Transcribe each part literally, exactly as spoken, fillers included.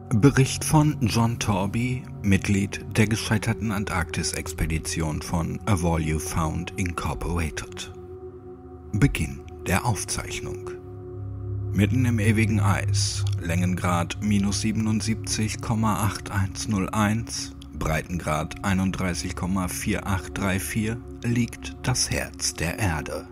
Bericht von John Torby, Mitglied der gescheiterten Antarktis-Expedition von A Volume Found Incorporated. Beginn der Aufzeichnung. Mitten im ewigen Eis, Längengrad minus siebenundsiebzig Komma acht eins null eins, Breitengrad einunddreißig Komma vier acht drei vier, liegt das Herz der Erde.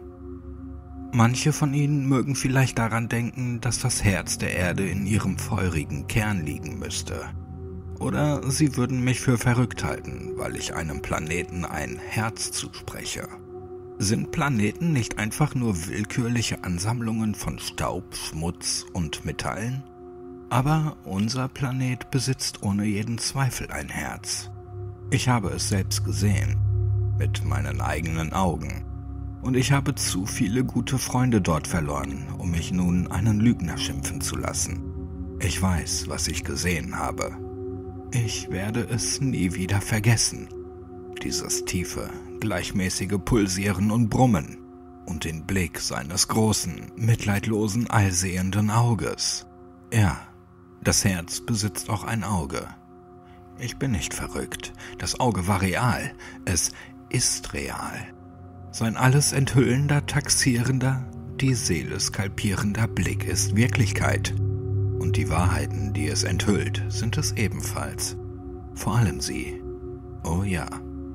Manche von Ihnen mögen vielleicht daran denken, dass das Herz der Erde in ihrem feurigen Kern liegen müsste. Oder sie würden mich für verrückt halten, weil ich einem Planeten ein Herz zuspreche. Sind Planeten nicht einfach nur willkürliche Ansammlungen von Staub, Schmutz und Metallen? Aber unser Planet besitzt ohne jeden Zweifel ein Herz. Ich habe es selbst gesehen, mit meinen eigenen Augen. Und ich habe zu viele gute Freunde dort verloren, um mich nun einen Lügner schimpfen zu lassen. Ich weiß, was ich gesehen habe. Ich werde es nie wieder vergessen. Dieses tiefe, gleichmäßige Pulsieren und Brummen und den Blick seines großen, mitleidlosen, allsehenden Auges. Ja, das Herz besitzt auch ein Auge. Ich bin nicht verrückt. Das Auge war real. Es ist real. Sein alles enthüllender, taxierender, die Seele skalpierender Blick ist Wirklichkeit. Und die Wahrheiten, die es enthüllt, sind es ebenfalls. Vor allem sie. Oh ja.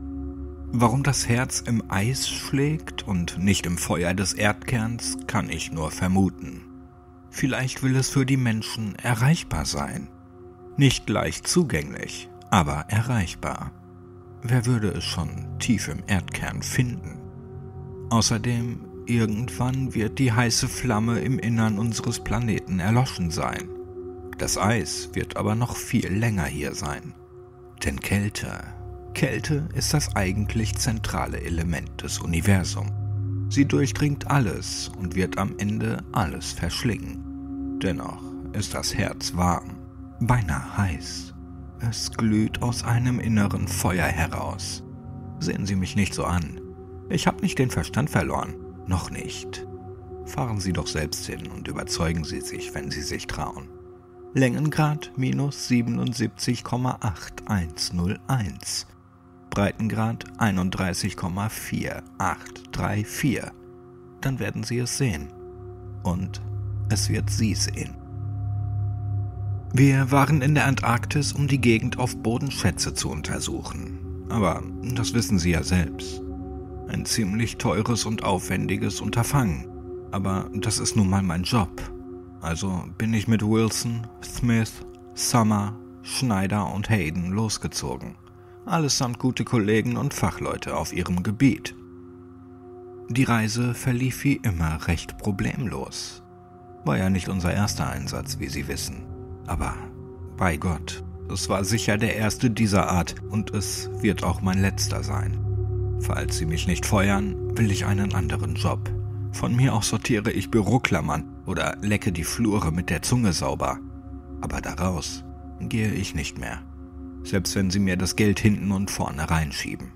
Warum das Herz im Eis schlägt und nicht im Feuer des Erdkerns, kann ich nur vermuten. Vielleicht will es für die Menschen erreichbar sein. Nicht leicht zugänglich, aber erreichbar. Wer würde es schon tief im Erdkern finden? Außerdem, irgendwann wird die heiße Flamme im Innern unseres Planeten erloschen sein. Das Eis wird aber noch viel länger hier sein. Denn Kälte, Kälte ist das eigentlich zentrale Element des Universums. Sie durchdringt alles und wird am Ende alles verschlingen. Dennoch ist das Herz warm, beinahe heiß. Es glüht aus einem inneren Feuer heraus. Sehen Sie mich nicht so an. Ich habe nicht den Verstand verloren. Noch nicht. Fahren Sie doch selbst hin und überzeugen Sie sich, wenn Sie sich trauen. Längengrad minus siebenundsiebzig Komma acht eins null eins. Breitengrad einunddreißig Komma vier acht drei vier. Dann werden Sie es sehen. Und es wird Sie sehen. Wir waren in der Antarktis, um die Gegend auf Bodenschätze zu untersuchen. Aber das wissen Sie ja selbst. Ein ziemlich teures und aufwendiges Unterfangen. Aber das ist nun mal mein Job. Also bin ich mit Wilson, Smith, Summer, Schneider und Hayden losgezogen. Allesamt gute Kollegen und Fachleute auf ihrem Gebiet. Die Reise verlief wie immer recht problemlos. War ja nicht unser erster Einsatz, wie Sie wissen. Aber bei Gott, es war sicher der erste dieser Art und es wird auch mein letzter sein. Falls Sie mich nicht feuern, will ich einen anderen Job. Von mir aus sortiere ich Büroklammern oder lecke die Flure mit der Zunge sauber. Aber daraus gehe ich nicht mehr. Selbst wenn Sie mir das Geld hinten und vorne reinschieben.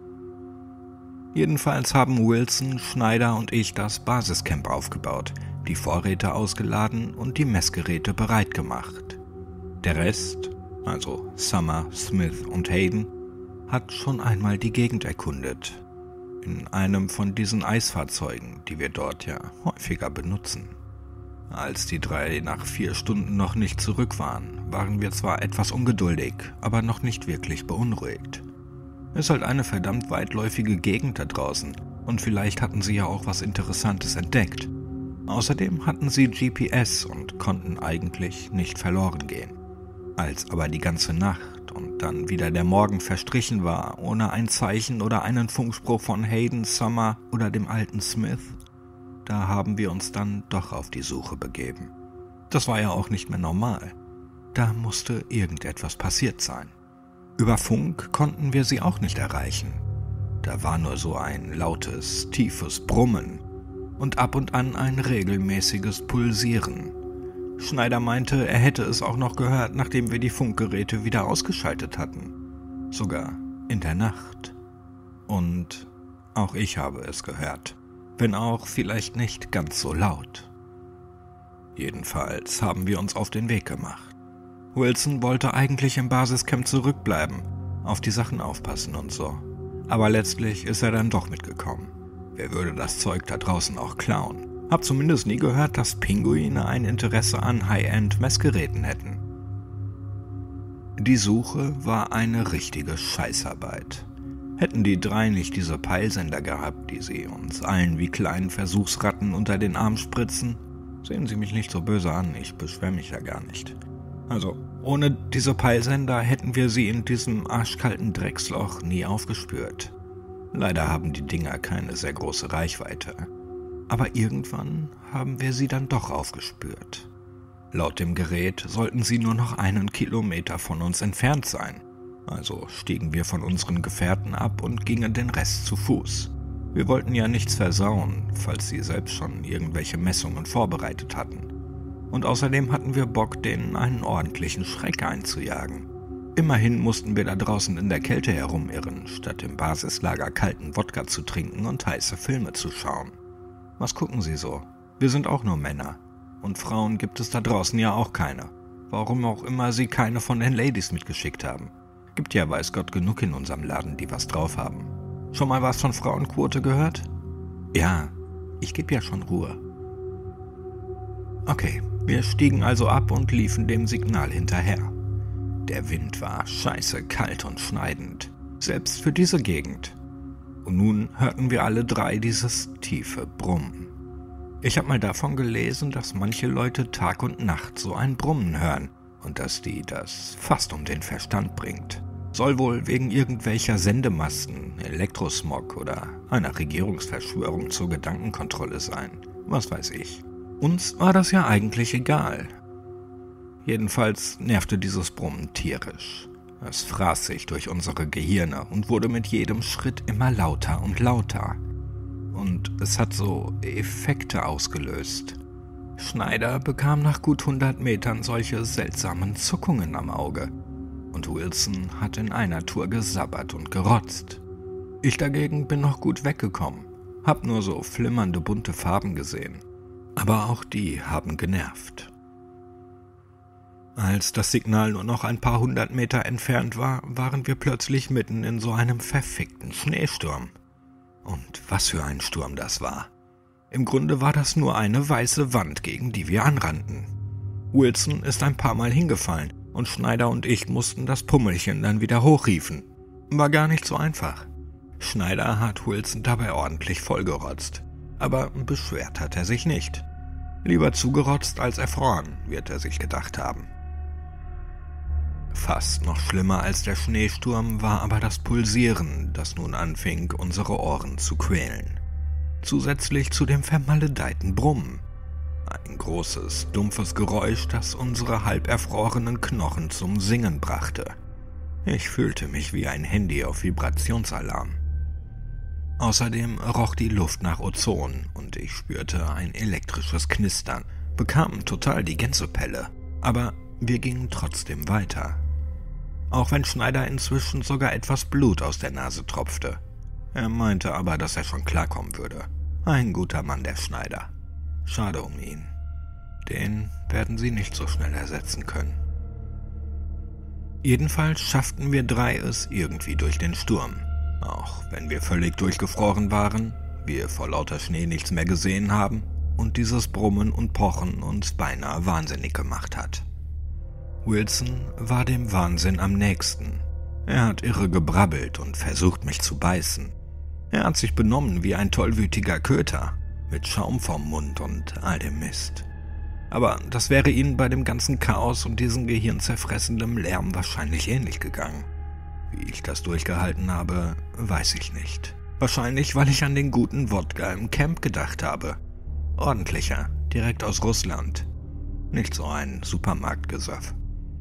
Jedenfalls haben Wilson, Schneider und ich das Basiscamp aufgebaut, die Vorräte ausgeladen und die Messgeräte bereit gemacht. Der Rest, also Summer, Smith und Hayden, hat schon einmal die Gegend erkundet. In einem von diesen Eisfahrzeugen, die wir dort ja häufiger benutzen. Als die drei nach vier Stunden noch nicht zurück waren, waren wir zwar etwas ungeduldig, aber noch nicht wirklich beunruhigt. Ist halt eine verdammt weitläufige Gegend da draußen und vielleicht hatten sie ja auch was Interessantes entdeckt. Außerdem hatten sie G P S und konnten eigentlich nicht verloren gehen. Als aber die ganze Nacht und dann wieder der Morgen verstrichen war, ohne ein Zeichen oder einen Funkspruch von Hayden, Summer oder dem alten Smith, da haben wir uns dann doch auf die Suche begeben. Das war ja auch nicht mehr normal. Da musste irgendetwas passiert sein. Über Funk konnten wir sie auch nicht erreichen. Da war nur so ein lautes, tiefes Brummen und ab und an ein regelmäßiges Pulsieren. Schneider meinte, er hätte es auch noch gehört, nachdem wir die Funkgeräte wieder ausgeschaltet hatten. Sogar in der Nacht. Und auch ich habe es gehört. Wenn auch vielleicht nicht ganz so laut. Jedenfalls haben wir uns auf den Weg gemacht. Wilson wollte eigentlich im Basiscamp zurückbleiben, auf die Sachen aufpassen und so. Aber letztlich ist er dann doch mitgekommen. Wer würde das Zeug da draußen auch klauen? Hab zumindest nie gehört, dass Pinguine ein Interesse an High-End-Messgeräten hätten. Die Suche war eine richtige Scheißarbeit. Hätten die drei nicht diese Peilsender gehabt, die sie uns allen wie kleinen Versuchsratten unter den Arm spritzen, sehen Sie mich nicht so böse an, ich beschwere mich ja gar nicht. Also, ohne diese Peilsender hätten wir sie in diesem arschkalten Drecksloch nie aufgespürt. Leider haben die Dinger keine sehr große Reichweite. Aber irgendwann haben wir sie dann doch aufgespürt. Laut dem Gerät sollten sie nur noch einen Kilometer von uns entfernt sein. Also stiegen wir von unseren Gefährten ab und gingen den Rest zu Fuß. Wir wollten ja nichts versauen, falls sie selbst schon irgendwelche Messungen vorbereitet hatten. Und außerdem hatten wir Bock, denen einen ordentlichen Schreck einzujagen. Immerhin mussten wir da draußen in der Kälte herumirren, statt im Basislager kalten Wodka zu trinken und heiße Filme zu schauen. Was gucken Sie so? Wir sind auch nur Männer. Und Frauen gibt es da draußen ja auch keine. Warum auch immer Sie keine von den Ladies mitgeschickt haben. Gibt ja weiß Gott genug in unserem Laden, die was drauf haben. Schon mal was von Frauenquote gehört? Ja, ich gebe ja schon Ruhe. Okay, wir stiegen also ab und liefen dem Signal hinterher. Der Wind war scheiße kalt und schneidend, selbst für diese Gegend. Und nun hörten wir alle drei dieses tiefe Brummen. Ich habe mal davon gelesen, dass manche Leute Tag und Nacht so ein Brummen hören und dass die das fast um den Verstand bringt. Soll wohl wegen irgendwelcher Sendemasten, Elektrosmog oder einer Regierungsverschwörung zur Gedankenkontrolle sein. Was weiß ich. Uns war das ja eigentlich egal. Jedenfalls nervte dieses Brummen tierisch. Es fraß sich durch unsere Gehirne und wurde mit jedem Schritt immer lauter und lauter. Und es hat so Effekte ausgelöst. Schneider bekam nach gut hundert Metern solche seltsamen Zuckungen am Auge. Und Wilson hat in einer Tour gesabbert und gerotzt. Ich dagegen bin noch gut weggekommen, hab nur so flimmernde bunte Farben gesehen. Aber auch die haben genervt. Als das Signal nur noch ein paar hundert Meter entfernt war, waren wir plötzlich mitten in so einem verfickten Schneesturm. Und was für ein Sturm das war. Im Grunde war das nur eine weiße Wand, gegen die wir anrannten. Wilson ist ein paar Mal hingefallen und Schneider und ich mussten das Pummelchen dann wieder hochriefen. War gar nicht so einfach. Schneider hat Wilson dabei ordentlich vollgerotzt. Aber beschwert hat er sich nicht. Lieber zugerotzt als erfroren, wird er sich gedacht haben. Fast noch schlimmer als der Schneesturm war aber das Pulsieren, das nun anfing, unsere Ohren zu quälen. Zusätzlich zu dem vermaledeiten Brummen. Ein großes, dumpfes Geräusch, das unsere halb erfrorenen Knochen zum Singen brachte. Ich fühlte mich wie ein Handy auf Vibrationsalarm. Außerdem roch die Luft nach Ozon und ich spürte ein elektrisches Knistern, bekam total die Gänsepelle, aber wir gingen trotzdem weiter. Auch wenn Schneider inzwischen sogar etwas Blut aus der Nase tropfte. Er meinte aber, dass er schon klarkommen würde. Ein guter Mann, der Schneider. Schade um ihn. Den werden sie nicht so schnell ersetzen können. Jedenfalls schafften wir drei es irgendwie durch den Sturm. Auch wenn wir völlig durchgefroren waren, wir vor lauter Schnee nichts mehr gesehen haben und dieses Brummen und Pochen uns beinahe wahnsinnig gemacht hat. Wilson war dem Wahnsinn am nächsten. Er hat irre gebrabbelt und versucht, mich zu beißen. Er hat sich benommen wie ein tollwütiger Köter, mit Schaum vorm Mund und all dem Mist. Aber das wäre ihnen bei dem ganzen Chaos und diesem gehirnzerfressenden Lärm wahrscheinlich ähnlich gegangen. Wie ich das durchgehalten habe, weiß ich nicht. Wahrscheinlich, weil ich an den guten Wodka im Camp gedacht habe. Ordentlicher, direkt aus Russland. Nicht so ein Supermarktgesöff.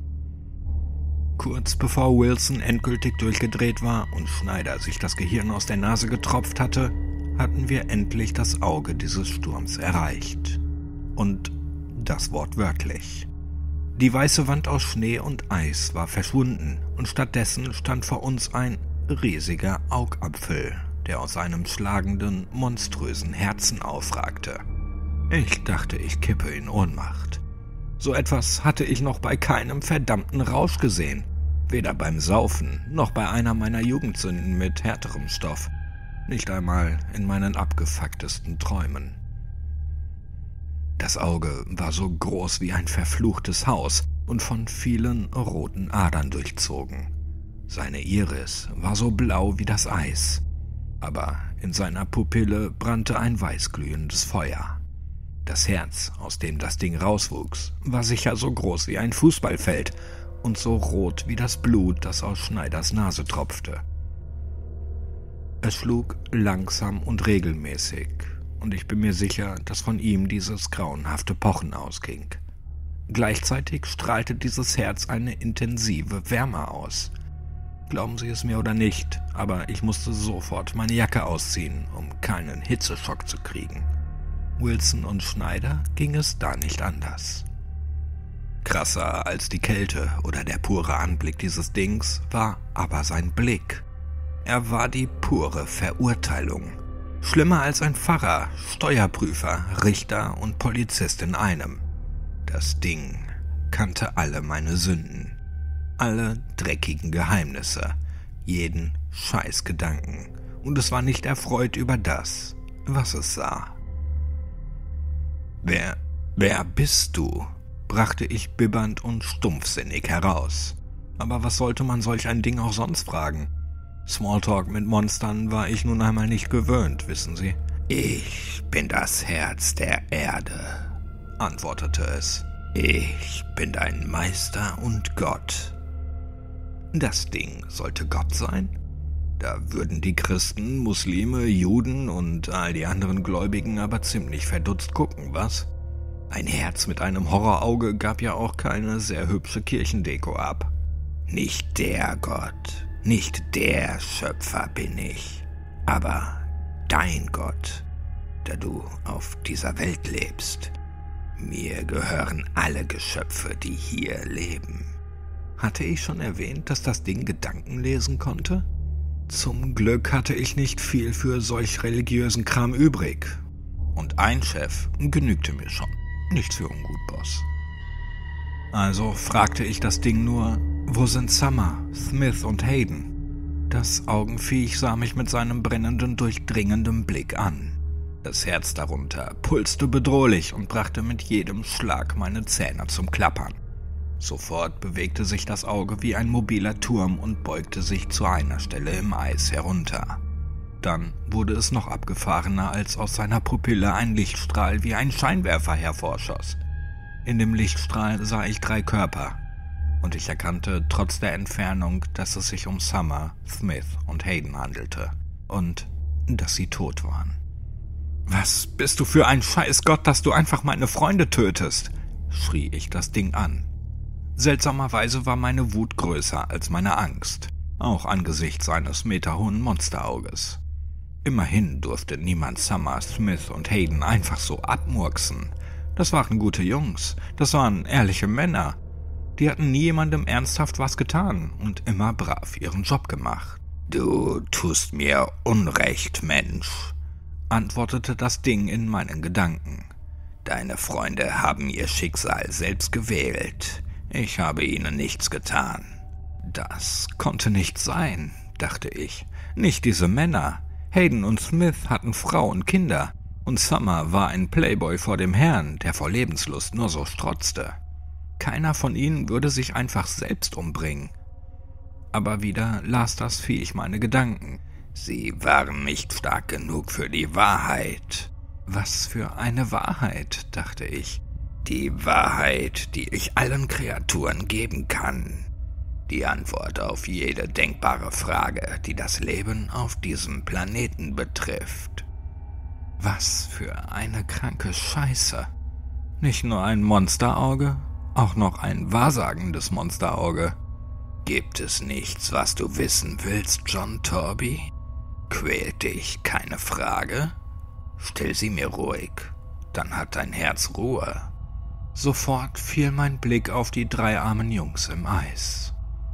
Kurz bevor Wilson endgültig durchgedreht war und Schneider sich das Gehirn aus der Nase getropft hatte, hatten wir endlich das Auge dieses Sturms erreicht. Und das wortwörtlich. Die weiße Wand aus Schnee und Eis war verschwunden und stattdessen stand vor uns ein riesiger Augapfel, der aus einem schlagenden, monströsen Herzen aufragte. Ich dachte, ich kippe in Ohnmacht. So etwas hatte ich noch bei keinem verdammten Rausch gesehen. Weder beim Saufen, noch bei einer meiner Jugendsünden mit härterem Stoff. Nicht einmal in meinen abgefucktesten Träumen. Das Auge war so groß wie ein verfluchtes Haus und von vielen roten Adern durchzogen. Seine Iris war so blau wie das Eis, aber in seiner Pupille brannte ein weißglühendes Feuer. Das Herz, aus dem das Ding rauswuchs, war sicher so groß wie ein Fußballfeld und so rot wie das Blut, das aus Schneiders Nase tropfte. Es schlug langsam und regelmäßig, und ich bin mir sicher, dass von ihm dieses grauenhafte Pochen ausging. Gleichzeitig strahlte dieses Herz eine intensive Wärme aus. Glauben Sie es mir oder nicht, aber ich musste sofort meine Jacke ausziehen, um keinen Hitzeschock zu kriegen. Wilson und Schneider ging es da nicht anders. Krasser als die Kälte oder der pure Anblick dieses Dings war aber sein Blick. Er war die pure Verurteilung. Schlimmer als ein Pfarrer, Steuerprüfer, Richter und Polizist in einem. Das Ding kannte alle meine Sünden, alle dreckigen Geheimnisse, jeden Scheißgedanken, und es war nicht erfreut über das, was es sah. Wer, wer bist du? Brachte ich bibbernd und stumpfsinnig heraus. Aber was sollte man solch ein Ding auch sonst fragen? Smalltalk mit Monstern war ich nun einmal nicht gewöhnt, wissen Sie. Ich bin das Herz der Erde, antwortete es. Ich bin dein Meister und Gott. Das Ding sollte Gott sein? Da würden die Christen, Muslime, Juden und all die anderen Gläubigen aber ziemlich verdutzt gucken, was? Ein Herz mit einem Horrorauge gab ja auch keine sehr hübsche Kirchendeko ab. Nicht der Gott, nicht der Schöpfer bin ich, aber dein Gott, da du auf dieser Welt lebst. Mir gehören alle Geschöpfe, die hier leben. Hatte ich schon erwähnt, dass das Ding Gedanken lesen konnte? Zum Glück hatte ich nicht viel für solch religiösen Kram übrig. Und ein Chef genügte mir schon. Nichts für ungut, Boss. Also fragte ich das Ding nur, wo sind Summer, Smith und Hayden? Das Augenviech sah mich mit seinem brennenden, durchdringenden Blick an. Das Herz darunter pulste bedrohlich und brachte mit jedem Schlag meine Zähne zum Klappern. Sofort bewegte sich das Auge wie ein mobiler Turm und beugte sich zu einer Stelle im Eis herunter. Dann wurde es noch abgefahrener, als aus seiner Pupille ein Lichtstrahl wie ein Scheinwerfer hervorschoss. In dem Lichtstrahl sah ich drei Körper, und ich erkannte trotz der Entfernung, dass es sich um Summer, Smith und Hayden handelte, und dass sie tot waren. »Was bist du für ein Scheißgott, dass du einfach meine Freunde tötest?« schrie ich das Ding an. Seltsamerweise war meine Wut größer als meine Angst, auch angesichts seines meterhohen Monsterauges. Immerhin durfte niemand Summer, Smith und Hayden einfach so abmurksen. Das waren gute Jungs, das waren ehrliche Männer. Die hatten nie jemandem ernsthaft was getan und immer brav ihren Job gemacht. »Du tust mir Unrecht, Mensch«, antwortete das Ding in meinen Gedanken. »Deine Freunde haben ihr Schicksal selbst gewählt. Ich habe ihnen nichts getan.« Das konnte nicht sein, dachte ich. Nicht diese Männer. Hayden und Smith hatten Frau und Kinder. Und Summer war ein Playboy vor dem Herrn, der vor Lebenslust nur so strotzte. Keiner von ihnen würde sich einfach selbst umbringen. Aber wieder las das Viech meine Gedanken. Sie waren nicht stark genug für die Wahrheit. Was für eine Wahrheit, dachte ich. Die Wahrheit, die ich allen Kreaturen geben kann. Die Antwort auf jede denkbare Frage, die das Leben auf diesem Planeten betrifft. Was für eine kranke Scheiße. Nicht nur ein Monsterauge, auch noch ein wahrsagendes Monsterauge. Gibt es nichts, was du wissen willst, John Torby? Quält dich keine Frage? Stell sie mir ruhig, dann hat dein Herz Ruhe. Sofort fiel mein Blick auf die drei armen Jungs im Eis.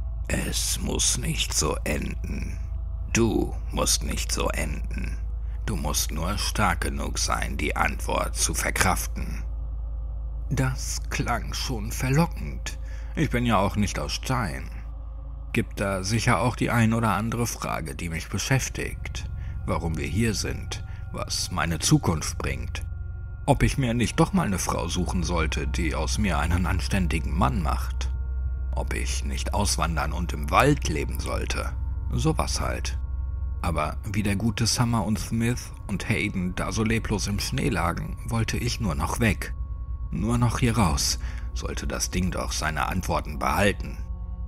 Es muss nicht so enden. Du musst nicht so enden. Du musst nur stark genug sein, die Antwort zu verkraften. Das klang schon verlockend. Ich bin ja auch nicht aus Stein. Gibt da sicher auch die ein oder andere Frage, die mich beschäftigt. Warum wir hier sind, was meine Zukunft bringt. Ob ich mir nicht doch mal eine Frau suchen sollte, die aus mir einen anständigen Mann macht. Ob ich nicht auswandern und im Wald leben sollte. Sowas halt. Aber wie der gute Summer und Smith und Hayden da so leblos im Schnee lagen, wollte ich nur noch weg. Nur noch hier raus, sollte das Ding doch seine Antworten behalten.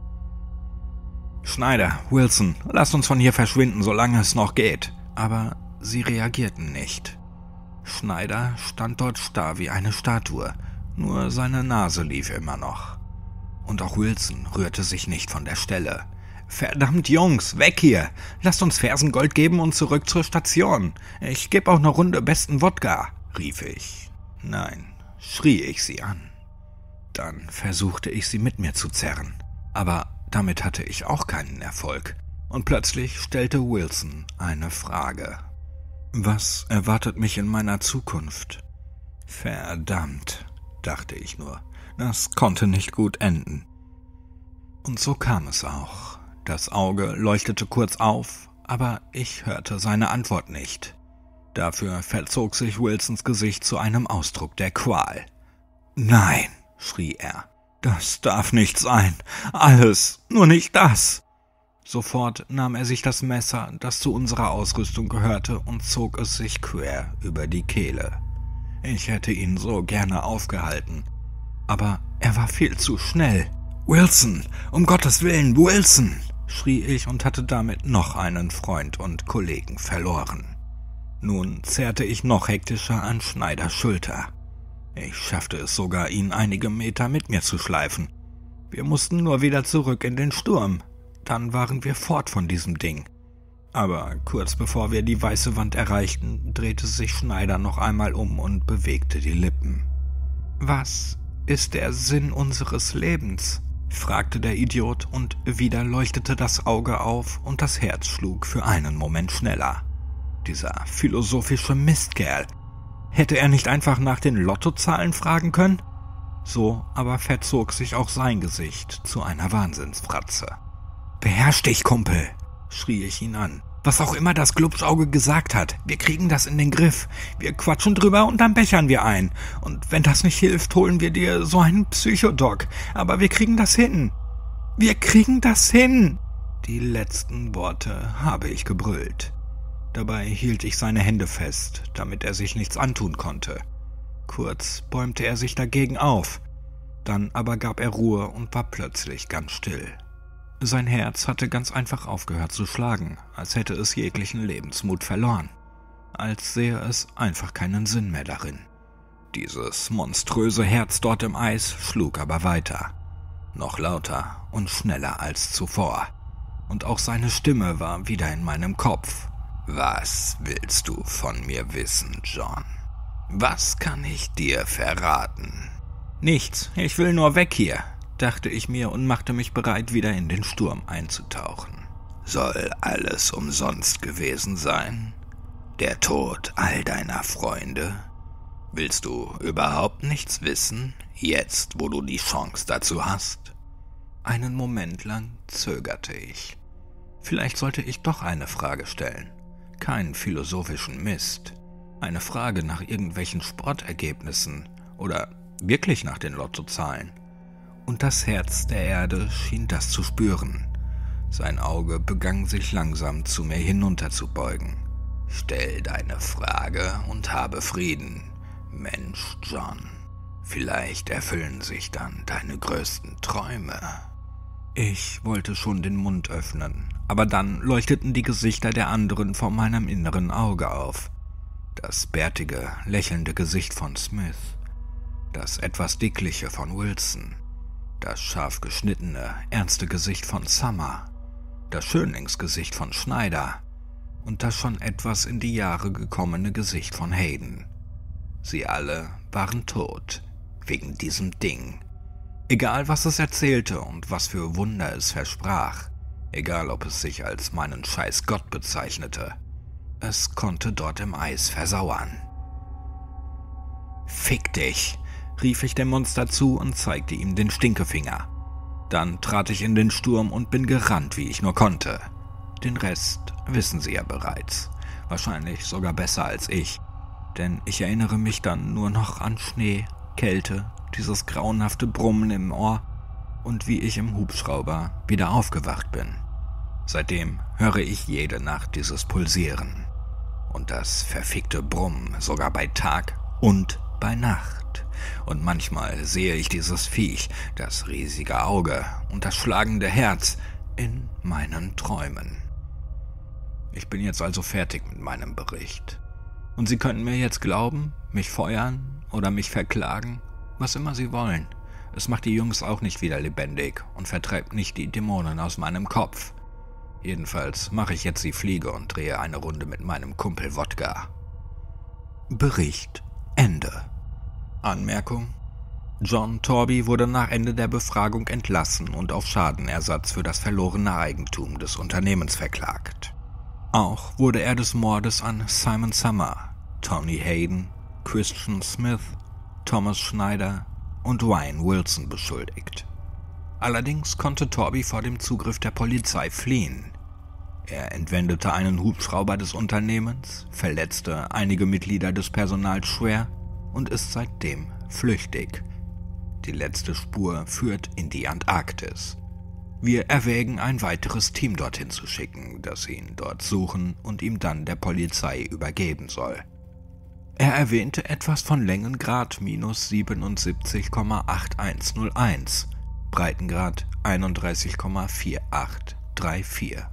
Schneider, Wilson, lasst uns von hier verschwinden, solange es noch geht. Aber sie reagierten nicht. Schneider stand dort starr wie eine Statue, nur seine Nase lief immer noch. Und auch Wilson rührte sich nicht von der Stelle. »Verdammt, Jungs, weg hier! Lasst uns Fersengold geben und zurück zur Station. Ich gebe auch eine Runde besten Wodka«, rief ich. Nein, schrie ich sie an. Dann versuchte ich sie mit mir zu zerren, aber damit hatte ich auch keinen Erfolg. Und plötzlich stellte Wilson eine Frage. Was erwartet mich in meiner Zukunft? Verdammt, dachte ich nur, das konnte nicht gut enden. Und so kam es auch. Das Auge leuchtete kurz auf, aber ich hörte seine Antwort nicht. Dafür verzog sich Wilsons Gesicht zu einem Ausdruck der Qual. »Nein«, schrie er, »das darf nicht sein. Alles, nur nicht das.« Sofort nahm er sich das Messer, das zu unserer Ausrüstung gehörte, und zog es sich quer über die Kehle. Ich hätte ihn so gerne aufgehalten, aber er war viel zu schnell. »Wilson, um Gottes Willen, Wilson«, schrie ich und hatte damit noch einen Freund und Kollegen verloren. Nun zerrte ich noch hektischer an Schneiders Schulter. Ich schaffte es sogar, ihn einige Meter mit mir zu schleifen. Wir mussten nur wieder zurück in den Sturm. Dann waren wir fort von diesem Ding. Aber kurz bevor wir die weiße Wand erreichten, drehte sich Schneider noch einmal um und bewegte die Lippen. »Was ist der Sinn unseres Lebens?« fragte der Idiot, und wieder leuchtete das Auge auf und das Herz schlug für einen Moment schneller. Dieser philosophische Mistkerl. Hätte er nicht einfach nach den Lottozahlen fragen können? So aber verzog sich auch sein Gesicht zu einer Wahnsinnsfratze. »Beherrsch dich, Kumpel«, schrie ich ihn an. »Was auch immer das Glubschauge gesagt hat, wir kriegen das in den Griff. Wir quatschen drüber und dann bechern wir ein. Und wenn das nicht hilft, holen wir dir so einen Psychodoc. Aber wir kriegen das hin. Wir kriegen das hin!« Die letzten Worte habe ich gebrüllt. Dabei hielt ich seine Hände fest, damit er sich nichts antun konnte. Kurz bäumte er sich dagegen auf. Dann aber gab er Ruhe und war plötzlich ganz still. Sein Herz hatte ganz einfach aufgehört zu schlagen, als hätte es jeglichen Lebensmut verloren. Als sähe es einfach keinen Sinn mehr darin. Dieses monströse Herz dort im Eis schlug aber weiter. Noch lauter und schneller als zuvor. Und auch seine Stimme war wieder in meinem Kopf. »Was willst du von mir wissen, John? Was kann ich dir verraten?« »Nichts, ich will nur weg hier«, dachte ich mir und machte mich bereit, wieder in den Sturm einzutauchen. »Soll alles umsonst gewesen sein? Der Tod all deiner Freunde? Willst du überhaupt nichts wissen, jetzt, wo du die Chance dazu hast?« Einen Moment lang zögerte ich. Vielleicht sollte ich doch eine Frage stellen. Keinen philosophischen Mist. Eine Frage nach irgendwelchen Sportergebnissen oder wirklich nach den Lottozahlen. Und das Herz der Erde schien das zu spüren. Sein Auge begann sich langsam zu mir hinunterzubeugen. »Stell deine Frage und habe Frieden, Mensch John. Vielleicht erfüllen sich dann deine größten Träume.« Ich wollte schon den Mund öffnen, aber dann leuchteten die Gesichter der anderen vor meinem inneren Auge auf. Das bärtige, lächelnde Gesicht von Smith, das etwas dickliche von Wilson, das scharf geschnittene, ernste Gesicht von Summer, das Schönlingsgesicht von Schneider und das schon etwas in die Jahre gekommene Gesicht von Hayden. Sie alle waren tot, wegen diesem Ding. Egal, was es erzählte und was für Wunder es versprach, egal, ob es sich als meinen Scheiß-Gott bezeichnete, es konnte dort im Eis versauern. »Fick dich«, rief ich dem Monster zu und zeigte ihm den Stinkefinger. Dann trat ich in den Sturm und bin gerannt, wie ich nur konnte. Den Rest wissen Sie ja bereits, wahrscheinlich sogar besser als ich, denn ich erinnere mich dann nur noch an Schnee, Kälte, dieses grauenhafte Brummen im Ohr und wie ich im Hubschrauber wieder aufgewacht bin. Seitdem höre ich jede Nacht dieses Pulsieren und das verfickte Brummen sogar bei Tag und bei Nacht. Und manchmal sehe ich dieses Viech, das riesige Auge und das schlagende Herz in meinen Träumen. Ich bin jetzt also fertig mit meinem Bericht. Und Sie können mir jetzt glauben, mich feuern oder mich verklagen, was immer Sie wollen. Es macht die Jungs auch nicht wieder lebendig und vertreibt nicht die Dämonen aus meinem Kopf. Jedenfalls mache ich jetzt die Fliege und drehe eine Runde mit meinem Kumpel Wodka. Bericht Ende. Anmerkung: John Torby wurde nach Ende der Befragung entlassen und auf Schadenersatz für das verlorene Eigentum des Unternehmens verklagt. Auch wurde er des Mordes an Simon Summer, Tony Hayden, Christian Smith, Thomas Schneider und Ryan Wilson beschuldigt. Allerdings konnte Torby vor dem Zugriff der Polizei fliehen. Er entwendete einen Hubschrauber des Unternehmens, verletzte einige Mitglieder des Personals schwer und ist seitdem flüchtig. Die letzte Spur führt in die Antarktis. Wir erwägen, ein weiteres Team dorthin zu schicken, das ihn dort suchen und ihm dann der Polizei übergeben soll. Er erwähnte etwas von Längengrad minus siebenundsiebzig Komma acht eins null eins, Breitengrad einunddreißig Komma vier acht drei vier.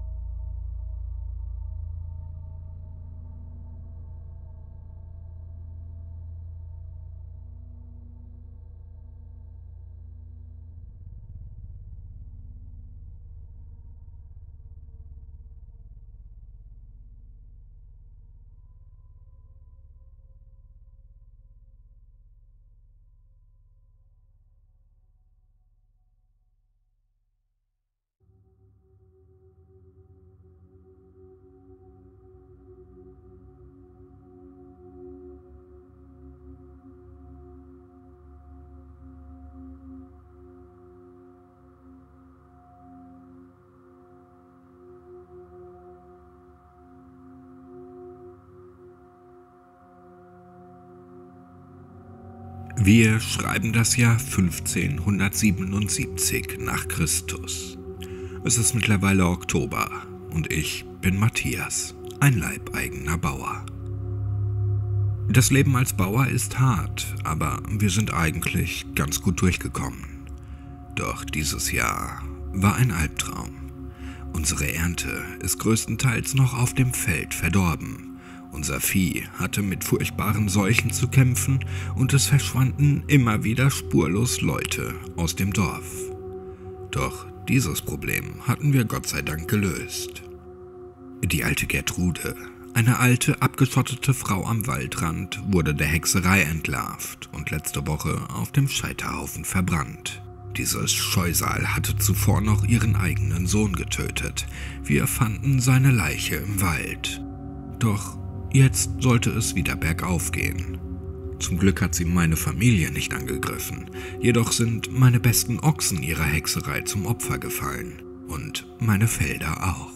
Wir schreiben das Jahr fünfzehnhundertsiebenundsiebzig nach Christus. Es ist mittlerweile Oktober und ich bin Matthias, ein leibeigener Bauer. Das Leben als Bauer ist hart, aber wir sind eigentlich ganz gut durchgekommen. Doch dieses Jahr war ein Albtraum. Unsere Ernte ist größtenteils noch auf dem Feld verdorben. Unser Vieh hatte mit furchtbaren Seuchen zu kämpfen und es verschwanden immer wieder spurlos Leute aus dem Dorf. Doch dieses Problem hatten wir Gott sei Dank gelöst. Die alte Gertrude, eine alte, abgeschottete Frau am Waldrand, wurde der Hexerei entlarvt und letzte Woche auf dem Scheiterhaufen verbrannt. Dieses Scheusal hatte zuvor noch ihren eigenen Sohn getötet. Wir fanden seine Leiche im Wald. Doch jetzt sollte es wieder bergauf gehen. Zum Glück hat sie meine Familie nicht angegriffen, jedoch sind meine besten Ochsen ihrer Hexerei zum Opfer gefallen und meine Felder auch.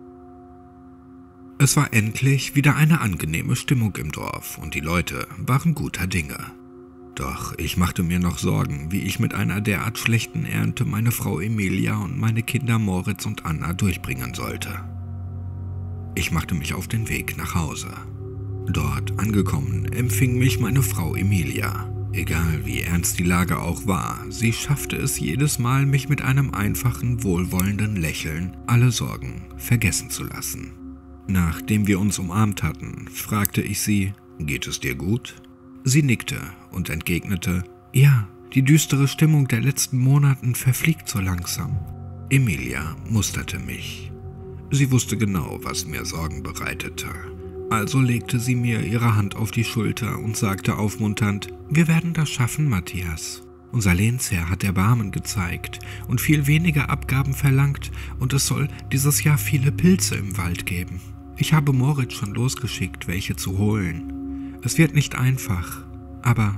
Es war endlich wieder eine angenehme Stimmung im Dorf und die Leute waren guter Dinge. Doch ich machte mir noch Sorgen, wie ich mit einer derart schlechten Ernte meine Frau Emilia und meine Kinder Moritz und Anna durchbringen sollte. Ich machte mich auf den Weg nach Hause. Dort angekommen empfing mich meine Frau Emilia. Egal wie ernst die Lage auch war, sie schaffte es jedes Mal, mich mit einem einfachen, wohlwollenden Lächeln alle Sorgen vergessen zu lassen. Nachdem wir uns umarmt hatten, fragte ich sie, »Geht es dir gut?« Sie nickte und entgegnete, »Ja, die düstere Stimmung der letzten Monaten verfliegt so langsam.« Emilia musterte mich. Sie wusste genau, was mir Sorgen bereitete. Also legte sie mir ihre Hand auf die Schulter und sagte aufmunternd, »Wir werden das schaffen, Matthias. Unser Lehnsherr hat Erbarmen gezeigt und viel weniger Abgaben verlangt und es soll dieses Jahr viele Pilze im Wald geben. Ich habe Moritz schon losgeschickt, welche zu holen. Es wird nicht einfach, aber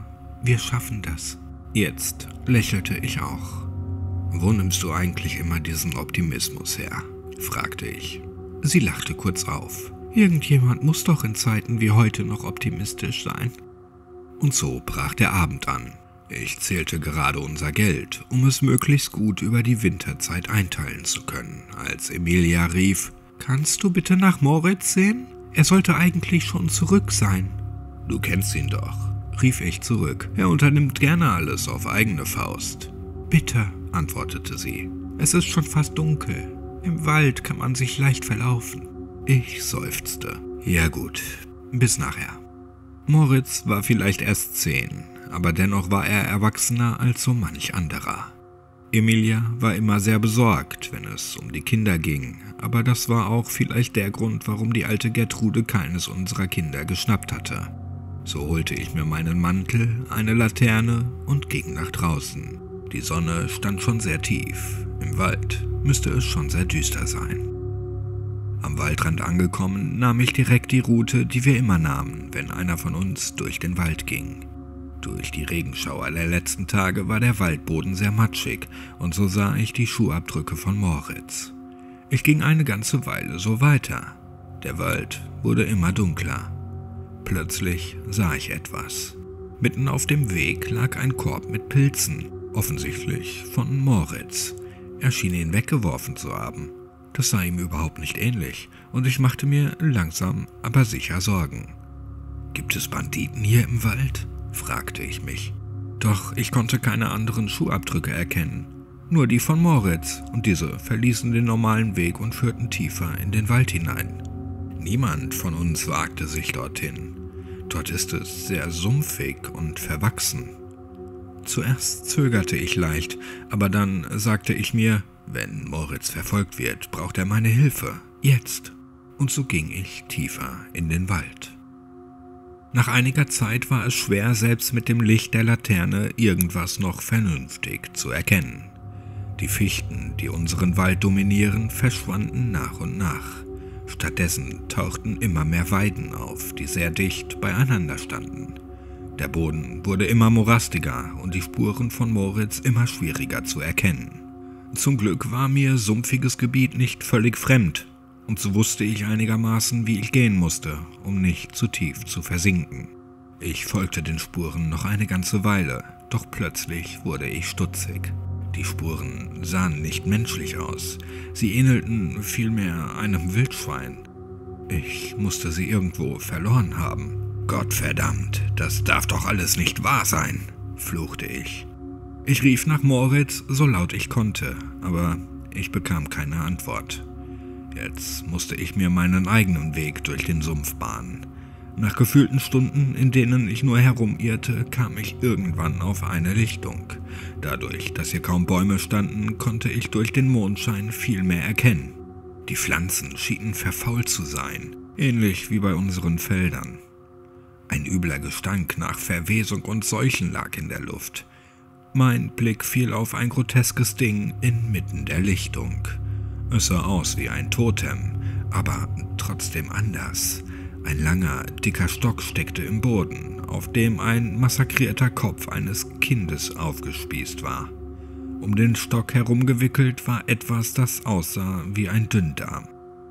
Wir schaffen das. Jetzt lächelte ich auch. Wo nimmst du eigentlich immer diesen Optimismus her? Fragte ich. Sie lachte kurz auf. Irgendjemand muss doch in Zeiten wie heute noch optimistisch sein. Und so brach der Abend an. Ich zählte gerade unser Geld, um es möglichst gut über die Winterzeit einteilen zu können, als Emilia rief: »Kannst du bitte nach Moritz sehen? Er sollte eigentlich schon zurück sein.« »Du kennst ihn doch«, rief ich zurück. »Er unternimmt gerne alles auf eigene Faust.« »Bitte«, antwortete sie. »Es ist schon fast dunkel. Im Wald kann man sich leicht verlaufen.« Ich seufzte. »Ja gut, bis nachher.« Moritz war vielleicht erst zehn, aber dennoch war er erwachsener als so manch anderer. Emilia war immer sehr besorgt, wenn es um die Kinder ging, aber das war auch vielleicht der Grund, warum die alte Gertrude keines unserer Kinder geschnappt hatte. So holte ich mir meinen Mantel, eine Laterne und ging nach draußen. Die Sonne stand schon sehr tief. Im Wald müsste es schon sehr düster sein. Am Waldrand angekommen, nahm ich direkt die Route, die wir immer nahmen, wenn einer von uns durch den Wald ging. Durch die Regenschauer der letzten Tage war der Waldboden sehr matschig und so sah ich die Schuhabdrücke von Moritz. Ich ging eine ganze Weile so weiter. Der Wald wurde immer dunkler. Plötzlich sah ich etwas. Mitten auf dem Weg lag ein Korb mit Pilzen, offensichtlich von Moritz. Er schien ihn weggeworfen zu haben. Das sah ihm überhaupt nicht ähnlich und ich machte mir langsam, aber sicher Sorgen. »Gibt es Banditen hier im Wald?« fragte ich mich. Doch ich konnte keine anderen Schuhabdrücke erkennen, nur die von Moritz, und diese verließen den normalen Weg und führten tiefer in den Wald hinein. Niemand von uns wagte sich dorthin. Dort ist es sehr sumpfig und verwachsen. Zuerst zögerte ich leicht, aber dann sagte ich mir, wenn Moritz verfolgt wird, braucht er meine Hilfe, jetzt. Und so ging ich tiefer in den Wald. Nach einiger Zeit war es schwer, selbst mit dem Licht der Laterne irgendwas noch vernünftig zu erkennen. Die Fichten, die unseren Wald dominieren, verschwanden nach und nach. Stattdessen tauchten immer mehr Weiden auf, die sehr dicht beieinander standen. Der Boden wurde immer morastiger und die Spuren von Moritz immer schwieriger zu erkennen. Zum Glück war mir sumpfiges Gebiet nicht völlig fremd. Und so wusste ich einigermaßen, wie ich gehen musste, um nicht zu tief zu versinken. Ich folgte den Spuren noch eine ganze Weile, doch plötzlich wurde ich stutzig. Die Spuren sahen nicht menschlich aus, sie ähnelten vielmehr einem Wildschwein. Ich musste sie irgendwo verloren haben. »Gottverdammt, das darf doch alles nicht wahr sein«, fluchte ich. Ich rief nach Moritz, so laut ich konnte, aber ich bekam keine Antwort. Jetzt musste ich mir meinen eigenen Weg durch den Sumpf bahnen. Nach gefühlten Stunden, in denen ich nur herumirrte, kam ich irgendwann auf eine Lichtung. Dadurch, dass hier kaum Bäume standen, konnte ich durch den Mondschein viel mehr erkennen. Die Pflanzen schienen verfault zu sein, ähnlich wie bei unseren Feldern. Ein übler Gestank nach Verwesung und Seuchen lag in der Luft. Mein Blick fiel auf ein groteskes Ding inmitten der Lichtung. Es sah aus wie ein Totem, aber trotzdem anders. Ein langer, dicker Stock steckte im Boden, auf dem ein massakrierter Kopf eines Kindes aufgespießt war. Um den Stock herumgewickelt war etwas, das aussah wie ein Dünndarm.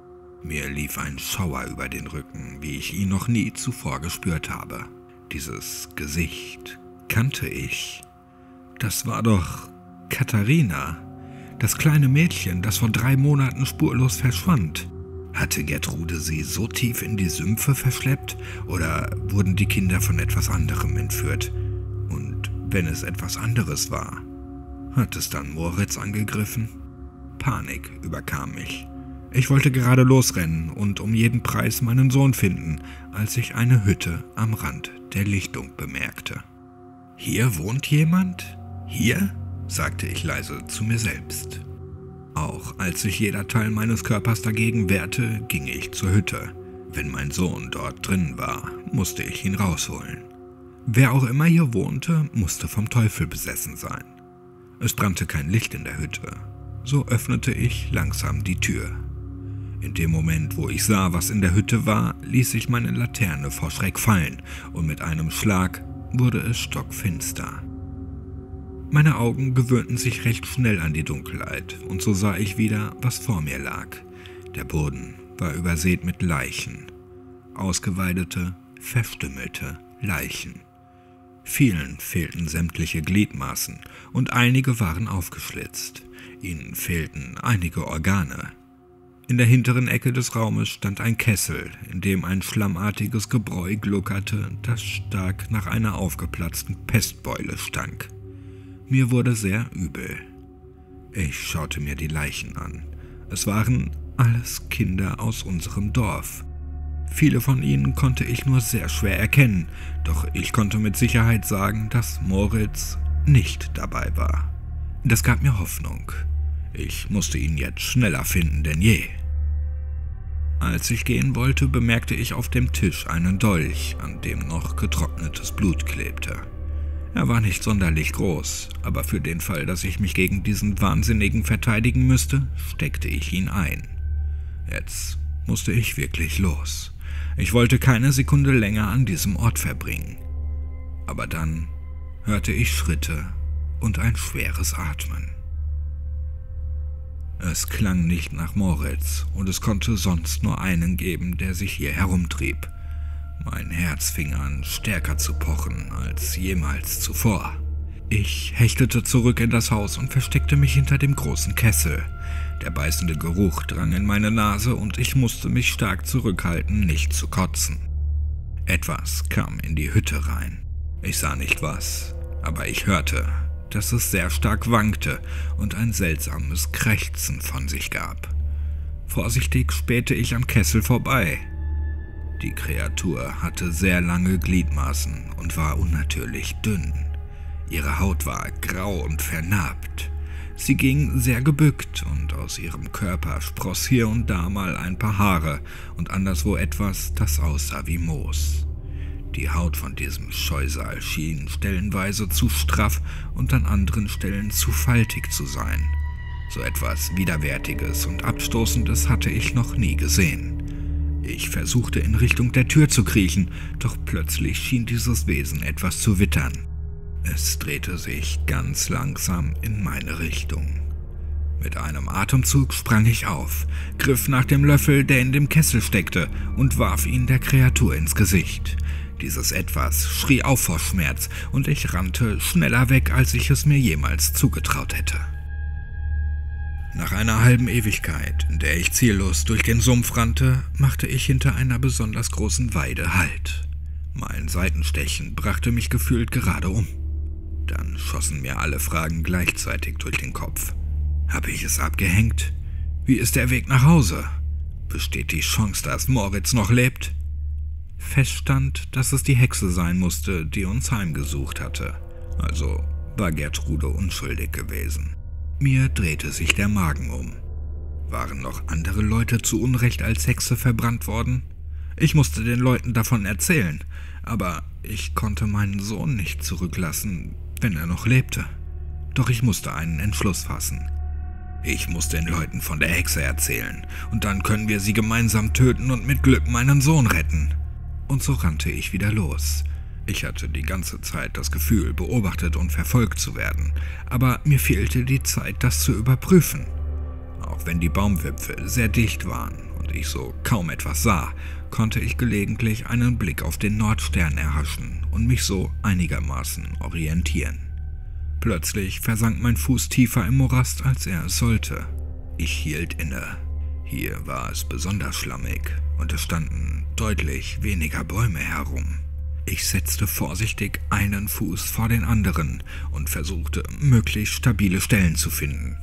Mir lief ein Schauer über den Rücken, wie ich ihn noch nie zuvor gespürt habe. Dieses Gesicht kannte ich. Das war doch Katharina. Das kleine Mädchen, das vor drei Monaten spurlos verschwand. Hatte Gertrude sie so tief in die Sümpfe verschleppt oder wurden die Kinder von etwas anderem entführt? Und wenn es etwas anderes war, hat es dann Moritz angegriffen? Panik überkam mich. Ich wollte gerade losrennen und um jeden Preis meinen Sohn finden, als ich eine Hütte am Rand der Lichtung bemerkte. »Hier wohnt jemand? Hier?« sagte ich leise zu mir selbst. Auch als sich jeder Teil meines Körpers dagegen wehrte, ging ich zur Hütte. Wenn mein Sohn dort drin war, musste ich ihn rausholen. Wer auch immer hier wohnte, musste vom Teufel besessen sein. Es brannte kein Licht in der Hütte. So öffnete ich langsam die Tür. In dem Moment, wo ich sah, was in der Hütte war, ließ ich meine Laterne vor Schreck fallen und mit einem Schlag wurde es stockfinster. Meine Augen gewöhnten sich recht schnell an die Dunkelheit, und so sah ich wieder, was vor mir lag. Der Boden war übersät mit Leichen. Ausgeweidete, verstümmelte Leichen. Vielen fehlten sämtliche Gliedmaßen und einige waren aufgeschlitzt. Ihnen fehlten einige Organe. In der hinteren Ecke des Raumes stand ein Kessel, in dem ein schlammartiges Gebräu gluckerte, das stark nach einer aufgeplatzten Pestbeule stank. Mir wurde sehr übel. Ich schaute mir die Leichen an. Es waren alles Kinder aus unserem Dorf. Viele von ihnen konnte ich nur sehr schwer erkennen, doch ich konnte mit Sicherheit sagen, dass Moritz nicht dabei war. Das gab mir Hoffnung. Ich musste ihn jetzt schneller finden denn je. Als ich gehen wollte, bemerkte ich auf dem Tisch einen Dolch, an dem noch getrocknetes Blut klebte. Er war nicht sonderlich groß, aber für den Fall, dass ich mich gegen diesen Wahnsinnigen verteidigen müsste, steckte ich ihn ein. Jetzt musste ich wirklich los. Ich wollte keine Sekunde länger an diesem Ort verbringen. Aber dann hörte ich Schritte und ein schweres Atmen. Es klang nicht nach Moritz, und es konnte sonst nur einen geben, der sich hier herumtrieb. Mein Herz fing an, stärker zu pochen als jemals zuvor. Ich hechtete zurück in das Haus und versteckte mich hinter dem großen Kessel. Der beißende Geruch drang in meine Nase und ich musste mich stark zurückhalten, nicht zu kotzen. Etwas kam in die Hütte rein. Ich sah nicht was, aber ich hörte, dass es sehr stark wankte und ein seltsames Krächzen von sich gab. Vorsichtig spähte ich am Kessel vorbei. Die Kreatur hatte sehr lange Gliedmaßen und war unnatürlich dünn. Ihre Haut war grau und vernarbt. Sie ging sehr gebückt und aus ihrem Körper spross hier und da mal ein paar Haare und anderswo etwas, das aussah wie Moos. Die Haut von diesem Scheusal schien stellenweise zu straff und an anderen Stellen zu faltig zu sein. So etwas Widerwärtiges und Abstoßendes hatte ich noch nie gesehen. Ich versuchte in Richtung der Tür zu kriechen, doch plötzlich schien dieses Wesen etwas zu wittern. Es drehte sich ganz langsam in meine Richtung. Mit einem Atemzug sprang ich auf, griff nach dem Löffel, der in dem Kessel steckte, und warf ihn der Kreatur ins Gesicht. Dieses Etwas schrie auf vor Schmerz, und ich rannte schneller weg, als ich es mir jemals zugetraut hätte. Nach einer halben Ewigkeit, in der ich ziellos durch den Sumpf rannte, machte ich hinter einer besonders großen Weide Halt. Mein Seitenstechen brachte mich gefühlt gerade um. Dann schossen mir alle Fragen gleichzeitig durch den Kopf. Habe ich es abgehängt? Wie ist der Weg nach Hause? Besteht die Chance, dass Moritz noch lebt? Fest stand, dass es die Hexe sein musste, die uns heimgesucht hatte. Also war Gertrude unschuldig gewesen. Mir drehte sich der Magen um. Waren noch andere Leute zu Unrecht als Hexe verbrannt worden? Ich musste den Leuten davon erzählen, aber ich konnte meinen Sohn nicht zurücklassen, wenn er noch lebte. Doch ich musste einen Entschluss fassen. Ich muss den Leuten von der Hexe erzählen, und dann können wir sie gemeinsam töten und mit Glück meinen Sohn retten. Und so rannte ich wieder los. Ich hatte die ganze Zeit das Gefühl, beobachtet und verfolgt zu werden, aber mir fehlte die Zeit, das zu überprüfen. Auch wenn die Baumwipfel sehr dicht waren und ich so kaum etwas sah, konnte ich gelegentlich einen Blick auf den Nordstern erhaschen und mich so einigermaßen orientieren. Plötzlich versank mein Fuß tiefer im Morast, als er es sollte. Ich hielt inne. Hier war es besonders schlammig und es standen deutlich weniger Bäume herum. Ich setzte vorsichtig einen Fuß vor den anderen und versuchte, möglichst stabile Stellen zu finden.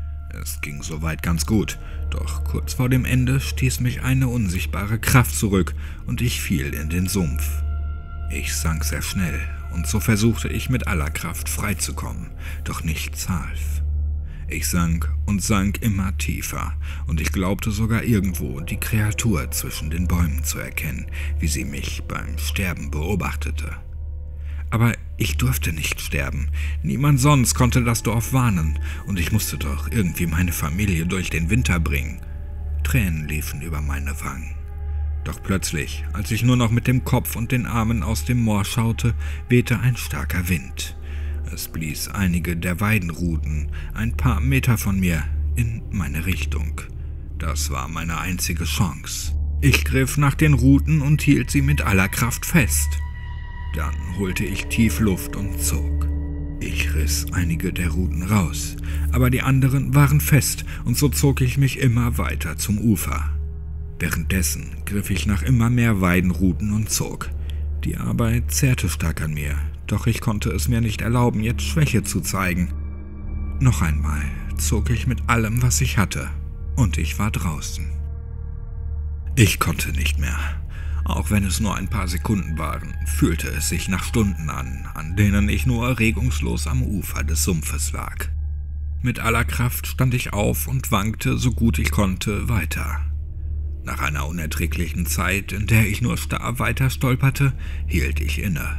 Es ging soweit ganz gut, doch kurz vor dem Ende stieß mich eine unsichtbare Kraft zurück und ich fiel in den Sumpf. Ich sank sehr schnell und so versuchte ich mit aller Kraft freizukommen, doch nichts half. Ich sank und sank immer tiefer und ich glaubte sogar irgendwo die Kreatur zwischen den Bäumen zu erkennen, wie sie mich beim Sterben beobachtete. Aber ich durfte nicht sterben, niemand sonst konnte das Dorf warnen und ich musste doch irgendwie meine Familie durch den Winter bringen. Tränen liefen über meine Wangen. Doch plötzlich, als ich nur noch mit dem Kopf und den Armen aus dem Moor schaute, wehte ein starker Wind. Es blies einige der Weidenruten ein paar Meter von mir in meine Richtung. Das war meine einzige Chance. Ich griff nach den Ruten und hielt sie mit aller Kraft fest. Dann holte ich tief Luft und zog. Ich riss einige der Ruten raus, aber die anderen waren fest und so zog ich mich immer weiter zum Ufer. Währenddessen griff ich nach immer mehr Weidenruten und zog. Die Arbeit zehrte stark an mir, doch ich konnte es mir nicht erlauben, jetzt Schwäche zu zeigen. Noch einmal zog ich mit allem, was ich hatte, und ich war draußen. Ich konnte nicht mehr. Auch wenn es nur ein paar Sekunden waren, fühlte es sich nach Stunden an, an denen ich nur regungslos am Ufer des Sumpfes lag. Mit aller Kraft stand ich auf und wankte, so gut ich konnte, weiter. Nach einer unerträglichen Zeit, in der ich nur starr weiter stolperte, hielt ich inne.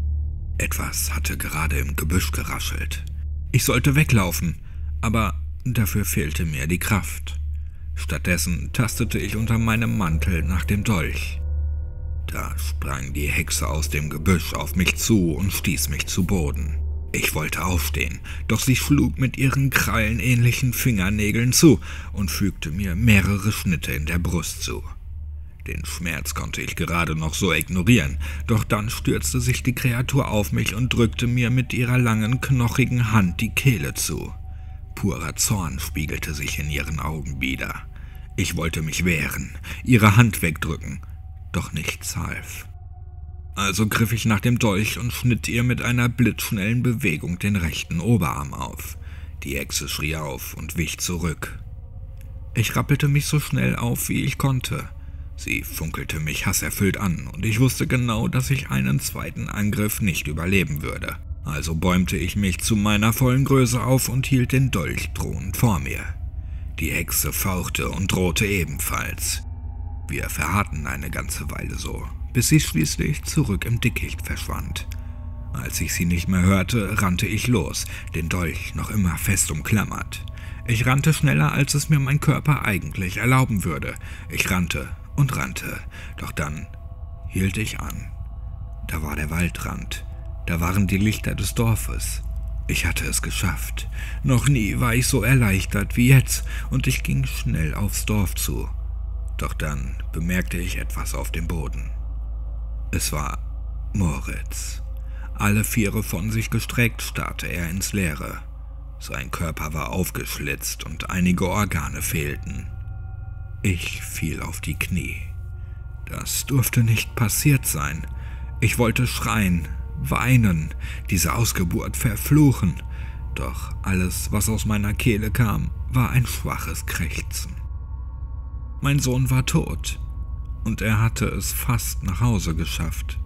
Etwas hatte gerade im Gebüsch geraschelt. Ich sollte weglaufen, aber dafür fehlte mir die Kraft. Stattdessen tastete ich unter meinem Mantel nach dem Dolch. Da sprang die Hexe aus dem Gebüsch auf mich zu und stieß mich zu Boden. Ich wollte aufstehen, doch sie schlug mit ihren krallenähnlichen Fingernägeln zu und fügte mir mehrere Schnitte in der Brust zu. Den Schmerz konnte ich gerade noch so ignorieren, doch dann stürzte sich die Kreatur auf mich und drückte mir mit ihrer langen, knochigen Hand die Kehle zu. Purer Zorn spiegelte sich in ihren Augen wider. Ich wollte mich wehren, ihre Hand wegdrücken, doch nichts half. Also griff ich nach dem Dolch und schnitt ihr mit einer blitzschnellen Bewegung den rechten Oberarm auf. Die Hexe schrie auf und wich zurück. Ich rappelte mich so schnell auf, wie ich konnte. Sie funkelte mich hasserfüllt an und ich wusste genau, dass ich einen zweiten Angriff nicht überleben würde. Also bäumte ich mich zu meiner vollen Größe auf und hielt den Dolch drohend vor mir. Die Hexe fauchte und drohte ebenfalls. Wir verharrten eine ganze Weile so, bis sie schließlich zurück im Dickicht verschwand. Als ich sie nicht mehr hörte, rannte ich los, den Dolch noch immer fest umklammert. Ich rannte schneller, als es mir mein Körper eigentlich erlauben würde. Ich rannte und rannte, doch dann hielt ich an. Da war der Waldrand, da waren die Lichter des Dorfes. Ich hatte es geschafft. Noch nie war ich so erleichtert wie jetzt, und ich ging schnell aufs Dorf zu. Doch dann bemerkte ich etwas auf dem Boden. Es war Moritz. Alle Viere von sich gestreckt starrte er ins Leere. Sein Körper war aufgeschlitzt und einige Organe fehlten. Ich fiel auf die Knie. Das durfte nicht passiert sein. Ich wollte schreien, weinen, diese Ausgeburt verfluchen. Doch alles, was aus meiner Kehle kam, war ein schwaches Krächzen. Mein Sohn war tot und er hatte es fast nach Hause geschafft.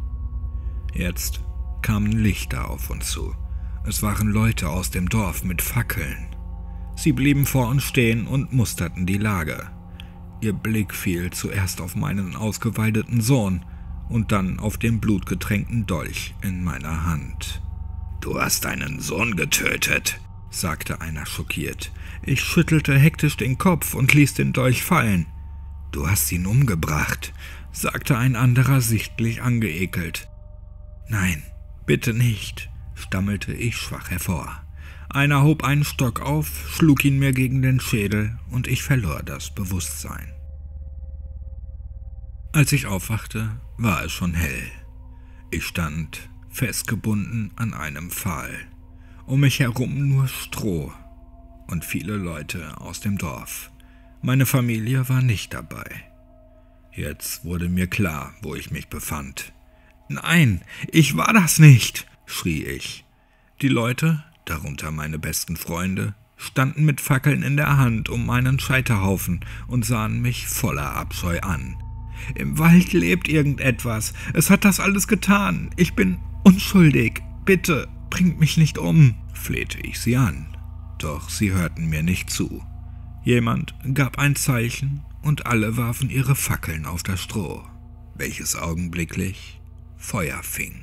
Jetzt kamen Lichter auf uns zu. Es waren Leute aus dem Dorf mit Fackeln. Sie blieben vor uns stehen und musterten die Lage. Ihr Blick fiel zuerst auf meinen ausgeweideten Sohn und dann auf den blutgetränkten Dolch in meiner Hand. »Du hast deinen Sohn getötet«, sagte einer schockiert. Ich schüttelte hektisch den Kopf und ließ den Dolch fallen. »Du hast ihn umgebracht«, sagte ein anderer sichtlich angeekelt. »Nein, bitte nicht«, stammelte ich schwach hervor. Einer hob einen Stock auf, schlug ihn mir gegen den Schädel und ich verlor das Bewusstsein. Als ich aufwachte, war es schon hell. Ich stand festgebunden an einem Pfahl. Um mich herum nur Stroh und viele Leute aus dem Dorf. Meine Familie war nicht dabei. Jetzt wurde mir klar, wo ich mich befand. »Nein, ich war das nicht«, schrie ich. Die Leute, darunter meine besten Freunde, standen mit Fackeln in der Hand um meinen Scheiterhaufen und sahen mich voller Abscheu an. »Im Wald lebt irgendetwas. Es hat das alles getan. Ich bin unschuldig. Bitte, bringt mich nicht um«, flehte ich sie an. Doch sie hörten mir nicht zu. Jemand gab ein Zeichen und alle warfen ihre Fackeln auf das Stroh, welches augenblicklich Feuer fing.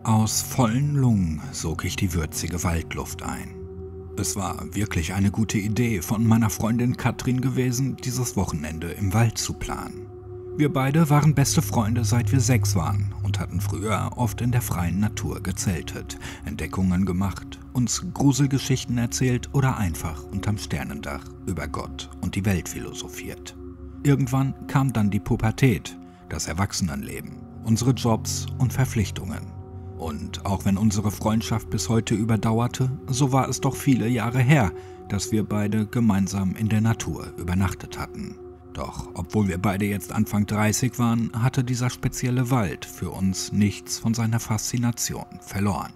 Aus vollen Lungen sog ich die würzige Waldluft ein. Es war wirklich eine gute Idee von meiner Freundin Katrin gewesen, dieses Wochenende im Wald zu planen. Wir beide waren beste Freunde, seit wir sechs waren und hatten früher oft in der freien Natur gezeltet, Entdeckungen gemacht, uns Gruselgeschichten erzählt oder einfach unterm Sternendach über Gott und die Welt philosophiert. Irgendwann kam dann die Pubertät, das Erwachsenenleben, unsere Jobs und Verpflichtungen. Und auch wenn unsere Freundschaft bis heute überdauerte, so war es doch viele Jahre her, dass wir beide gemeinsam in der Natur übernachtet hatten. Doch obwohl wir beide jetzt Anfang dreißig waren, hatte dieser spezielle Wald für uns nichts von seiner Faszination verloren.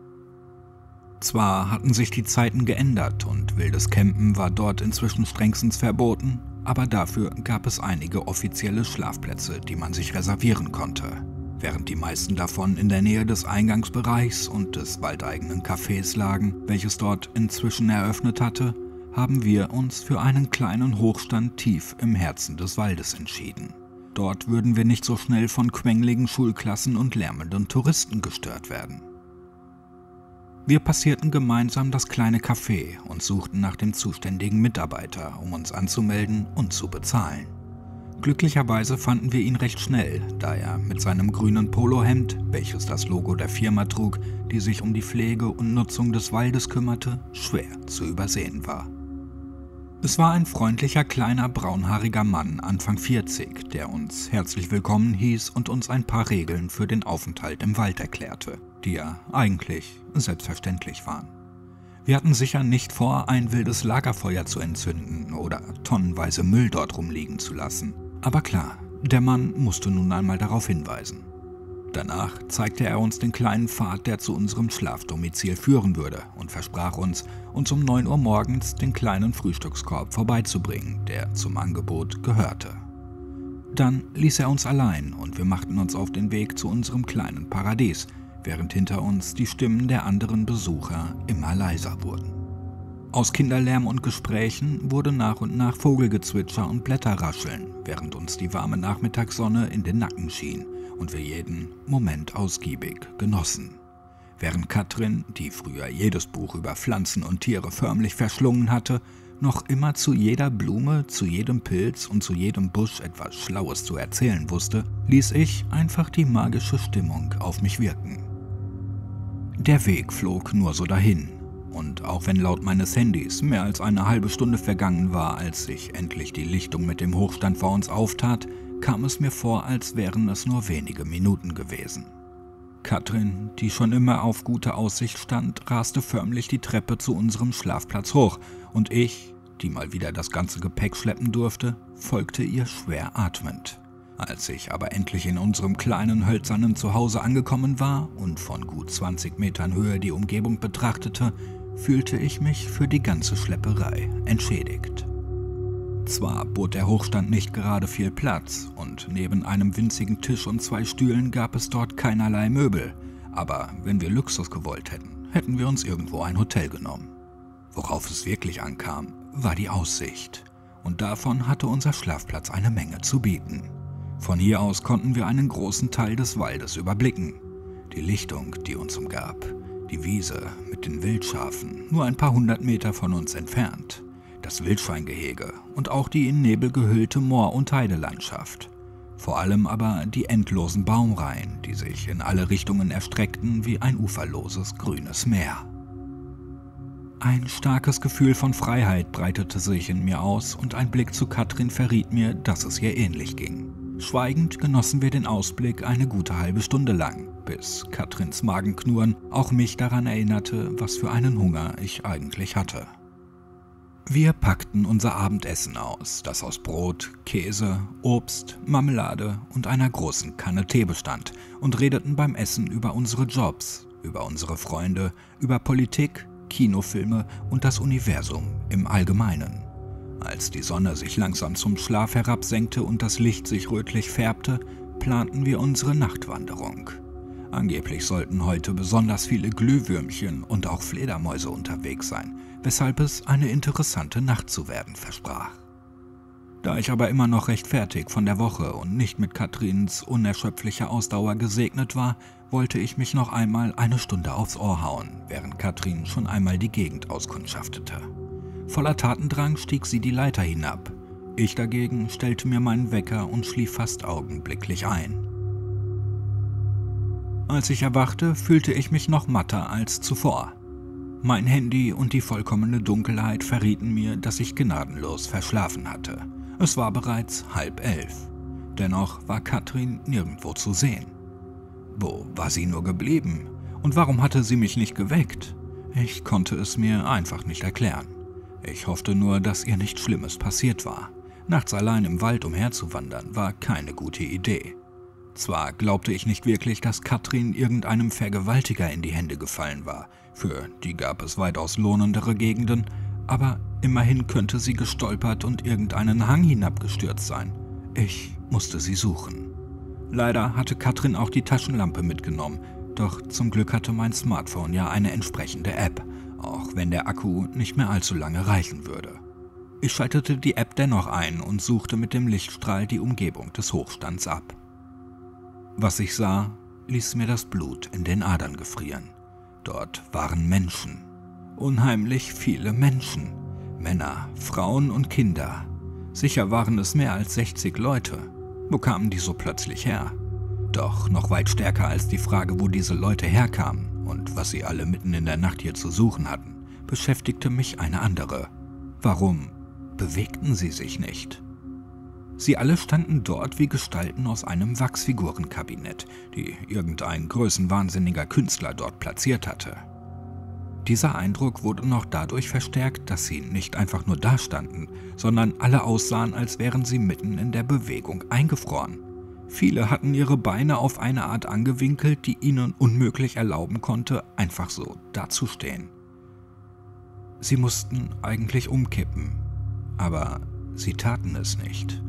Zwar hatten sich die Zeiten geändert und wildes Campen war dort inzwischen strengstens verboten, aber dafür gab es einige offizielle Schlafplätze, die man sich reservieren konnte. Während die meisten davon in der Nähe des Eingangsbereichs und des waldeigenen Cafés lagen, welches dort inzwischen eröffnet hatte, haben wir uns für einen kleinen Hochstand tief im Herzen des Waldes entschieden. Dort würden wir nicht so schnell von quengeligen Schulklassen und lärmenden Touristen gestört werden. Wir passierten gemeinsam das kleine Café und suchten nach dem zuständigen Mitarbeiter, um uns anzumelden und zu bezahlen. Glücklicherweise fanden wir ihn recht schnell, da er mit seinem grünen Polohemd, welches das Logo der Firma trug, die sich um die Pflege und Nutzung des Waldes kümmerte, schwer zu übersehen war. Es war ein freundlicher, kleiner, braunhaariger Mann, Anfang vierzig, der uns herzlich willkommen hieß und uns ein paar Regeln für den Aufenthalt im Wald erklärte, die ja eigentlich selbstverständlich waren. Wir hatten sicher nicht vor, ein wildes Lagerfeuer zu entzünden oder tonnenweise Müll dort rumliegen zu lassen. Aber klar, der Mann musste nun einmal darauf hinweisen. Danach zeigte er uns den kleinen Pfad, der zu unserem Schlafdomizil führen würde, und versprach uns, uns um neun Uhr morgens den kleinen Frühstückskorb vorbeizubringen, der zum Angebot gehörte. Dann ließ er uns allein und wir machten uns auf den Weg zu unserem kleinen Paradies, während hinter uns die Stimmen der anderen Besucher immer leiser wurden. Aus Kinderlärm und Gesprächen wurde nach und nach Vogelgezwitscher und Blätterrascheln, während uns die warme Nachmittagssonne in den Nacken schien und wir jeden Moment ausgiebig genossen. Während Katrin, die früher jedes Buch über Pflanzen und Tiere förmlich verschlungen hatte, noch immer zu jeder Blume, zu jedem Pilz und zu jedem Busch etwas Schlaues zu erzählen wusste, ließ ich einfach die magische Stimmung auf mich wirken. Der Weg flog nur so dahin. Und auch wenn laut meines Handys mehr als eine halbe Stunde vergangen war, als sich endlich die Lichtung mit dem Hochstand vor uns auftat, kam es mir vor, als wären es nur wenige Minuten gewesen. Katrin, die schon immer auf gute Aussicht stand, raste förmlich die Treppe zu unserem Schlafplatz hoch und ich, die mal wieder das ganze Gepäck schleppen durfte, folgte ihr schwer atmend. Als ich aber endlich in unserem kleinen hölzernen Zuhause angekommen war und von gut zwanzig Metern Höhe die Umgebung betrachtete, fühlte ich mich für die ganze Schlepperei entschädigt. Zwar bot der Hochstand nicht gerade viel Platz und neben einem winzigen Tisch und zwei Stühlen gab es dort keinerlei Möbel, aber wenn wir Luxus gewollt hätten, hätten wir uns irgendwo ein Hotel genommen. Worauf es wirklich ankam, war die Aussicht, und davon hatte unser Schlafplatz eine Menge zu bieten. Von hier aus konnten wir einen großen Teil des Waldes überblicken. Die Lichtung, die uns umgab, die Wiese mit den Wildschafen, nur ein paar hundert Meter von uns entfernt, das Wildschweingehege und auch die in Nebel gehüllte Moor- und Heidelandschaft. Vor allem aber die endlosen Baumreihen, die sich in alle Richtungen erstreckten wie ein uferloses grünes Meer. Ein starkes Gefühl von Freiheit breitete sich in mir aus und ein Blick zu Katrin verriet mir, dass es ihr ähnlich ging. Schweigend genossen wir den Ausblick eine gute halbe Stunde lang, bis Katrins Magenknurren auch mich daran erinnerte, was für einen Hunger ich eigentlich hatte. Wir packten unser Abendessen aus, das aus Brot, Käse, Obst, Marmelade und einer großen Kanne Tee bestand, und redeten beim Essen über unsere Jobs, über unsere Freunde, über Politik, Kinofilme und das Universum im Allgemeinen. Als die Sonne sich langsam zum Schlaf herabsenkte und das Licht sich rötlich färbte, planten wir unsere Nachtwanderung. Angeblich sollten heute besonders viele Glühwürmchen und auch Fledermäuse unterwegs sein, weshalb es eine interessante Nacht zu werden versprach. Da ich aber immer noch recht fertig von der Woche und nicht mit Katrins unerschöpflicher Ausdauer gesegnet war, wollte ich mich noch einmal eine Stunde aufs Ohr hauen, während Katrin schon einmal die Gegend auskundschaftete. Voller Tatendrang stieg sie die Leiter hinab. Ich dagegen stellte mir meinen Wecker und schlief fast augenblicklich ein. Als ich erwachte, fühlte ich mich noch matter als zuvor. Mein Handy und die vollkommene Dunkelheit verrieten mir, dass ich gnadenlos verschlafen hatte. Es war bereits halb elf. Dennoch war Katrin nirgendwo zu sehen. Wo war sie nur geblieben? Und warum hatte sie mich nicht geweckt? Ich konnte es mir einfach nicht erklären. Ich hoffte nur, dass ihr nichts Schlimmes passiert war. Nachts allein im Wald umherzuwandern war keine gute Idee. Zwar glaubte ich nicht wirklich, dass Katrin irgendeinem Vergewaltiger in die Hände gefallen war, für die gab es weitaus lohnendere Gegenden, aber immerhin könnte sie gestolpert und irgendeinen Hang hinabgestürzt sein. Ich musste sie suchen. Leider hatte Katrin auch die Taschenlampe mitgenommen, doch zum Glück hatte mein Smartphone ja eine entsprechende App, auch wenn der Akku nicht mehr allzu lange reichen würde. Ich schaltete die App dennoch ein und suchte mit dem Lichtstrahl die Umgebung des Hochstands ab. Was ich sah, ließ mir das Blut in den Adern gefrieren. Dort waren Menschen. Unheimlich viele Menschen. Männer, Frauen und Kinder. Sicher waren es mehr als sechzig Leute. Wo kamen die so plötzlich her? Doch noch weit stärker als die Frage, wo diese Leute herkamen und was sie alle mitten in der Nacht hier zu suchen hatten, beschäftigte mich eine andere. Warum bewegten sie sich nicht? Sie alle standen dort wie Gestalten aus einem Wachsfigurenkabinett, die irgendein größenwahnsinniger Künstler dort platziert hatte. Dieser Eindruck wurde noch dadurch verstärkt, dass sie nicht einfach nur dastanden, sondern alle aussahen, als wären sie mitten in der Bewegung eingefroren. Viele hatten ihre Beine auf eine Art angewinkelt, die ihnen unmöglich erlauben konnte, einfach so dazustehen. Sie mussten eigentlich umkippen, aber sie taten es nicht.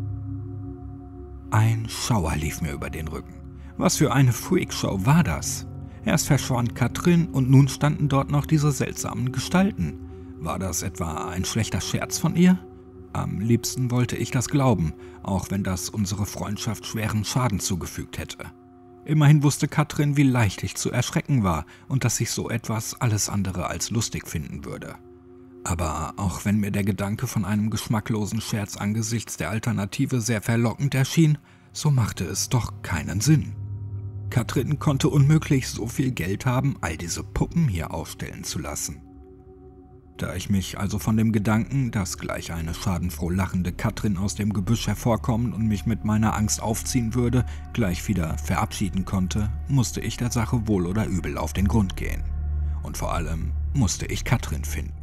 Ein Schauer lief mir über den Rücken. Was für eine Freakshow war das? Erst verschwand Katrin und nun standen dort noch diese seltsamen Gestalten. War das etwa ein schlechter Scherz von ihr? Am liebsten wollte ich das glauben, auch wenn das unsere Freundschaft schweren Schaden zugefügt hätte. Immerhin wusste Katrin, wie leicht ich zu erschrecken war und dass ich so etwas alles andere als lustig finden würde. Aber auch wenn mir der Gedanke von einem geschmacklosen Scherz angesichts der Alternative sehr verlockend erschien, so machte es doch keinen Sinn. Katrin konnte unmöglich so viel Geld haben, all diese Puppen hier aufstellen zu lassen. Da ich mich also von dem Gedanken, dass gleich eine schadenfroh lachende Katrin aus dem Gebüsch hervorkommen und mich mit meiner Angst aufziehen würde, gleich wieder verabschieden konnte, musste ich der Sache wohl oder übel auf den Grund gehen. Und vor allem musste ich Katrin finden.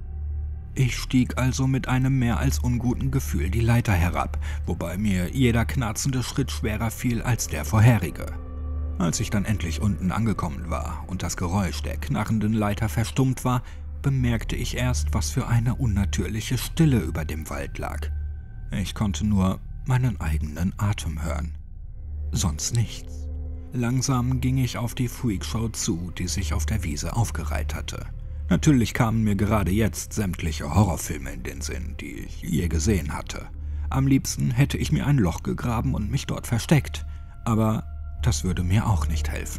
Ich stieg also mit einem mehr als unguten Gefühl die Leiter herab, wobei mir jeder knarzende Schritt schwerer fiel als der vorherige. Als ich dann endlich unten angekommen war und das Geräusch der knarrenden Leiter verstummt war, bemerkte ich erst, was für eine unnatürliche Stille über dem Wald lag. Ich konnte nur meinen eigenen Atem hören. Sonst nichts. Langsam ging ich auf die Freakshow zu, die sich auf der Wiese aufgereiht hatte. Natürlich kamen mir gerade jetzt sämtliche Horrorfilme in den Sinn, die ich je gesehen hatte. Am liebsten hätte ich mir ein Loch gegraben und mich dort versteckt, aber das würde mir auch nicht helfen.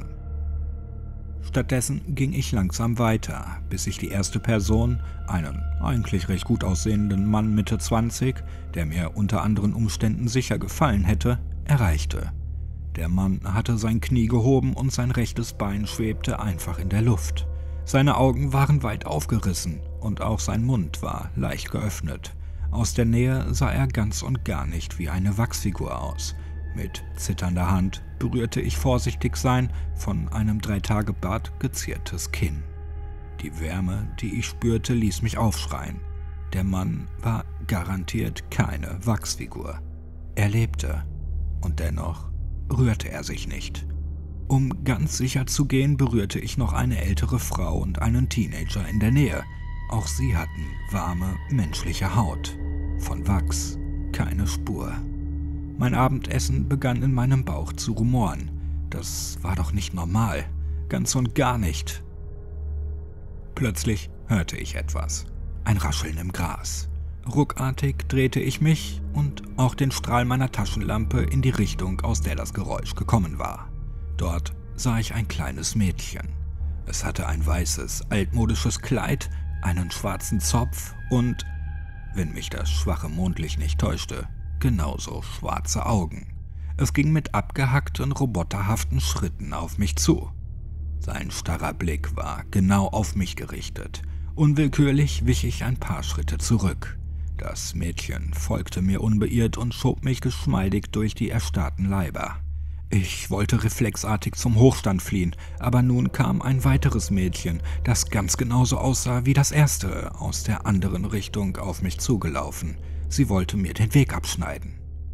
Stattdessen ging ich langsam weiter, bis ich die erste Person, einen eigentlich recht gut aussehenden Mann Mitte zwanzig, der mir unter anderen Umständen sicher gefallen hätte, erreichte. Der Mann hatte sein Knie gehoben und sein rechtes Bein schwebte einfach in der Luft. Seine Augen waren weit aufgerissen und auch sein Mund war leicht geöffnet. Aus der Nähe sah er ganz und gar nicht wie eine Wachsfigur aus. Mit zitternder Hand berührte ich vorsichtig sein von einem Drei-Tage-Bart geziertes Kinn. Die Wärme, die ich spürte, ließ mich aufschreien. Der Mann war garantiert keine Wachsfigur. Er lebte und dennoch rührte er sich nicht. Um ganz sicher zu gehen, berührte ich noch eine ältere Frau und einen Teenager in der Nähe. Auch sie hatten warme, menschliche Haut. Von Wachs keine Spur. Mein Abendessen begann in meinem Bauch zu rumoren. Das war doch nicht normal. Ganz und gar nicht. Plötzlich hörte ich etwas. Ein Rascheln im Gras. Ruckartig drehte ich mich und auch den Strahl meiner Taschenlampe in die Richtung, aus der das Geräusch gekommen war. Dort sah ich ein kleines Mädchen. Es hatte ein weißes, altmodisches Kleid, einen schwarzen Zopf und, wenn mich das schwache Mondlicht nicht täuschte, genauso schwarze Augen. Es ging mit abgehackten, roboterhaften Schritten auf mich zu. Sein starrer Blick war genau auf mich gerichtet. Unwillkürlich wich ich ein paar Schritte zurück. Das Mädchen folgte mir unbeirrt und schob mich geschmeidig durch die erstarrten Leiber. Ich wollte reflexartig zum Hochstand fliehen, aber nun kam ein weiteres Mädchen, das ganz genauso aussah wie das erste, aus der anderen Richtung auf mich zugelaufen. Sie wollte mir den Weg abschneiden.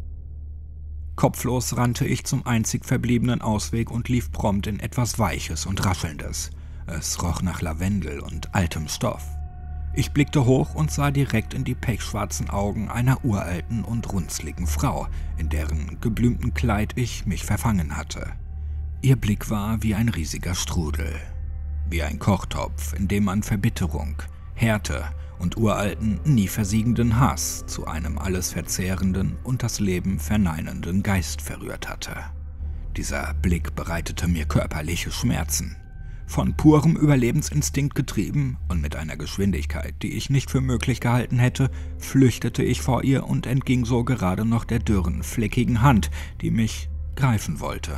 Kopflos rannte ich zum einzig verbliebenen Ausweg und lief prompt in etwas Weiches und Raschelndes. Es roch nach Lavendel und altem Stoff. Ich blickte hoch und sah direkt in die pechschwarzen Augen einer uralten und runzligen Frau, in deren geblümtem Kleid ich mich verfangen hatte. Ihr Blick war wie ein riesiger Strudel, wie ein Kochtopf, in dem man Verbitterung, Härte und uralten, nie versiegenden Hass zu einem alles verzehrenden und das Leben verneinenden Geist verrührt hatte. Dieser Blick bereitete mir körperliche Schmerzen. Von purem Überlebensinstinkt getrieben und mit einer Geschwindigkeit, die ich nicht für möglich gehalten hätte, flüchtete ich vor ihr und entging so gerade noch der dürren, fleckigen Hand, die mich greifen wollte.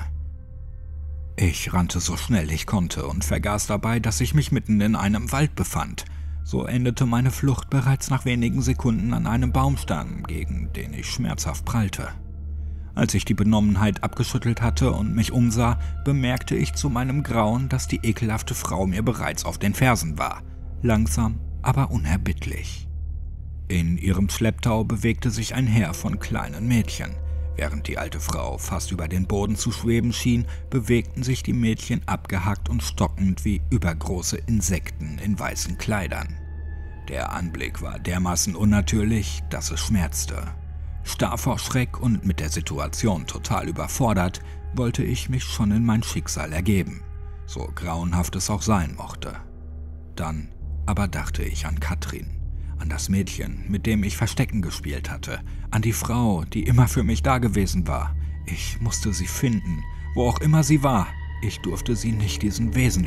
Ich rannte so schnell ich konnte und vergaß dabei, dass ich mich mitten in einem Wald befand. So endete meine Flucht bereits nach wenigen Sekunden an einem Baumstamm, gegen den ich schmerzhaft prallte. Als ich die Benommenheit abgeschüttelt hatte und mich umsah, bemerkte ich zu meinem Grauen, dass die ekelhafte Frau mir bereits auf den Fersen war. Langsam, aber unerbittlich. In ihrem Schlepptau bewegte sich ein Heer von kleinen Mädchen. Während die alte Frau fast über den Boden zu schweben schien, bewegten sich die Mädchen abgehackt und stockend wie übergroße Insekten in weißen Kleidern. Der Anblick war dermaßen unnatürlich, dass es schmerzte. Starr vor Schreck und mit der Situation total überfordert, wollte ich mich schon in mein Schicksal ergeben, so grauenhaft es auch sein mochte. Dann aber dachte ich an Katrin, an das Mädchen, mit dem ich Verstecken gespielt hatte, an die Frau, die immer für mich dagewesen war. Ich musste sie finden, wo auch immer sie war. Ich durfte sie nicht diesen Wesen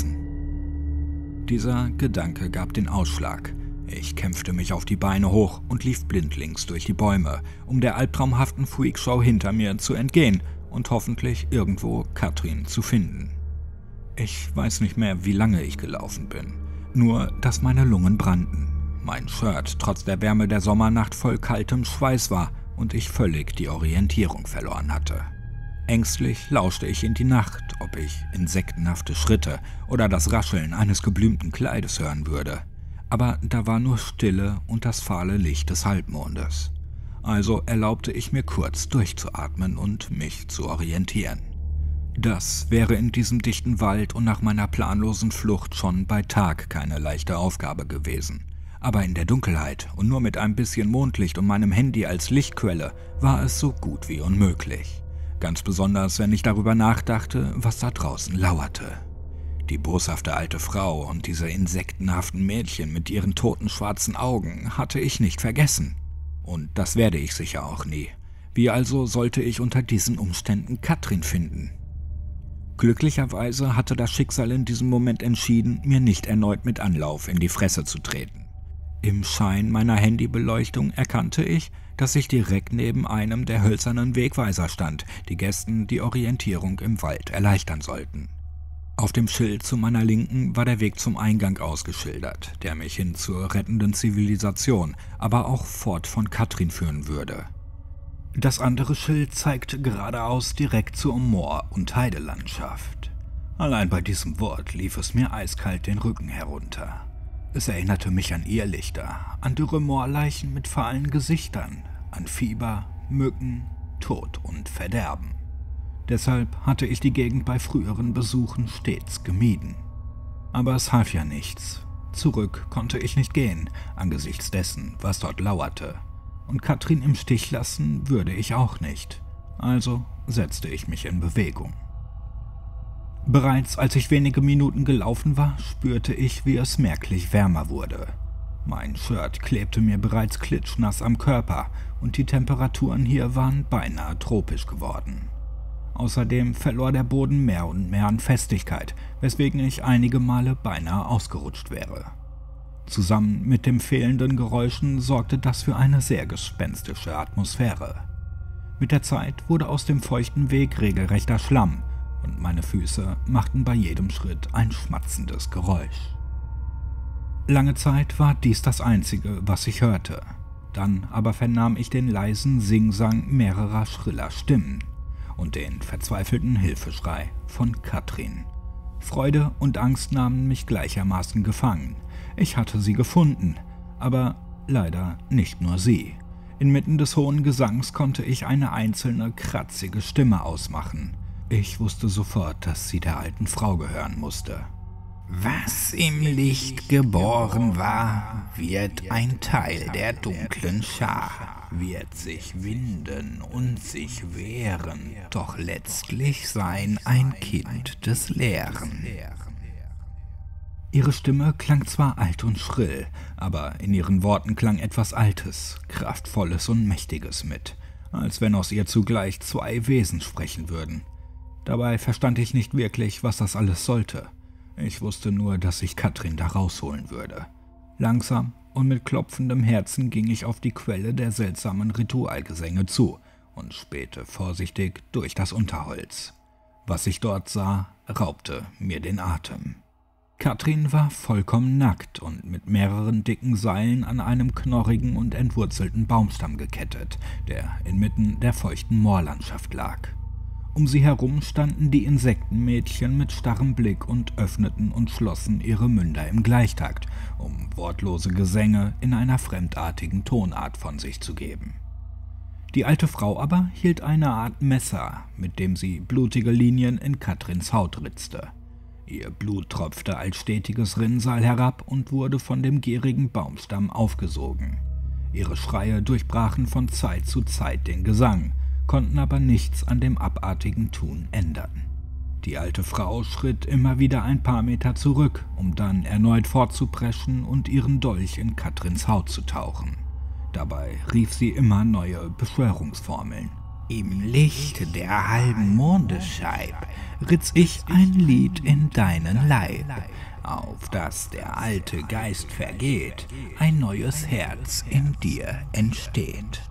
überlassen. Dieser Gedanke gab den Ausschlag. Ich kämpfte mich auf die Beine hoch und lief blindlings durch die Bäume, um der albtraumhaften Freakshow hinter mir zu entgehen und hoffentlich irgendwo Katrin zu finden. Ich weiß nicht mehr, wie lange ich gelaufen bin, nur dass meine Lungen brannten, mein Shirt trotz der Wärme der Sommernacht voll kaltem Schweiß war und ich völlig die Orientierung verloren hatte. Ängstlich lauschte ich in die Nacht, ob ich insektenhafte Schritte oder das Rascheln eines geblümten Kleides hören würde. Aber da war nur Stille und das fahle Licht des Halbmondes. Also erlaubte ich mir kurz durchzuatmen und mich zu orientieren. Das wäre in diesem dichten Wald und nach meiner planlosen Flucht schon bei Tag keine leichte Aufgabe gewesen. Aber in der Dunkelheit und nur mit ein bisschen Mondlicht und meinem Handy als Lichtquelle war es so gut wie unmöglich. Ganz besonders, wenn ich darüber nachdachte, was da draußen lauerte. Die boshafte alte Frau und diese insektenhaften Mädchen mit ihren toten schwarzen Augen hatte ich nicht vergessen. Und das werde ich sicher auch nie. Wie also sollte ich unter diesen Umständen Katrin finden? Glücklicherweise hatte das Schicksal in diesem Moment entschieden, mir nicht erneut mit Anlauf in die Fresse zu treten. Im Schein meiner Handybeleuchtung erkannte ich, dass ich direkt neben einem der hölzernen Wegweiser stand, die Gästen die Orientierung im Wald erleichtern sollten. Auf dem Schild zu meiner Linken war der Weg zum Eingang ausgeschildert, der mich hin zur rettenden Zivilisation, aber auch fort von Katrin führen würde. Das andere Schild zeigte geradeaus direkt zur Moor- und Heidelandschaft. Allein bei diesem Wort lief es mir eiskalt den Rücken herunter. Es erinnerte mich an Irrlichter, an dürre Moorleichen mit fahlen Gesichtern, an Fieber, Mücken, Tod und Verderben. Deshalb hatte ich die Gegend bei früheren Besuchen stets gemieden. Aber es half ja nichts. Zurück konnte ich nicht gehen, angesichts dessen, was dort lauerte. Und Katrin im Stich lassen würde ich auch nicht. Also setzte ich mich in Bewegung. Bereits als ich wenige Minuten gelaufen war, spürte ich, wie es merklich wärmer wurde. Mein Shirt klebte mir bereits klitschnass am Körper und die Temperaturen hier waren beinahe tropisch geworden. Außerdem verlor der Boden mehr und mehr an Festigkeit, weswegen ich einige Male beinahe ausgerutscht wäre. Zusammen mit den fehlenden Geräuschen sorgte das für eine sehr gespenstische Atmosphäre. Mit der Zeit wurde aus dem feuchten Weg regelrechter Schlamm und meine Füße machten bei jedem Schritt ein schmatzendes Geräusch. Lange Zeit war dies das Einzige, was ich hörte. Dann aber vernahm ich den leisen Singsang mehrerer schriller Stimmen und den verzweifelten Hilfeschrei von Katrin. Freude und Angst nahmen mich gleichermaßen gefangen. Ich hatte sie gefunden, aber leider nicht nur sie. Inmitten des hohen Gesangs konnte ich eine einzelne, kratzige Stimme ausmachen. Ich wusste sofort, dass sie der alten Frau gehören musste. Was im Licht geboren war, wird ein Teil der dunklen Schar, wird sich winden und sich wehren, doch letztlich sein ein Kind des Leeren. Ihre Stimme klang zwar alt und schrill, aber in ihren Worten klang etwas Altes, Kraftvolles und Mächtiges mit, als wenn aus ihr zugleich zwei Wesen sprechen würden. Dabei verstand ich nicht wirklich, was das alles sollte. Ich wusste nur, dass ich Katrin da rausholen würde. Langsam und mit klopfendem Herzen ging ich auf die Quelle der seltsamen Ritualgesänge zu und spähte vorsichtig durch das Unterholz. Was ich dort sah, raubte mir den Atem. Katrin war vollkommen nackt und mit mehreren dicken Seilen an einem knorrigen und entwurzelten Baumstamm gekettet, der inmitten der feuchten Moorlandschaft lag. Um sie herum standen die Insektenmädchen mit starrem Blick und öffneten und schlossen ihre Münder im Gleichtakt, um wortlose Gesänge in einer fremdartigen Tonart von sich zu geben. Die alte Frau aber hielt eine Art Messer, mit dem sie blutige Linien in Katrins Haut ritzte. Ihr Blut tropfte als stetiges Rinnsal herab und wurde von dem gierigen Baumstamm aufgesogen. Ihre Schreie durchbrachen von Zeit zu Zeit den Gesang, konnten aber nichts an dem abartigen Tun ändern. Die alte Frau schritt immer wieder ein paar Meter zurück, um dann erneut fortzupreschen und ihren Dolch in Katrins Haut zu tauchen. Dabei rief sie immer neue Beschwörungsformeln. Im Licht der halben Mondescheib ritz ich ein Lied in deinen Leib, auf das der alte Geist vergeht, ein neues Herz in dir entsteht.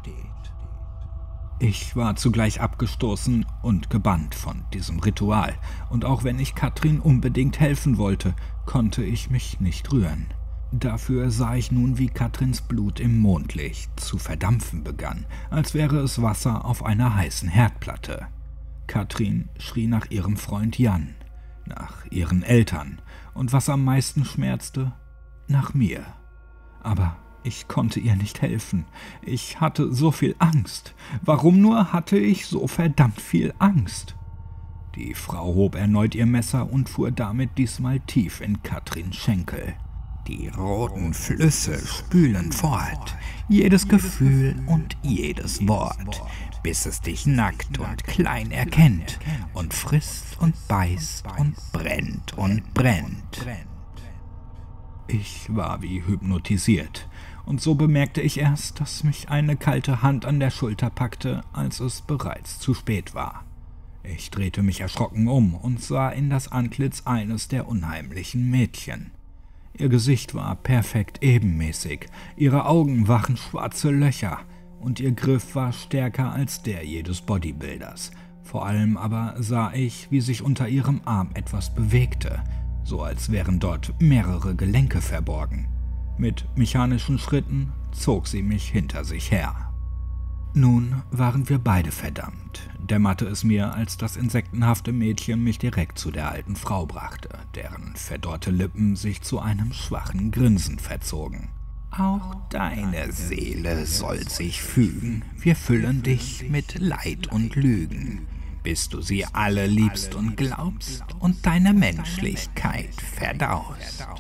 Ich war zugleich abgestoßen und gebannt von diesem Ritual, und auch wenn ich Katrin unbedingt helfen wollte, konnte ich mich nicht rühren. Dafür sah ich nun, wie Katrins Blut im Mondlicht zu verdampfen begann, als wäre es Wasser auf einer heißen Herdplatte. Katrin schrie nach ihrem Freund Jan, nach ihren Eltern und was am meisten schmerzte, nach mir. Aber ich konnte ihr nicht helfen. Ich hatte so viel Angst. Warum nur hatte ich so verdammt viel Angst? Die Frau hob erneut ihr Messer und fuhr damit diesmal tief in Katrins Schenkel. Die roten Flüsse spülen fort, jedes Gefühl und jedes Wort, bis es dich nackt und klein erkennt und frisst und beißt und brennt und brennt. Ich war wie hypnotisiert, und so bemerkte ich erst, dass mich eine kalte Hand an der Schulter packte, als es bereits zu spät war. Ich drehte mich erschrocken um und sah in das Antlitz eines der unheimlichen Mädchen. Ihr Gesicht war perfekt ebenmäßig, ihre Augen waren schwarze Löcher und ihr Griff war stärker als der jedes Bodybuilders. Vor allem aber sah ich, wie sich unter ihrem Arm etwas bewegte, so als wären dort mehrere Gelenke verborgen. Mit mechanischen Schritten zog sie mich hinter sich her. Nun waren wir beide verdammt, dämmerte es mir, als das insektenhafte Mädchen mich direkt zu der alten Frau brachte, deren verdorrte Lippen sich zu einem schwachen Grinsen verzogen. Auch deine Seele soll sich fügen, wir füllen dich mit Leid und Lügen, bis du sie alle liebst und glaubst und deine Menschlichkeit verdaust.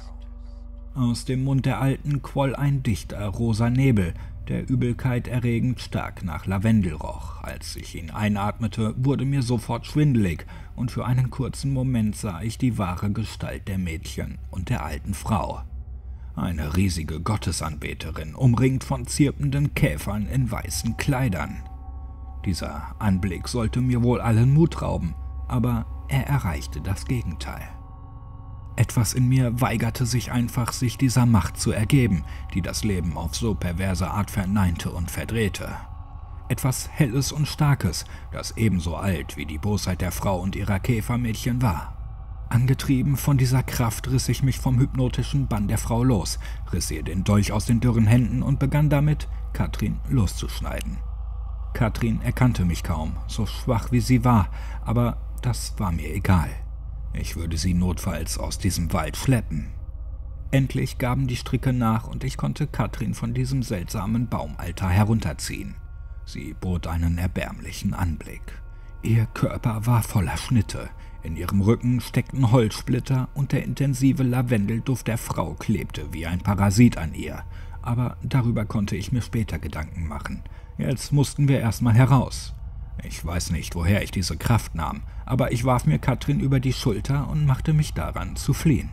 Aus dem Mund der Alten quoll ein dichter rosa Nebel, der Übelkeit erregend stark nach Lavendel roch. Als ich ihn einatmete, wurde mir sofort schwindelig, und für einen kurzen Moment sah ich die wahre Gestalt der Mädchen und der alten Frau. Eine riesige Gottesanbeterin, umringt von zirpenden Käfern in weißen Kleidern. Dieser Anblick sollte mir wohl allen Mut rauben, aber er erreichte das Gegenteil. Etwas in mir weigerte sich einfach, sich dieser Macht zu ergeben, die das Leben auf so perverse Art verneinte und verdrehte. Etwas Helles und Starkes, das ebenso alt wie die Bosheit der Frau und ihrer Käfermädchen war. Angetrieben von dieser Kraft riss ich mich vom hypnotischen Bann der Frau los, riss ihr den Dolch aus den dürren Händen und begann damit, Katrin loszuschneiden. Katrin erkannte mich kaum, so schwach wie sie war, aber das war mir egal. Ich würde sie notfalls aus diesem Wald schleppen. Endlich gaben die Stricke nach und ich konnte Katrin von diesem seltsamen Baumaltar herunterziehen. Sie bot einen erbärmlichen Anblick. Ihr Körper war voller Schnitte, in ihrem Rücken steckten Holzsplitter und der intensive Lavendelduft der Frau klebte wie ein Parasit an ihr. Aber darüber konnte ich mir später Gedanken machen. Jetzt mussten wir erstmal heraus. Ich weiß nicht, woher ich diese Kraft nahm, aber ich warf mir Katrin über die Schulter und machte mich daran, zu fliehen.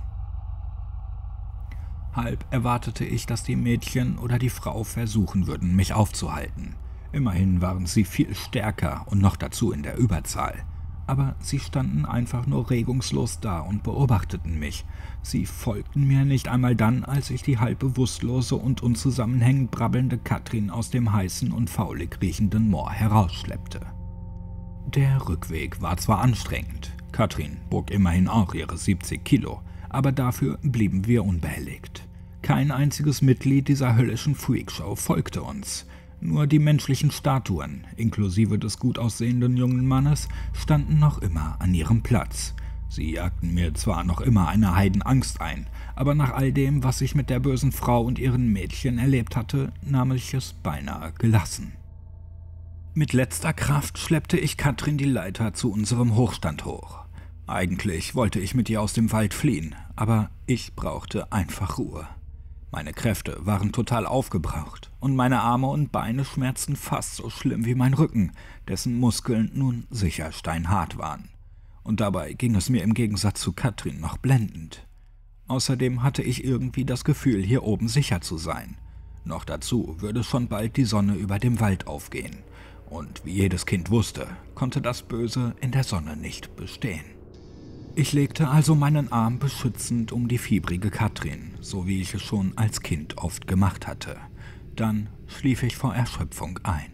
Halb erwartete ich, dass die Mädchen oder die Frau versuchen würden, mich aufzuhalten. Immerhin waren sie viel stärker und noch dazu in der Überzahl. Aber sie standen einfach nur regungslos da und beobachteten mich. Sie folgten mir nicht einmal dann, als ich die halb bewusstlose und unzusammenhängend brabbelnde Katrin aus dem heißen und faulig riechenden Moor herausschleppte. Der Rückweg war zwar anstrengend, Katrin bog immerhin auch ihre siebzig Kilo, aber dafür blieben wir unbehelligt. Kein einziges Mitglied dieser höllischen Freakshow folgte uns. Nur die menschlichen Statuen, inklusive des gut aussehenden jungen Mannes, standen noch immer an ihrem Platz. Sie jagten mir zwar noch immer eine Heidenangst ein, aber nach all dem, was ich mit der bösen Frau und ihren Mädchen erlebt hatte, nahm ich es beinahe gelassen. Mit letzter Kraft schleppte ich Katrin die Leiter zu unserem Hochstand hoch. Eigentlich wollte ich mit ihr aus dem Wald fliehen, aber ich brauchte einfach Ruhe. Meine Kräfte waren total aufgebraucht und meine Arme und Beine schmerzten fast so schlimm wie mein Rücken, dessen Muskeln nun sicher steinhart waren. Und dabei ging es mir im Gegensatz zu Katrin noch blendend. Außerdem hatte ich irgendwie das Gefühl, hier oben sicher zu sein. Noch dazu würde schon bald die Sonne über dem Wald aufgehen. Und wie jedes Kind wusste, konnte das Böse in der Sonne nicht bestehen. Ich legte also meinen Arm beschützend um die fiebrige Katrin, so wie ich es schon als Kind oft gemacht hatte. Dann schlief ich vor Erschöpfung ein.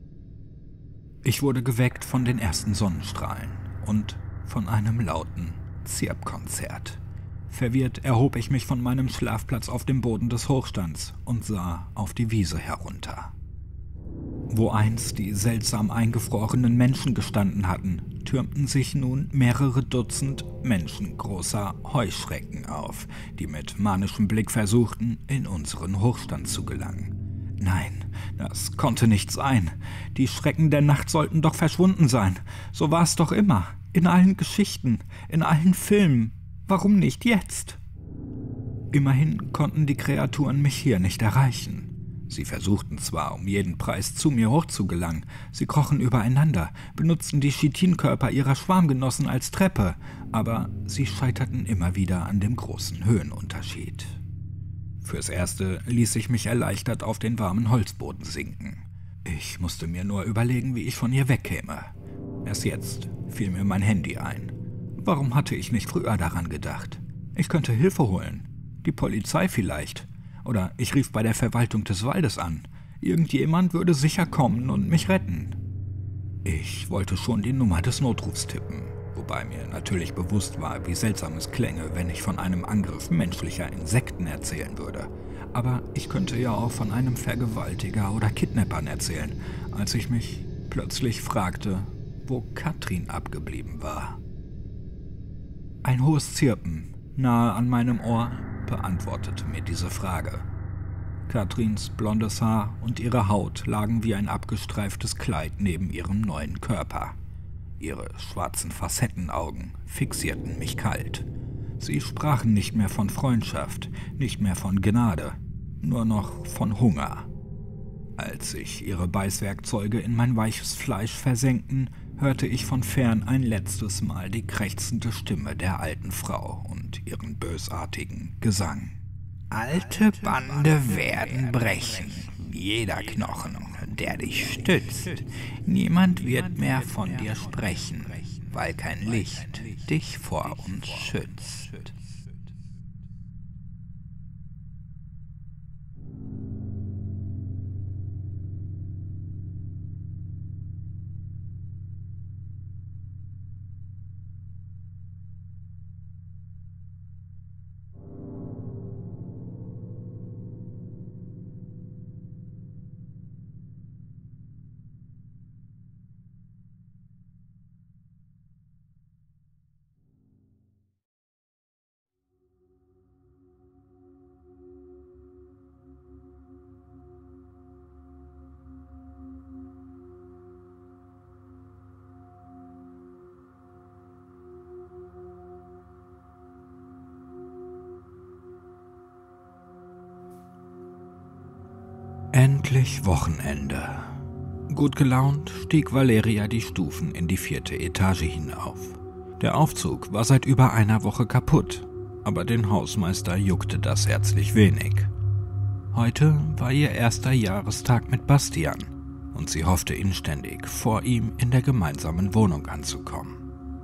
Ich wurde geweckt von den ersten Sonnenstrahlen und von einem lauten Zirpkonzert. Verwirrt erhob ich mich von meinem Schlafplatz auf dem Boden des Hochstands und sah auf die Wiese herunter. Wo einst die seltsam eingefrorenen Menschen gestanden hatten, türmten sich nun mehrere Dutzend menschengroßer Heuschrecken auf, die mit manischem Blick versuchten, in unseren Hochstand zu gelangen. Nein, das konnte nicht sein. Die Schrecken der Nacht sollten doch verschwunden sein. So war es doch immer. In allen Geschichten, in allen Filmen. Warum nicht jetzt? Immerhin konnten die Kreaturen mich hier nicht erreichen. Sie versuchten zwar, um jeden Preis zu mir hochzugelangen, sie krochen übereinander, benutzten die Chitinkörper ihrer Schwarmgenossen als Treppe, aber sie scheiterten immer wieder an dem großen Höhenunterschied. Fürs Erste ließ ich mich erleichtert auf den warmen Holzboden sinken. Ich musste mir nur überlegen, wie ich von ihr wegkäme. Erst jetzt fiel mir mein Handy ein. Warum hatte ich nicht früher daran gedacht? Ich könnte Hilfe holen. Die Polizei vielleicht. Oder ich rief bei der Verwaltung des Waldes an. Irgendjemand würde sicher kommen und mich retten. Ich wollte schon die Nummer des Notrufs tippen, wobei mir natürlich bewusst war, wie seltsam es klänge, wenn ich von einem Angriff menschlicher Insekten erzählen würde. Aber ich könnte ja auch von einem Vergewaltiger oder Kidnappern erzählen, als ich mich plötzlich fragte, wo Katrin abgeblieben war. Ein hohes Zirpen nahe an meinem Ohr beantwortete mir diese Frage. Katrins blondes Haar und ihre Haut lagen wie ein abgestreiftes Kleid neben ihrem neuen Körper. Ihre schwarzen Facettenaugen fixierten mich kalt. Sie sprachen nicht mehr von Freundschaft, nicht mehr von Gnade, nur noch von Hunger. Als sich ihre Beißwerkzeuge in mein weiches Fleisch versenkten, hörte ich von fern ein letztes Mal die krächzende Stimme der alten Frau und ihren bösartigen Gesang. Alte Bande werden brechen, jeder Knochen, der dich stützt. Niemand wird mehr von dir sprechen, weil kein Licht dich vor uns schützt. Endlich Wochenende. Gut gelaunt stieg Valeria die Stufen in die vierte Etage hinauf. Der Aufzug war seit über einer Woche kaputt, aber den Hausmeister juckte das herzlich wenig. Heute war ihr erster Jahrestag mit Bastian und sie hoffte inständig, vor ihm in der gemeinsamen Wohnung anzukommen.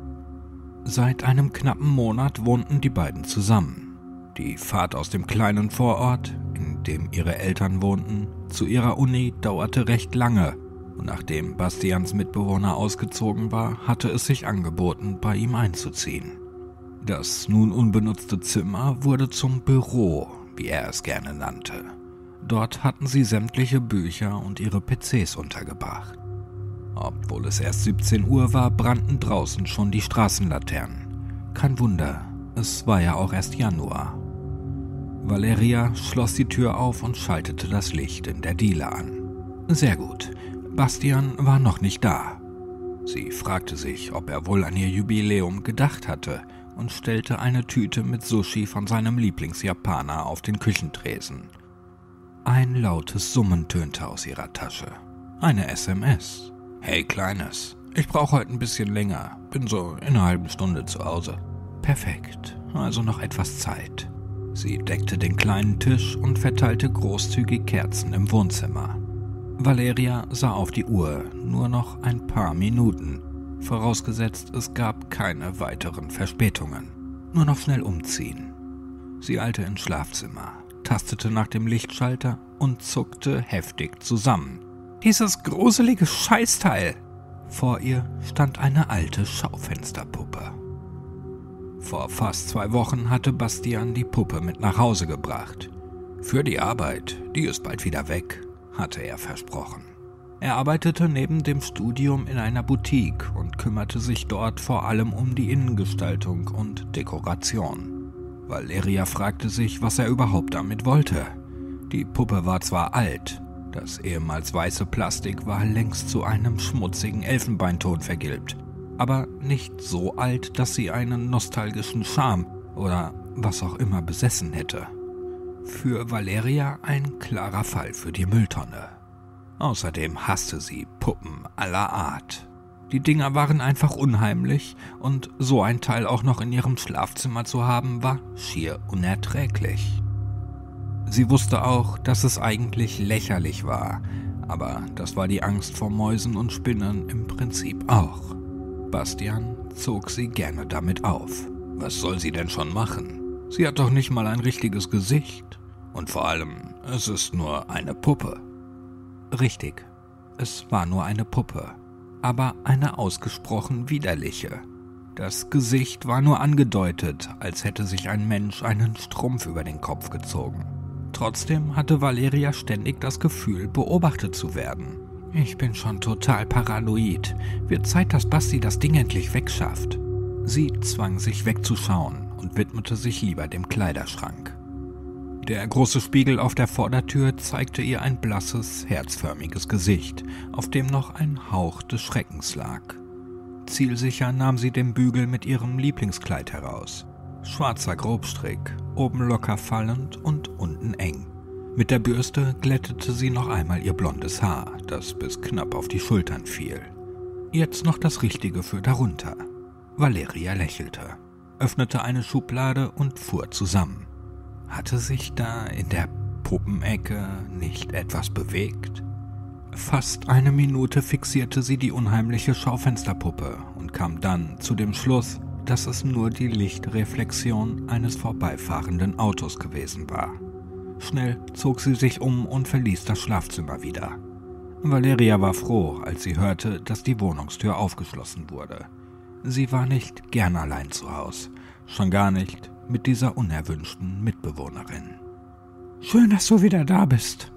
Seit einem knappen Monat wohnten die beiden zusammen. Die Fahrt aus dem kleinen Vorort, in dem ihre Eltern wohnten, zu ihrer Uni dauerte recht lange und nachdem Bastians Mitbewohner ausgezogen war, hatte es sich angeboten, bei ihm einzuziehen. Das nun unbenutzte Zimmer wurde zum Büro, wie er es gerne nannte. Dort hatten sie sämtliche Bücher und ihre P Cs untergebracht. Obwohl es erst siebzehn Uhr war, brannten draußen schon die Straßenlaternen. Kein Wunder, es war ja auch erst Januar. Valeria schloss die Tür auf und schaltete das Licht in der Diele an. Sehr gut, Bastian war noch nicht da. Sie fragte sich, ob er wohl an ihr Jubiläum gedacht hatte und stellte eine Tüte mit Sushi von seinem Lieblingsjapaner auf den Küchentresen. Ein lautes Summen tönte aus ihrer Tasche. Eine S M S. Hey Kleines, ich brauche heute ein bisschen länger, bin so in einer halben Stunde zu Hause. Perfekt, also noch etwas Zeit. Sie deckte den kleinen Tisch und verteilte großzügig Kerzen im Wohnzimmer. Valeria sah auf die Uhr, nur noch ein paar Minuten, vorausgesetzt es gab keine weiteren Verspätungen. Nur noch schnell umziehen. Sie eilte ins Schlafzimmer, tastete nach dem Lichtschalter und zuckte heftig zusammen. Dieses gruselige Scheißteil! Vor ihr stand eine alte Schaufensterpuppe. Vor fast zwei Wochen hatte Bastian die Puppe mit nach Hause gebracht. Für die Arbeit, die ist bald wieder weg, hatte er versprochen. Er arbeitete neben dem Studium in einer Boutique und kümmerte sich dort vor allem um die Innengestaltung und Dekoration. Valeria fragte sich, was er überhaupt damit wollte. Die Puppe war zwar alt, das ehemals weiße Plastik war längst zu einem schmutzigen Elfenbeinton vergilbt, aber nicht so alt, dass sie einen nostalgischen Charme oder was auch immer besessen hätte. Für Valeria ein klarer Fall für die Mülltonne. Außerdem hasste sie Puppen aller Art. Die Dinger waren einfach unheimlich und so ein Teil auch noch in ihrem Schlafzimmer zu haben, war schier unerträglich. Sie wusste auch, dass es eigentlich lächerlich war, aber das war die Angst vor Mäusen und Spinnen im Prinzip auch. Bastian zog sie gerne damit auf. Was soll sie denn schon machen? Sie hat doch nicht mal ein richtiges Gesicht. Und vor allem, es ist nur eine Puppe. Richtig, es war nur eine Puppe, aber eine ausgesprochen widerliche. Das Gesicht war nur angedeutet, als hätte sich ein Mensch einen Strumpf über den Kopf gezogen. Trotzdem hatte Valeria ständig das Gefühl, beobachtet zu werden. Ich bin schon total paranoid. Wird Zeit, dass Basti das Ding endlich wegschafft. Sie zwang sich wegzuschauen und widmete sich lieber dem Kleiderschrank. Der große Spiegel auf der Vordertür zeigte ihr ein blasses, herzförmiges Gesicht, auf dem noch ein Hauch des Schreckens lag. Zielsicher nahm sie den Bügel mit ihrem Lieblingskleid heraus. Schwarzer Grobstrick, oben locker fallend und unten eng. Mit der Bürste glättete sie noch einmal ihr blondes Haar, das bis knapp auf die Schultern fiel. Jetzt noch das Richtige für darunter. Valeria lächelte, öffnete eine Schublade und fuhr zusammen. Hatte sich da in der Puppenecke nicht etwas bewegt? Fast eine Minute fixierte sie die unheimliche Schaufensterpuppe und kam dann zu dem Schluss, dass es nur die Lichtreflexion eines vorbeifahrenden Autos gewesen war. Schnell zog sie sich um und verließ das Schlafzimmer wieder. Valeria war froh, als sie hörte, dass die Wohnungstür aufgeschlossen wurde. Sie war nicht gern allein zu Hause, schon gar nicht mit dieser unerwünschten Mitbewohnerin. »Schön, dass du wieder da bist.«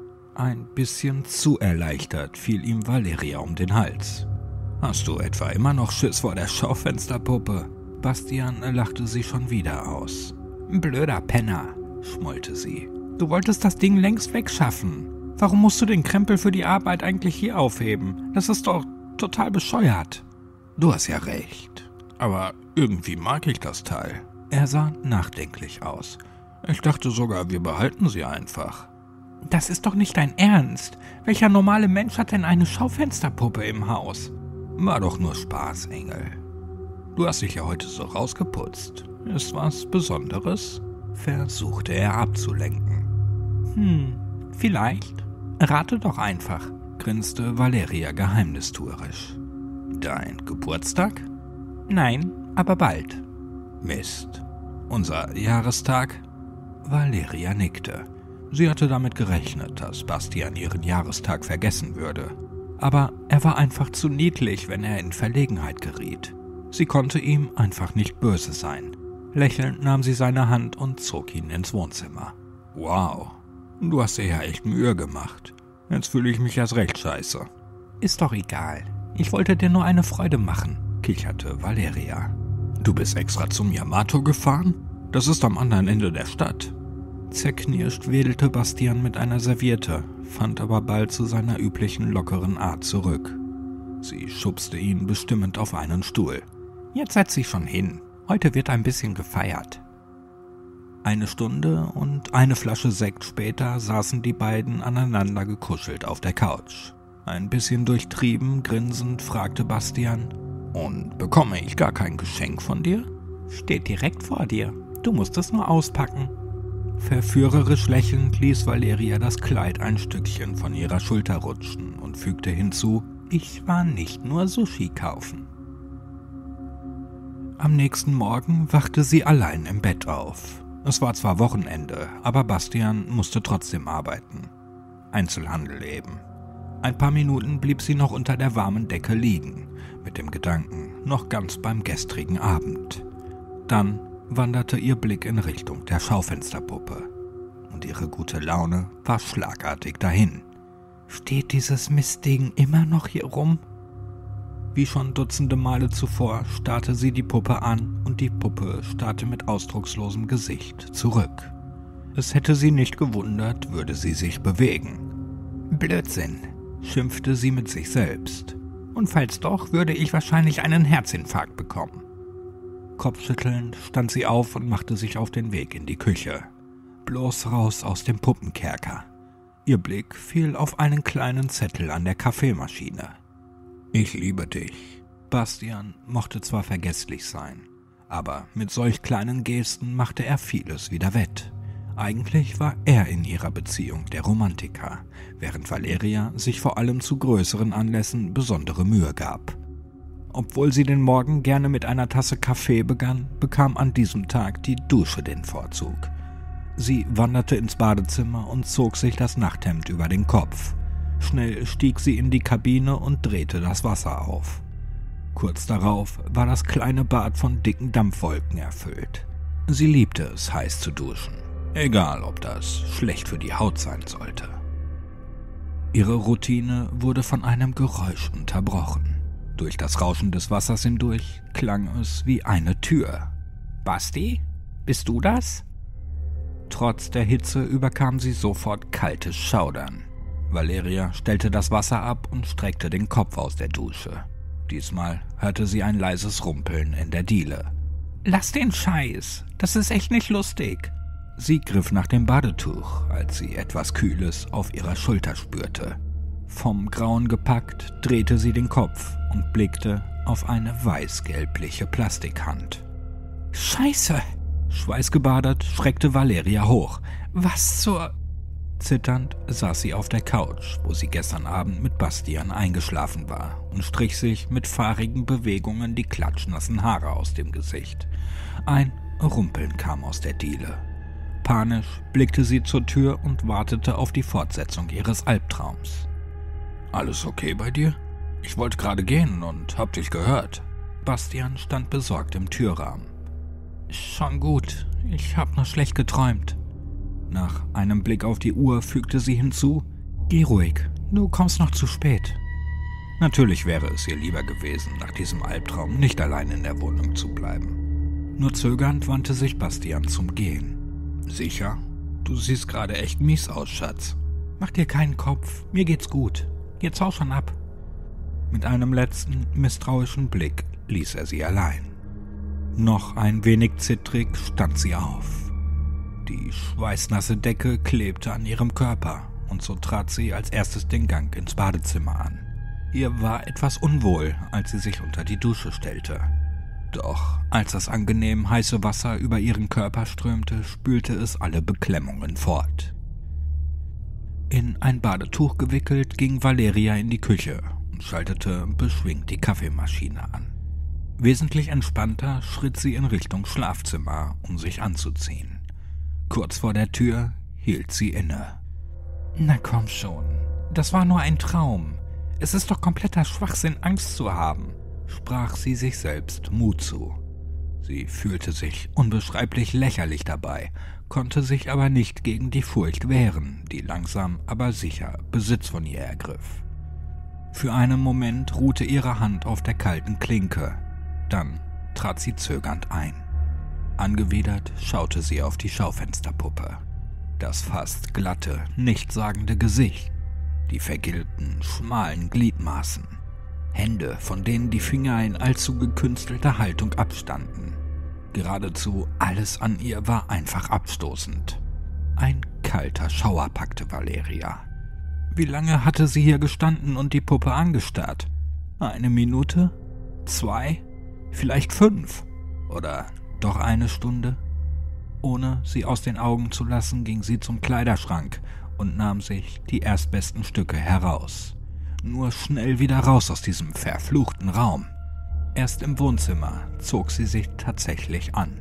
Ein bisschen zu erleichtert fiel ihm Valeria um den Hals. »Hast du etwa immer noch Schiss vor der Schaufensterpuppe?« Bastian lachte sie schon wieder aus. »Blöder Penner«, schmollte sie. »Du wolltest das Ding längst wegschaffen. Warum musst du den Krempel für die Arbeit eigentlich hier aufheben? Das ist doch total bescheuert.« »Du hast ja recht. Aber irgendwie mag ich das Teil.« Er sah nachdenklich aus. »Ich dachte sogar, wir behalten sie einfach.« »Das ist doch nicht dein Ernst. Welcher normale Mensch hat denn eine Schaufensterpuppe im Haus?« »War doch nur Spaß, Engel. Du hast dich ja heute so rausgeputzt. Ist was Besonderes?« versuchte er abzulenken. »Hm, vielleicht. Rate doch einfach«, grinste Valeria geheimnistuerisch. »Dein Geburtstag?« »Nein, aber bald.« »Mist. Unser Jahrestag?« Valeria nickte. Sie hatte damit gerechnet, dass Bastian ihren Jahrestag vergessen würde. Aber er war einfach zu niedlich, wenn er in Verlegenheit geriet. Sie konnte ihm einfach nicht böse sein. Lächelnd nahm sie seine Hand und zog ihn ins Wohnzimmer. »Wow, du hast dir ja echt Mühe gemacht. Jetzt fühle ich mich erst recht scheiße.« »Ist doch egal. Ich wollte dir nur eine Freude machen«, kicherte Valeria. »Du bist extra zum Yamato gefahren? Das ist am anderen Ende der Stadt.« Zerknirscht wedelte Bastian mit einer Serviette, fand aber bald zu seiner üblichen lockeren Art zurück. Sie schubste ihn bestimmend auf einen Stuhl. »Jetzt setz dich schon hin. Heute wird ein bisschen gefeiert.« Eine Stunde und eine Flasche Sekt später saßen die beiden aneinander gekuschelt auf der Couch. Ein bisschen durchtrieben, grinsend fragte Bastian: »Und bekomme ich gar kein Geschenk von dir?« »Steht direkt vor dir. Du musst es nur auspacken.« Verführerisch lächelnd ließ Valeria das Kleid ein Stückchen von ihrer Schulter rutschen und fügte hinzu: »Ich war nicht nur Sushi kaufen.« Am nächsten Morgen wachte sie allein im Bett auf. Es war zwar Wochenende, aber Bastian musste trotzdem arbeiten. Einzelhandel eben. Ein paar Minuten blieb sie noch unter der warmen Decke liegen, mit dem Gedanken noch ganz beim gestrigen Abend. Dann wanderte ihr Blick in Richtung der Schaufensterpuppe. Und ihre gute Laune war schlagartig dahin. Steht dieses Mistding immer noch hier rum? Wie schon dutzende Male zuvor starrte sie die Puppe an und die Puppe starrte mit ausdruckslosem Gesicht zurück. Es hätte sie nicht gewundert, würde sie sich bewegen. Blödsinn, schimpfte sie mit sich selbst. Und falls doch, würde ich wahrscheinlich einen Herzinfarkt bekommen. Kopfschüttelnd stand sie auf und machte sich auf den Weg in die Küche. Bloß raus aus dem Puppenkerker. Ihr Blick fiel auf einen kleinen Zettel an der Kaffeemaschine. »Ich liebe dich.« Bastian mochte zwar vergesslich sein, aber mit solch kleinen Gesten machte er vieles wieder wett. Eigentlich war er in ihrer Beziehung der Romantiker, während Valeria sich vor allem zu größeren Anlässen besondere Mühe gab. Obwohl sie den Morgen gerne mit einer Tasse Kaffee begann, bekam an diesem Tag die Dusche den Vorzug. Sie wanderte ins Badezimmer und zog sich das Nachthemd über den Kopf. Schnell stieg sie in die Kabine und drehte das Wasser auf. Kurz darauf war das kleine Bad von dicken Dampfwolken erfüllt. Sie liebte es, heiß zu duschen, egal ob das schlecht für die Haut sein sollte. Ihre Routine wurde von einem Geräusch unterbrochen. Durch das Rauschen des Wassers hindurch klang es wie eine Tür. »Basti, bist du das?« Trotz der Hitze überkam sie sofort kaltes Schaudern. Valeria stellte das Wasser ab und streckte den Kopf aus der Dusche. Diesmal hörte sie ein leises Rumpeln in der Diele. »Lass den Scheiß, das ist echt nicht lustig.« Sie griff nach dem Badetuch, als sie etwas Kühles auf ihrer Schulter spürte. Vom Grauen gepackt, drehte sie den Kopf und blickte auf eine weiß-gelbliche Plastikhand. »Scheiße«, Schweißgebadet schreckte Valeria hoch. »Was zur...« Zitternd saß sie auf der Couch, wo sie gestern Abend mit Bastian eingeschlafen war, und strich sich mit fahrigen Bewegungen die klatschnassen Haare aus dem Gesicht. Ein Rumpeln kam aus der Diele. Panisch blickte sie zur Tür und wartete auf die Fortsetzung ihres Albtraums. »Alles okay bei dir? Ich wollte gerade gehen und hab dich gehört.« Bastian stand besorgt im Türrahmen. »Schon gut, ich hab nur schlecht geträumt.« Nach einem Blick auf die Uhr fügte sie hinzu: »Geh ruhig, du kommst noch zu spät.« Natürlich wäre es ihr lieber gewesen, nach diesem Albtraum nicht allein in der Wohnung zu bleiben. Nur zögernd wandte sich Bastian zum Gehen. »Sicher? Du siehst gerade echt mies aus, Schatz. Mach dir keinen Kopf, mir geht's gut. Jetzt hau schon ab.« Mit einem letzten misstrauischen Blick ließ er sie allein. Noch ein wenig zittrig stand sie auf. Die schweißnasse Decke klebte an ihrem Körper, und so trat sie als erstes den Gang ins Badezimmer an. Ihr war etwas unwohl, als sie sich unter die Dusche stellte. Doch als das angenehm heiße Wasser über ihren Körper strömte, spülte es alle Beklemmungen fort. In ein Badetuch gewickelt ging Valeria in die Küche und schaltete beschwingt die Kaffeemaschine an. Wesentlich entspannter schritt sie in Richtung Schlafzimmer, um sich anzuziehen. Kurz vor der Tür hielt sie inne. »Na komm schon, das war nur ein Traum. Es ist doch kompletter Schwachsinn, Angst zu haben«, sprach sie sich selbst Mut zu. Sie fühlte sich unbeschreiblich lächerlich dabei, konnte sich aber nicht gegen die Furcht wehren, die langsam aber sicher Besitz von ihr ergriff. Für einen Moment ruhte ihre Hand auf der kalten Klinke, dann trat sie zögernd ein. Angewidert schaute sie auf die Schaufensterpuppe. Das fast glatte, nichtssagende Gesicht, die vergilbten, schmalen Gliedmaßen, Hände, von denen die Finger in allzu gekünstelter Haltung abstanden. Geradezu alles an ihr war einfach abstoßend. Ein kalter Schauer packte Valeria. Wie lange hatte sie hier gestanden und die Puppe angestarrt? Eine Minute? Zwei? Vielleicht fünf? Oder doch eine Stunde? Ohne sie aus den Augen zu lassen, ging sie zum Kleiderschrank und nahm sich die erstbesten Stücke heraus. Nur schnell wieder raus aus diesem verfluchten Raum. Erst im Wohnzimmer zog sie sich tatsächlich an.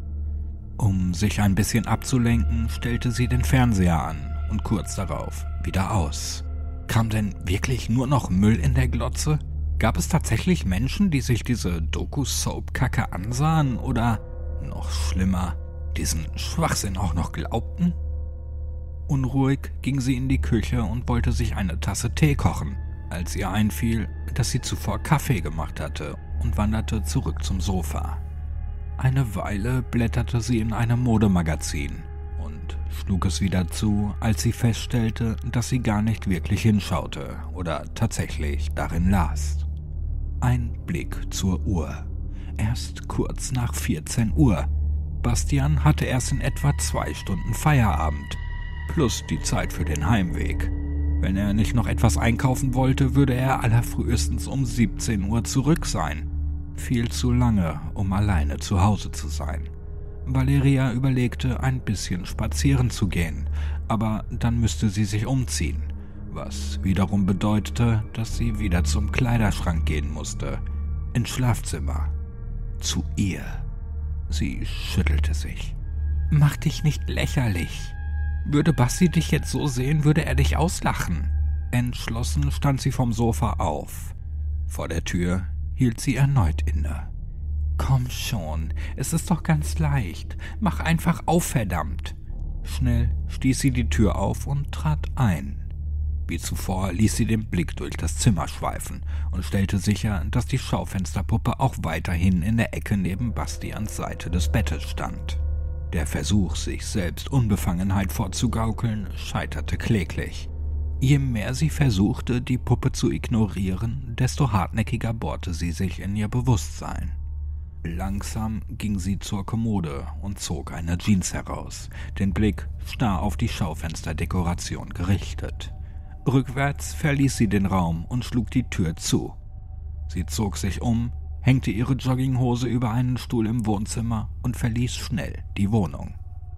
Um sich ein bisschen abzulenken, stellte sie den Fernseher an und kurz darauf wieder aus. Kam denn wirklich nur noch Müll in der Glotze? Gab es tatsächlich Menschen, die sich diese Doku-Soap-Kacke ansahen oder, noch schlimmer, diesen Schwachsinn auch noch glaubten? Unruhig ging sie in die Küche und wollte sich eine Tasse Tee kochen, als ihr einfiel, dass sie zuvor Kaffee gemacht hatte, und wanderte zurück zum Sofa. Eine Weile blätterte sie in einem Modemagazin und schlug es wieder zu, als sie feststellte, dass sie gar nicht wirklich hinschaute oder tatsächlich darin las. Ein Blick zur Uhr. Erst kurz nach vierzehn Uhr. Bastian hatte erst in etwa zwei Stunden Feierabend, plus die Zeit für den Heimweg. Wenn er nicht noch etwas einkaufen wollte, würde er allerfrühestens um siebzehn Uhr zurück sein. Viel zu lange, um alleine zu Hause zu sein. Valeria überlegte, ein bisschen spazieren zu gehen, aber dann müsste sie sich umziehen, was wiederum bedeutete, dass sie wieder zum Kleiderschrank gehen musste, ins Schlafzimmer, zu ihr. Sie schüttelte sich. »Mach dich nicht lächerlich. Würde Basti dich jetzt so sehen, würde er dich auslachen.« Entschlossen stand sie vom Sofa auf. Vor der Tür hielt sie erneut inne. »Komm schon, es ist doch ganz leicht. Mach einfach auf, verdammt!« Schnell stieß sie die Tür auf und trat ein. Wie zuvor ließ sie den Blick durch das Zimmer schweifen und stellte sicher, dass die Schaufensterpuppe auch weiterhin in der Ecke neben Bastians Seite des Bettes stand. Der Versuch, sich selbst Unbefangenheit vorzugaukeln, scheiterte kläglich. Je mehr sie versuchte, die Puppe zu ignorieren, desto hartnäckiger bohrte sie sich in ihr Bewusstsein. Langsam ging sie zur Kommode und zog eine Jeans heraus, den Blick starr auf die Schaufensterdekoration gerichtet. Rückwärts verließ sie den Raum und schlug die Tür zu. Sie zog sich um hängte ihre Jogginghose über einen Stuhl im Wohnzimmer und verließ schnell die Wohnung.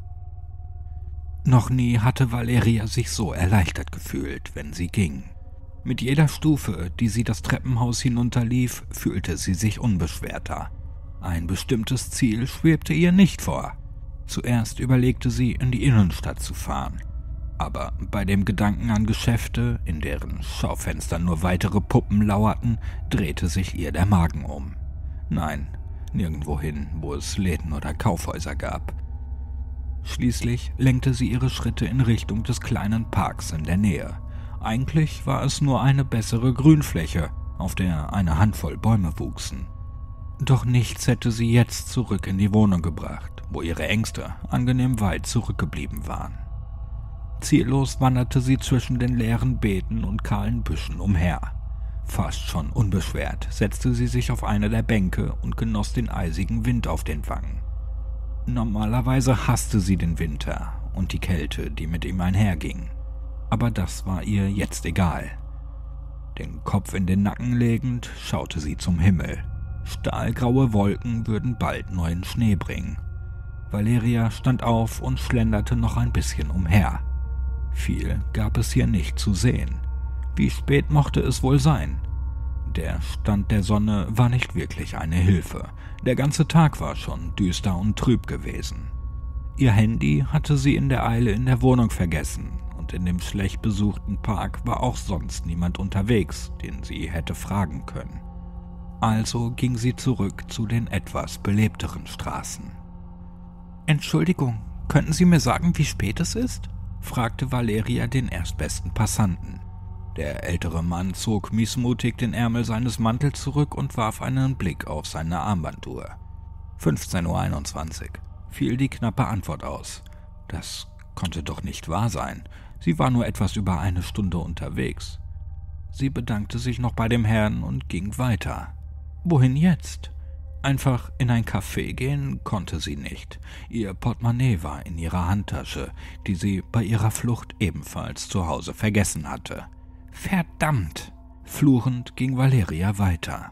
Noch nie hatte Valeria sich so erleichtert gefühlt, wenn sie ging. Mit jeder Stufe, die sie das Treppenhaus hinunterlief, fühlte sie sich unbeschwerter. Ein bestimmtes Ziel schwebte ihr nicht vor. Zuerst überlegte sie, in die Innenstadt zu fahren. Aber bei dem Gedanken an Geschäfte, in deren Schaufenstern nur weitere Puppen lauerten, drehte sich ihr der Magen um. Nein, nirgendwo hin, wo es Läden oder Kaufhäuser gab. Schließlich lenkte sie ihre Schritte in Richtung des kleinen Parks in der Nähe. Eigentlich war es nur eine bessere Grünfläche, auf der eine Handvoll Bäume wuchsen. Doch nichts hätte sie jetzt zurück in die Wohnung gebracht, wo ihre Ängste angenehm weit zurückgeblieben waren. Ziellos wanderte sie zwischen den leeren Beeten und kahlen Büschen umher. Fast schon unbeschwert setzte sie sich auf eine der Bänke und genoss den eisigen Wind auf den Wangen. Normalerweise hasste sie den Winter und die Kälte, die mit ihm einherging. Aber das war ihr jetzt egal. Den Kopf in den Nacken legend, schaute sie zum Himmel. Stahlgraue Wolken würden bald neuen Schnee bringen. Valeria stand auf und schlenderte noch ein bisschen umher. Viel gab es hier nicht zu sehen. Wie spät mochte es wohl sein? Der Stand der Sonne war nicht wirklich eine Hilfe. Der ganze Tag war schon düster und trüb gewesen. Ihr Handy hatte sie in der Eile in der Wohnung vergessen und in dem schlecht besuchten Park war auch sonst niemand unterwegs, den sie hätte fragen können. Also ging sie zurück zu den etwas belebteren Straßen. »Entschuldigung, könnten Sie mir sagen, wie spät es ist?« fragte Valeria den erstbesten Passanten. Der ältere Mann zog missmutig den Ärmel seines Mantels zurück und warf einen Blick auf seine Armbanduhr. fünfzehn Uhr einundzwanzig, fiel die knappe Antwort aus. Das konnte doch nicht wahr sein. Sie war nur etwas über eine Stunde unterwegs. Sie bedankte sich noch bei dem Herrn und ging weiter. Wohin jetzt? Einfach in ein Café gehen konnte sie nicht. Ihr Portemonnaie war in ihrer Handtasche, die sie bei ihrer Flucht ebenfalls zu Hause vergessen hatte. Verdammt! Fluchend ging Valeria weiter.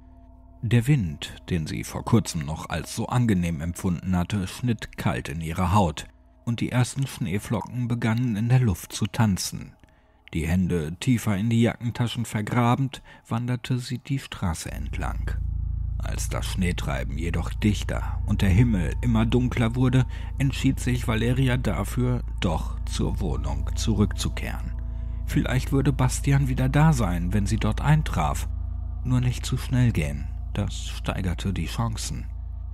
Der Wind, den sie vor kurzem noch als so angenehm empfunden hatte, schnitt kalt in ihre Haut, und die ersten Schneeflocken begannen in der Luft zu tanzen. Die Hände tiefer in die Jackentaschen vergrabend, wanderte sie die Straße entlang. Als das Schneetreiben jedoch dichter und der Himmel immer dunkler wurde, entschied sich Valeria dafür, doch zur Wohnung zurückzukehren. Vielleicht würde Bastian wieder da sein, wenn sie dort eintraf. Nur nicht zu schnell gehen, das steigerte die Chancen.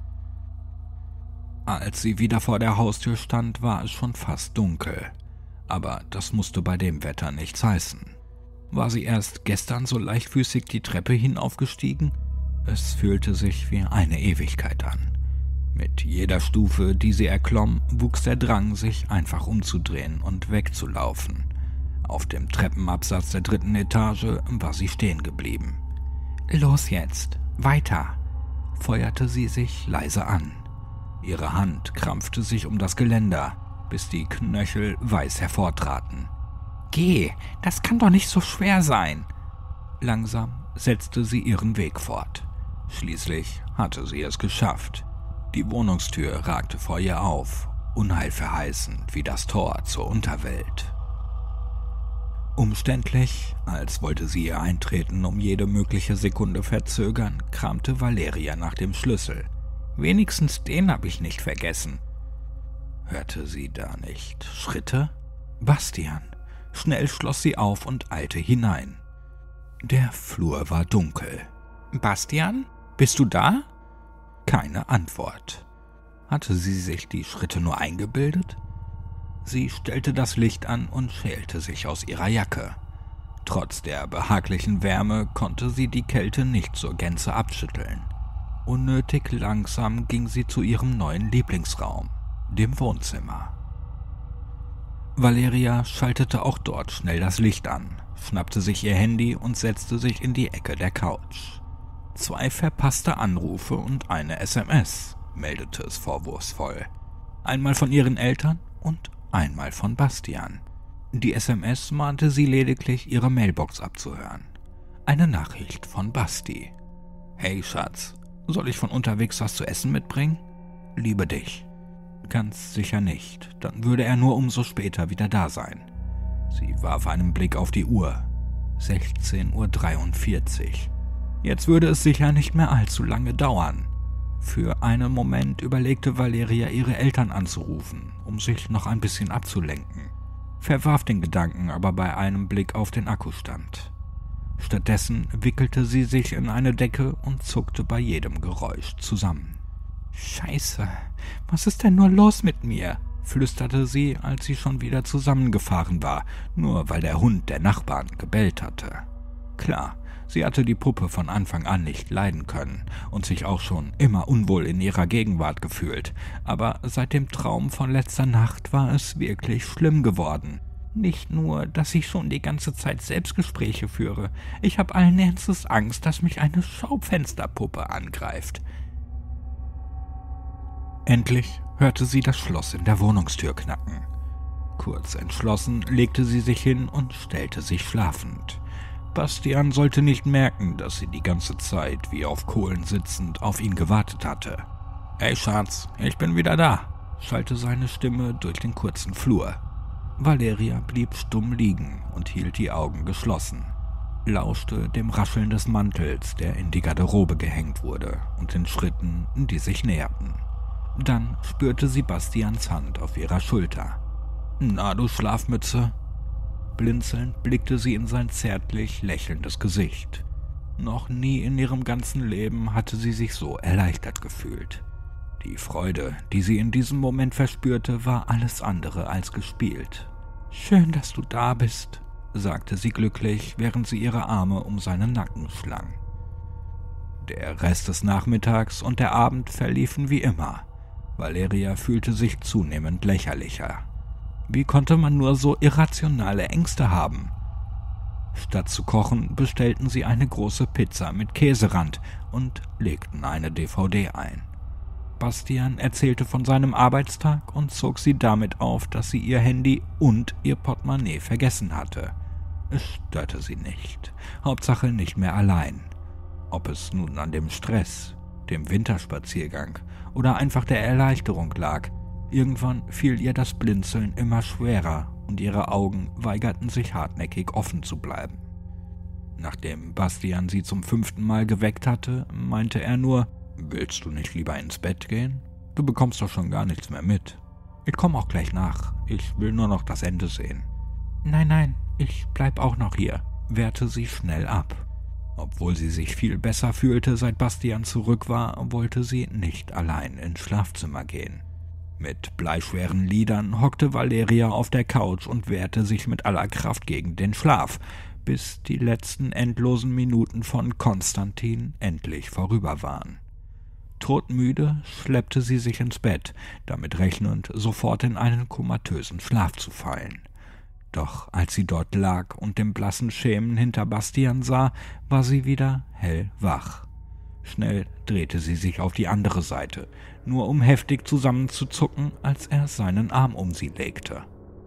Als sie wieder vor der Haustür stand, war es schon fast dunkel. Aber das musste bei dem Wetter nichts heißen. War sie erst gestern so leichtfüßig die Treppe hinaufgestiegen? Es fühlte sich wie eine Ewigkeit an. Mit jeder Stufe, die sie erklomm, wuchs der Drang, sich einfach umzudrehen und wegzulaufen. Auf dem Treppenabsatz der dritten Etage war sie stehen geblieben. »Los jetzt, weiter«, feuerte sie sich leise an. Ihre Hand krampfte sich um das Geländer, bis die Knöchel weiß hervortraten. »Geh, das kann doch nicht so schwer sein!« Langsam setzte sie ihren Weg fort. Schließlich hatte sie es geschafft. Die Wohnungstür ragte vor ihr auf, unheilverheißend wie das Tor zur Unterwelt. Umständlich, als wollte sie ihr Eintreten um jede mögliche Sekunde verzögern, kramte Valeria nach dem Schlüssel. »Wenigstens den habe ich nicht vergessen.« Hörte sie da nicht Schritte? Bastian. Schnell schloss sie auf und eilte hinein. Der Flur war dunkel. »Bastian, bist du da?« Keine Antwort. Hatte sie sich die Schritte nur eingebildet? Sie stellte das Licht an und schälte sich aus ihrer Jacke. Trotz der behaglichen Wärme konnte sie die Kälte nicht zur Gänze abschütteln. Unnötig langsam ging sie zu ihrem neuen Lieblingsraum, dem Wohnzimmer. Valeria schaltete auch dort schnell das Licht an, schnappte sich ihr Handy und setzte sich in die Ecke der Couch. Zwei verpasste Anrufe und eine S M S, meldete es vorwurfsvoll. Einmal von ihren Eltern und einmal von Bastian. Die S M S mahnte sie lediglich, ihre Mailbox abzuhören. Eine Nachricht von Basti. »Hey Schatz, soll ich von unterwegs was zu essen mitbringen?« »Liebe dich.« »Ganz sicher nicht, dann würde er nur umso später wieder da sein.« Sie warf einen Blick auf die Uhr. sechzehn Uhr dreiundvierzig. Jetzt würde es sicher nicht mehr allzu lange dauern. Für einen Moment überlegte Valeria, ihre Eltern anzurufen, um sich noch ein bisschen abzulenken, verwarf den Gedanken aber bei einem Blick auf den Akkustand. Stattdessen wickelte sie sich in eine Decke und zuckte bei jedem Geräusch zusammen. »Scheiße, was ist denn nur los mit mir?« flüsterte sie, als sie schon wieder zusammengefahren war, nur weil der Hund der Nachbarn gebellt hatte. Klar, sie hatte die Puppe von Anfang an nicht leiden können und sich auch schon immer unwohl in ihrer Gegenwart gefühlt, aber seit dem Traum von letzter Nacht war es wirklich schlimm geworden. Nicht nur, dass ich schon die ganze Zeit Selbstgespräche führe, ich habe allen Ernstes Angst, dass mich eine Schaufensterpuppe angreift. Endlich hörte sie das Schloss in der Wohnungstür knacken. Kurz entschlossen legte sie sich hin und stellte sich schlafend. Bastian sollte nicht merken, dass sie die ganze Zeit wie auf Kohlen sitzend auf ihn gewartet hatte. »Hey Schatz, ich bin wieder da«, schallte seine Stimme durch den kurzen Flur. Valeria blieb stumm liegen und hielt die Augen geschlossen, lauschte dem Rascheln des Mantels, der in die Garderobe gehängt wurde, und den Schritten, die sich näherten. Dann spürte sie Bastians Hand auf ihrer Schulter. »Na, du Schlafmütze?« Blinzelnd blickte sie in sein zärtlich lächelndes Gesicht. Noch nie in ihrem ganzen Leben hatte sie sich so erleichtert gefühlt. Die Freude, die sie in diesem Moment verspürte, war alles andere als gespielt. »Schön, dass du da bist«, sagte sie glücklich, während sie ihre Arme um seinen Nacken schlang. Der Rest des Nachmittags und der Abend verliefen wie immer. Valeria fühlte sich zunehmend lächerlicher. Wie konnte man nur so irrationale Ängste haben? Statt zu kochen, bestellten sie eine große Pizza mit Käserand und legten eine D V D ein. Bastian erzählte von seinem Arbeitstag und zog sie damit auf, dass sie ihr Handy und ihr Portemonnaie vergessen hatte. Es störte sie nicht. Hauptsache nicht mehr allein. Ob es nun an dem Stress, dem Winterspaziergang oder einfach der Erleichterung lag, irgendwann fiel ihr das Blinzeln immer schwerer und ihre Augen weigerten sich hartnäckig offen zu bleiben. Nachdem Bastian sie zum fünften Mal geweckt hatte, meinte er nur: »Willst du nicht lieber ins Bett gehen? Du bekommst doch schon gar nichts mehr mit. Ich komme auch gleich nach. Ich will nur noch das Ende sehen.« »Nein, nein, ich bleib auch noch hier«, wehrte sie schnell ab. Obwohl sie sich viel besser fühlte, seit Bastian zurück war, wollte sie nicht allein ins Schlafzimmer gehen. Mit bleischweren Lidern hockte Valeria auf der Couch und wehrte sich mit aller Kraft gegen den Schlaf, bis die letzten endlosen Minuten von Konstantin endlich vorüber waren. Todmüde schleppte sie sich ins Bett, damit rechnend, sofort in einen komatösen Schlaf zu fallen. Doch als sie dort lag und den blassen Schemen hinter Bastian sah, war sie wieder hellwach. Schnell drehte sie sich auf die andere Seite, nur um heftig zusammenzuzucken, als er seinen Arm um sie legte.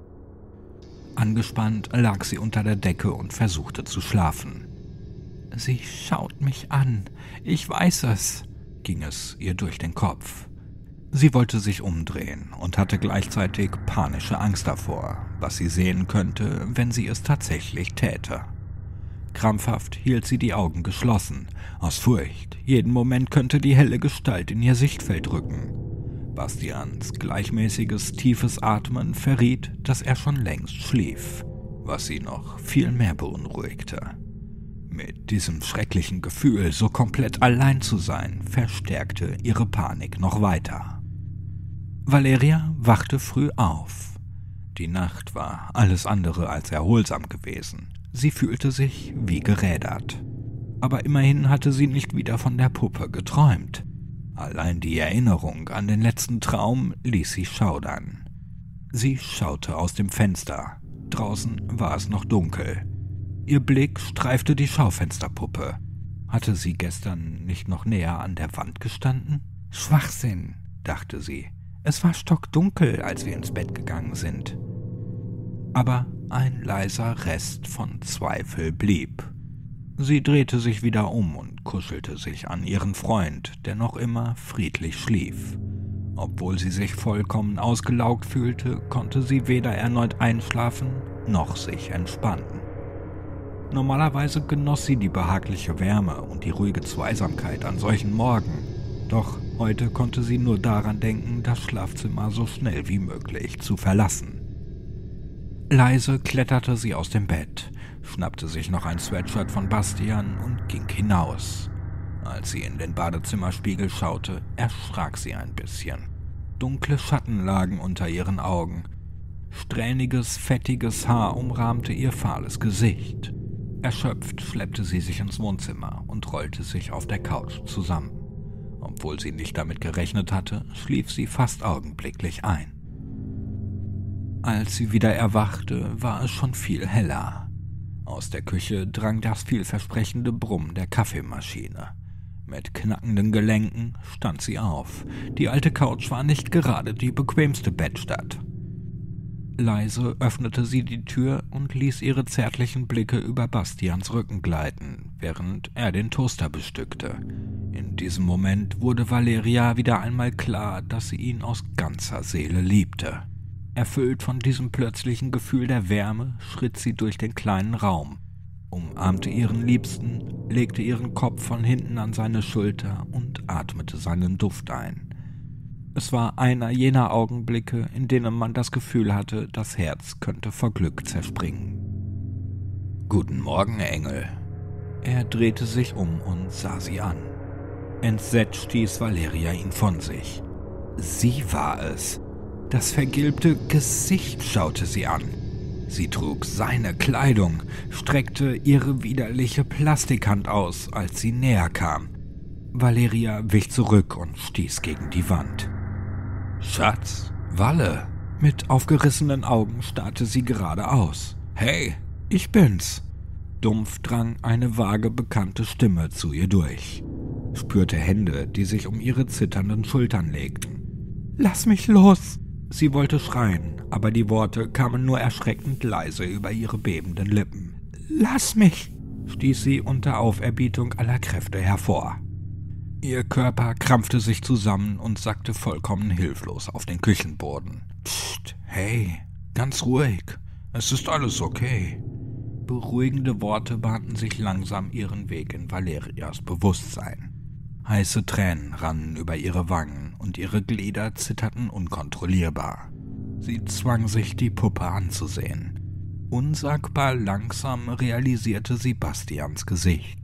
Angespannt lag sie unter der Decke und versuchte zu schlafen. »Sie schaut mich an, ich weiß es«, ging es ihr durch den Kopf. Sie wollte sich umdrehen und hatte gleichzeitig panische Angst davor, was sie sehen könnte, wenn sie es tatsächlich täte. Krampfhaft hielt sie die Augen geschlossen, aus Furcht, jeden Moment könnte die helle Gestalt in ihr Sichtfeld rücken. Bastians gleichmäßiges, tiefes Atmen verriet, dass er schon längst schlief, was sie noch viel mehr beunruhigte. Mit diesem schrecklichen Gefühl, so komplett allein zu sein, verstärkte ihre Panik noch weiter. Valeria wachte früh auf. Die Nacht war alles andere als erholsam gewesen. Sie fühlte sich wie gerädert. Aber immerhin hatte sie nicht wieder von der Puppe geträumt. Allein die Erinnerung an den letzten Traum ließ sie schaudern. Sie schaute aus dem Fenster. Draußen war es noch dunkel. Ihr Blick streifte die Schaufensterpuppe. Hatte sie gestern nicht noch näher an der Wand gestanden? Schwachsinn, dachte sie. Es war stockdunkel, als wir ins Bett gegangen sind. Aber ein leiser Rest von Zweifel blieb. Sie drehte sich wieder um und kuschelte sich an ihren Freund, der noch immer friedlich schlief. Obwohl sie sich vollkommen ausgelaugt fühlte, konnte sie weder erneut einschlafen noch sich entspannen. Normalerweise genoss sie die behagliche Wärme und die ruhige Zweisamkeit an solchen Morgen, doch heute konnte sie nur daran denken, das Schlafzimmer so schnell wie möglich zu verlassen. Leise kletterte sie aus dem Bett, schnappte sich noch ein Sweatshirt von Bastian und ging hinaus. Als sie in den Badezimmerspiegel schaute, erschrak sie ein bisschen. Dunkle Schatten lagen unter ihren Augen. Strähniges, fettiges Haar umrahmte ihr fahles Gesicht. Erschöpft schleppte sie sich ins Wohnzimmer und rollte sich auf der Couch zusammen. Obwohl sie nicht damit gerechnet hatte, schlief sie fast augenblicklich ein. Als sie wieder erwachte, war es schon viel heller. Aus der Küche drang das vielversprechende Brummen der Kaffeemaschine. Mit knackenden Gelenken stand sie auf. Die alte Couch war nicht gerade die bequemste Bettstatt. Leise öffnete sie die Tür und ließ ihre zärtlichen Blicke über Bastians Rücken gleiten, während er den Toaster bestückte. In diesem Moment wurde Valeria wieder einmal klar, dass sie ihn aus ganzer Seele liebte. Erfüllt von diesem plötzlichen Gefühl der Wärme, schritt sie durch den kleinen Raum, umarmte ihren Liebsten, legte ihren Kopf von hinten an seine Schulter und atmete seinen Duft ein. Es war einer jener Augenblicke, in denen man das Gefühl hatte, das Herz könnte vor Glück zerspringen. »Guten Morgen, Engel.« Er drehte sich um und sah sie an. Entsetzt stieß Valeria ihn von sich. Sie war es. Das vergilbte Gesicht schaute sie an. Sie trug seine Kleidung, streckte ihre widerliche Plastikhand aus, als sie näher kam. Valeria wich zurück und stieß gegen die Wand. »Schatz, Walle!« Mit aufgerissenen Augen starrte sie geradeaus. »Hey, ich bin's!« Dumpf drang eine vage bekannte Stimme zu ihr durch. Spürte Hände, die sich um ihre zitternden Schultern legten. »Lass mich los!« Sie wollte schreien, aber die Worte kamen nur erschreckend leise über ihre bebenden Lippen. »Lass mich!« stieß sie unter Auferbietung aller Kräfte hervor. Ihr Körper krampfte sich zusammen und sackte vollkommen hilflos auf den Küchenboden. »Psst, hey, ganz ruhig, es ist alles okay.« Beruhigende Worte bahnten sich langsam ihren Weg in Valerias Bewusstsein. Heiße Tränen rannen über ihre Wangen und ihre Glieder zitterten unkontrollierbar. Sie zwang sich, die Puppe anzusehen. Unsagbar langsam realisierte sie Bastians Gesicht.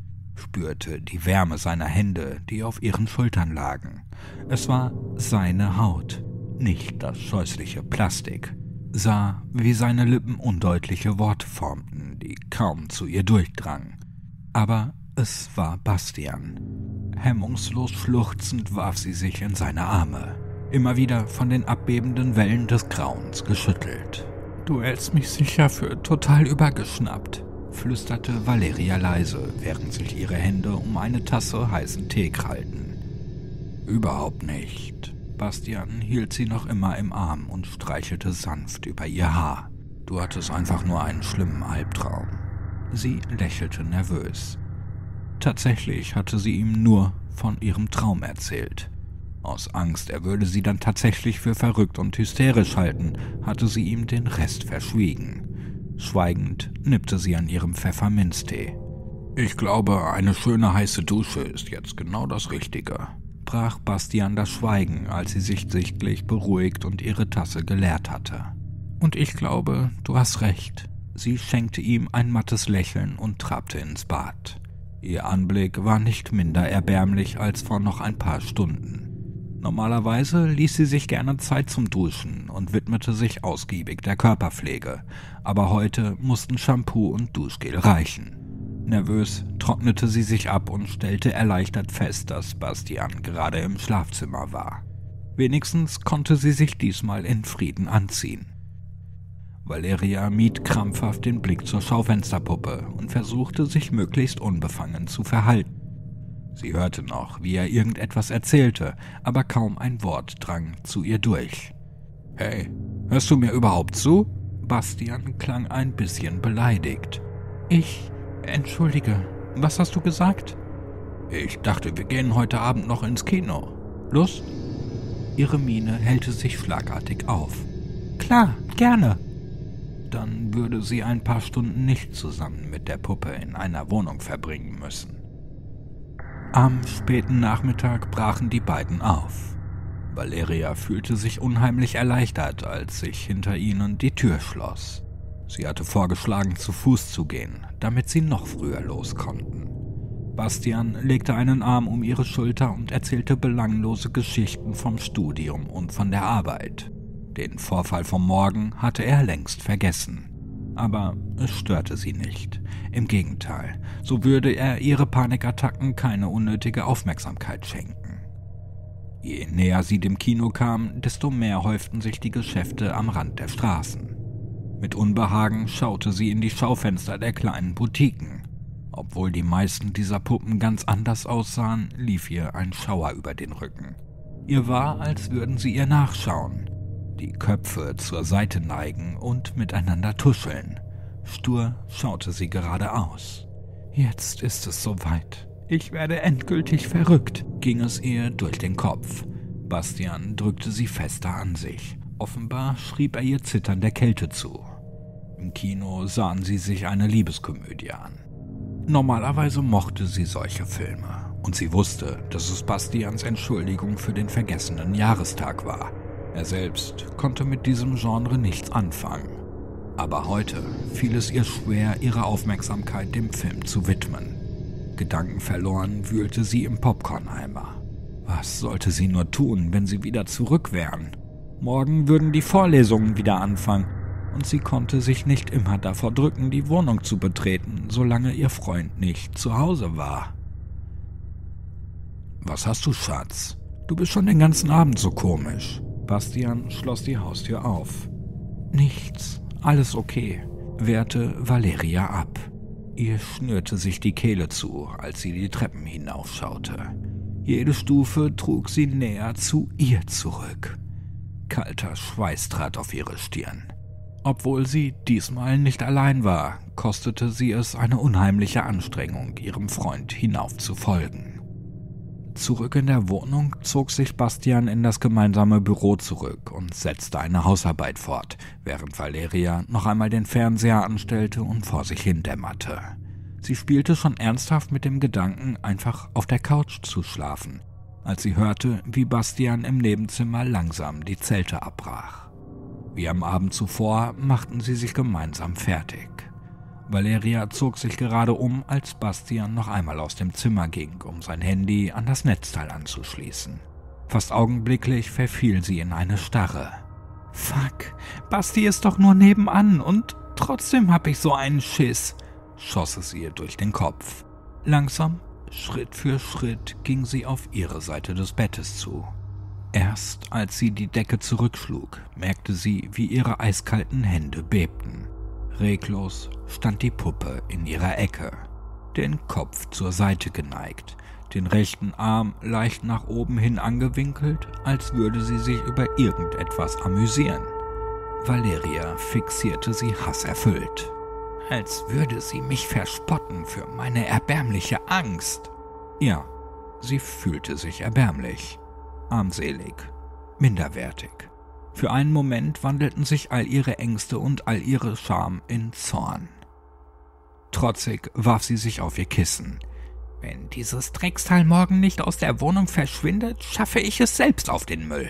Spürte die Wärme seiner Hände, die auf ihren Schultern lagen. Es war seine Haut, nicht das scheußliche Plastik. Sah, wie seine Lippen undeutliche Worte formten, die kaum zu ihr durchdrangen. Aber es war Bastian. Hemmungslos schluchzend warf sie sich in seine Arme, immer wieder von den abbebenden Wellen des Grauens geschüttelt. »Du hältst mich sicher für total übergeschnappt«, flüsterte Valeria leise, während sich ihre Hände um eine Tasse heißen Tee krallten. »Überhaupt nicht.« Bastian hielt sie noch immer im Arm und streichelte sanft über ihr Haar. »Du hattest einfach nur einen schlimmen Albtraum.« Sie lächelte nervös. Tatsächlich hatte sie ihm nur von ihrem Traum erzählt. Aus Angst, er würde sie dann tatsächlich für verrückt und hysterisch halten, hatte sie ihm den Rest verschwiegen. Schweigend nippte sie an ihrem Pfefferminztee. »Ich glaube, eine schöne heiße Dusche ist jetzt genau das Richtige«, brach Bastian das Schweigen, als sie sich sichtlich beruhigt und ihre Tasse geleert hatte. »Und ich glaube, du hast recht.« Sie schenkte ihm ein mattes Lächeln und trabte ins Bad. Ihr Anblick war nicht minder erbärmlich als vor noch ein paar Stunden. Normalerweise ließ sie sich gerne Zeit zum Duschen und widmete sich ausgiebig der Körperpflege, aber heute mussten Shampoo und Duschgel reichen. Nervös trocknete sie sich ab und stellte erleichtert fest, dass Bastian gerade im Schlafzimmer war. Wenigstens konnte sie sich diesmal in Frieden anziehen. Valeria mied krampfhaft den Blick zur Schaufensterpuppe und versuchte, sich möglichst unbefangen zu verhalten. Sie hörte noch, wie er irgendetwas erzählte, aber kaum ein Wort drang zu ihr durch. »Hey, hörst du mir überhaupt zu?« Bastian klang ein bisschen beleidigt. »Ich, Entschuldige, was hast du gesagt? Ich dachte, wir gehen heute Abend noch ins Kino. Lust? Ihre Miene hellte sich schlagartig auf. Klar, gerne. Dann würde sie ein paar Stunden nicht zusammen mit der Puppe in einer Wohnung verbringen müssen. Am späten Nachmittag brachen die beiden auf. Valeria fühlte sich unheimlich erleichtert, als sich hinter ihnen die Tür schloss. Sie hatte vorgeschlagen, zu Fuß zu gehen, damit sie noch früher los konnten. Bastian legte einen Arm um ihre Schulter und erzählte belanglose Geschichten vom Studium und von der Arbeit. Den Vorfall vom Morgen hatte er längst vergessen. Aber es störte sie nicht. Im Gegenteil, so würde er ihre Panikattacken keine unnötige Aufmerksamkeit schenken. Je näher sie dem Kino kam, desto mehr häuften sich die Geschäfte am Rand der Straßen. Mit Unbehagen schaute sie in die Schaufenster der kleinen Boutiquen. Obwohl die meisten dieser Puppen ganz anders aussahen, lief ihr ein Schauer über den Rücken. Ihr war, als würden sie ihr nachschauen, die Köpfe zur Seite neigen und miteinander tuscheln. Stur schaute sie geradeaus. Jetzt ist es soweit. Ich werde endgültig verrückt, ging es ihr durch den Kopf. Bastian drückte sie fester an sich. Offenbar schrieb er ihr Zittern der Kälte zu. Im Kino sahen sie sich eine Liebeskomödie an. Normalerweise mochte sie solche Filme und sie wusste, dass es Bastians Entschuldigung für den vergessenen Jahrestag war. Er selbst konnte mit diesem Genre nichts anfangen. Aber heute fiel es ihr schwer, ihre Aufmerksamkeit dem Film zu widmen. Gedankenverloren wühlte sie im Popcorneimer. Was sollte sie nur tun, wenn sie wieder zurück wären? Morgen würden die Vorlesungen wieder anfangen und sie konnte sich nicht immer davor drücken, die Wohnung zu betreten, solange ihr Freund nicht zu Hause war. »Was hast du, Schatz? Du bist schon den ganzen Abend so komisch.« Bastian schloss die Haustür auf. »Nichts, alles okay«, wehrte Valeria ab. Ihr schnürte sich die Kehle zu, als sie die Treppen hinaufschaute. Jede Stufe trug sie näher zu ihr zurück. Kalter Schweiß trat auf ihre Stirn. Obwohl sie diesmal nicht allein war, kostete sie es eine unheimliche Anstrengung, ihrem Freund hinauf zu folgen. Zurück in der Wohnung zog sich Bastian in das gemeinsame Büro zurück und setzte eine Hausarbeit fort, während Valeria noch einmal den Fernseher anstellte und vor sich hin dämmerte. Sie spielte schon ernsthaft mit dem Gedanken, einfach auf der Couch zu schlafen, als sie hörte, wie Bastian im Nebenzimmer langsam die Zelte abbrach. Wie am Abend zuvor machten sie sich gemeinsam fertig. Valeria zog sich gerade um, als Bastian noch einmal aus dem Zimmer ging, um sein Handy an das Netzteil anzuschließen. Fast augenblicklich verfiel sie in eine Starre. »Fuck, Basti ist doch nur nebenan und trotzdem hab ich so einen Schiss«, schoss es ihr durch den Kopf. Langsam, Schritt für Schritt, ging sie auf ihre Seite des Bettes zu. Erst als sie die Decke zurückschlug, merkte sie, wie ihre eiskalten Hände bebten. Reglos stand die Puppe in ihrer Ecke, den Kopf zur Seite geneigt, den rechten Arm leicht nach oben hin angewinkelt, als würde sie sich über irgendetwas amüsieren. Valeria fixierte sie hasserfüllt. Als würde sie mich verspotten für meine erbärmliche Angst. Ja, sie fühlte sich erbärmlich, armselig, minderwertig. Für einen Moment wandelten sich all ihre Ängste und all ihre Scham in Zorn. Trotzig warf sie sich auf ihr Kissen. »Wenn dieses Drecksteil morgen nicht aus der Wohnung verschwindet, schaffe ich es selbst auf den Müll.«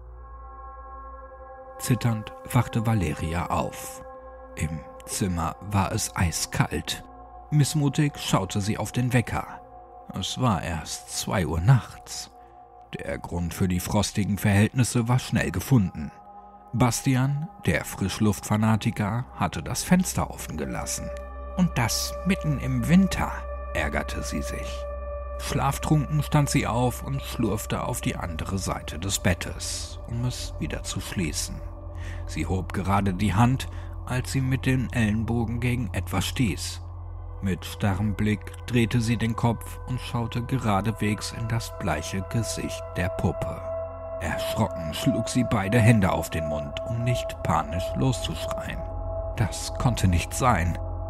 Zitternd wachte Valeria auf. Im Zimmer war es eiskalt. Missmutig schaute sie auf den Wecker. Es war erst zwei Uhr nachts. Der Grund für die frostigen Verhältnisse war schnell gefunden. Bastian, der Frischluftfanatiker, hatte das Fenster offen gelassen. Und das mitten im Winter, ärgerte sie sich. Schlaftrunken stand sie auf und schlurfte auf die andere Seite des Bettes, um es wieder zu schließen. Sie hob gerade die Hand, als sie mit den Ellenbogen gegen etwas stieß. Mit starrem Blick drehte sie den Kopf und schaute geradewegs in das bleiche Gesicht der Puppe. Erschrocken schlug sie beide Hände auf den Mund, um nicht panisch loszuschreien. Das konnte nicht sein.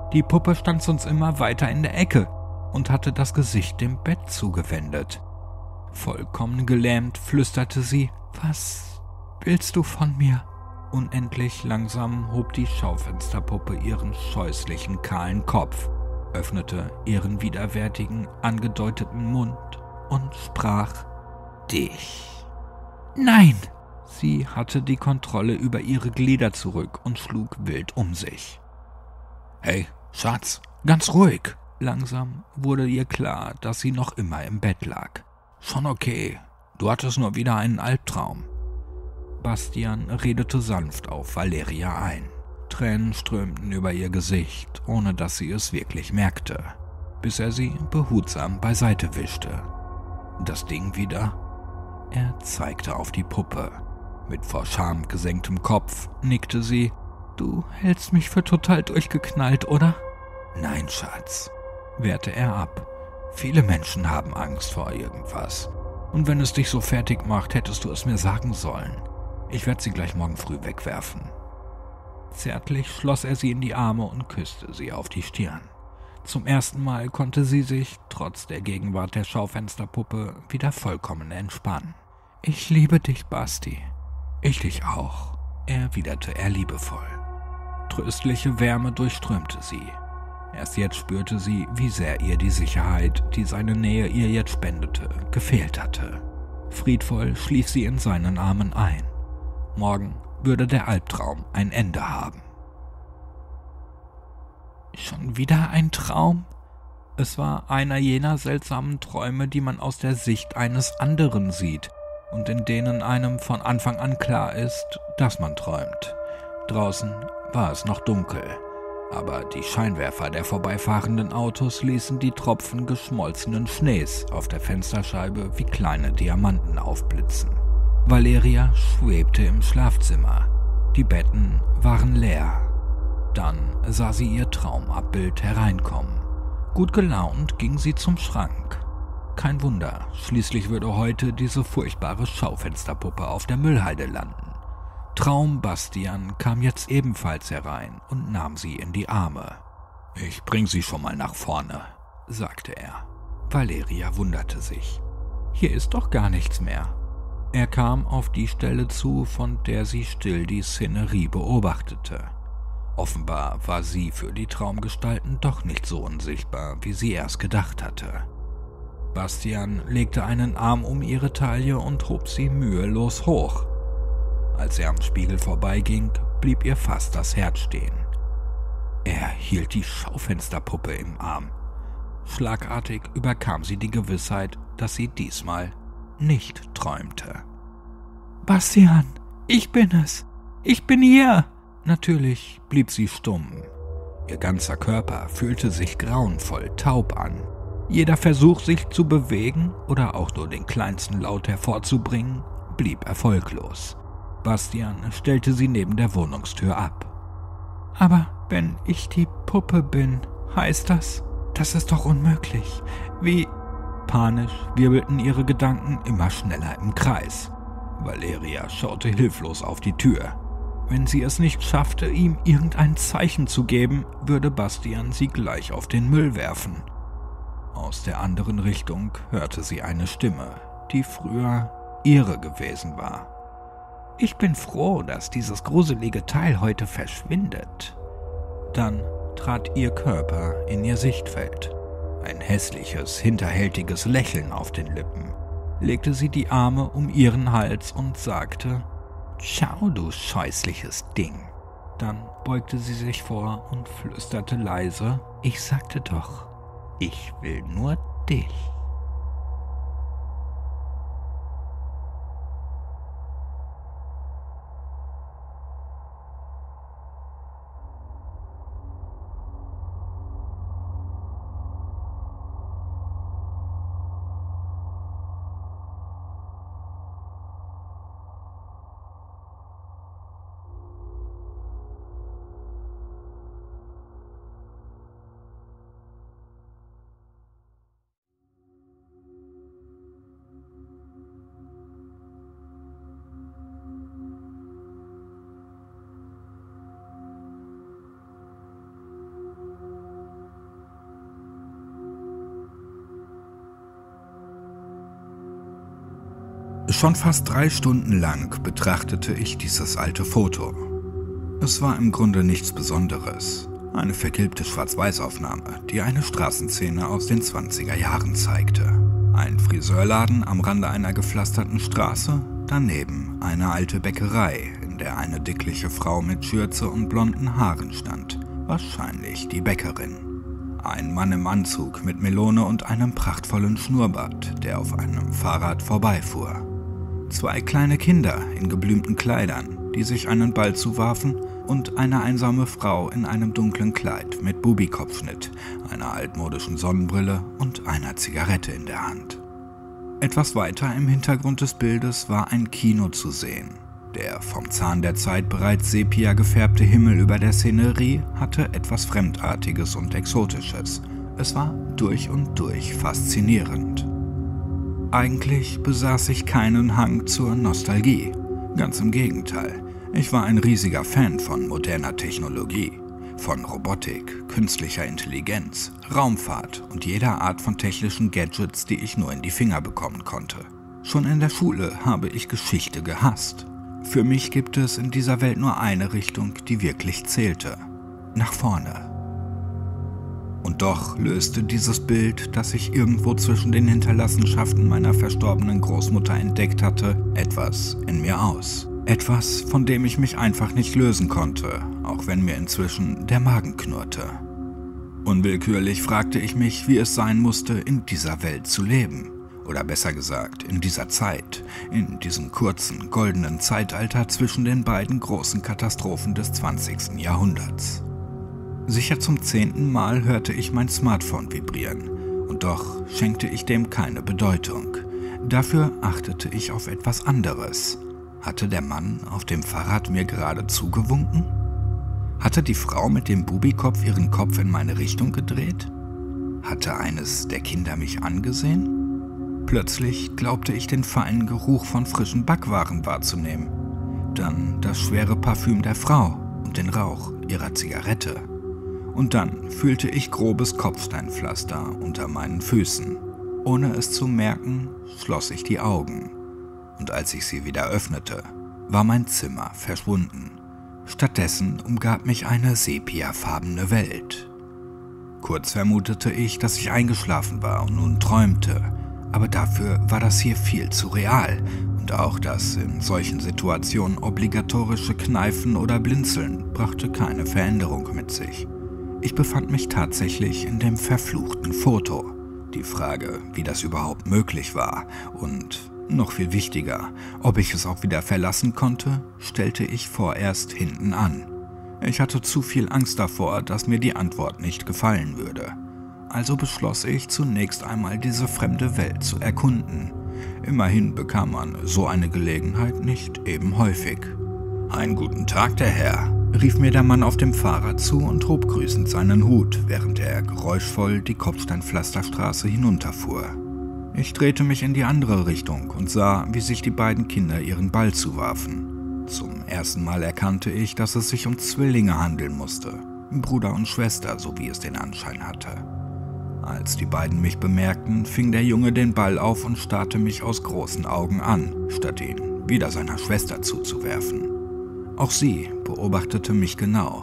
Die Puppe stand sonst immer weiter in der Ecke und hatte das Gesicht dem Bett zugewendet. Vollkommen gelähmt flüsterte sie: »Was willst du von mir?« Unendlich langsam hob die Schaufensterpuppe ihren scheußlichen, kahlen Kopf, öffnete ihren widerwärtigen, angedeuteten Mund und sprach: »Dich.« »Nein!« Sie hatte die Kontrolle über ihre Glieder zurück und schlug wild um sich. »Hey, Schatz, ganz ruhig!« Langsam wurde ihr klar, dass sie noch immer im Bett lag. »Schon okay, du hattest nur wieder einen Albtraum.« Bastian redete sanft auf Valeria ein. Tränen strömten über ihr Gesicht, ohne dass sie es wirklich merkte, bis er sie behutsam beiseite wischte. »Das Ding wieder?« Er zeigte auf die Puppe. Mit vor Scham gesenktem Kopf nickte sie. »Du hältst mich für total durchgeknallt, oder?« »Nein, Schatz«, wehrte er ab. »Viele Menschen haben Angst vor irgendwas. Und wenn es dich so fertig macht, hättest du es mir sagen sollen. Ich werde sie gleich morgen früh wegwerfen.« Zärtlich schloss er sie in die Arme und küsste sie auf die Stirn. Zum ersten Mal konnte sie sich, trotz der Gegenwart der Schaufensterpuppe, wieder vollkommen entspannen. »Ich liebe dich, Basti.« »Ich dich auch«, erwiderte er liebevoll. Tröstliche Wärme durchströmte sie. Erst jetzt spürte sie, wie sehr ihr die Sicherheit, die seine Nähe ihr jetzt spendete, gefehlt hatte. Friedvoll schlief sie in seinen Armen ein. Morgen würde der Albtraum ein Ende haben. Schon wieder ein Traum? Es war einer jener seltsamen Träume, die man aus der Sicht eines anderen sieht und in denen einem von Anfang an klar ist, dass man träumt. Draußen war es noch dunkel, aber die Scheinwerfer der vorbeifahrenden Autos ließen die Tropfen geschmolzenen Schnees auf der Fensterscheibe wie kleine Diamanten aufblitzen. Valeria schwebte im Schlafzimmer. Die Betten waren leer. Dann sah sie ihr Traumabbild hereinkommen. Gut gelaunt ging sie zum Schrank. Kein Wunder, schließlich würde heute diese furchtbare Schaufensterpuppe auf der Müllhalde landen. Traum Bastian kam jetzt ebenfalls herein und nahm sie in die Arme. »Ich bring sie schon mal nach vorne«, sagte er. Valeria wunderte sich. »Hier ist doch gar nichts mehr.« Er kam auf die Stelle zu, von der sie still die Szenerie beobachtete. Offenbar war sie für die Traumgestalten doch nicht so unsichtbar, wie sie erst gedacht hatte. Bastian legte einen Arm um ihre Taille und hob sie mühelos hoch. Als er am Spiegel vorbeiging, blieb ihr fast das Herz stehen. Er hielt die Schaufensterpuppe im Arm. Schlagartig überkam sie die Gewissheit, dass sie diesmal nicht träumte. »Bastian, ich bin es! Ich bin hier!« Natürlich blieb sie stumm. Ihr ganzer Körper fühlte sich grauenvoll taub an. Jeder Versuch, sich zu bewegen oder auch nur den kleinsten Laut hervorzubringen, blieb erfolglos. Bastian stellte sie neben der Wohnungstür ab. »Aber wenn ich die Puppe bin, heißt das? Das ist doch unmöglich. Wie?« Panisch wirbelten ihre Gedanken immer schneller im Kreis. Valeria schaute hilflos auf die Tür. Wenn sie es nicht schaffte, ihm irgendein Zeichen zu geben, würde Bastian sie gleich auf den Müll werfen. Aus der anderen Richtung hörte sie eine Stimme, die früher ihre gewesen war. »Ich bin froh, dass dieses gruselige Teil heute verschwindet.« Dann trat ihr Körper in ihr Sichtfeld. Ein hässliches, hinterhältiges Lächeln auf den Lippen. Legte sie die Arme um ihren Hals und sagte: »Ciao, du scheußliches Ding.« Dann beugte sie sich vor und flüsterte leise: »Ich sagte doch, ich will nur dich.« Schon fast drei Stunden lang betrachtete ich dieses alte Foto. Es war im Grunde nichts Besonderes. Eine vergilbte Schwarz-Weiß-Aufnahme, die eine Straßenszene aus den zwanziger Jahren zeigte. Ein Friseurladen am Rande einer gepflasterten Straße, daneben eine alte Bäckerei, in der eine dickliche Frau mit Schürze und blonden Haaren stand, wahrscheinlich die Bäckerin. Ein Mann im Anzug mit Melone und einem prachtvollen Schnurrbart, der auf einem Fahrrad vorbeifuhr. Zwei kleine Kinder in geblümten Kleidern, die sich einen Ball zuwarfen, und eine einsame Frau in einem dunklen Kleid mit Bubi-Kopfschnitt, einer altmodischen Sonnenbrille und einer Zigarette in der Hand. Etwas weiter im Hintergrund des Bildes war ein Kino zu sehen. Der vom Zahn der Zeit bereits sepia gefärbte Himmel über der Szenerie hatte etwas Fremdartiges und Exotisches. Es war durch und durch faszinierend. Eigentlich besaß ich keinen Hang zur Nostalgie. Ganz im Gegenteil. Ich war ein riesiger Fan von moderner Technologie, von Robotik, künstlicher Intelligenz, Raumfahrt und jeder Art von technischen Gadgets, die ich nur in die Finger bekommen konnte. Schon in der Schule habe ich Geschichte gehasst. Für mich gibt es in dieser Welt nur eine Richtung, die wirklich zählte: nach vorne. Und doch löste dieses Bild, das ich irgendwo zwischen den Hinterlassenschaften meiner verstorbenen Großmutter entdeckt hatte, etwas in mir aus. Etwas, von dem ich mich einfach nicht lösen konnte, auch wenn mir inzwischen der Magen knurrte. Unwillkürlich fragte ich mich, wie es sein musste, in dieser Welt zu leben. Oder besser gesagt, in dieser Zeit, in diesem kurzen, goldenen Zeitalter zwischen den beiden großen Katastrophen des zwanzigsten Jahrhunderts. Sicher zum zehnten Mal hörte ich mein Smartphone vibrieren, und doch schenkte ich dem keine Bedeutung. Dafür achtete ich auf etwas anderes. Hatte der Mann auf dem Fahrrad mir gerade zugewunken? Hatte die Frau mit dem Bubikopf ihren Kopf in meine Richtung gedreht? Hatte eines der Kinder mich angesehen? Plötzlich glaubte ich, den feinen Geruch von frischen Backwaren wahrzunehmen. Dann das schwere Parfüm der Frau und den Rauch ihrer Zigarette. Und dann fühlte ich grobes Kopfsteinpflaster unter meinen Füßen. Ohne es zu merken, schloss ich die Augen. Und als ich sie wieder öffnete, war mein Zimmer verschwunden. Stattdessen umgab mich eine sepiafarbene Welt. Kurz vermutete ich, dass ich eingeschlafen war und nun träumte, aber dafür war das hier viel zu real und auch das in solchen Situationen obligatorische Kneifen oder Blinzeln brachte keine Veränderung mit sich. Ich befand mich tatsächlich in dem verfluchten Foto. Die Frage, wie das überhaupt möglich war und noch viel wichtiger, ob ich es auch wieder verlassen konnte, stellte ich vorerst hinten an. Ich hatte zu viel Angst davor, dass mir die Antwort nicht gefallen würde. Also beschloss ich, zunächst einmal diese fremde Welt zu erkunden. Immerhin bekam man so eine Gelegenheit nicht eben häufig. »Einen guten Tag, der Herr«, rief mir der Mann auf dem Fahrrad zu und hob grüßend seinen Hut, während er geräuschvoll die Kopfsteinpflasterstraße hinunterfuhr. Ich drehte mich in die andere Richtung und sah, wie sich die beiden Kinder ihren Ball zuwarfen. Zum ersten Mal erkannte ich, dass es sich um Zwillinge handeln musste, Bruder und Schwester, so wie es den Anschein hatte. Als die beiden mich bemerkten, fing der Junge den Ball auf und starrte mich aus großen Augen an, statt ihn wieder seiner Schwester zuzuwerfen. Auch sie beobachtete mich genau.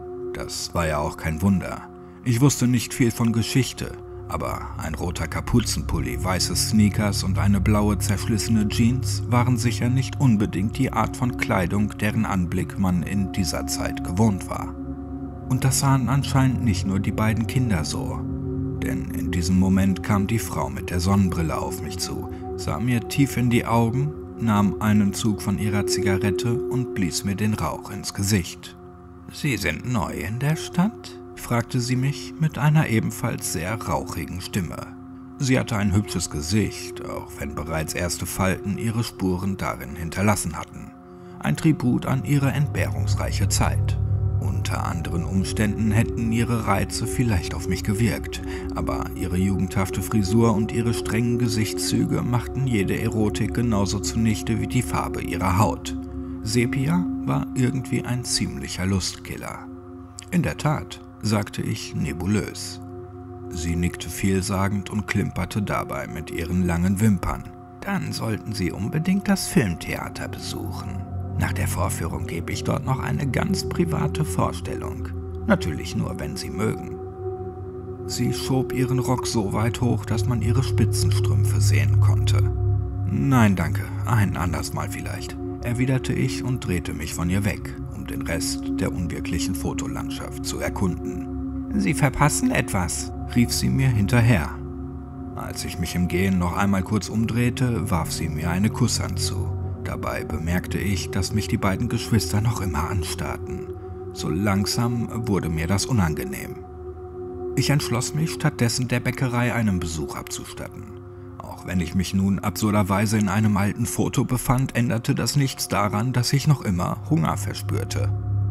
Das war ja auch kein Wunder. Ich wusste nicht viel von Geschichte, aber ein roter Kapuzenpulli, weiße Sneakers und eine blaue zerschlissene Jeans waren sicher nicht unbedingt die Art von Kleidung, deren Anblick man in dieser Zeit gewohnt war. Und das sahen anscheinend nicht nur die beiden Kinder so. Denn in diesem Moment kam die Frau mit der Sonnenbrille auf mich zu, sah mir tief in die Augen, nahm einen Zug von ihrer Zigarette und blies mir den Rauch ins Gesicht. »Sie sind neu in der Stadt?« fragte sie mich mit einer ebenfalls sehr rauchigen Stimme. Sie hatte ein hübsches Gesicht, auch wenn bereits erste Falten ihre Spuren darin hinterlassen hatten. Ein Tribut an ihre entbehrungsreiche Zeit. Unter anderen Umständen hätten ihre Reize vielleicht auf mich gewirkt, aber ihre jugendhafte Frisur und ihre strengen Gesichtszüge machten jede Erotik genauso zunichte wie die Farbe ihrer Haut. Sepia war irgendwie ein ziemlicher Lustkiller. »In der Tat«, sagte ich nebulös. Sie nickte vielsagend und klimperte dabei mit ihren langen Wimpern. Dann sollten Sie unbedingt das Filmtheater besuchen. Nach der Vorführung gebe ich dort noch eine ganz private Vorstellung. Natürlich nur, wenn Sie mögen. Sie schob ihren Rock so weit hoch, dass man ihre Spitzenstrümpfe sehen konnte. »Nein, danke, ein anderes Mal vielleicht«, erwiderte ich und drehte mich von ihr weg, um den Rest der unwirklichen Fotolandschaft zu erkunden. »Sie verpassen etwas«, rief sie mir hinterher. Als ich mich im Gehen noch einmal kurz umdrehte, warf sie mir eine Kusshand zu. Dabei bemerkte ich, dass mich die beiden Geschwister noch immer anstarrten. So langsam wurde mir das unangenehm. Ich entschloss mich, stattdessen der Bäckerei einen Besuch abzustatten. Auch wenn ich mich nun absurderweise in einem alten Foto befand, änderte das nichts daran, dass ich noch immer Hunger verspürte.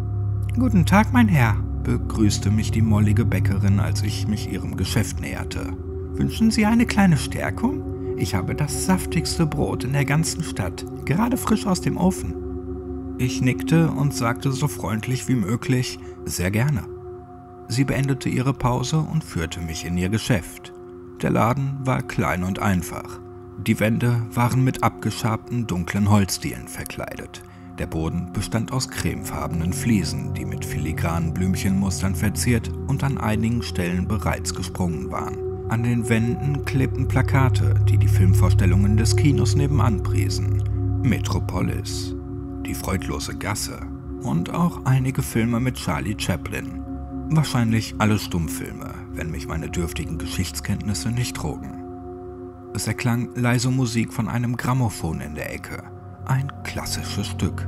»Guten Tag, mein Herr«, begrüßte mich die mollige Bäckerin, als ich mich ihrem Geschäft näherte. »Wünschen Sie eine kleine Stärkung? Ich habe das saftigste Brot in der ganzen Stadt, gerade frisch aus dem Ofen.« Ich nickte und sagte so freundlich wie möglich, »Sehr gerne.« Sie beendete ihre Pause und führte mich in ihr Geschäft. Der Laden war klein und einfach. Die Wände waren mit abgeschabten, dunklen Holzdielen verkleidet. Der Boden bestand aus cremefarbenen Fliesen, die mit filigranen Blümchenmustern verziert und an einigen Stellen bereits gesprungen waren. An den Wänden klebten Plakate, die die Filmvorstellungen des Kinos nebenan priesen. Metropolis, Die freudlose Gasse und auch einige Filme mit Charlie Chaplin. Wahrscheinlich alle Stummfilme, wenn mich meine dürftigen Geschichtskenntnisse nicht trogen. Es erklang leise Musik von einem Grammophon in der Ecke. Ein klassisches Stück.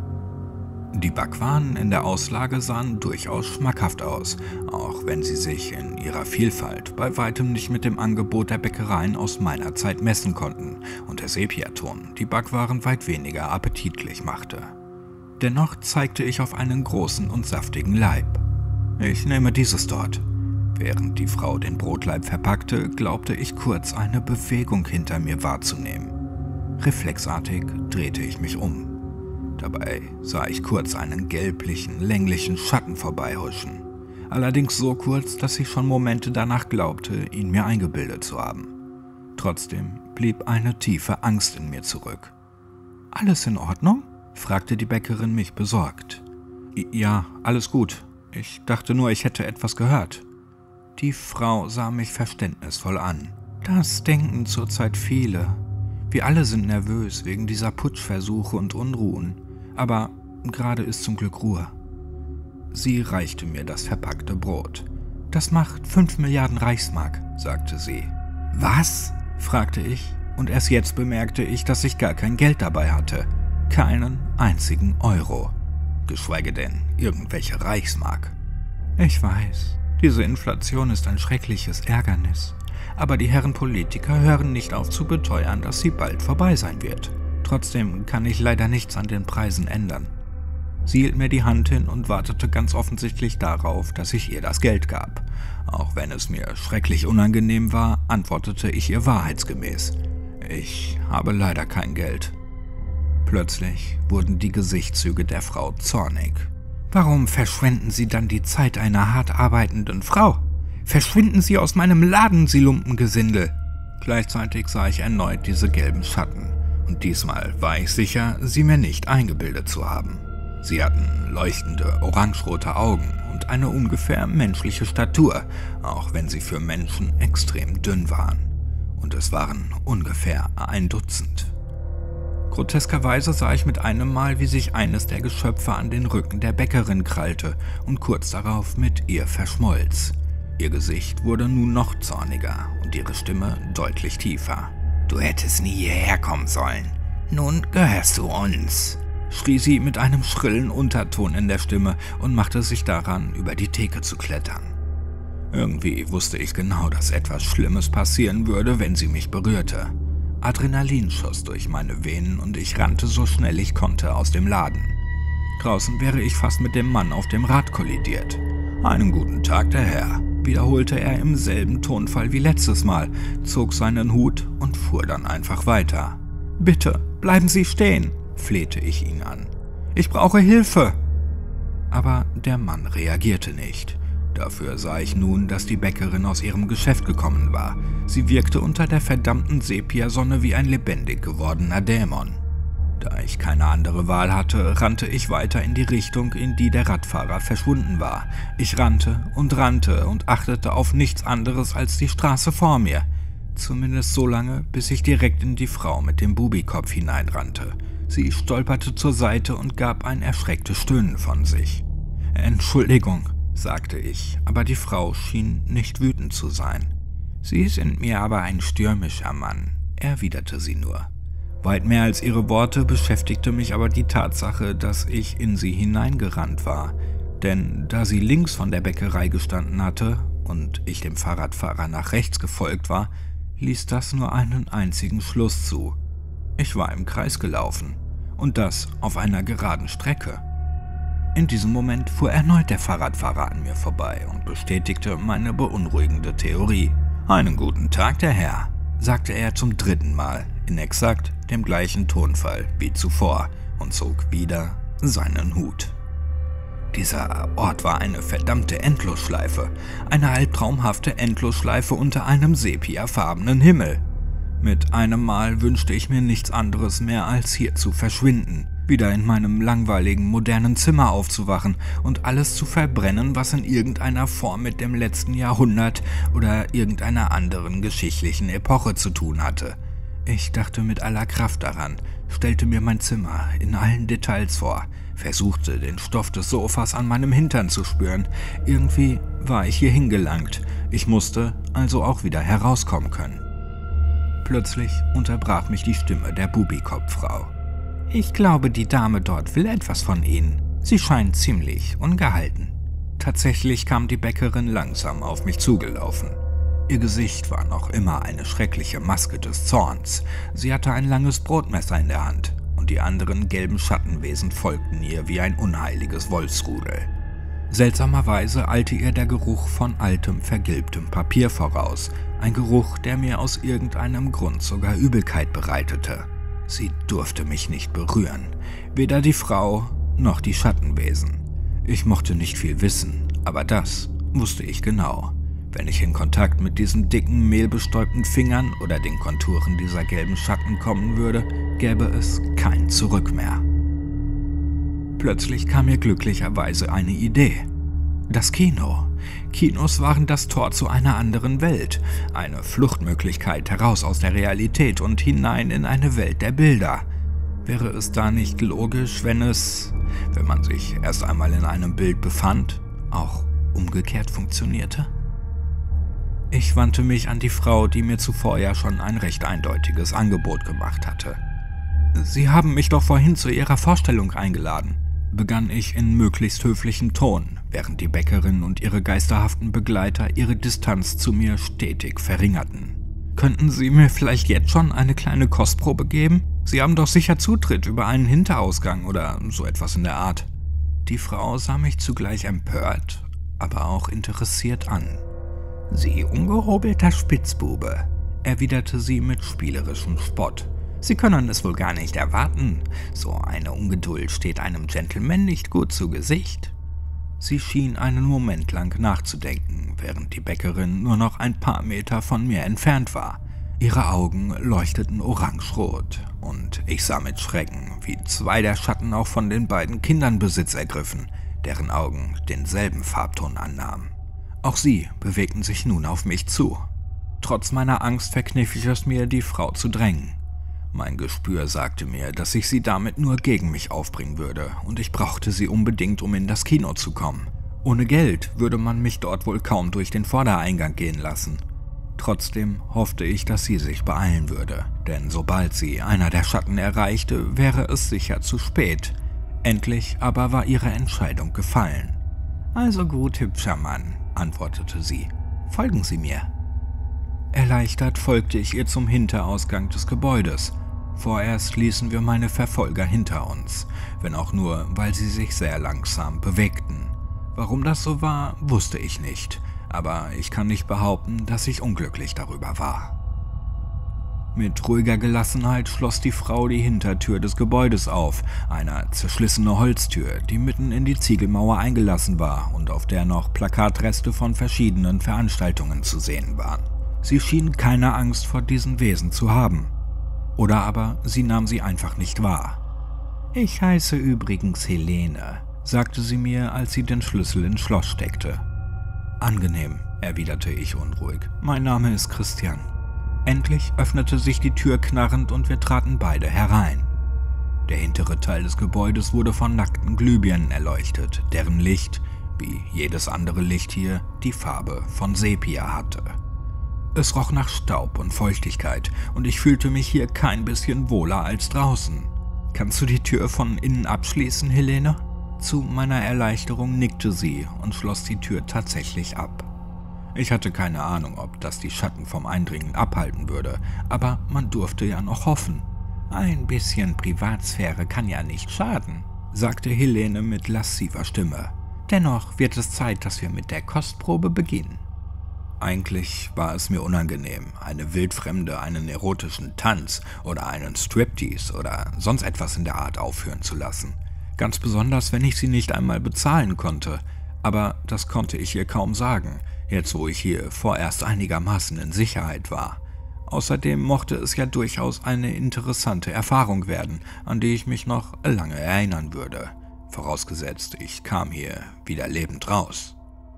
Die Backwaren in der Auslage sahen durchaus schmackhaft aus, auch wenn sie sich in ihrer Vielfalt bei weitem nicht mit dem Angebot der Bäckereien aus meiner Zeit messen konnten und der Sepiaton die Backwaren weit weniger appetitlich machte. Dennoch zeigte ich auf einen großen und saftigen Laib. »Ich nehme dieses dort.« Während die Frau den Brotlaib verpackte, glaubte ich kurz eine Bewegung hinter mir wahrzunehmen. Reflexartig drehte ich mich um. Dabei sah ich kurz einen gelblichen, länglichen Schatten vorbeihuschen. Allerdings so kurz, dass ich schon Momente danach glaubte, ihn mir eingebildet zu haben. Trotzdem blieb eine tiefe Angst in mir zurück. »Alles in Ordnung?« fragte die Bäckerin mich besorgt. »Ja, alles gut. Ich dachte nur, ich hätte etwas gehört.« Die Frau sah mich verständnisvoll an. »Das denken zurzeit viele. Wir alle sind nervös wegen dieser Putschversuche und Unruhen. Aber gerade ist zum Glück Ruhe.« Sie reichte mir das verpackte Brot. »Das macht fünf Milliarden Reichsmark«, sagte sie. »Was?« fragte ich, und erst jetzt bemerkte ich, dass ich gar kein Geld dabei hatte. Keinen einzigen Euro. Geschweige denn irgendwelche Reichsmark. Ich weiß, diese Inflation ist ein schreckliches Ärgernis. Aber die Herren Politiker hören nicht auf zu beteuern, dass sie bald vorbei sein wird. Trotzdem kann ich leider nichts an den Preisen ändern. Sie hielt mir die Hand hin und wartete ganz offensichtlich darauf, dass ich ihr das Geld gab. Auch wenn es mir schrecklich unangenehm war, antwortete ich ihr wahrheitsgemäß. Ich habe leider kein Geld. Plötzlich wurden die Gesichtszüge der Frau zornig. »Warum verschwenden Sie dann die Zeit einer hart arbeitenden Frau? Verschwinden Sie aus meinem Laden, Sie Lumpengesindel!« Gleichzeitig sah ich erneut diese gelben Schatten. Und diesmal war ich sicher, sie mir nicht eingebildet zu haben. Sie hatten leuchtende, orangerote Augen und eine ungefähr menschliche Statur, auch wenn sie für Menschen extrem dünn waren. Und es waren ungefähr ein Dutzend. Groteskerweise sah ich mit einem Mal, wie sich eines der Geschöpfe an den Rücken der Bäckerin krallte und kurz darauf mit ihr verschmolz. Ihr Gesicht wurde nun noch zorniger und ihre Stimme deutlich tiefer. »Du hättest nie hierher kommen sollen. Nun gehörst du uns«, schrie sie mit einem schrillen Unterton in der Stimme und machte sich daran, über die Theke zu klettern. Irgendwie wusste ich genau, dass etwas Schlimmes passieren würde, wenn sie mich berührte. Adrenalin schoss durch meine Venen und ich rannte so schnell ich konnte aus dem Laden. Draußen wäre ich fast mit dem Mann auf dem Rad kollidiert. »Einen guten Tag, der Herr«, wiederholte er im selben Tonfall wie letztes Mal, zog seinen Hut und fuhr dann einfach weiter. »Bitte, bleiben Sie stehen«, flehte ich ihn an. »Ich brauche Hilfe!« Aber der Mann reagierte nicht. Dafür sah ich nun, dass die Bäckerin aus ihrem Geschäft gekommen war. Sie wirkte unter der verdammten Sepiasonne wie ein lebendig gewordener Dämon. Da ich keine andere Wahl hatte, rannte ich weiter in die Richtung, in die der Radfahrer verschwunden war. Ich rannte und rannte und achtete auf nichts anderes als die Straße vor mir. Zumindest so lange, bis ich direkt in die Frau mit dem Bubikopf hineinrannte. Sie stolperte zur Seite und gab ein erschrecktes Stöhnen von sich. »Entschuldigung«, sagte ich, aber die Frau schien nicht wütend zu sein. »Sie sind mir aber ein stürmischer Mann«, erwiderte sie nur. Weit mehr als ihre Worte beschäftigte mich aber die Tatsache, dass ich in sie hineingerannt war. Denn da sie links von der Bäckerei gestanden hatte und ich dem Fahrradfahrer nach rechts gefolgt war, ließ das nur einen einzigen Schluss zu. Ich war im Kreis gelaufen, und das auf einer geraden Strecke. In diesem Moment fuhr erneut der Fahrradfahrer an mir vorbei und bestätigte meine beunruhigende Theorie. »Einen guten Tag, der Herr«, sagte er zum dritten Mal in exakt dem gleichen Tonfall wie zuvor und zog wieder seinen Hut. Dieser Ort war eine verdammte Endlosschleife, eine halbtraumhafte Endlosschleife unter einem sepiafarbenen Himmel. Mit einem Mal wünschte ich mir nichts anderes mehr, als hier zu verschwinden, wieder in meinem langweiligen, modernen Zimmer aufzuwachen und alles zu verbrennen, was in irgendeiner Form mit dem letzten Jahrhundert oder irgendeiner anderen geschichtlichen Epoche zu tun hatte. Ich dachte mit aller Kraft daran, stellte mir mein Zimmer in allen Details vor, versuchte, den Stoff des Sofas an meinem Hintern zu spüren. Irgendwie war ich hier hingelangt. Ich musste also auch wieder herauskommen können. Plötzlich unterbrach mich die Stimme der Bubikopf-Frau. »Ich glaube, die Dame dort will etwas von Ihnen. Sie scheint ziemlich ungehalten.« Tatsächlich kam die Bäckerin langsam auf mich zugelaufen. Ihr Gesicht war noch immer eine schreckliche Maske des Zorns. Sie hatte ein langes Brotmesser in der Hand und die anderen gelben Schattenwesen folgten ihr wie ein unheiliges Wolfsrudel. Seltsamerweise eilte ihr der Geruch von altem, vergilbtem Papier voraus, ein Geruch, der mir aus irgendeinem Grund sogar Übelkeit bereitete. Sie durfte mich nicht berühren, weder die Frau noch die Schattenwesen. Ich mochte nicht viel wissen, aber das wusste ich genau. Wenn ich in Kontakt mit diesen dicken, mehlbestäubten Fingern oder den Konturen dieser gelben Schatten kommen würde, gäbe es kein Zurück mehr. Plötzlich kam mir glücklicherweise eine Idee. Das Kino. Kinos waren das Tor zu einer anderen Welt, eine Fluchtmöglichkeit heraus aus der Realität und hinein in eine Welt der Bilder. Wäre es da nicht logisch, wenn es, wenn man sich erst einmal in einem Bild befand, auch umgekehrt funktionierte? Ich wandte mich an die Frau, die mir zuvor ja schon ein recht eindeutiges Angebot gemacht hatte. »Sie haben mich doch vorhin zu Ihrer Vorstellung eingeladen«, begann ich in möglichst höflichem Ton, während die Bäckerin und ihre geisterhaften Begleiter ihre Distanz zu mir stetig verringerten. »Könnten Sie mir vielleicht jetzt schon eine kleine Kostprobe geben? Sie haben doch sicher Zutritt über einen Hinterausgang oder so etwas in der Art.« Die Frau sah mich zugleich empört, aber auch interessiert an. »Sie ungehobelter Spitzbube«, erwiderte sie mit spielerischem Spott. »Sie können es wohl gar nicht erwarten. So eine Ungeduld steht einem Gentleman nicht gut zu Gesicht.« Sie schien einen Moment lang nachzudenken, während die Bäckerin nur noch ein paar Meter von mir entfernt war. Ihre Augen leuchteten orangerot und ich sah mit Schrecken, wie zwei der Schatten auch von den beiden Kindern Besitz ergriffen, deren Augen denselben Farbton annahmen. Auch sie bewegten sich nun auf mich zu. Trotz meiner Angst verkniff ich es mir, die Frau zu drängen. Mein Gespür sagte mir, dass ich sie damit nur gegen mich aufbringen würde und ich brauchte sie unbedingt, um in das Kino zu kommen. Ohne Geld würde man mich dort wohl kaum durch den Vordereingang gehen lassen. Trotzdem hoffte ich, dass sie sich beeilen würde, denn sobald sie einer der Schatten erreichte, wäre es sicher zu spät. Endlich aber war ihre Entscheidung gefallen. »Also gut, hübscher Mann«, antwortete sie. »Folgen Sie mir.« Erleichtert folgte ich ihr zum Hinterausgang des Gebäudes. Vorerst ließen wir meine Verfolger hinter uns, wenn auch nur, weil sie sich sehr langsam bewegten. Warum das so war, wusste ich nicht, aber ich kann nicht behaupten, dass ich unglücklich darüber war. Mit ruhiger Gelassenheit schloss die Frau die Hintertür des Gebäudes auf, eine zerschlissene Holztür, die mitten in die Ziegelmauer eingelassen war und auf der noch Plakatreste von verschiedenen Veranstaltungen zu sehen waren. Sie schien keine Angst vor diesen Wesen zu haben. Oder aber sie nahm sie einfach nicht wahr. »Ich heiße übrigens Helene«, sagte sie mir, als sie den Schlüssel ins Schloss steckte. »Angenehm«, erwiderte ich unruhig. »Mein Name ist Christian.« Endlich öffnete sich die Tür knarrend und wir traten beide herein. Der hintere Teil des Gebäudes wurde von nackten Glühbirnen erleuchtet, deren Licht, wie jedes andere Licht hier, die Farbe von Sepia hatte. Es roch nach Staub und Feuchtigkeit und ich fühlte mich hier kein bisschen wohler als draußen. »Kannst du die Tür von innen abschließen, Helene?« Zu meiner Erleichterung nickte sie und schloss die Tür tatsächlich ab. Ich hatte keine Ahnung, ob das die Schatten vom Eindringen abhalten würde, aber man durfte ja noch hoffen. »Ein bisschen Privatsphäre kann ja nicht schaden«, sagte Helene mit lasziver Stimme. »Dennoch wird es Zeit, dass wir mit der Kostprobe beginnen.« Eigentlich war es mir unangenehm, eine Wildfremde einen erotischen Tanz oder einen Striptease oder sonst etwas in der Art aufführen zu lassen. Ganz besonders, wenn ich sie nicht einmal bezahlen konnte. Aber das konnte ich ihr kaum sagen, jetzt wo ich hier vorerst einigermaßen in Sicherheit war. Außerdem mochte es ja durchaus eine interessante Erfahrung werden, an die ich mich noch lange erinnern würde. Vorausgesetzt, ich kam hier wieder lebend raus.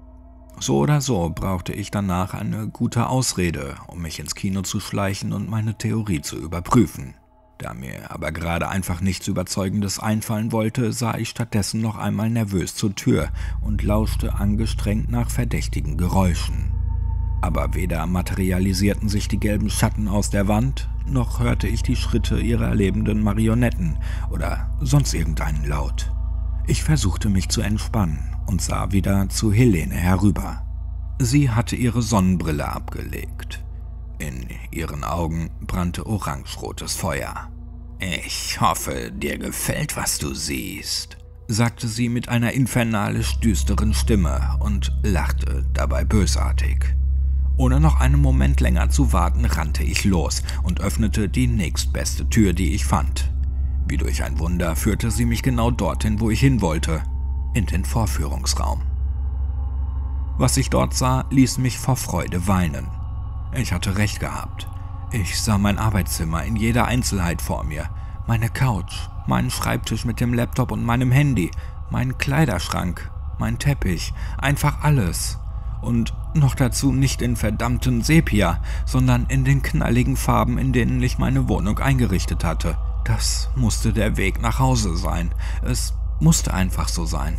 So oder so brauchte ich danach eine gute Ausrede, um mich ins Kino zu schleichen und meine Theorie zu überprüfen. Da mir aber gerade einfach nichts Überzeugendes einfallen wollte, sah ich stattdessen noch einmal nervös zur Tür und lauschte angestrengt nach verdächtigen Geräuschen. Aber weder materialisierten sich die gelben Schatten aus der Wand, noch hörte ich die Schritte ihrer lebenden Marionetten oder sonst irgendeinen Laut. Ich versuchte mich zu entspannen und sah wieder zu Helene herüber. Sie hatte ihre Sonnenbrille abgelegt. In ihren Augen brannte orangerotes Feuer. »Ich hoffe, dir gefällt, was du siehst«, sagte sie mit einer infernalisch düsteren Stimme und lachte dabei bösartig. Ohne noch einen Moment länger zu warten, rannte ich los und öffnete die nächstbeste Tür, die ich fand. Wie durch ein Wunder führte sie mich genau dorthin, wo ich hin wollte, in den Vorführungsraum. Was ich dort sah, ließ mich vor Freude weinen. Ich hatte recht gehabt. Ich sah mein Arbeitszimmer in jeder Einzelheit vor mir, meine Couch, meinen Schreibtisch mit dem Laptop und meinem Handy, meinen Kleiderschrank, mein Teppich, einfach alles. Und noch dazu nicht in verdammtem Sepia, sondern in den knalligen Farben, in denen ich meine Wohnung eingerichtet hatte. Das musste der Weg nach Hause sein. Es musste einfach so sein.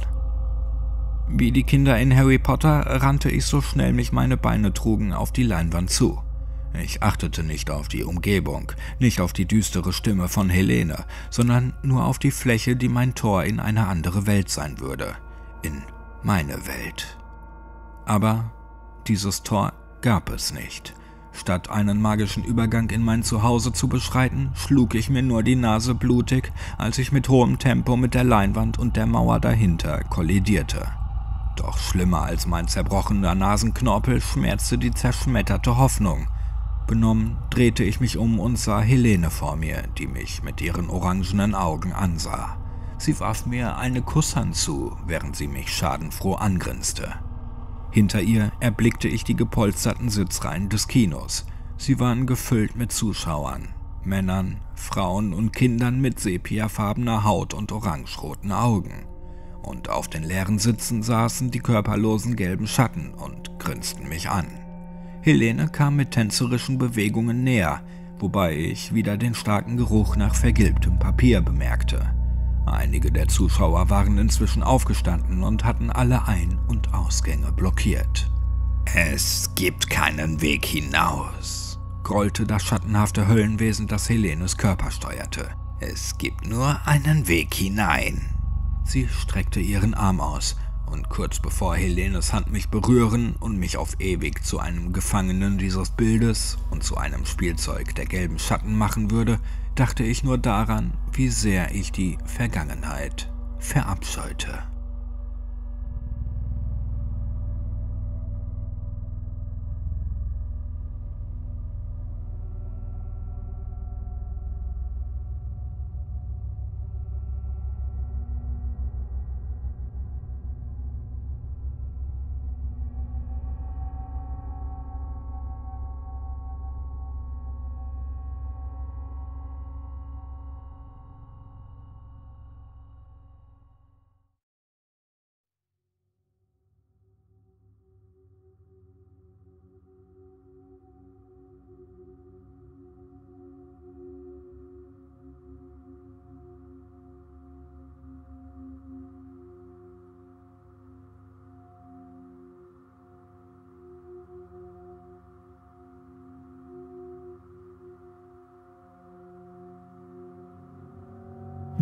Wie die Kinder in Harry Potter rannte ich so schnell mich meine Beine trugen auf die Leinwand zu. Ich achtete nicht auf die Umgebung, nicht auf die düstere Stimme von Helene, sondern nur auf die Fläche, die mein Tor in eine andere Welt sein würde. In meine Welt. Aber dieses Tor gab es nicht. Statt einen magischen Übergang in mein Zuhause zu beschreiten, schlug ich mir nur die Nase blutig, als ich mit hohem Tempo mit der Leinwand und der Mauer dahinter kollidierte. Doch schlimmer als mein zerbrochener Nasenknorpel schmerzte die zerschmetterte Hoffnung. Benommen drehte ich mich um und sah Helene vor mir, die mich mit ihren orangenen Augen ansah. Sie warf mir eine Kusshand zu, während sie mich schadenfroh angrinste. Hinter ihr erblickte ich die gepolsterten Sitzreihen des Kinos. Sie waren gefüllt mit Zuschauern, Männern, Frauen und Kindern mit sepiafarbener Haut und orangeroten Augen. Und auf den leeren Sitzen saßen die körperlosen gelben Schatten und grinsten mich an. Helene kam mit tänzerischen Bewegungen näher, wobei ich wieder den starken Geruch nach vergilbtem Papier bemerkte. Einige der Zuschauer waren inzwischen aufgestanden und hatten alle Ein- und Ausgänge blockiert. »Es gibt keinen Weg hinaus«, grollte das schattenhafte Höllenwesen, das Helenes Körper steuerte. »Es gibt nur einen Weg hinein.« Sie streckte ihren Arm aus, und kurz bevor Helenes Hand mich berühren und mich auf ewig zu einem Gefangenen dieses Bildes und zu einem Spielzeug der gelben Schatten machen würde, dachte ich nur daran, wie sehr ich die Vergangenheit verabscheute.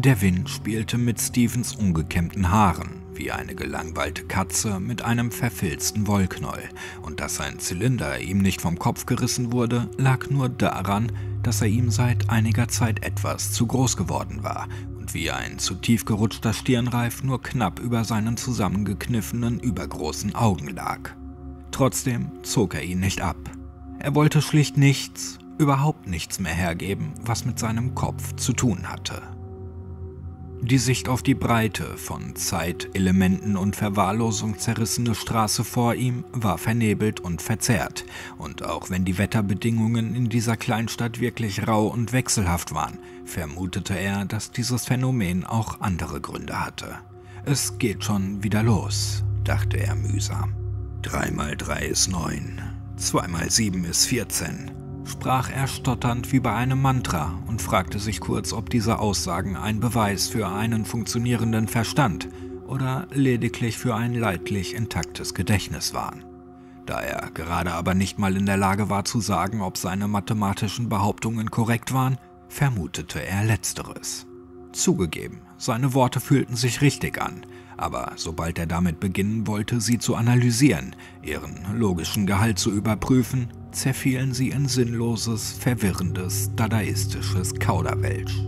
Der Wind spielte mit Stevens ungekämmten Haaren, wie eine gelangweilte Katze mit einem verfilzten Wollknäuel, und dass sein Zylinder ihm nicht vom Kopf gerissen wurde, lag nur daran, dass er ihm seit einiger Zeit etwas zu groß geworden war und wie ein zu tief gerutschter Stirnreif nur knapp über seinen zusammengekniffenen, übergroßen Augen lag. Trotzdem zog er ihn nicht ab. Er wollte schlicht nichts, überhaupt nichts mehr hergeben, was mit seinem Kopf zu tun hatte. Die Sicht auf die breite, von Zeit, Elementen und Verwahrlosung zerrissene Straße vor ihm war vernebelt und verzerrt, und auch wenn die Wetterbedingungen in dieser Kleinstadt wirklich rau und wechselhaft waren, vermutete er, dass dieses Phänomen auch andere Gründe hatte. Es geht schon wieder los, dachte er mühsam. Drei mal drei ist neun, zwei mal sieben ist vierzehn. Sprach er stotternd wie bei einem Mantra und fragte sich kurz, ob diese Aussagen ein Beweis für einen funktionierenden Verstand oder lediglich für ein leidlich intaktes Gedächtnis waren. Da er gerade aber nicht mal in der Lage war zu sagen, ob seine mathematischen Behauptungen korrekt waren, vermutete er Letzteres. Zugegeben, seine Worte fühlten sich richtig an, aber sobald er damit beginnen wollte, sie zu analysieren, ihren logischen Gehalt zu überprüfen, zerfielen sie in sinnloses, verwirrendes, dadaistisches Kauderwelsch.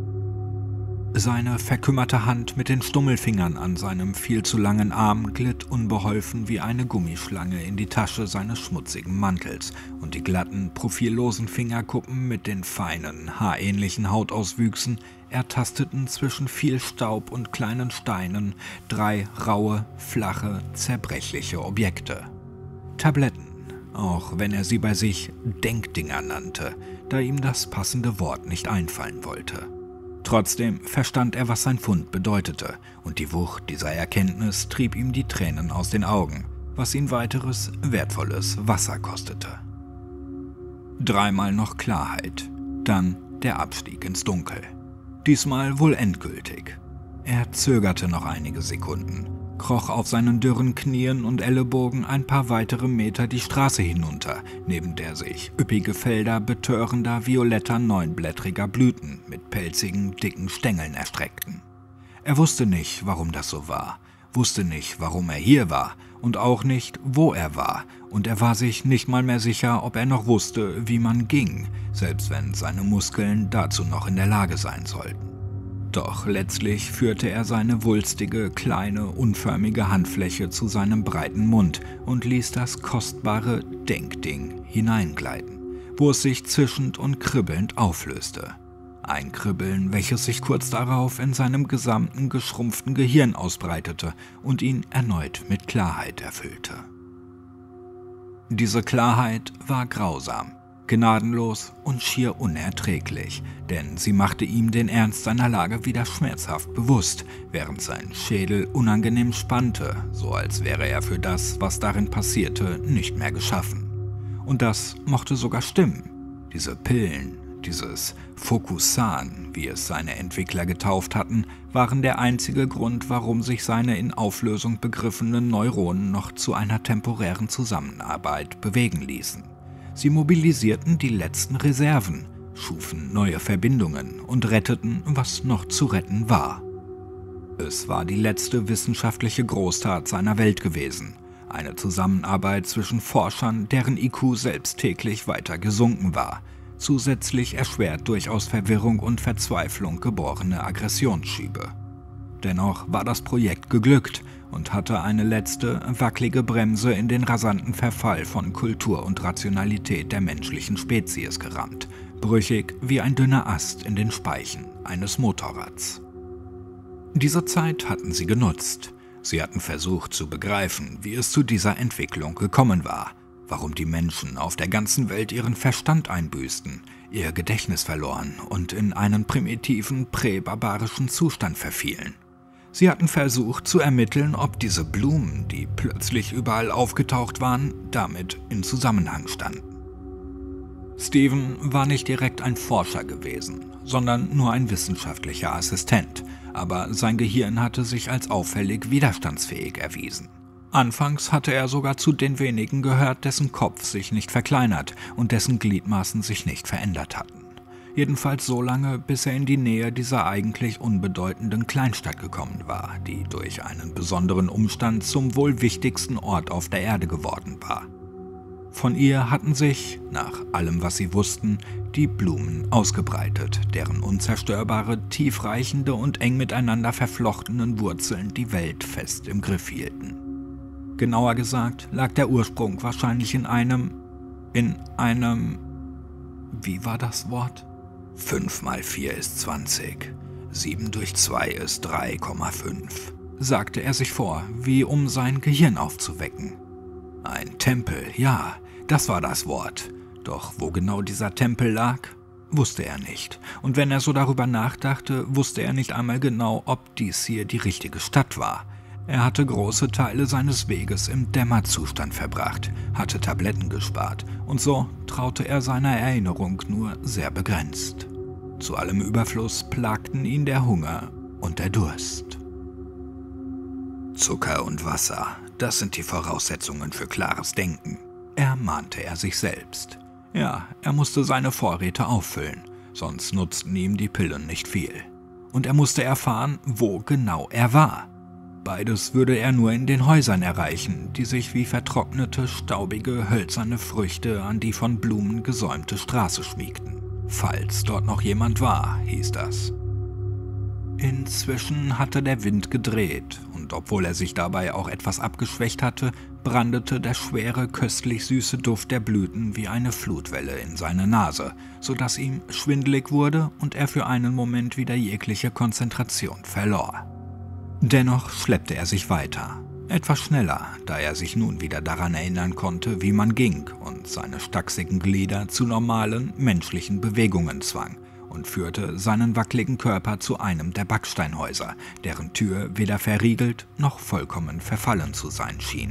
Seine verkümmerte Hand mit den Stummelfingern an seinem viel zu langen Arm glitt unbeholfen wie eine Gummischlange in die Tasche seines schmutzigen Mantels, und die glatten, profillosen Fingerkuppen mit den feinen, haarähnlichen Hautauswüchsen ertasteten zwischen viel Staub und kleinen Steinen drei raue, flache, zerbrechliche Objekte. Tabletten, auch wenn er sie bei sich Denkdinger nannte, da ihm das passende Wort nicht einfallen wollte. Trotzdem verstand er, was sein Fund bedeutete, und die Wucht dieser Erkenntnis trieb ihm die Tränen aus den Augen, was ihn weiteres, wertvolles Wasser kostete. Dreimal noch Klarheit, dann der Abstieg ins Dunkel. Diesmal wohl endgültig. Er zögerte noch einige Sekunden, kroch auf seinen dürren Knien und Ellenbogen ein paar weitere Meter die Straße hinunter, neben der sich üppige Felder betörender, violetter, neunblättriger Blüten mit pelzigen, dicken Stängeln erstreckten. Er wusste nicht, warum das so war, wusste nicht, warum er hier war und auch nicht, wo er war, und er war sich nicht mal mehr sicher, ob er noch wusste, wie man ging, selbst wenn seine Muskeln dazu noch in der Lage sein sollten. Doch letztlich führte er seine wulstige, kleine, unförmige Handfläche zu seinem breiten Mund und ließ das kostbare Denkding hineingleiten, wo es sich zischend und kribbelnd auflöste. Ein Kribbeln, welches sich kurz darauf in seinem gesamten geschrumpften Gehirn ausbreitete und ihn erneut mit Klarheit erfüllte. Diese Klarheit war grausam, gnadenlos und schier unerträglich, denn sie machte ihm den Ernst seiner Lage wieder schmerzhaft bewusst, während sein Schädel unangenehm spannte, so als wäre er für das, was darin passierte, nicht mehr geschaffen. Und das mochte sogar stimmen. Diese Pillen, dieses Fokusan, wie es seine Entwickler getauft hatten, waren der einzige Grund, warum sich seine in Auflösung begriffenen Neuronen noch zu einer temporären Zusammenarbeit bewegen ließen. Sie mobilisierten die letzten Reserven, schufen neue Verbindungen und retteten, was noch zu retten war. Es war die letzte wissenschaftliche Großtat seiner Welt gewesen, eine Zusammenarbeit zwischen Forschern, deren I Q selbst täglich weiter gesunken war, zusätzlich erschwert durch aus Verwirrung und Verzweiflung geborene Aggressionsschübe. Dennoch war das Projekt geglückt und hatte eine letzte, wackelige Bremse in den rasanten Verfall von Kultur und Rationalität der menschlichen Spezies gerammt, brüchig wie ein dünner Ast in den Speichen eines Motorrads. Diese Zeit hatten sie genutzt. Sie hatten versucht zu begreifen, wie es zu dieser Entwicklung gekommen war, warum die Menschen auf der ganzen Welt ihren Verstand einbüßten, ihr Gedächtnis verloren und in einen primitiven, präbarbarischen Zustand verfielen. Sie hatten versucht zu ermitteln, ob diese Blumen, die plötzlich überall aufgetaucht waren, damit in Zusammenhang standen. Steven war nicht direkt ein Forscher gewesen, sondern nur ein wissenschaftlicher Assistent, aber sein Gehirn hatte sich als auffällig widerstandsfähig erwiesen. Anfangs hatte er sogar zu den wenigen gehört, dessen Kopf sich nicht verkleinert und dessen Gliedmaßen sich nicht verändert hatten. Jedenfalls so lange, bis er in die Nähe dieser eigentlich unbedeutenden Kleinstadt gekommen war, die durch einen besonderen Umstand zum wohl wichtigsten Ort auf der Erde geworden war. Von ihr hatten sich, nach allem was sie wussten, die Blumen ausgebreitet, deren unzerstörbare, tiefreichende und eng miteinander verflochtenen Wurzeln die Welt fest im Griff hielten. Genauer gesagt lag der Ursprung wahrscheinlich in einem, in einem, wie war das Wort? fünf mal vier ist zwanzig, sieben durch zwei ist drei Komma fünf, sagte er sich vor, wie um sein Gehirn aufzuwecken. Ein Tempel, ja, das war das Wort. Doch wo genau dieser Tempel lag, wusste er nicht. Und wenn er so darüber nachdachte, wusste er nicht einmal genau, ob dies hier die richtige Stadt war. Er hatte große Teile seines Weges im Dämmerzustand verbracht, hatte Tabletten gespart und so traute er seiner Erinnerung nur sehr begrenzt. Zu allem Überfluss plagten ihn der Hunger und der Durst. Zucker und Wasser, das sind die Voraussetzungen für klares Denken, ermahnte er sich selbst. Ja, er musste seine Vorräte auffüllen, sonst nutzten ihm die Pillen nicht viel. Und er musste erfahren, wo genau er war. Beides würde er nur in den Häusern erreichen, die sich wie vertrocknete, staubige, hölzerne Früchte an die von Blumen gesäumte Straße schmiegten. Falls dort noch jemand war, hieß das. Inzwischen hatte der Wind gedreht, und obwohl er sich dabei auch etwas abgeschwächt hatte, brandete der schwere, köstlich süße Duft der Blüten wie eine Flutwelle in seine Nase, sodass ihm schwindelig wurde und er für einen Moment wieder jegliche Konzentration verlor. Dennoch schleppte er sich weiter, etwas schneller, da er sich nun wieder daran erinnern konnte, wie man ging und seine stachsigen Glieder zu normalen, menschlichen Bewegungen zwang und führte seinen wackeligen Körper zu einem der Backsteinhäuser, deren Tür weder verriegelt noch vollkommen verfallen zu sein schien.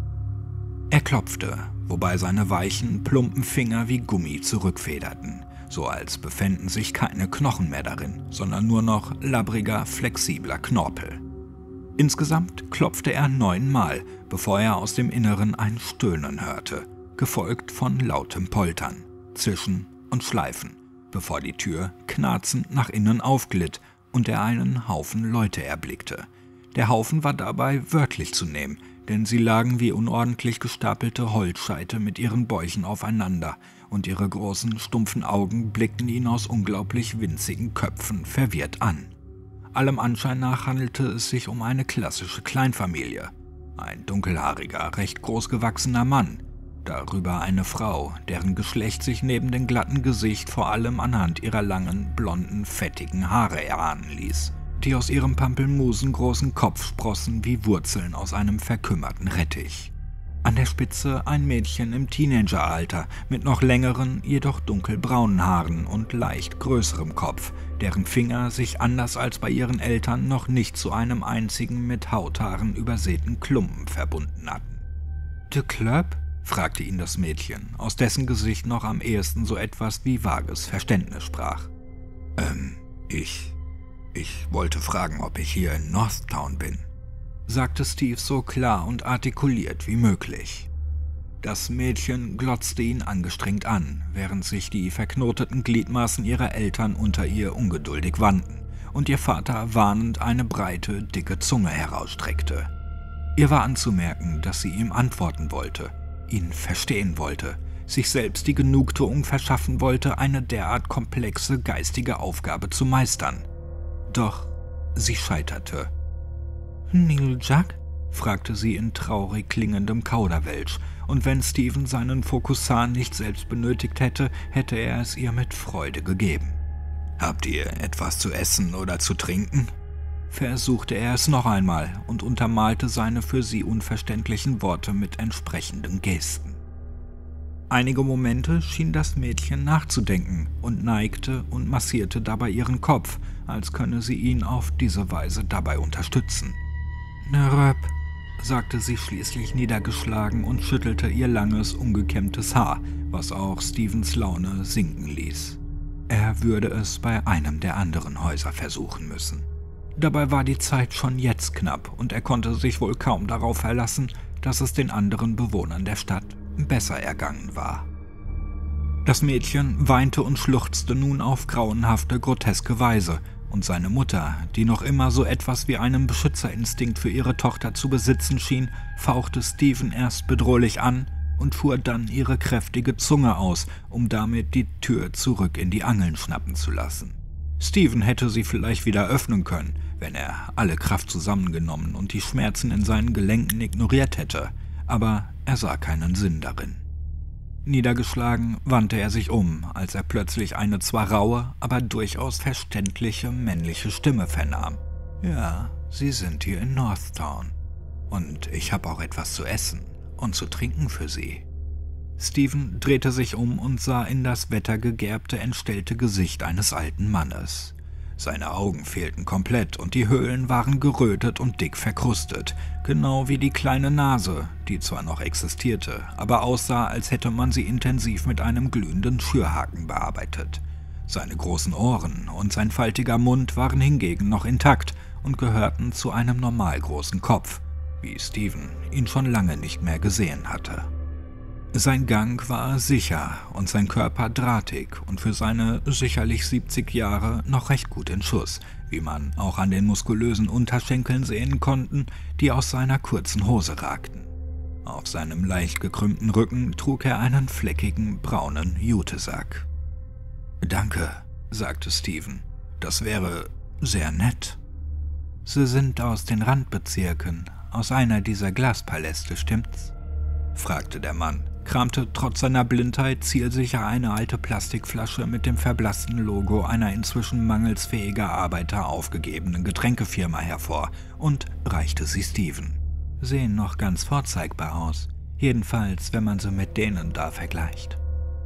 Er klopfte, wobei seine weichen, plumpen Finger wie Gummi zurückfederten, so als befänden sich keine Knochen mehr darin, sondern nur noch labbriger, flexibler Knorpel. Insgesamt klopfte er neunmal, bevor er aus dem Inneren ein Stöhnen hörte, gefolgt von lautem Poltern, Zischen und Schleifen, bevor die Tür knarzend nach innen aufglitt und er einen Haufen Leute erblickte. Der Haufen war dabei wörtlich zu nehmen, denn sie lagen wie unordentlich gestapelte Holzscheite mit ihren Bäuchen aufeinander und ihre großen, stumpfen Augen blickten ihn aus unglaublich winzigen Köpfen verwirrt an. Allem Anschein nach handelte es sich um eine klassische Kleinfamilie. Ein dunkelhaariger, recht großgewachsener Mann, darüber eine Frau, deren Geschlecht sich neben dem glatten Gesicht vor allem anhand ihrer langen, blonden, fettigen Haare erahnen ließ, die aus ihrem pampelmusengroßen Kopf sprossen wie Wurzeln aus einem verkümmerten Rettich. An der Spitze ein Mädchen im Teenageralter mit noch längeren, jedoch dunkelbraunen Haaren und leicht größerem Kopf, deren Finger sich anders als bei ihren Eltern noch nicht zu einem einzigen mit Hauthaaren übersäten Klumpen verbunden hatten. »De Club?« fragte ihn das Mädchen, aus dessen Gesicht noch am ehesten so etwas wie vages Verständnis sprach. »Ähm, ich... ich wollte fragen, ob ich hier in Northtown bin«, sagte Steve so klar und artikuliert wie möglich. Das Mädchen glotzte ihn angestrengt an, während sich die verknoteten Gliedmaßen ihrer Eltern unter ihr ungeduldig wandten und ihr Vater warnend eine breite, dicke Zunge herausstreckte. Ihr war anzumerken, dass sie ihm antworten wollte, ihn verstehen wollte, sich selbst die Genugtuung verschaffen wollte, eine derart komplexe geistige Aufgabe zu meistern. Doch sie scheiterte. »Neil Jack?« fragte sie in traurig klingendem Kauderwelsch, und wenn Steven seinen Fokusan nicht selbst benötigt hätte, hätte er es ihr mit Freude gegeben. »Habt ihr etwas zu essen oder zu trinken?« versuchte er es noch einmal und untermalte seine für sie unverständlichen Worte mit entsprechenden Gesten. Einige Momente schien das Mädchen nachzudenken und neigte und massierte dabei ihren Kopf, als könne sie ihn auf diese Weise dabei unterstützen. »Ne Röp«, sagte sie schließlich niedergeschlagen und schüttelte ihr langes, ungekämmtes Haar, was auch Stevens Laune sinken ließ. Er würde es bei einem der anderen Häuser versuchen müssen. Dabei war die Zeit schon jetzt knapp und er konnte sich wohl kaum darauf verlassen, dass es den anderen Bewohnern der Stadt besser ergangen war. Das Mädchen weinte und schluchzte nun auf grauenhafte, groteske Weise, und seine Mutter, die noch immer so etwas wie einen Beschützerinstinkt für ihre Tochter zu besitzen schien, fauchte Stephen erst bedrohlich an und fuhr dann ihre kräftige Zunge aus, um damit die Tür zurück in die Angeln schnappen zu lassen. Stephen hätte sie vielleicht wieder öffnen können, wenn er alle Kraft zusammengenommen und die Schmerzen in seinen Gelenken ignoriert hätte, aber er sah keinen Sinn darin. Niedergeschlagen wandte er sich um, als er plötzlich eine zwar raue, aber durchaus verständliche männliche Stimme vernahm. »Ja, Sie sind hier in Northtown. Und ich habe auch etwas zu essen und zu trinken für Sie.« Stephen drehte sich um und sah in das wettergegerbte, entstellte Gesicht eines alten Mannes. Seine Augen fehlten komplett und die Höhlen waren gerötet und dick verkrustet, genau wie die kleine Nase, die zwar noch existierte, aber aussah, als hätte man sie intensiv mit einem glühenden Schürhaken bearbeitet. Seine großen Ohren und sein faltiger Mund waren hingegen noch intakt und gehörten zu einem normal großen Kopf, wie Stephen ihn schon lange nicht mehr gesehen hatte. Sein Gang war sicher und sein Körper drahtig und für seine sicherlich siebzig Jahre noch recht gut in Schuss, wie man auch an den muskulösen Unterschenkeln sehen konnte, die aus seiner kurzen Hose ragten. Auf seinem leicht gekrümmten Rücken trug er einen fleckigen, braunen Jutesack. »Danke«, sagte Stephen, »das wäre sehr nett.« »Sie sind aus den Randbezirken, aus einer dieser Glaspaläste, stimmt's?« fragte der Mann, kramte trotz seiner Blindheit zielsicher eine alte Plastikflasche mit dem verblassten Logo einer inzwischen mangels fähiger Arbeiter aufgegebenen Getränkefirma hervor und reichte sie Stephen. »Sehen noch ganz vorzeigbar aus, jedenfalls wenn man sie mit denen da vergleicht.«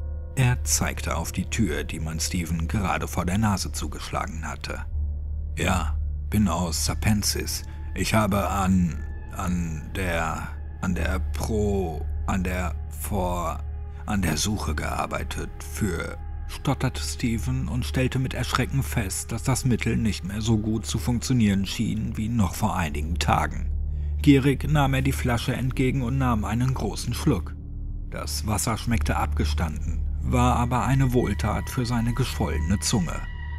Er zeigte auf die Tür, die man Stephen gerade vor der Nase zugeschlagen hatte. »Ja, bin aus Sapensis. Ich habe an... an der... an der Pro... an der vor... an der Suche gearbeitet für...« stotterte Stephen und stellte mit Erschrecken fest, dass das Mittel nicht mehr so gut zu funktionieren schien wie noch vor einigen Tagen. Gierig nahm er die Flasche entgegen und nahm einen großen Schluck. Das Wasser schmeckte abgestanden, war aber eine Wohltat für seine geschwollene Zunge.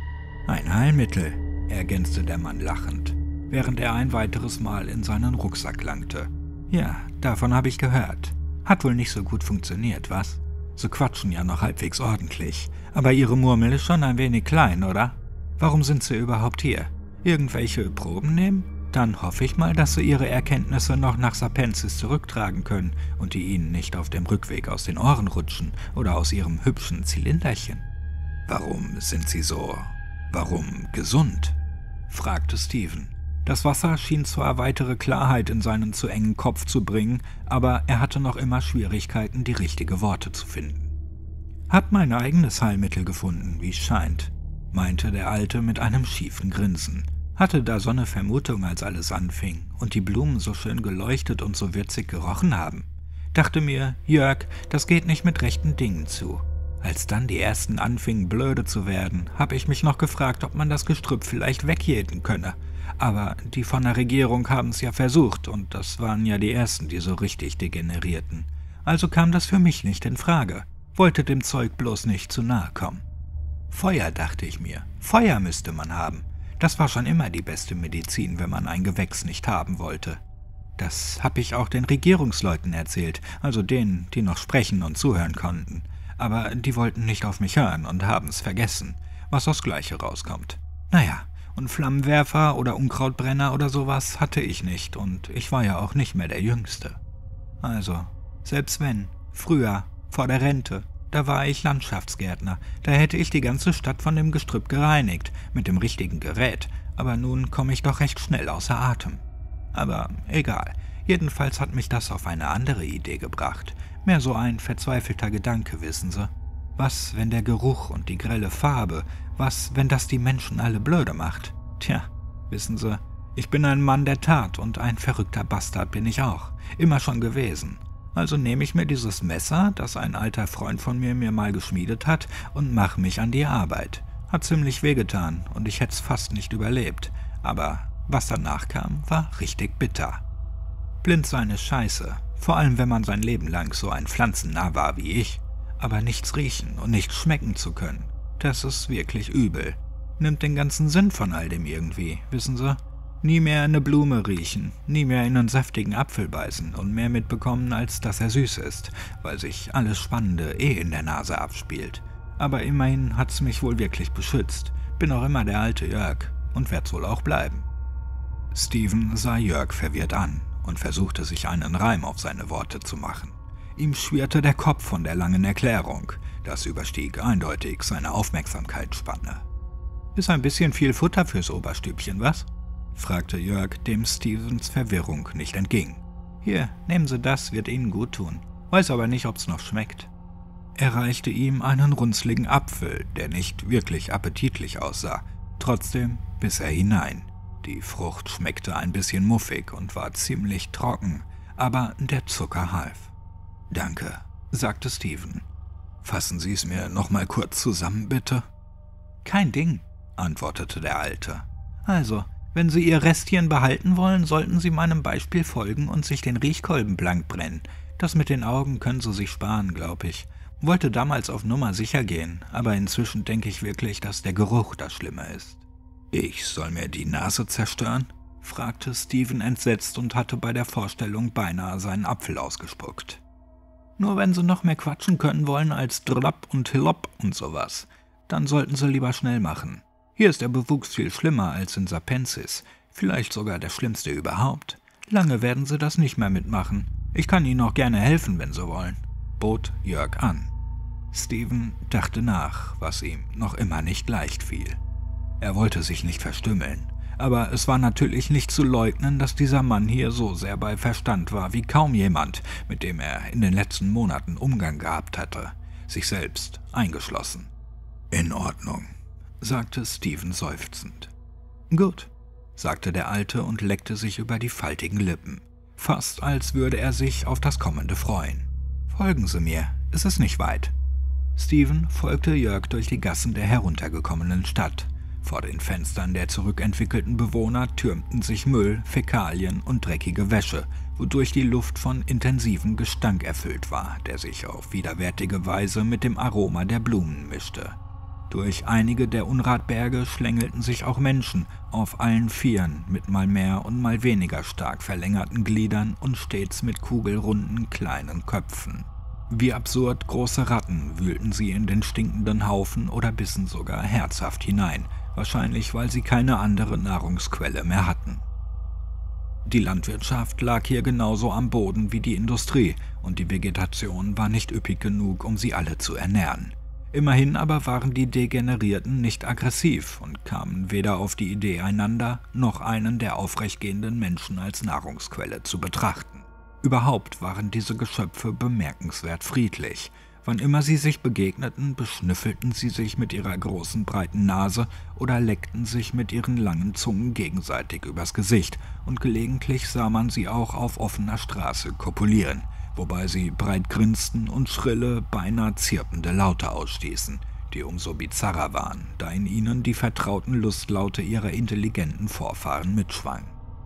»Ein Heilmittel«, ergänzte der Mann lachend, während er ein weiteres Mal in seinen Rucksack langte. »Ja, davon habe ich gehört. Hat wohl nicht so gut funktioniert, was? Sie quatschen ja noch halbwegs ordentlich, aber Ihre Murmel ist schon ein wenig klein, oder? Warum sind Sie überhaupt hier? Irgendwelche Proben nehmen? Dann hoffe ich mal, dass Sie Ihre Erkenntnisse noch nach Sapensis zurücktragen können und die Ihnen nicht auf dem Rückweg aus den Ohren rutschen oder aus Ihrem hübschen Zylinderchen. Warum sind Sie so... warum gesund?« fragte Stephen. Das Wasser schien zwar weitere Klarheit in seinen zu engen Kopf zu bringen, aber er hatte noch immer Schwierigkeiten, die richtigen Worte zu finden. »Hab mein eigenes Heilmittel gefunden, wie es scheint«, meinte der Alte mit einem schiefen Grinsen. Hatte da so eine Vermutung, als alles anfing und die Blumen so schön geleuchtet und so würzig gerochen haben. Dachte mir, Jörg, das geht nicht mit rechten Dingen zu. Als dann die ersten anfingen blöde zu werden, habe ich mich noch gefragt, ob man das Gestrüpp vielleicht wegjäten könne. Aber die von der Regierung haben es ja versucht und das waren ja die ersten, die so richtig degenerierten. Also kam das für mich nicht in Frage. Wollte dem Zeug bloß nicht zu nahe kommen. Feuer, dachte ich mir. Feuer müsste man haben. Das war schon immer die beste Medizin, wenn man ein Gewächs nicht haben wollte. Das habe ich auch den Regierungsleuten erzählt, also denen, die noch sprechen und zuhören konnten. Aber die wollten nicht auf mich hören und haben es vergessen, was aufs Gleiche rauskommt. Naja, und Flammenwerfer oder Unkrautbrenner oder sowas hatte ich nicht und ich war ja auch nicht mehr der Jüngste. Also, selbst wenn, früher, vor der Rente, da war ich Landschaftsgärtner, da hätte ich die ganze Stadt von dem Gestrüpp gereinigt, mit dem richtigen Gerät, aber nun komme ich doch recht schnell außer Atem. Aber egal, jedenfalls hat mich das auf eine andere Idee gebracht, mehr so ein verzweifelter Gedanke, wissen Sie. Was, wenn der Geruch und die grelle Farbe, was, wenn das die Menschen alle blöde macht? Tja, wissen Sie, ich bin ein Mann der Tat und ein verrückter Bastard bin ich auch, immer schon gewesen. Also nehme ich mir dieses Messer, das ein alter Freund von mir mir mal geschmiedet hat, und mache mich an die Arbeit. Hat ziemlich wehgetan und ich hätte es fast nicht überlebt, aber was danach kam, war richtig bitter. Blind sein ist scheiße, vor allem wenn man sein Leben lang so ein Pflanzennarr war wie ich. aber nichts riechen und nichts schmecken zu können. Das ist wirklich übel. Nimmt den ganzen Sinn von all dem irgendwie, wissen Sie? Nie mehr eine Blume riechen, nie mehr in einen saftigen Apfel beißen und mehr mitbekommen, als dass er süß ist, weil sich alles Spannende eh in der Nase abspielt. Aber immerhin hat's mich wohl wirklich beschützt. Bin auch immer der alte Jörg und werd's wohl auch bleiben. Steven sah Jörg verwirrt an und versuchte sich einen Reim auf seine Worte zu machen. Ihm schwirrte der Kopf von der langen Erklärung. Das überstieg eindeutig seine Aufmerksamkeitsspanne. »Ist ein bisschen viel Futter fürs Oberstübchen, was?« fragte Jörg, dem Stevens Verwirrung nicht entging. »Hier, nehmen Sie das, wird Ihnen gut tun. Weiß aber nicht, ob's noch schmeckt.« Er reichte ihm einen runzligen Apfel, der nicht wirklich appetitlich aussah. Trotzdem biss er hinein. Die Frucht schmeckte ein bisschen muffig und war ziemlich trocken, aber der Zucker half. »Danke«, sagte Steven. »Fassen Sie es mir noch mal kurz zusammen, bitte?« »Kein Ding«, antwortete der Alte. »Also, wenn Sie Ihr Restchen behalten wollen, sollten Sie meinem Beispiel folgen und sich den Riechkolben blank brennen. Das mit den Augen können Sie sich sparen, glaube ich. Wollte damals auf Nummer sicher gehen, aber inzwischen denke ich wirklich, dass der Geruch das Schlimme ist.« »Ich soll mir die Nase zerstören?« fragte Steven entsetzt und hatte bei der Vorstellung beinahe seinen Apfel ausgespuckt. »Nur wenn Sie noch mehr quatschen können wollen als Drop und Hillop und sowas, dann sollten Sie lieber schnell machen. Hier ist der Bewuchs viel schlimmer als in Sapensis, vielleicht sogar der schlimmste überhaupt. Lange werden Sie das nicht mehr mitmachen. Ich kann Ihnen auch gerne helfen, wenn Sie wollen«, bot Jörg an. Steven dachte nach, was ihm noch immer nicht leicht fiel. Er wollte sich nicht verstümmeln, aber es war natürlich nicht zu leugnen, dass dieser Mann hier so sehr bei Verstand war wie kaum jemand, mit dem er in den letzten Monaten Umgang gehabt hatte, sich selbst eingeschlossen. »In Ordnung«, sagte Steven seufzend. »Gut«, sagte der Alte und leckte sich über die faltigen Lippen, fast als würde er sich auf das Kommende freuen. »Folgen Sie mir, es ist nicht weit.« Steven folgte Jörg durch die Gassen der heruntergekommenen Stadt. Vor den Fenstern der zurückentwickelten Bewohner türmten sich Müll, Fäkalien und dreckige Wäsche, wodurch die Luft von intensivem Gestank erfüllt war, der sich auf widerwärtige Weise mit dem Aroma der Blumen mischte. Durch einige der Unratberge schlängelten sich auch Menschen auf allen Vieren mit mal mehr und mal weniger stark verlängerten Gliedern und stets mit kugelrunden kleinen Köpfen. Wie absurd große Ratten wühlten sie in den stinkenden Haufen oder bissen sogar herzhaft hinein, wahrscheinlich weil sie keine andere Nahrungsquelle mehr hatten. Die Landwirtschaft lag hier genauso am Boden wie die Industrie und die Vegetation war nicht üppig genug, um sie alle zu ernähren. Immerhin aber waren die Degenerierten nicht aggressiv und kamen weder auf die Idee, einander noch einen der aufrechtgehenden Menschen als Nahrungsquelle zu betrachten. Überhaupt waren diese Geschöpfe bemerkenswert friedlich. Wann immer sie sich begegneten, beschnüffelten sie sich mit ihrer großen, breiten Nase oder leckten sich mit ihren langen Zungen gegenseitig übers Gesicht, und gelegentlich sah man sie auch auf offener Straße kopulieren, wobei sie breit grinsten und schrille, beinahe zirpende Laute ausstießen, die umso bizarrer waren, da in ihnen die vertrauten Lustlaute ihrer intelligenten Vorfahren mitschwangen.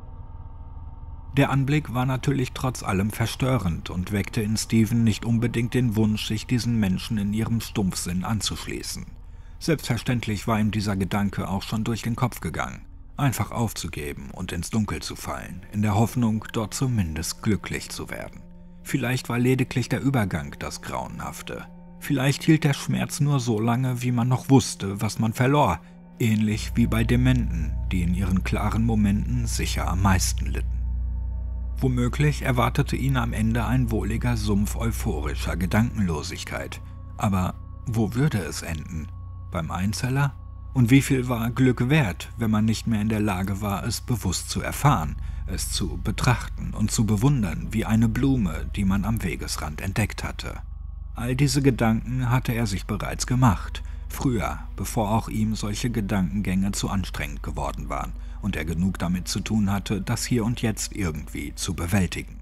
Der Anblick war natürlich trotz allem verstörend und weckte in Steven nicht unbedingt den Wunsch, sich diesen Menschen in ihrem Stumpfsinn anzuschließen. Selbstverständlich war ihm dieser Gedanke auch schon durch den Kopf gegangen, einfach aufzugeben und ins Dunkel zu fallen, in der Hoffnung, dort zumindest glücklich zu werden. Vielleicht war lediglich der Übergang das Grauenhafte. Vielleicht hielt der Schmerz nur so lange, wie man noch wusste, was man verlor, ähnlich wie bei Dementen, die in ihren klaren Momenten sicher am meisten litten. Womöglich erwartete ihn am Ende ein wohliger Sumpf euphorischer Gedankenlosigkeit. Aber wo würde es enden? Beim Einzeller? Und wie viel war Glück wert, wenn man nicht mehr in der Lage war, es bewusst zu erfahren, es zu betrachten und zu bewundern wie eine Blume, die man am Wegesrand entdeckt hatte? All diese Gedanken hatte er sich bereits gemacht, früher, bevor auch ihm solche Gedankengänge zu anstrengend geworden waren und er genug damit zu tun hatte, das Hier und Jetzt irgendwie zu bewältigen.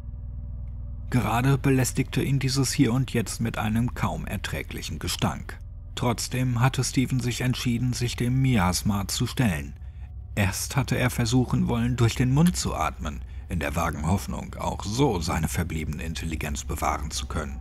Gerade belästigte ihn dieses Hier und Jetzt mit einem kaum erträglichen Gestank. Trotzdem hatte Steven sich entschieden, sich dem Miasma zu stellen. Erst hatte er versuchen wollen, durch den Mund zu atmen, in der vagen Hoffnung, auch so seine verbliebene Intelligenz bewahren zu können.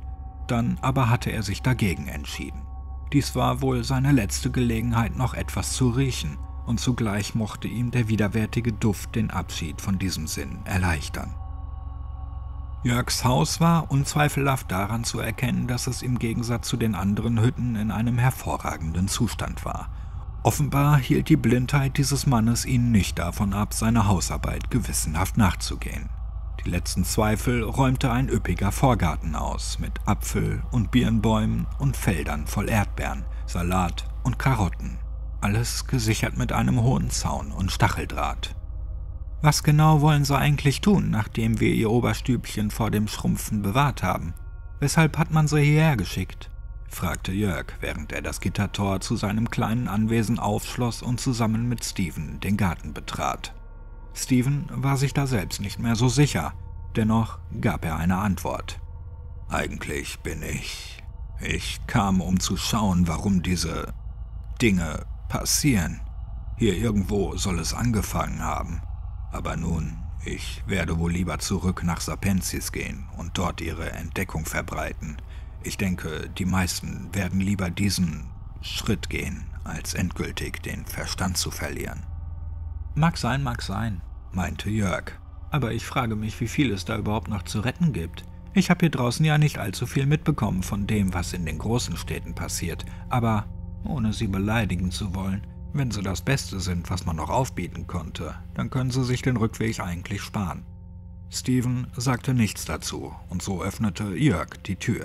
Dann aber hatte er sich dagegen entschieden. Dies war wohl seine letzte Gelegenheit, noch etwas zu riechen, und zugleich mochte ihm der widerwärtige Duft den Abschied von diesem Sinn erleichtern. Jörgs Haus war unzweifelhaft daran zu erkennen, dass es im Gegensatz zu den anderen Hütten in einem hervorragenden Zustand war. Offenbar hielt die Blindheit dieses Mannes ihn nicht davon ab, seiner Hausarbeit gewissenhaft nachzugehen. Die letzten Zweifel räumte ein üppiger Vorgarten aus, mit Apfel- und Birnbäumen und Feldern voll Erdbeeren, Salat und Karotten. Alles gesichert mit einem hohen Zaun und Stacheldraht. Was genau wollen sie eigentlich tun, nachdem wir ihr Oberstübchen vor dem Schrumpfen bewahrt haben? Weshalb hat man sie hierher geschickt? Fragte Jörg, während er das Gittertor zu seinem kleinen Anwesen aufschloss und zusammen mit Steven den Garten betrat. Steven war sich da selbst nicht mehr so sicher, dennoch gab er eine Antwort. Eigentlich bin ich... Ich kam, um zu schauen, warum diese Dinge passieren. Hier irgendwo soll es angefangen haben. Aber nun, ich werde wohl lieber zurück nach Sapensis gehen und dort ihre Entdeckung verbreiten. Ich denke, die meisten werden lieber diesen Schritt gehen, als endgültig den Verstand zu verlieren. Mag sein, mag sein, meinte Jörg. Aber ich frage mich, wie viel es da überhaupt noch zu retten gibt. Ich habe hier draußen ja nicht allzu viel mitbekommen von dem, was in den großen Städten passiert. Aber, ohne sie beleidigen zu wollen, wenn sie das Beste sind, was man noch aufbieten konnte, dann können sie sich den Rückweg eigentlich sparen. Steven sagte nichts dazu, und so öffnete Jörg die Tür.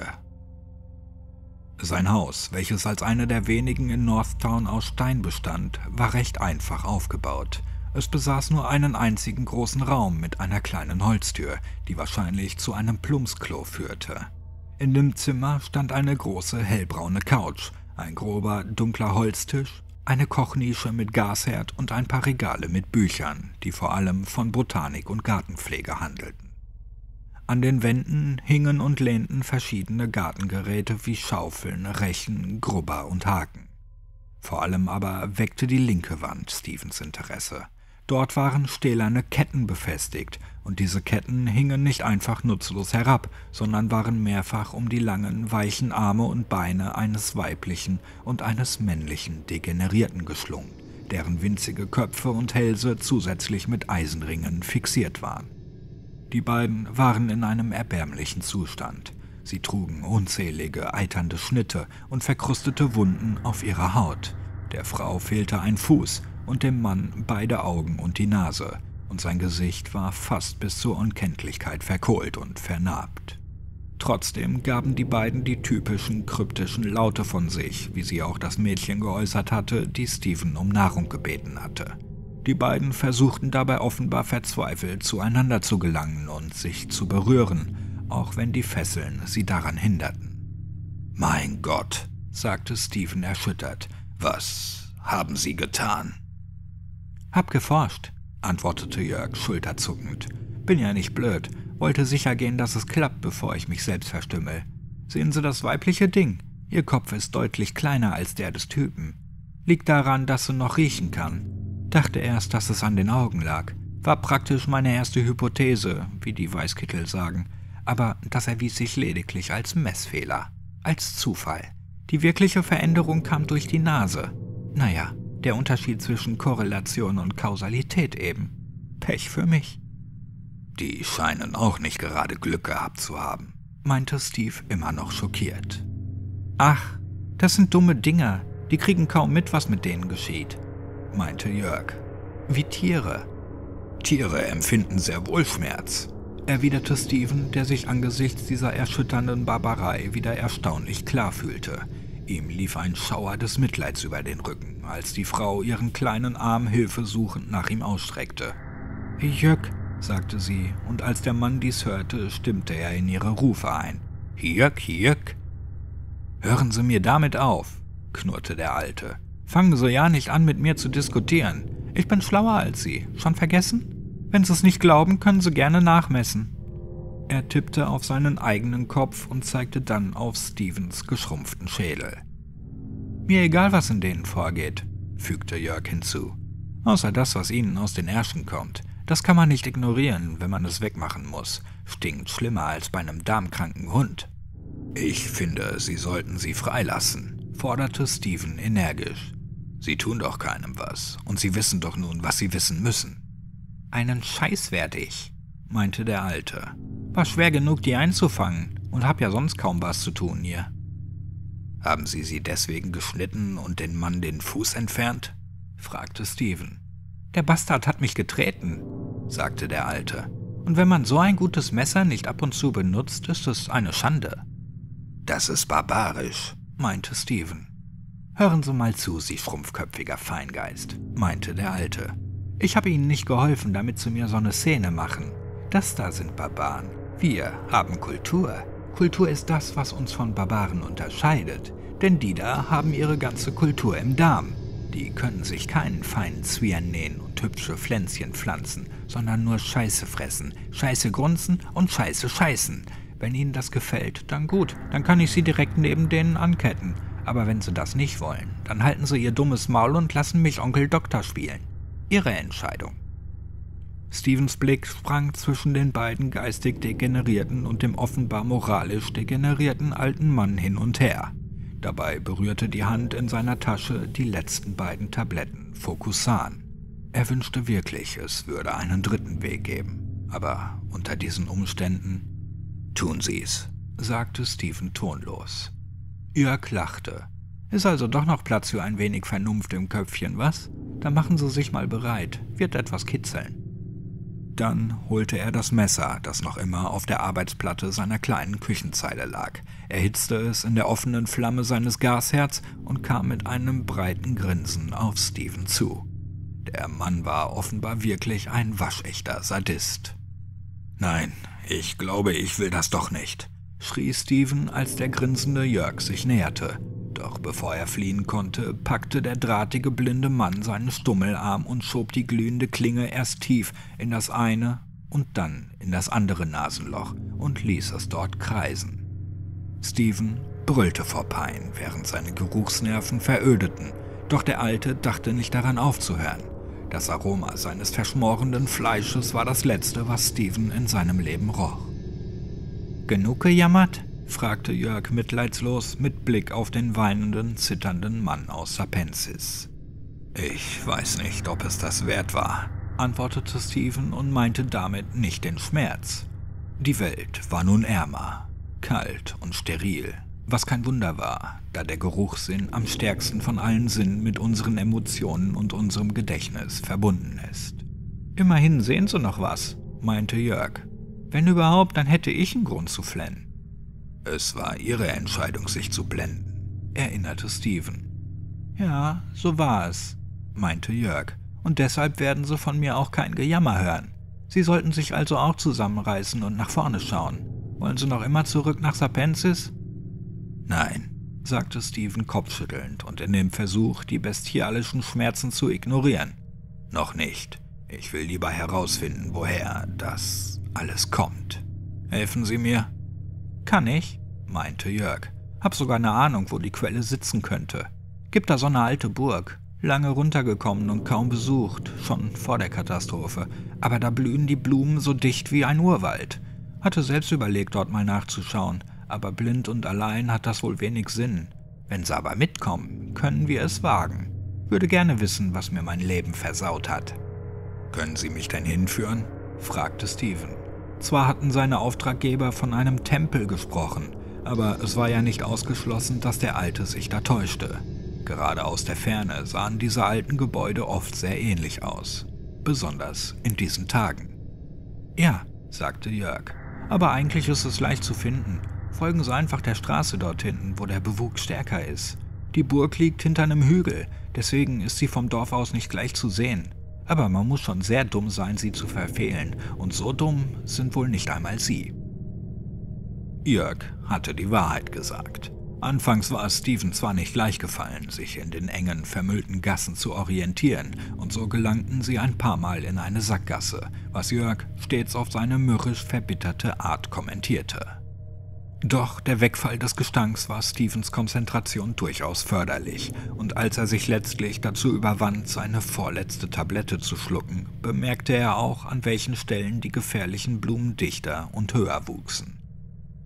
Sein Haus, welches als eine der wenigen in Northtown aus Stein bestand, war recht einfach aufgebaut. Es besaß nur einen einzigen großen Raum mit einer kleinen Holztür, die wahrscheinlich zu einem Plumpsklo führte. In dem Zimmer stand eine große hellbraune Couch, ein grober, dunkler Holztisch, eine Kochnische mit Gasherd und ein paar Regale mit Büchern, die vor allem von Botanik und Gartenpflege handelten. An den Wänden hingen und lehnten verschiedene Gartengeräte wie Schaufeln, Rechen, Grubber und Haken. Vor allem aber weckte die linke Wand Stevens Interesse. Dort waren stählerne Ketten befestigt, und diese Ketten hingen nicht einfach nutzlos herab, sondern waren mehrfach um die langen, weichen Arme und Beine eines weiblichen und eines männlichen Degenerierten geschlungen, deren winzige Köpfe und Hälse zusätzlich mit Eisenringen fixiert waren. Die beiden waren in einem erbärmlichen Zustand. Sie trugen unzählige, eiternde Schnitte und verkrustete Wunden auf ihrer Haut. Der Frau fehlte ein Fuß und dem Mann beide Augen und die Nase, und sein Gesicht war fast bis zur Unkenntlichkeit verkohlt und vernarbt. Trotzdem gaben die beiden die typischen kryptischen Laute von sich, wie sie auch das Mädchen geäußert hatte, die Steven um Nahrung gebeten hatte. Die beiden versuchten dabei offenbar verzweifelt zueinander zu gelangen und sich zu berühren, auch wenn die Fesseln sie daran hinderten. »Mein Gott«, sagte Steven erschüttert, »was haben Sie getan?« »Hab geforscht«, antwortete Jörg schulterzuckend. »Bin ja nicht blöd, wollte sicher gehen, dass es klappt, bevor ich mich selbst verstümmel. Sehen Sie das weibliche Ding? Ihr Kopf ist deutlich kleiner als der des Typen. Liegt daran, dass sie noch riechen kann. Dachte erst, dass es an den Augen lag. War praktisch meine erste Hypothese, wie die Weißkittel sagen. Aber das erwies sich lediglich als Messfehler, als Zufall. Die wirkliche Veränderung kam durch die Nase. Naja, der Unterschied zwischen Korrelation und Kausalität eben. Pech für mich.« »Die scheinen auch nicht gerade Glück gehabt zu haben«, meinte Steve immer noch schockiert. »Ach, das sind dumme Dinger, die kriegen kaum mit, was mit denen geschieht«, meinte Jörg. »Wie Tiere.« »Tiere empfinden sehr wohl Schmerz«, erwiderte Steven, der sich angesichts dieser erschütternden Barbarei wieder erstaunlich klar fühlte. Ihm lief ein Schauer des Mitleids über den Rücken, als die Frau ihren kleinen Arm hilfesuchend nach ihm ausstreckte. »Jörg«, sagte sie, und als der Mann dies hörte, stimmte er in ihre Rufe ein. »Jörg, Jörg!« »Hören Sie mir damit auf«, knurrte der Alte. »Fangen Sie ja nicht an, mit mir zu diskutieren. Ich bin schlauer als Sie. Schon vergessen? Wenn Sie es nicht glauben, können Sie gerne nachmessen.« Er tippte auf seinen eigenen Kopf und zeigte dann auf Stevens geschrumpften Schädel. »Mir egal, was in denen vorgeht«, fügte Jörg hinzu. »Außer das, was Ihnen aus den Ärschen kommt. Das kann man nicht ignorieren, wenn man es wegmachen muss. Stinkt schlimmer als bei einem darmkranken Hund.« »Ich finde, Sie sollten sie freilassen«, forderte Steven energisch. »Sie tun doch keinem was, und Sie wissen doch nun, was Sie wissen müssen.« »Einen Scheiß werd ich«, meinte der Alte. »War schwer genug, die einzufangen, und hab ja sonst kaum was zu tun hier.« »Haben Sie sie deswegen geschnitten und den Mann den Fuß entfernt?« fragte Steven. »Der Bastard hat mich getreten«, sagte der Alte. »Und wenn man so ein gutes Messer nicht ab und zu benutzt, ist es eine Schande.« »Das ist barbarisch«, meinte Steven. »Hören Sie mal zu, Sie schrumpfköpfiger Feingeist«, meinte der Alte. »Ich habe Ihnen nicht geholfen, damit Sie mir so eine Szene machen. Das da sind Barbaren. Wir haben Kultur. Kultur ist das, was uns von Barbaren unterscheidet. Denn die da haben ihre ganze Kultur im Darm. Die können sich keinen feinen Zwirn nähen und hübsche Pflänzchen pflanzen, sondern nur Scheiße fressen, Scheiße grunzen und Scheiße scheißen. Wenn Ihnen das gefällt, dann gut, dann kann ich Sie direkt neben denen anketten. Aber wenn Sie das nicht wollen, dann halten Sie Ihr dummes Maul und lassen mich Onkel Doktor spielen. Ihre Entscheidung.« Stevens Blick sprang zwischen den beiden geistig degenerierten und dem offenbar moralisch degenerierten alten Mann hin und her. Dabei berührte die Hand in seiner Tasche die letzten beiden Tabletten Focusan. Er wünschte wirklich, es würde einen dritten Weg geben. Aber unter diesen Umständen... »Tun Sie's«, sagte Steven tonlos. Jörg lachte. »Ist also doch noch Platz für ein wenig Vernunft im Köpfchen, was? Dann machen Sie sich mal bereit, wird etwas kitzeln.« Dann holte er das Messer, das noch immer auf der Arbeitsplatte seiner kleinen Küchenzeile lag, erhitzte es in der offenen Flamme seines Gasherds und kam mit einem breiten Grinsen auf Steven zu. Der Mann war offenbar wirklich ein waschechter Sadist. »Nein, ich glaube, ich will das doch nicht«, schrie Steven, als der grinsende Jörg sich näherte. Doch bevor er fliehen konnte, packte der drahtige blinde Mann seinen Stummelarm und schob die glühende Klinge erst tief in das eine und dann in das andere Nasenloch und ließ es dort kreisen. Steven brüllte vor Pein, während seine Geruchsnerven verödeten, doch der Alte dachte nicht daran aufzuhören. Das Aroma seines verschmorenden Fleisches war das Letzte, was Steven in seinem Leben roch. »Genug gejammert?« fragte Jörg mitleidslos mit Blick auf den weinenden, zitternden Mann aus Sapensis. »Ich weiß nicht, ob es das wert war«, antwortete Steven und meinte damit nicht den Schmerz. Die Welt war nun ärmer, kalt und steril, was kein Wunder war, da der Geruchssinn am stärksten von allen Sinnen mit unseren Emotionen und unserem Gedächtnis verbunden ist. »Immerhin sehen Sie noch was«, meinte Jörg. »Wenn überhaupt, dann hätte ich einen Grund zu flennen.« »Es war Ihre Entscheidung, sich zu blenden«, erinnerte Steven. »Ja, so war es«, meinte Jörg, »und deshalb werden Sie von mir auch kein Gejammer hören. Sie sollten sich also auch zusammenreißen und nach vorne schauen. Wollen Sie noch immer zurück nach Sapensis?« »Nein«, sagte Steven kopfschüttelnd und in dem Versuch, die bestialischen Schmerzen zu ignorieren. »Noch nicht. Ich will lieber herausfinden, woher das alles kommt. Helfen Sie mir?« »Kann ich«, meinte Jörg. »Hab sogar eine Ahnung, wo die Quelle sitzen könnte. Gibt da so eine alte Burg, lange runtergekommen und kaum besucht, schon vor der Katastrophe. Aber da blühen die Blumen so dicht wie ein Urwald. Hatte selbst überlegt, dort mal nachzuschauen, aber blind und allein hat das wohl wenig Sinn. Wenn Sie aber mitkommen, können wir es wagen. Würde gerne wissen, was mir mein Leben versaut hat.« »Können Sie mich denn hinführen?« fragte Steven. Zwar hatten seine Auftraggeber von einem Tempel gesprochen, aber es war ja nicht ausgeschlossen, dass der Alte sich da täuschte. Gerade aus der Ferne sahen diese alten Gebäude oft sehr ähnlich aus, besonders in diesen Tagen. »Ja«, sagte Jörg, »aber eigentlich ist es leicht zu finden. Folgen Sie einfach der Straße dort hinten, wo der Bewuchs stärker ist. Die Burg liegt hinter einem Hügel, deswegen ist sie vom Dorf aus nicht gleich zu sehen. Aber man muss schon sehr dumm sein, sie zu verfehlen, und so dumm sind wohl nicht einmal Sie.« Jörg hatte die Wahrheit gesagt. Anfangs war es Steven zwar nicht leicht gefallen, sich in den engen, vermüllten Gassen zu orientieren, und so gelangten sie ein paar Mal in eine Sackgasse, was Jörg stets auf seine mürrisch verbitterte Art kommentierte. Doch der Wegfall des Gestanks war Stevens Konzentration durchaus förderlich, und als er sich letztlich dazu überwand, seine vorletzte Tablette zu schlucken, bemerkte er auch, an welchen Stellen die gefährlichen Blumen dichter und höher wuchsen.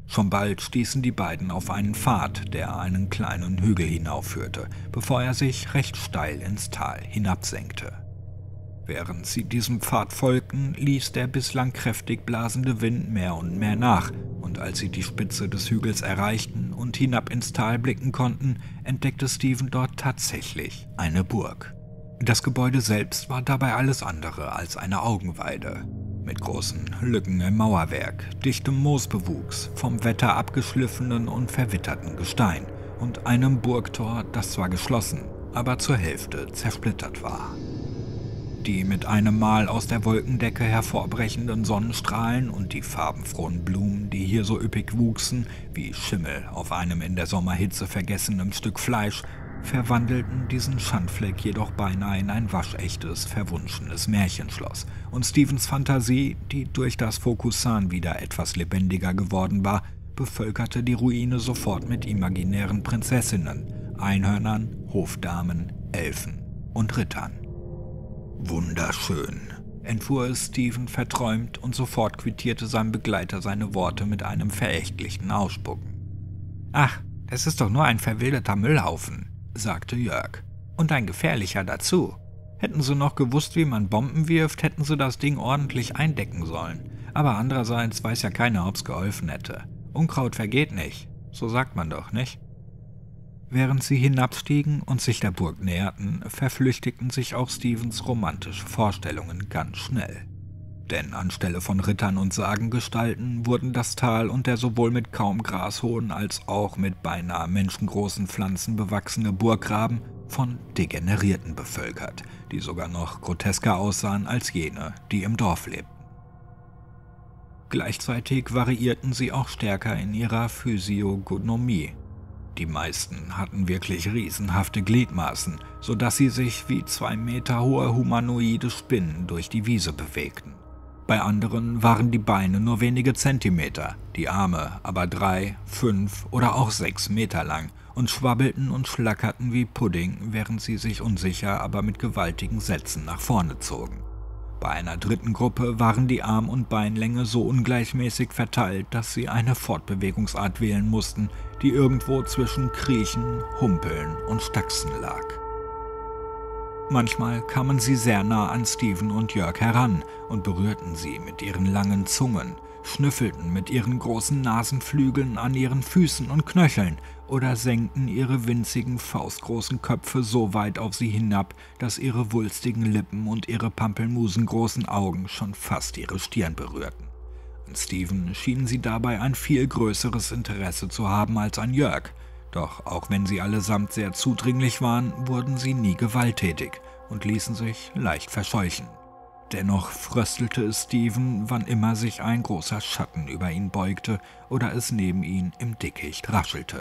Schon bald stießen die beiden auf einen Pfad, der einen kleinen Hügel hinaufführte, bevor er sich recht steil ins Tal hinabsenkte. Während sie diesem Pfad folgten, ließ der bislang kräftig blasende Wind mehr und mehr nach, und als sie die Spitze des Hügels erreichten und hinab ins Tal blicken konnten, entdeckte Steven dort tatsächlich eine Burg. Das Gebäude selbst war dabei alles andere als eine Augenweide. Mit großen Lücken im Mauerwerk, dichtem Moosbewuchs, vom Wetter abgeschliffenen und verwitterten Gestein und einem Burgtor, das zwar geschlossen, aber zur Hälfte zersplittert war. Die mit einem Mal aus der Wolkendecke hervorbrechenden Sonnenstrahlen und die farbenfrohen Blumen, die hier so üppig wuchsen, wie Schimmel auf einem in der Sommerhitze vergessenen Stück Fleisch, verwandelten diesen Schandfleck jedoch beinahe in ein waschechtes, verwunschenes Märchenschloss, und Stevens Fantasie, die durch das Fokusan wieder etwas lebendiger geworden war, bevölkerte die Ruine sofort mit imaginären Prinzessinnen, Einhörnern, Hofdamen, Elfen und Rittern. »Wunderschön«, entfuhr es Steven verträumt, und sofort quittierte sein Begleiter seine Worte mit einem verächtlichen Ausspucken. »Ach, es ist doch nur ein verwilderter Müllhaufen«, sagte Jörg. »Und ein gefährlicher dazu. Hätten sie noch gewusst, wie man Bomben wirft, hätten sie das Ding ordentlich eindecken sollen. Aber andererseits weiß ja keiner, ob's geholfen hätte. Unkraut vergeht nicht, so sagt man doch, nicht?« Während sie hinabstiegen und sich der Burg näherten, verflüchtigten sich auch Stevens romantische Vorstellungen ganz schnell. Denn anstelle von Rittern und Sagengestalten wurden das Tal und der sowohl mit kaum grashohen als auch mit beinahe menschengroßen Pflanzen bewachsene Burggraben von Degenerierten bevölkert, die sogar noch grotesker aussahen als jene, die im Dorf lebten. Gleichzeitig variierten sie auch stärker in ihrer Physiognomie. Die meisten hatten wirklich riesenhafte Gliedmaßen, sodass sie sich wie zwei Meter hohe humanoide Spinnen durch die Wiese bewegten. Bei anderen waren die Beine nur wenige Zentimeter, die Arme aber drei, fünf oder auch sechs Meter lang und schwabbelten und schlackerten wie Pudding, während sie sich unsicher, aber mit gewaltigen Sätzen nach vorne zogen. Bei einer dritten Gruppe waren die Arm- und Beinlänge so ungleichmäßig verteilt, dass sie eine Fortbewegungsart wählen mussten, die irgendwo zwischen Kriechen, Humpeln und Stachsen lag. Manchmal kamen sie sehr nah an Steven und Jörg heran und berührten sie mit ihren langen Zungen, schnüffelten mit ihren großen Nasenflügeln an ihren Füßen und Knöcheln oder senkten ihre winzigen, faustgroßen Köpfe so weit auf sie hinab, dass ihre wulstigen Lippen und ihre pampelmusengroßen Augen schon fast ihre Stirn berührten. An Steven schienen sie dabei ein viel größeres Interesse zu haben als an Jörg. Doch auch wenn sie allesamt sehr zudringlich waren, wurden sie nie gewalttätig und ließen sich leicht verscheuchen. Dennoch fröstelte es Steven, wann immer sich ein großer Schatten über ihn beugte oder es neben ihn im Dickicht raschelte.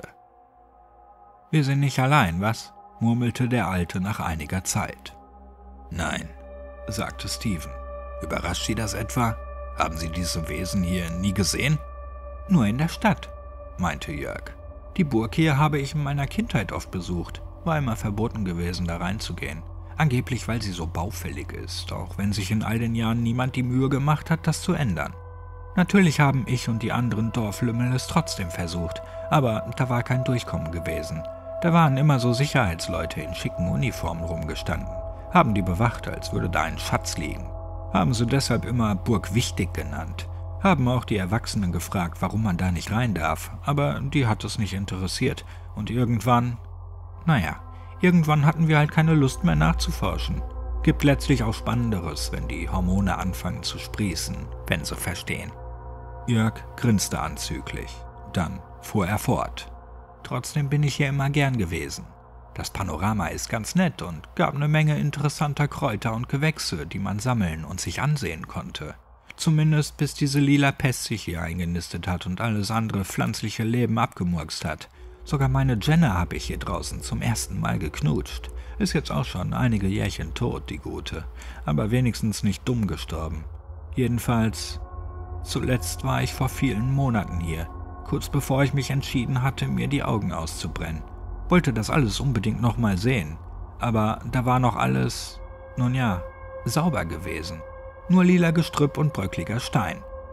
»Wir sind nicht allein, was?« murmelte der Alte nach einiger Zeit. »Nein«, sagte Steven. »Überrascht Sie das etwa? Haben Sie diese Wesen hier nie gesehen?« »Nur in der Stadt«, meinte Jörg. »Die Burg hier habe ich in meiner Kindheit oft besucht. War immer verboten gewesen, da reinzugehen. Angeblich, weil sie so baufällig ist, auch wenn sich in all den Jahren niemand die Mühe gemacht hat, das zu ändern. Natürlich haben ich und die anderen Dorflümmel es trotzdem versucht, aber da war kein Durchkommen gewesen. Da waren immer so Sicherheitsleute in schicken Uniformen rumgestanden, haben die bewacht, als würde da ein Schatz liegen. Haben sie deshalb immer Burg Wichtig genannt. Haben auch die Erwachsenen gefragt, warum man da nicht rein darf, aber die hat es nicht interessiert. Und irgendwann, naja, irgendwann hatten wir halt keine Lust mehr nachzuforschen. Gibt letztlich auch Spannenderes, wenn die Hormone anfangen zu sprießen, wenn sie verstehen.« Jörg grinste anzüglich. Dann fuhr er fort. »Trotzdem bin ich hier immer gern gewesen. Das Panorama ist ganz nett und gab eine Menge interessanter Kräuter und Gewächse, die man sammeln und sich ansehen konnte. Zumindest bis diese lila Pest sich hier eingenistet hat und alles andere pflanzliche Leben abgemurkst hat. Sogar meine Jenna habe ich hier draußen zum ersten Mal geknutscht. Ist jetzt auch schon einige Jährchen tot, die Gute, aber wenigstens nicht dumm gestorben. Jedenfalls, zuletzt war ich vor vielen Monaten hier, kurz bevor ich mich entschieden hatte, mir die Augen auszubrennen. Wollte das alles unbedingt noch mal sehen, aber da war noch alles, nun ja, sauber gewesen. Nur lila Gestrüpp und bröckliger Stein.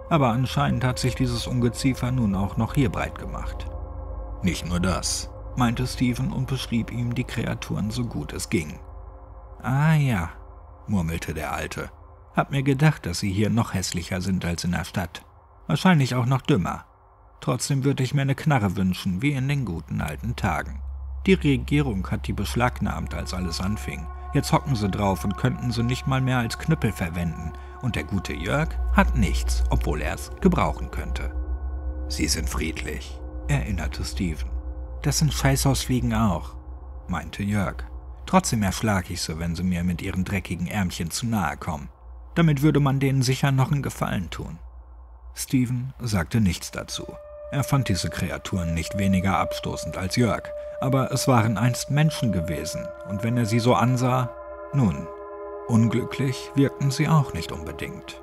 Aber anscheinend hat sich dieses Ungeziefer nun auch noch hier breit gemacht. Nicht nur das, meinte Steven und beschrieb ihm die Kreaturen so gut es ging. Ah ja, murmelte der Alte. Hab mir gedacht, dass sie hier noch hässlicher sind als in der Stadt. Wahrscheinlich auch noch dümmer. Trotzdem würde ich mir eine Knarre wünschen, wie in den guten alten Tagen. Die Regierung hat die beschlagnahmt, als alles anfing. Jetzt hocken sie drauf und könnten sie nicht mal mehr als Knüppel verwenden. Und der gute Jörg hat nichts, obwohl er es gebrauchen könnte. Sie sind friedlich, erinnerte Steven. Das sind Scheißhausfliegen auch, meinte Jörg. Trotzdem erschlag ich sie, wenn sie mir mit ihren dreckigen Ärmchen zu nahe kommen. Damit würde man denen sicher noch einen Gefallen tun. Steven sagte nichts dazu. Er fand diese Kreaturen nicht weniger abstoßend als Jörg, aber es waren einst Menschen gewesen, und wenn er sie so ansah, nun, unglücklich wirkten sie auch nicht unbedingt.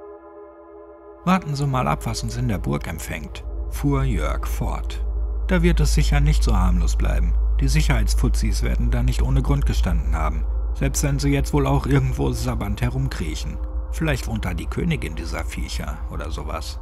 Warten Sie mal ab, was uns in der Burg empfängt, fuhr Jörg fort. Da wird es sicher nicht so harmlos bleiben. Die Sicherheitsfuzis werden da nicht ohne Grund gestanden haben, selbst wenn sie jetzt wohl auch irgendwo sabbernd herumkriechen. Vielleicht wohnt da die Königin dieser Viecher oder sowas.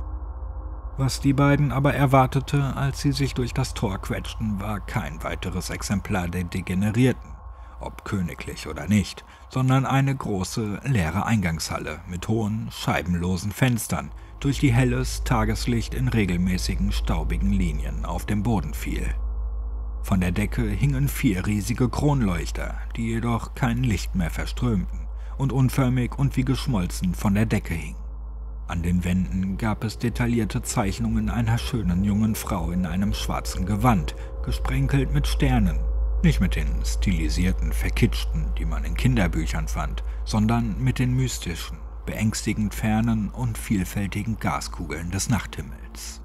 Was die beiden aber erwartete, als sie sich durch das Tor quetschten, war kein weiteres Exemplar der Degenerierten, ob königlich oder nicht, sondern eine große, leere Eingangshalle mit hohen, scheibenlosen Fenstern, durch die helles Tageslicht in regelmäßigen, staubigen Linien auf dem Boden fiel. Von der Decke hingen vier riesige Kronleuchter, die jedoch kein Licht mehr verströmten und unförmig und wie geschmolzen von der Decke hingen. An den Wänden gab es detaillierte Zeichnungen einer schönen jungen Frau in einem schwarzen Gewand, gesprenkelt mit Sternen. Nicht mit den stilisierten, verkitschten, die man in Kinderbüchern fand, sondern mit den mystischen, beängstigend fernen und vielfältigen Gaskugeln des Nachthimmels.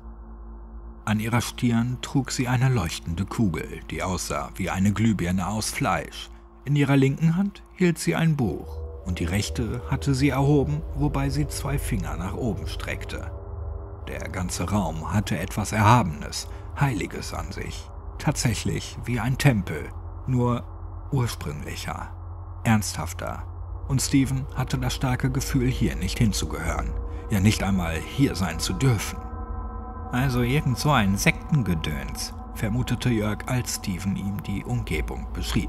An ihrer Stirn trug sie eine leuchtende Kugel, die aussah wie eine Glühbirne aus Fleisch. In ihrer linken Hand hielt sie ein Buch, und die rechte hatte sie erhoben, wobei sie zwei Finger nach oben streckte. Der ganze Raum hatte etwas Erhabenes, Heiliges an sich. Tatsächlich wie ein Tempel, nur ursprünglicher, ernsthafter. Und Steven hatte das starke Gefühl, hier nicht hinzugehören, ja nicht einmal hier sein zu dürfen. Also irgend so ein Sektengedöns, vermutete Jörg, als Steven ihm die Umgebung beschrieb.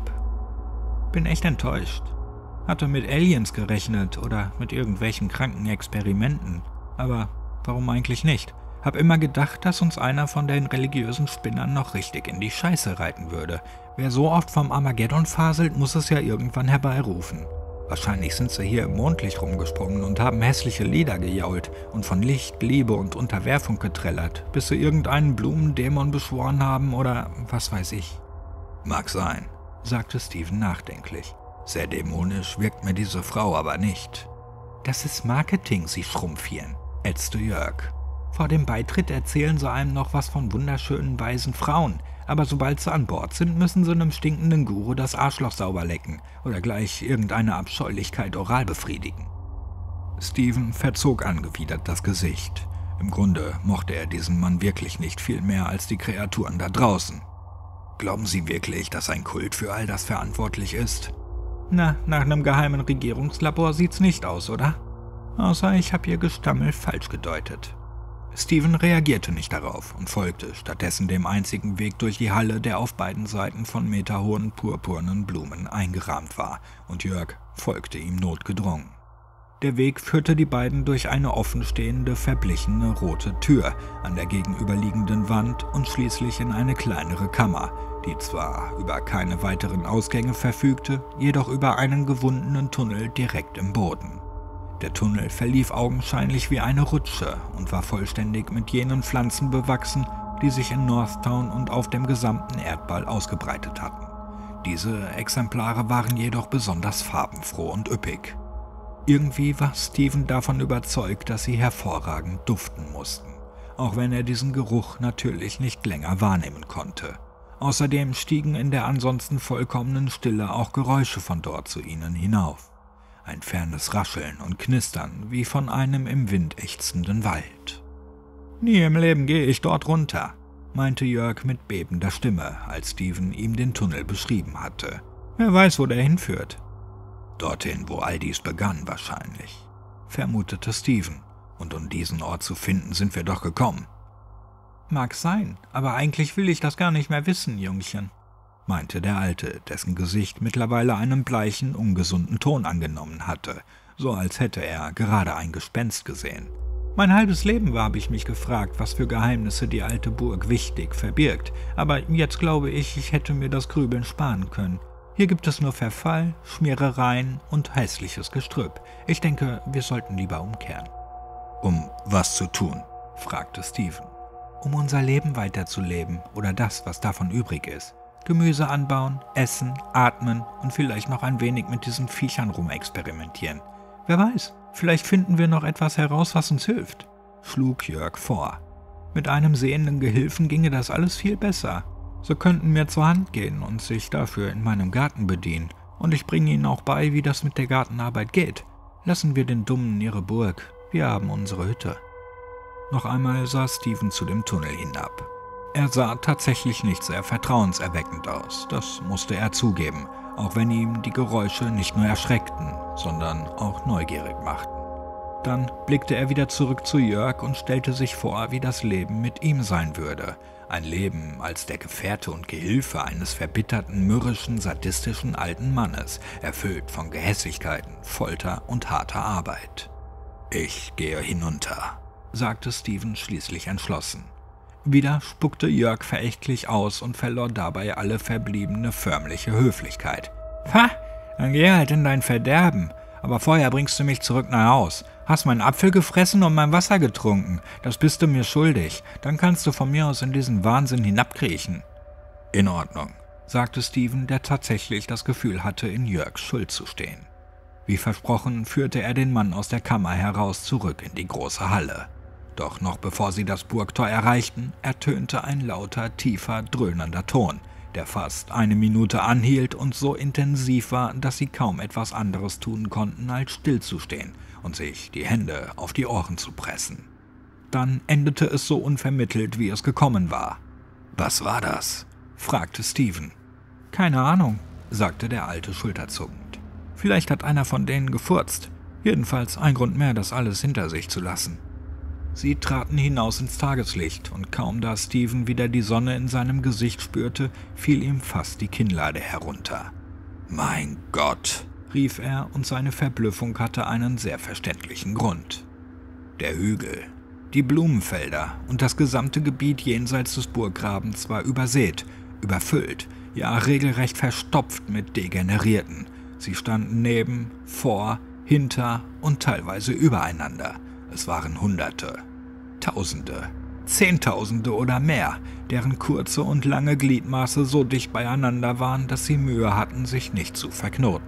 Bin echt enttäuscht. Hatte mit Aliens gerechnet oder mit irgendwelchen kranken Experimenten. Aber warum eigentlich nicht? Hab immer gedacht, dass uns einer von den religiösen Spinnern noch richtig in die Scheiße reiten würde. Wer so oft vom Armageddon faselt, muss es ja irgendwann herbeirufen. Wahrscheinlich sind sie hier im Mondlicht rumgesprungen und haben hässliche Lieder gejault und von Licht, Liebe und Unterwerfung getrellert, bis sie irgendeinen Blumendämon beschworen haben oder was weiß ich. Mag sein, sagte Steven nachdenklich. Sehr dämonisch wirkt mir diese Frau aber nicht. Das ist Marketing, Sie Schrumpfchen, ätzte Jörg. Vor dem Beitritt erzählen sie einem noch was von wunderschönen, weisen Frauen, aber sobald sie an Bord sind, müssen sie einem stinkenden Guru das Arschloch sauber lecken oder gleich irgendeine Abscheulichkeit oral befriedigen. Steven verzog angewidert das Gesicht. Im Grunde mochte er diesen Mann wirklich nicht viel mehr als die Kreaturen da draußen. Glauben Sie wirklich, dass ein Kult für all das verantwortlich ist? Na, nach einem geheimen Regierungslabor sieht's nicht aus, oder? Außer ich habe Ihr Gestammel falsch gedeutet. Steven reagierte nicht darauf und folgte stattdessen dem einzigen Weg durch die Halle, der auf beiden Seiten von meterhohen purpurnen Blumen eingerahmt war, und Jörg folgte ihm notgedrungen. Der Weg führte die beiden durch eine offenstehende, verblichene rote Tür an der gegenüberliegenden Wand und schließlich in eine kleinere Kammer, die zwar über keine weiteren Ausgänge verfügte, jedoch über einen gewundenen Tunnel direkt im Boden. Der Tunnel verlief augenscheinlich wie eine Rutsche und war vollständig mit jenen Pflanzen bewachsen, die sich in Northtown und auf dem gesamten Erdball ausgebreitet hatten. Diese Exemplare waren jedoch besonders farbenfroh und üppig. Irgendwie war Steven davon überzeugt, dass sie hervorragend duften mussten, auch wenn er diesen Geruch natürlich nicht länger wahrnehmen konnte. Außerdem stiegen in der ansonsten vollkommenen Stille auch Geräusche von dort zu ihnen hinauf. Ein fernes Rascheln und Knistern wie von einem im Wind ächzenden Wald. »Nie im Leben gehe ich dort runter«, meinte Jörg mit bebender Stimme, als Steven ihm den Tunnel beschrieben hatte. »Wer weiß, wo der hinführt.« »Dorthin, wo all dies begann wahrscheinlich«, vermutete Steven, Und um diesen Ort zu finden, sind wir doch gekommen.« »Mag sein, aber eigentlich will ich das gar nicht mehr wissen, Jungchen«, meinte der Alte, dessen Gesicht mittlerweile einen bleichen, ungesunden Ton angenommen hatte, so als hätte er gerade ein Gespenst gesehen. »Mein halbes Leben war, habe ich mich gefragt, was für Geheimnisse die alte Burg wichtig verbirgt, aber jetzt glaube ich, ich hätte mir das Grübeln sparen können. Hier gibt es nur Verfall, Schmierereien und hässliches Gestrüpp. Ich denke, wir sollten lieber umkehren.« »Um was zu tun?« fragte Steven. »Um unser Leben weiterzuleben oder das, was davon übrig ist. Gemüse anbauen, essen, atmen und vielleicht noch ein wenig mit diesen Viechern rumexperimentieren. Wer weiß, vielleicht finden wir noch etwas heraus, was uns hilft«, schlug Jörg vor. »Mit einem sehenden Gehilfen ginge das alles viel besser. Sie könnten mir zur Hand gehen und sich dafür in meinem Garten bedienen. Und ich bringe Ihnen auch bei, wie das mit der Gartenarbeit geht. Lassen wir den Dummen ihre Burg. Wir haben unsere Hütte.« Noch einmal sah Steven zu dem Tunnel hinab. Er sah tatsächlich nicht sehr vertrauenserweckend aus, das musste er zugeben, auch wenn ihm die Geräusche nicht nur erschreckten, sondern auch neugierig machten. Dann blickte er wieder zurück zu Jörg und stellte sich vor, wie das Leben mit ihm sein würde. Ein Leben als der Gefährte und Gehilfe eines verbitterten, mürrischen, sadistischen alten Mannes, erfüllt von Gehässigkeiten, Folter und harter Arbeit. »Ich gehe hinunter«, sagte Steven schließlich entschlossen. Wieder spuckte Jörg verächtlich aus und verlor dabei alle verbliebene förmliche Höflichkeit. »Ha, dann geh halt in dein Verderben, aber vorher bringst du mich zurück nach Haus. Hast meinen Apfel gefressen und mein Wasser getrunken, das bist du mir schuldig, dann kannst du von mir aus in diesen Wahnsinn hinabkriechen.« »In Ordnung«, sagte Steven, der tatsächlich das Gefühl hatte, in Jörgs Schuld zu stehen. Wie versprochen, führte er den Mann aus der Kammer heraus zurück in die große Halle. Doch noch bevor sie das Burgtor erreichten, ertönte ein lauter, tiefer, dröhnender Ton, der fast eine Minute anhielt und so intensiv war, dass sie kaum etwas anderes tun konnten, als stillzustehen und sich die Hände auf die Ohren zu pressen. Dann endete es so unvermittelt, wie es gekommen war. »Was war das?« fragte Steven. »Keine Ahnung«, sagte der Alte schulterzuckend. »Vielleicht hat einer von denen gefurzt. Jedenfalls ein Grund mehr, das alles hinter sich zu lassen.« Sie traten hinaus ins Tageslicht, und kaum da Steven wieder die Sonne in seinem Gesicht spürte, fiel ihm fast die Kinnlade herunter. »Mein Gott«, rief er, und seine Verblüffung hatte einen sehr verständlichen Grund. Der Hügel, die Blumenfelder und das gesamte Gebiet jenseits des Burggrabens war übersät, überfüllt, ja regelrecht verstopft mit Degenerierten. Sie standen neben, vor, hinter und teilweise übereinander. Es waren Hunderte, Tausende, Zehntausende oder mehr, deren kurze und lange Gliedmaße so dicht beieinander waren, dass sie Mühe hatten, sich nicht zu verknoten.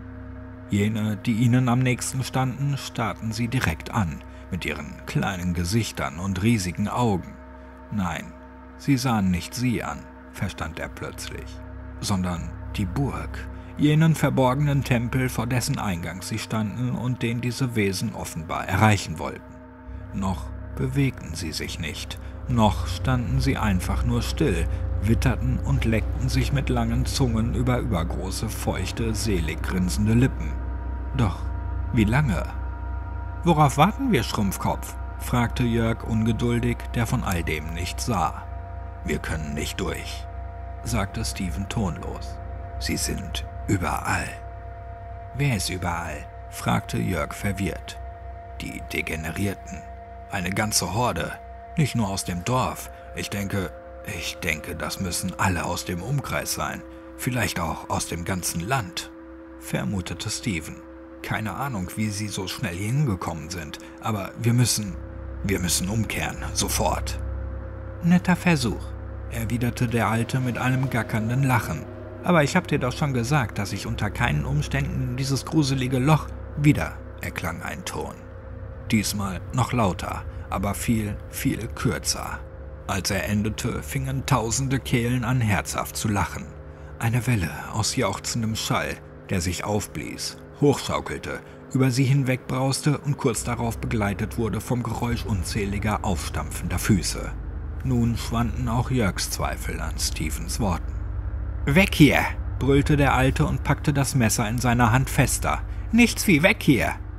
Jene, die ihnen am nächsten standen, starrten sie direkt an, mit ihren kleinen Gesichtern und riesigen Augen. Nein, sie sahen nicht sie an, verstand er plötzlich, sondern die Burg, jenen verborgenen Tempel, vor dessen Eingang sie standen und den diese Wesen offenbar erreichen wollten. Noch bewegten sie sich nicht, noch standen sie einfach nur still, witterten und leckten sich mit langen Zungen über übergroße, feuchte, selig grinsende Lippen. Doch wie lange? »Worauf warten wir, Schrumpfkopf?« fragte Jörg ungeduldig, der von all dem nichts sah. »Wir können nicht durch«, sagte Steven tonlos. »Sie sind überall.« »Wer ist überall?« fragte Jörg verwirrt. »Die Degenerierten. Eine ganze Horde. Nicht nur aus dem Dorf. Ich denke, ich denke, das müssen alle aus dem Umkreis sein. Vielleicht auch aus dem ganzen Land«, vermutete Steven. »Keine Ahnung, wie sie so schnell hingekommen sind, aber wir müssen, wir müssen umkehren, sofort.« »Netter Versuch«, erwiderte der Alte mit einem gackernden Lachen. »Aber ich hab dir doch schon gesagt, dass ich unter keinen Umständen dieses gruselige Loch…« Wieder erklang ein Ton. Diesmal noch lauter, aber viel, viel kürzer. Als er endete, fingen tausende Kehlen an, herzhaft zu lachen. Eine Welle aus jauchzendem Schall, der sich aufblies, hochschaukelte, über sie hinwegbrauste und kurz darauf begleitet wurde vom Geräusch unzähliger aufstampfender Füße. Nun schwanden auch Jörgs Zweifel an Stevens Worten. »Weg hier«, brüllte der Alte und packte das Messer in seiner Hand fester. »Nichts wie weg hier!«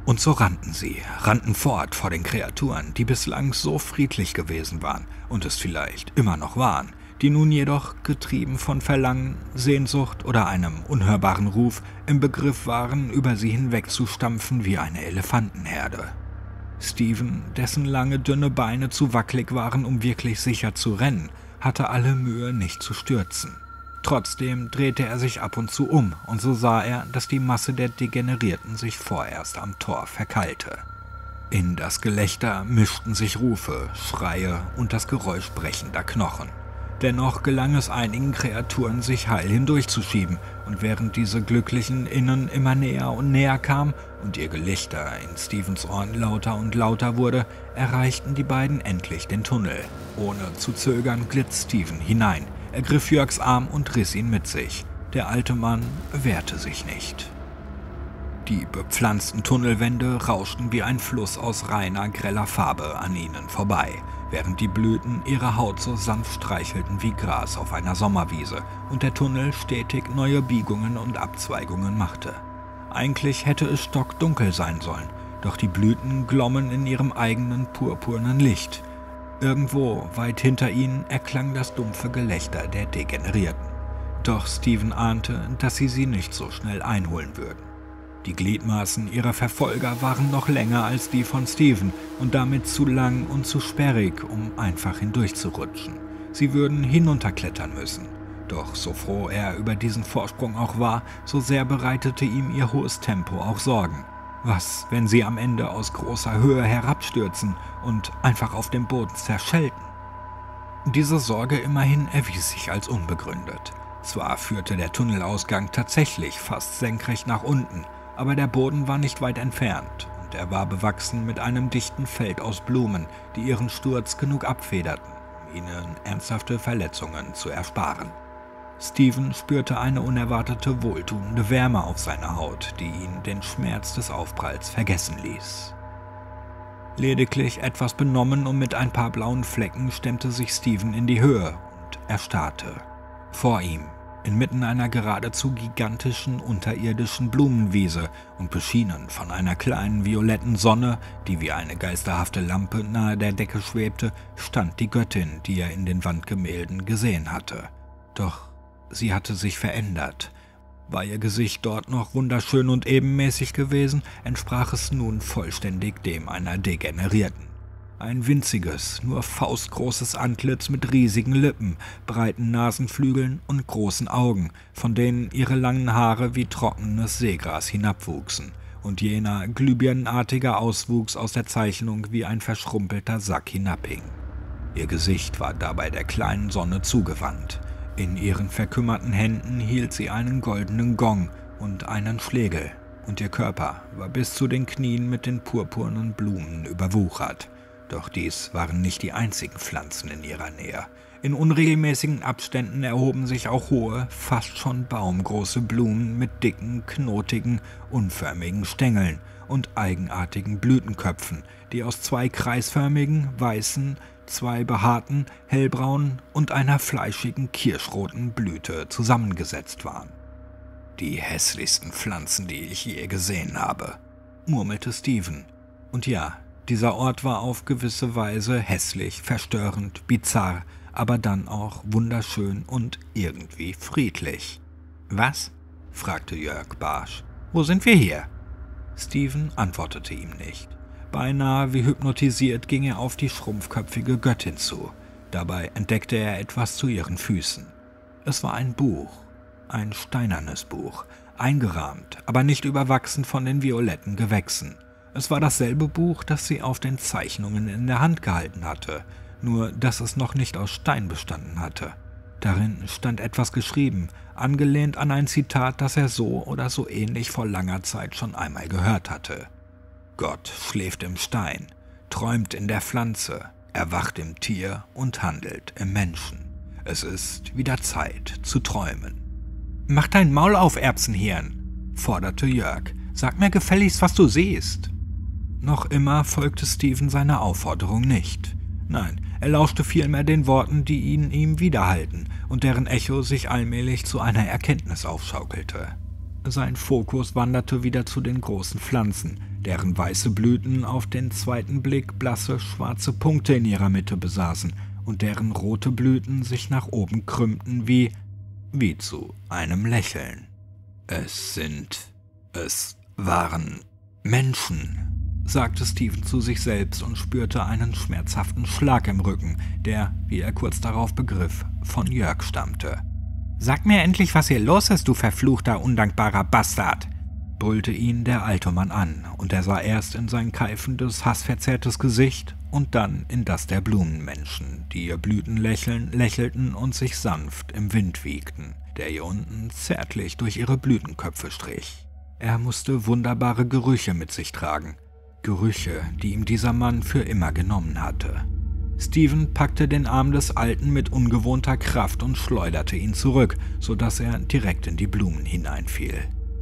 Und so rannten sie, rannten fort vor den Kreaturen, die bislang so friedlich gewesen waren und es vielleicht immer noch waren, die nun jedoch, getrieben von Verlangen, Sehnsucht oder einem unhörbaren Ruf, im Begriff waren, über sie hinwegzustampfen wie eine Elefantenherde. Steven, dessen lange, dünne Beine zu wackelig waren, um wirklich sicher zu rennen, hatte alle Mühe, nicht zu stürzen. Trotzdem drehte er sich ab und zu um, und so sah er, dass die Masse der Degenerierten sich vorerst am Tor verkeilte. In das Gelächter mischten sich Rufe, Schreie und das Geräusch brechender Knochen. Dennoch gelang es einigen Kreaturen, sich heil hindurchzuschieben, und während diese Glücklichen innen immer näher und näher kamen und ihr Gelächter in Stevens Ohren lauter und lauter wurde, erreichten die beiden endlich den Tunnel. Ohne zu zögern glitt Steven hinein, ergriff Jörgs Arm und riss ihn mit sich. Der alte Mann wehrte sich nicht. Die bepflanzten Tunnelwände rauschten wie ein Fluss aus reiner, greller Farbe an ihnen vorbei, während die Blüten ihre Haut so sanft streichelten wie Gras auf einer Sommerwiese und der Tunnel stetig neue Biegungen und Abzweigungen machte. Eigentlich hätte es stockdunkel sein sollen, doch die Blüten glommen in ihrem eigenen purpurnen Licht. Irgendwo weit hinter ihnen erklang das dumpfe Gelächter der Degenerierten. Doch Steven ahnte, dass sie sie nicht so schnell einholen würden. Die Gliedmaßen ihrer Verfolger waren noch länger als die von Steven und damit zu lang und zu sperrig, um einfach hindurchzurutschen. Sie würden hinunterklettern müssen. Doch so froh er über diesen Vorsprung auch war, so sehr bereitete ihm ihr hohes Tempo auch Sorgen. Was, wenn sie am Ende aus großer Höhe herabstürzen und einfach auf dem Boden zerschellten? Diese Sorge immerhin erwies sich als unbegründet. Zwar führte der Tunnelausgang tatsächlich fast senkrecht nach unten, aber der Boden war nicht weit entfernt und er war bewachsen mit einem dichten Feld aus Blumen, die ihren Sturz genug abfederten, um ihnen ernsthafte Verletzungen zu ersparen. Steven spürte eine unerwartete wohltuende Wärme auf seiner Haut, die ihn den Schmerz des Aufpralls vergessen ließ. Lediglich etwas benommen und mit ein paar blauen Flecken stemmte sich Steven in die Höhe und erstarrte. Vor ihm, inmitten einer geradezu gigantischen unterirdischen Blumenwiese und beschienen von einer kleinen violetten Sonne, die wie eine geisterhafte Lampe nahe der Decke schwebte, stand die Göttin, die er in den Wandgemälden gesehen hatte. Doch sie hatte sich verändert. War ihr Gesicht dort noch wunderschön und ebenmäßig gewesen, entsprach es nun vollständig dem einer Degenerierten. Ein winziges, nur faustgroßes Antlitz mit riesigen Lippen, breiten Nasenflügeln und großen Augen, von denen ihre langen Haare wie trockenes Seegras hinabwuchsen und jener glühbirnenartige Auswuchs aus der Zeichnung wie ein verschrumpelter Sack hinabhing. Ihr Gesicht war dabei der kleinen Sonne zugewandt. In ihren verkümmerten Händen hielt sie einen goldenen Gong und einen Schlegel, und ihr Körper war bis zu den Knien mit den purpurnen Blumen überwuchert. Doch dies waren nicht die einzigen Pflanzen in ihrer Nähe. In unregelmäßigen Abständen erhoben sich auch hohe, fast schon baumgroße Blumen mit dicken, knotigen, unförmigen Stängeln und eigenartigen Blütenköpfen, die aus zwei kreisförmigen, weißen, zwei behaarten, hellbraunen und einer fleischigen, kirschroten Blüte zusammengesetzt waren. »Die hässlichsten Pflanzen, die ich je gesehen habe«, murmelte Steven. Und ja, dieser Ort war auf gewisse Weise hässlich, verstörend, bizarr, aber dann auch wunderschön und irgendwie friedlich. »Was?« fragte Jörg barsch. »Wo sind wir hier?« Steven antwortete ihm nicht. Beinahe wie hypnotisiert ging er auf die schrumpfköpfige Göttin zu. Dabei entdeckte er etwas zu ihren Füßen. Es war ein Buch, ein steinernes Buch, eingerahmt, aber nicht überwachsen von den violetten Gewächsen. Es war dasselbe Buch, das sie auf den Zeichnungen in der Hand gehalten hatte, nur dass es noch nicht aus Stein bestanden hatte. Darin stand etwas geschrieben, angelehnt an ein Zitat, das er so oder so ähnlich vor langer Zeit schon einmal gehört hatte. Gott schläft im Stein, träumt in der Pflanze, erwacht im Tier und handelt im Menschen. Es ist wieder Zeit zu träumen. »Mach dein Maul auf, Erbsenhirn«, forderte Jörg. »Sag mir gefälligst, was du siehst.« Noch immer folgte Steven seiner Aufforderung nicht. Nein, er lauschte vielmehr den Worten, die ihn ihm widerhallten und deren Echo sich allmählich zu einer Erkenntnis aufschaukelte. Sein Fokus wanderte wieder zu den großen Pflanzen, deren weiße Blüten auf den zweiten Blick blasse schwarze Punkte in ihrer Mitte besaßen und deren rote Blüten sich nach oben krümmten wie, wie zu einem Lächeln. »Es sind, es waren Menschen«, sagte Steven zu sich selbst und spürte einen schmerzhaften Schlag im Rücken, der, wie er kurz darauf begriff, von Jörg stammte. »Sag mir endlich, was hier los ist, du verfluchter, undankbarer Bastard«, brüllte ihn der alte Mann an, und er sah erst in sein keifendes, hassverzerrtes Gesicht und dann in das der Blumenmenschen, die ihr Blütenlächeln lächelten und sich sanft im Wind wiegten, der hier unten zärtlich durch ihre Blütenköpfe strich. Er musste wunderbare Gerüche mit sich tragen, Gerüche, die ihm dieser Mann für immer genommen hatte. Steven packte den Arm des Alten mit ungewohnter Kraft und schleuderte ihn zurück, sodass er direkt in die Blumen hineinfiel.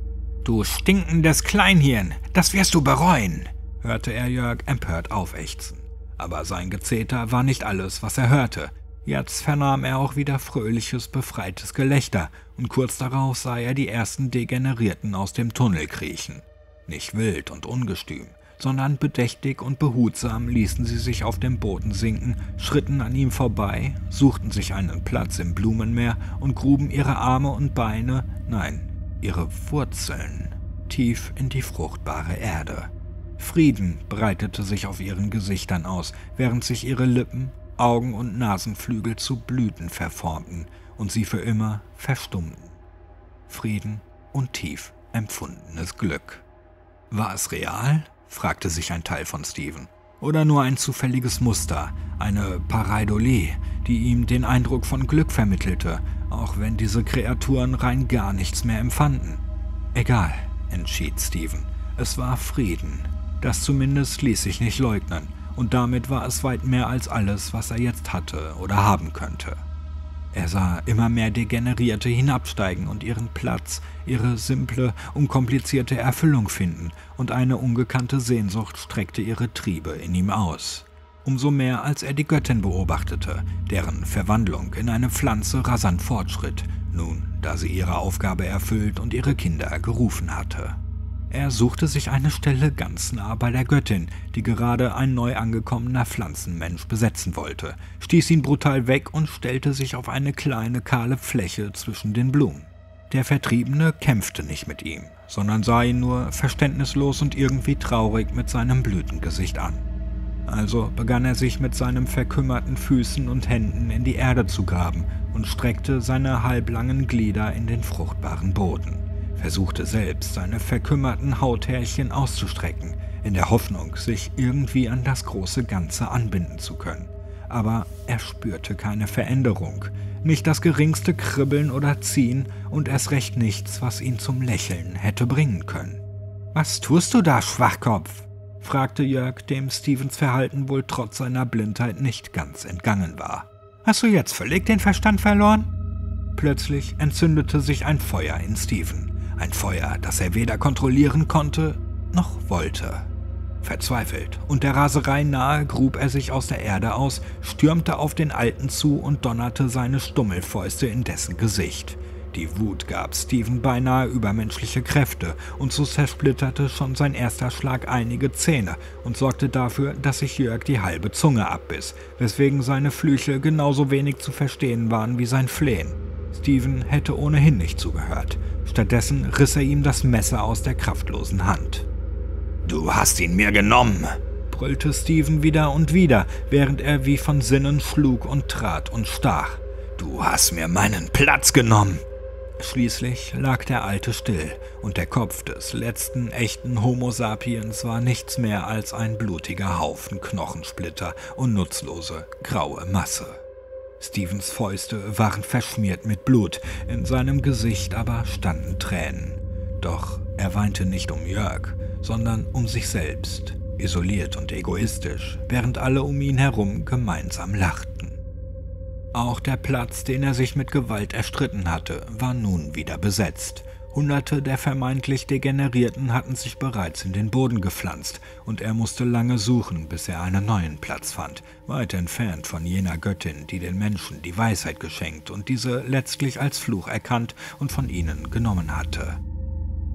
»Du stinkendes Kleinhirn, das wirst du bereuen«, hörte er Jörg empört aufächzen. Aber sein Gezeter war nicht alles, was er hörte. Jetzt vernahm er auch wieder fröhliches, befreites Gelächter, und kurz darauf sah er die ersten Degenerierten aus dem Tunnel kriechen. Nicht wild und ungestüm, sondern bedächtig und behutsam ließen sie sich auf dem Boden sinken, schritten an ihm vorbei, suchten sich einen Platz im Blumenmeer und gruben ihre Arme und Beine, nein, ihre Wurzeln, tief in die fruchtbare Erde. Frieden breitete sich auf ihren Gesichtern aus, während sich ihre Lippen, Augen und Nasenflügel zu Blüten verformten und sie für immer verstummten. Frieden und tief empfundenes Glück. War es real? Fragte sich ein Teil von Steven. Oder nur ein zufälliges Muster, eine Pareidolie, die ihm den Eindruck von Glück vermittelte, auch wenn diese Kreaturen rein gar nichts mehr empfanden. Egal, entschied Steven. Es war Frieden. Das zumindest ließ sich nicht leugnen, und damit war es weit mehr als alles, was er jetzt hatte oder haben könnte. Er sah immer mehr Degenerierte hinabsteigen und ihren Platz, ihre simple, unkomplizierte Erfüllung finden, und eine ungekannte Sehnsucht streckte ihre Triebe in ihm aus. Umso mehr, als er die Göttin beobachtete, deren Verwandlung in eine Pflanze rasant fortschritt, nun, da sie ihre Aufgabe erfüllt und ihre Kinder gerufen hatte. Er suchte sich eine Stelle ganz nah bei der Göttin, die gerade ein neu angekommener Pflanzenmensch besetzen wollte, stieß ihn brutal weg und stellte sich auf eine kleine, kahle Fläche zwischen den Blumen. Der Vertriebene kämpfte nicht mit ihm, sondern sah ihn nur verständnislos und irgendwie traurig mit seinem Blütengesicht an. Also begann er sich mit seinen verkümmerten Füßen und Händen in die Erde zu graben und streckte seine halblangen Glieder in den fruchtbaren Boden. Versuchte selbst, seine verkümmerten Hauthärchen auszustrecken, in der Hoffnung, sich irgendwie an das große Ganze anbinden zu können. Aber er spürte keine Veränderung, nicht das geringste Kribbeln oder Ziehen und erst recht nichts, was ihn zum Lächeln hätte bringen können. »Was tust du da, Schwachkopf?« fragte Jörg, dem Stevens Verhalten wohl trotz seiner Blindheit nicht ganz entgangen war. »Hast du jetzt völlig den Verstand verloren?« Plötzlich entzündete sich ein Feuer in Steven. Ein Feuer, das er weder kontrollieren konnte, noch wollte. Verzweifelt und der Raserei nahe grub er sich aus der Erde aus, stürmte auf den Alten zu und donnerte seine Stummelfäuste in dessen Gesicht. Die Wut gab Steven beinahe übermenschliche Kräfte, und so zersplitterte schon sein erster Schlag einige Zähne und sorgte dafür, dass sich Jörg die halbe Zunge abbiss, weswegen seine Flüche genauso wenig zu verstehen waren wie sein Flehen. Steven hätte ohnehin nicht zugehört. Stattdessen riss er ihm das Messer aus der kraftlosen Hand. »Du hast ihn mir genommen«, brüllte Steven wieder und wieder, während er wie von Sinnen schlug und trat und stach. »Du hast mir meinen Platz genommen!« Schließlich lag der Alte still, und der Kopf des letzten echten Homo sapiens war nichts mehr als ein blutiger Haufen Knochensplitter und nutzlose, graue Masse. Stevens Fäuste waren verschmiert mit Blut, in seinem Gesicht aber standen Tränen. Doch er weinte nicht um Jörg, sondern um sich selbst, isoliert und egoistisch, während alle um ihn herum gemeinsam lachten. Auch der Platz, den er sich mit Gewalt erstritten hatte, war nun wieder besetzt. Hunderte der vermeintlich Degenerierten hatten sich bereits in den Boden gepflanzt, und er musste lange suchen, bis er einen neuen Platz fand, weit entfernt von jener Göttin, die den Menschen die Weisheit geschenkt und diese letztlich als Fluch erkannt und von ihnen genommen hatte.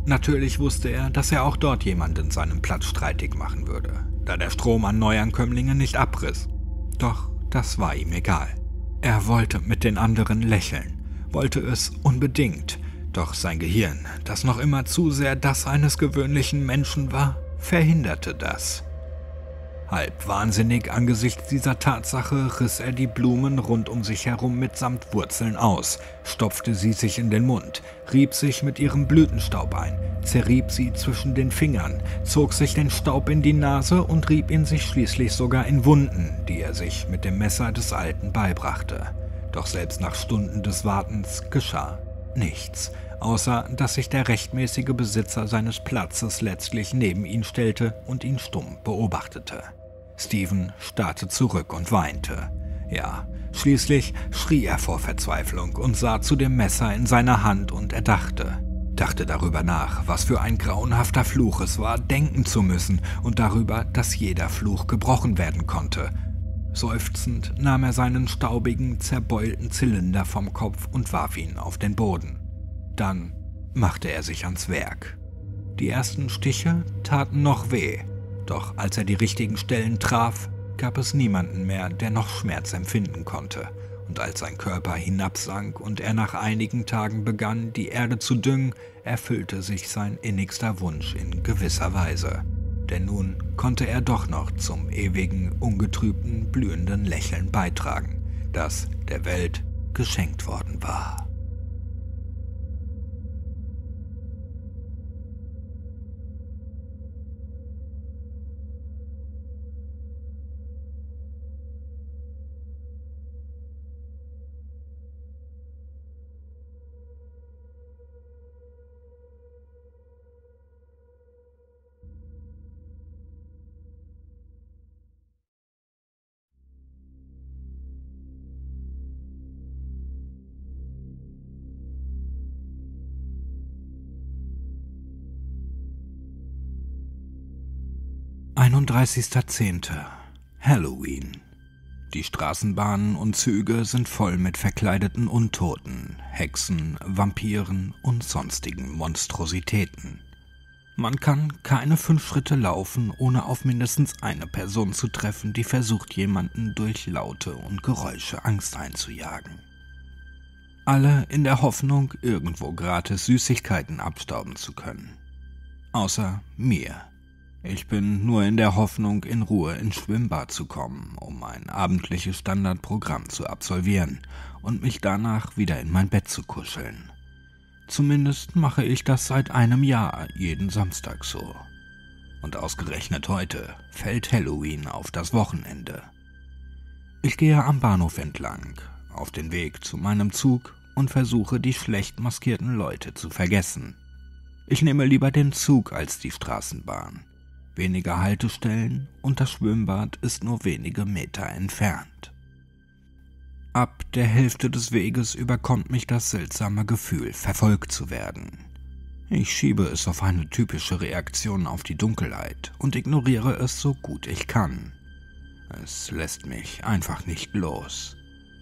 Natürlich wusste er, dass er auch dort jemanden seinen Platz streitig machen würde, da der Strom an Neuankömmlingen nicht abriss. Doch das war ihm egal. Er wollte mit den anderen lächeln, wollte es unbedingt, doch sein Gehirn, das noch immer zu sehr das eines gewöhnlichen Menschen war, verhinderte das. Halb wahnsinnig angesichts dieser Tatsache riss er die Blumen rund um sich herum mitsamt Wurzeln aus, stopfte sie sich in den Mund, rieb sich mit ihrem Blütenstaub ein, zerrieb sie zwischen den Fingern, zog sich den Staub in die Nase und rieb ihn sich schließlich sogar in Wunden, die er sich mit dem Messer des Alten beibrachte. Doch selbst nach Stunden des Wartens geschah nichts, außer dass sich der rechtmäßige Besitzer seines Platzes letztlich neben ihn stellte und ihn stumm beobachtete. Steven starrte zurück und weinte. Ja, schließlich schrie er vor Verzweiflung und sah zu dem Messer in seiner Hand und er dachte, dachte darüber nach, was für ein grauenhafter Fluch es war, denken zu müssen und darüber, dass jeder Fluch gebrochen werden konnte. Seufzend nahm er seinen staubigen, zerbeulten Zylinder vom Kopf und warf ihn auf den Boden. Dann machte er sich ans Werk. Die ersten Stiche taten noch weh, doch als er die richtigen Stellen traf, gab es niemanden mehr, der noch Schmerz empfinden konnte. Und als sein Körper hinabsank und er nach einigen Tagen begann, die Erde zu düngen, erfüllte sich sein innigster Wunsch in gewisser Weise. Denn nun konnte er doch noch zum ewigen, ungetrübten, blühenden Lächeln beitragen, das der Welt geschenkt worden war. einunddreißigster zehnter Halloween. Die Straßenbahnen und Züge sind voll mit verkleideten Untoten, Hexen, Vampiren und sonstigen Monstrositäten. Man kann keine fünf Schritte laufen, ohne auf mindestens eine Person zu treffen, die versucht, jemanden durch Laute und Geräusche Angst einzujagen. Alle in der Hoffnung, irgendwo gratis Süßigkeiten abstauben zu können. Außer mir. Ich bin nur in der Hoffnung, in Ruhe ins Schwimmbad zu kommen, um ein abendliches Standardprogramm zu absolvieren und mich danach wieder in mein Bett zu kuscheln. Zumindest mache ich das seit einem Jahr jeden Samstag so. Und ausgerechnet heute fällt Halloween auf das Wochenende. Ich gehe am Bahnhof entlang, auf den Weg zu meinem Zug und versuche, die schlecht maskierten Leute zu vergessen. Ich nehme lieber den Zug als die Straßenbahn. Weniger Haltestellen und das Schwimmbad ist nur wenige Meter entfernt. Ab der Hälfte des Weges überkommt mich das seltsame Gefühl, verfolgt zu werden. Ich schiebe es auf eine typische Reaktion auf die Dunkelheit und ignoriere es so gut ich kann. Es lässt mich einfach nicht los.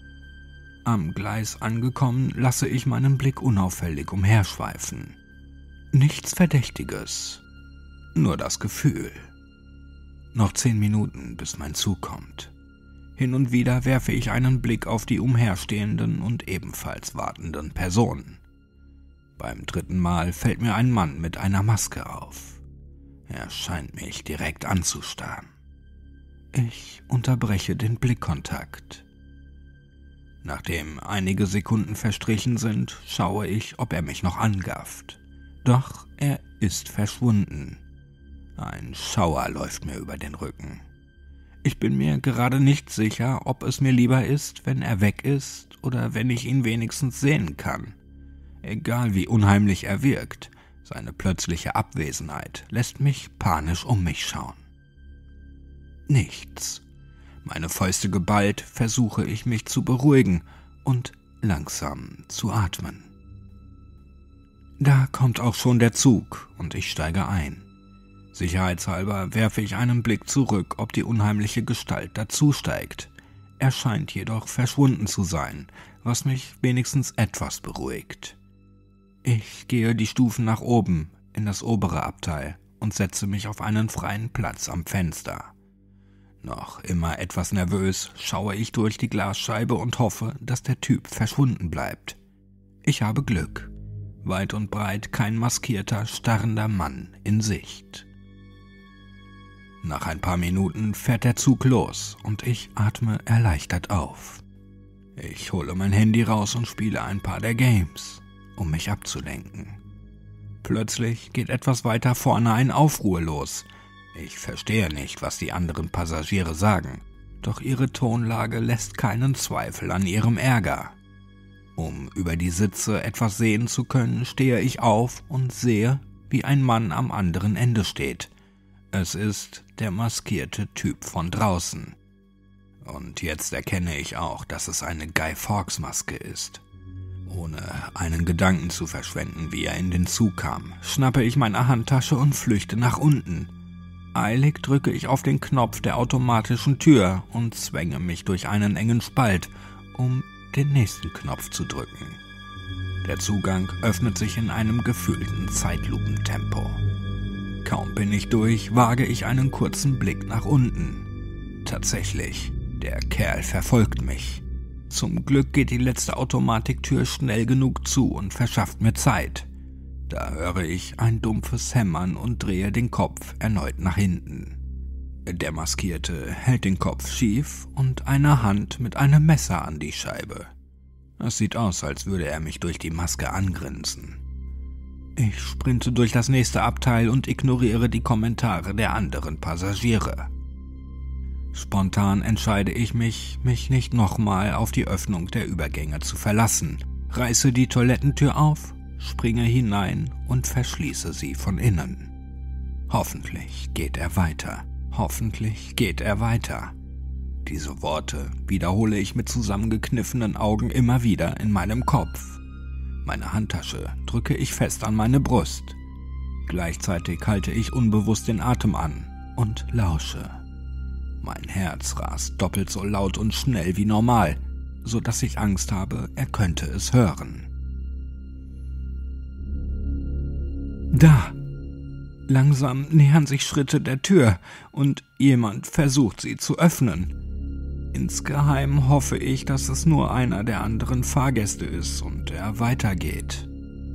Am Gleis angekommen, lasse ich meinen Blick unauffällig umherschweifen. Nichts Verdächtiges. Nur das Gefühl. Noch zehn Minuten, bis mein Zug kommt. Hin und wieder werfe ich einen Blick auf die umherstehenden und ebenfalls wartenden Personen. Beim dritten Mal fällt mir ein Mann mit einer Maske auf. Er scheint mich direkt anzustarren. Ich unterbreche den Blickkontakt. Nachdem einige Sekunden verstrichen sind, schaue ich, ob er mich noch angafft. Doch er ist verschwunden. Ein Schauer läuft mir über den Rücken. Ich bin mir gerade nicht sicher, ob es mir lieber ist, wenn er weg ist oder wenn ich ihn wenigstens sehen kann. Egal wie unheimlich er wirkt, seine plötzliche Abwesenheit lässt mich panisch um mich schauen. Nichts. Meine Fäuste geballt, versuche ich mich zu beruhigen und langsam zu atmen. Da kommt auch schon der Zug und ich steige ein. Sicherheitshalber werfe ich einen Blick zurück, ob die unheimliche Gestalt dazusteigt. Er scheint jedoch verschwunden zu sein, was mich wenigstens etwas beruhigt. Ich gehe die Stufen nach oben, in das obere Abteil und setze mich auf einen freien Platz am Fenster. Noch immer etwas nervös schaue ich durch die Glasscheibe und hoffe, dass der Typ verschwunden bleibt. Ich habe Glück. Weit und breit kein maskierter, starrender Mann in Sicht. Nach ein paar Minuten fährt der Zug los und ich atme erleichtert auf. Ich hole mein Handy raus und spiele ein paar der Games, um mich abzulenken. Plötzlich geht etwas weiter vorne ein Aufruhr los. Ich verstehe nicht, was die anderen Passagiere sagen, doch ihre Tonlage lässt keinen Zweifel an ihrem Ärger. Um über die Sitze etwas sehen zu können, stehe ich auf und sehe, wie ein Mann am anderen Ende steht. Es ist der maskierte Typ von draußen. Und jetzt erkenne ich auch, dass es eine Guy Fawkes Maske ist. Ohne einen Gedanken zu verschwenden, wie er in den Zug kam, schnappe ich meine Handtasche und flüchte nach unten. Eilig drücke ich auf den Knopf der automatischen Tür und zwänge mich durch einen engen Spalt, um den nächsten Knopf zu drücken. Der Zugang öffnet sich in einem gefühlten Zeitlupentempo. Kaum bin ich durch, wage ich einen kurzen Blick nach unten. Tatsächlich, der Kerl verfolgt mich. Zum Glück geht die letzte Automatiktür schnell genug zu und verschafft mir Zeit. Da höre ich ein dumpfes Hämmern und drehe den Kopf erneut nach hinten. Der Maskierte hält den Kopf schief und eine Hand mit einem Messer an die Scheibe. Es sieht aus, als würde er mich durch die Maske angrinsen. Ich sprinte durch das nächste Abteil und ignoriere die Kommentare der anderen Passagiere. Spontan entscheide ich mich, mich nicht nochmal auf die Öffnung der Übergänge zu verlassen, reiße die Toilettentür auf, springe hinein und verschließe sie von innen. Hoffentlich geht er weiter, hoffentlich geht er weiter. Diese Worte wiederhole ich mit zusammengekniffenen Augen immer wieder in meinem Kopf. Meine Handtasche drücke ich fest an meine Brust. Gleichzeitig halte ich unbewusst den Atem an und lausche. Mein Herz rast doppelt so laut und schnell wie normal, so dass ich Angst habe, er könnte es hören. Da! Langsam nähern sich Schritte der Tür und jemand versucht sie zu öffnen. Insgeheim hoffe ich, dass es nur einer der anderen Fahrgäste ist und er weitergeht.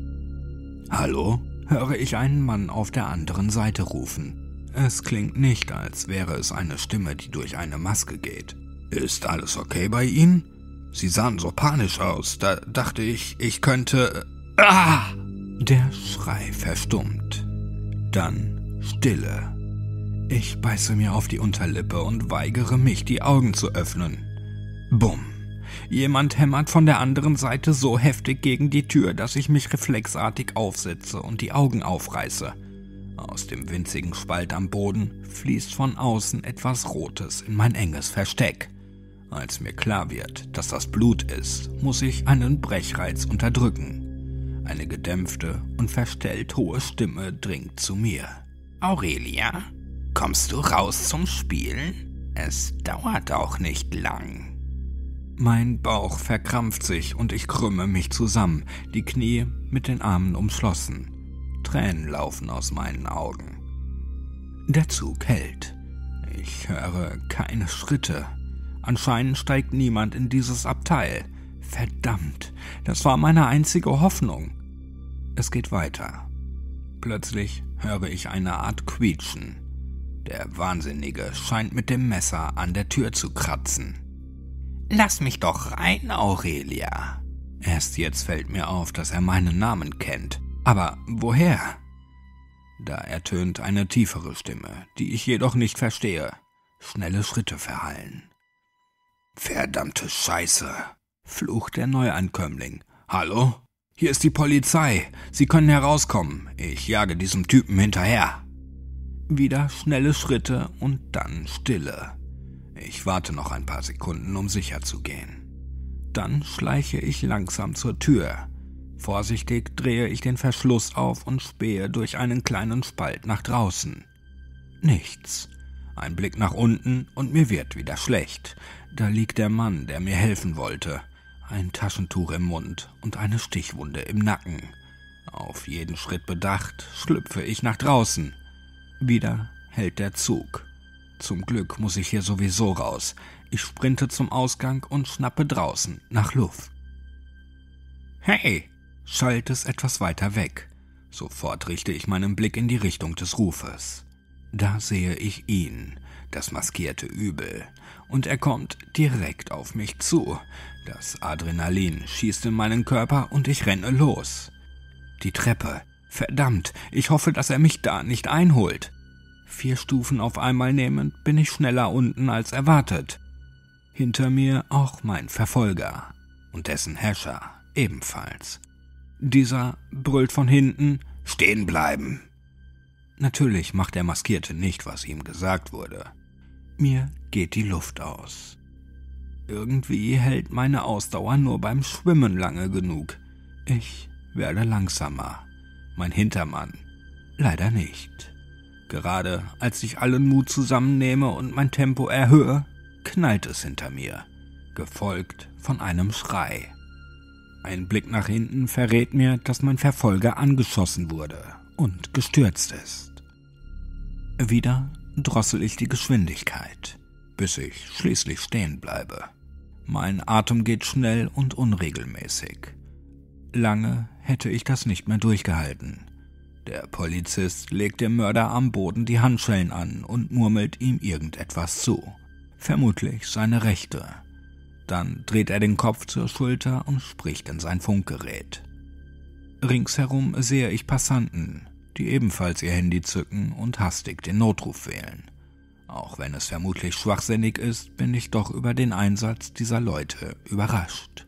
»Hallo?« höre ich einen Mann auf der anderen Seite rufen. Es klingt nicht, als wäre es eine Stimme, die durch eine Maske geht. »Ist alles okay bei Ihnen? Sie sahen so panisch aus, da dachte ich, ich könnte... Ah!« Der Schrei verstummt. Dann Stille. Ich beiße mir auf die Unterlippe und weigere mich, die Augen zu öffnen. Bumm. Jemand hämmert von der anderen Seite so heftig gegen die Tür, dass ich mich reflexartig aufsetze und die Augen aufreiße. Aus dem winzigen Spalt am Boden fließt von außen etwas Rotes in mein enges Versteck. Als mir klar wird, dass das Blut ist, muss ich einen Brechreiz unterdrücken. Eine gedämpfte und verstellt hohe Stimme dringt zu mir. »Aurelia, kommst du raus zum Spielen? Es dauert auch nicht lang.« Mein Bauch verkrampft sich und ich krümme mich zusammen, die Knie mit den Armen umschlossen. Tränen laufen aus meinen Augen. Der Zug hält. Ich höre keine Schritte. Anscheinend steigt niemand in dieses Abteil. Verdammt, das war meine einzige Hoffnung. Es geht weiter. Plötzlich höre ich eine Art Quietschen. Der Wahnsinnige scheint mit dem Messer an der Tür zu kratzen. »Lass mich doch rein, Aurelia!« Erst jetzt fällt mir auf, dass er meinen Namen kennt. Aber woher? Da ertönt eine tiefere Stimme, die ich jedoch nicht verstehe. Schnelle Schritte verhallen. »Verdammte Scheiße«, flucht der Neuankömmling. »Hallo? Hier ist die Polizei. Sie können herauskommen. Ich jage diesem Typen hinterher.« Wieder schnelle Schritte und dann Stille. Ich warte noch ein paar Sekunden, um sicher zu gehen. Dann schleiche ich langsam zur Tür. Vorsichtig drehe ich den Verschluss auf und spähe durch einen kleinen Spalt nach draußen. Nichts. Ein Blick nach unten und mir wird wieder schlecht. Da liegt der Mann, der mir helfen wollte. Ein Taschentuch im Mund und eine Stichwunde im Nacken. Auf jeden Schritt bedacht, schlüpfe ich nach draußen. Wieder hält der Zug. Zum Glück muss ich hier sowieso raus. Ich sprinte zum Ausgang und schnappe draußen nach Luft. »Hey«, schallt es etwas weiter weg. Sofort richte ich meinen Blick in die Richtung des Rufes. Da sehe ich ihn, das maskierte Übel, und er kommt direkt auf mich zu. Das Adrenalin schießt in meinen Körper und ich renne los. Die Treppe. Verdammt, ich hoffe, dass er mich da nicht einholt. Vier Stufen auf einmal nehmend bin ich schneller unten als erwartet. Hinter mir auch mein Verfolger und dessen Herrscher ebenfalls. Dieser brüllt von hinten: »Stehen bleiben!« Natürlich macht der Maskierte nicht, was ihm gesagt wurde. Mir geht die Luft aus. Irgendwie hält meine Ausdauer nur beim Schwimmen lange genug. Ich werde langsamer. Mein Hintermann leider nicht. Gerade als ich allen Mut zusammennehme und mein Tempo erhöhe, knallt es hinter mir, gefolgt von einem Schrei. Ein Blick nach hinten verrät mir, dass mein Verfolger angeschossen wurde und gestürzt ist. Wieder drossel ich die Geschwindigkeit, bis ich schließlich stehen bleibe. Mein Atem geht schnell und unregelmäßig. Lange hätte ich das nicht mehr durchgehalten. Der Polizist legt dem Mörder am Boden die Handschellen an und murmelt ihm irgendetwas zu. Vermutlich seine Rechte. Dann dreht er den Kopf zur Schulter und spricht in sein Funkgerät. Ringsherum sehe ich Passanten, die ebenfalls ihr Handy zücken und hastig den Notruf wählen. Auch wenn es vermutlich schwachsinnig ist, bin ich doch über den Einsatz dieser Leute überrascht.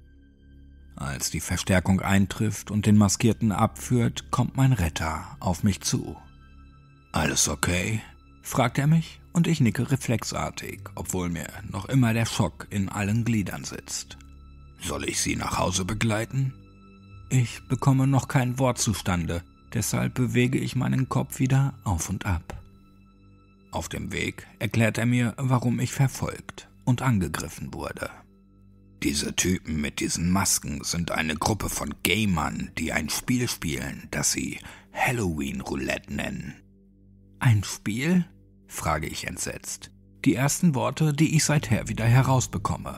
Als die Verstärkung eintrifft und den Maskierten abführt, kommt mein Retter auf mich zu. »Alles okay?« fragt er mich und ich nicke reflexartig, obwohl mir noch immer der Schock in allen Gliedern sitzt. »Soll ich Sie nach Hause begleiten?« Ich bekomme noch kein Wort zustande, deshalb bewege ich meinen Kopf wieder auf und ab. Auf dem Weg erklärt er mir, warum ich verfolgt und angegriffen wurde. »Diese Typen mit diesen Masken sind eine Gruppe von Gamern, die ein Spiel spielen, das sie Halloween Roulette nennen.« »Ein Spiel?« frage ich entsetzt. Die ersten Worte, die ich seither wieder herausbekomme.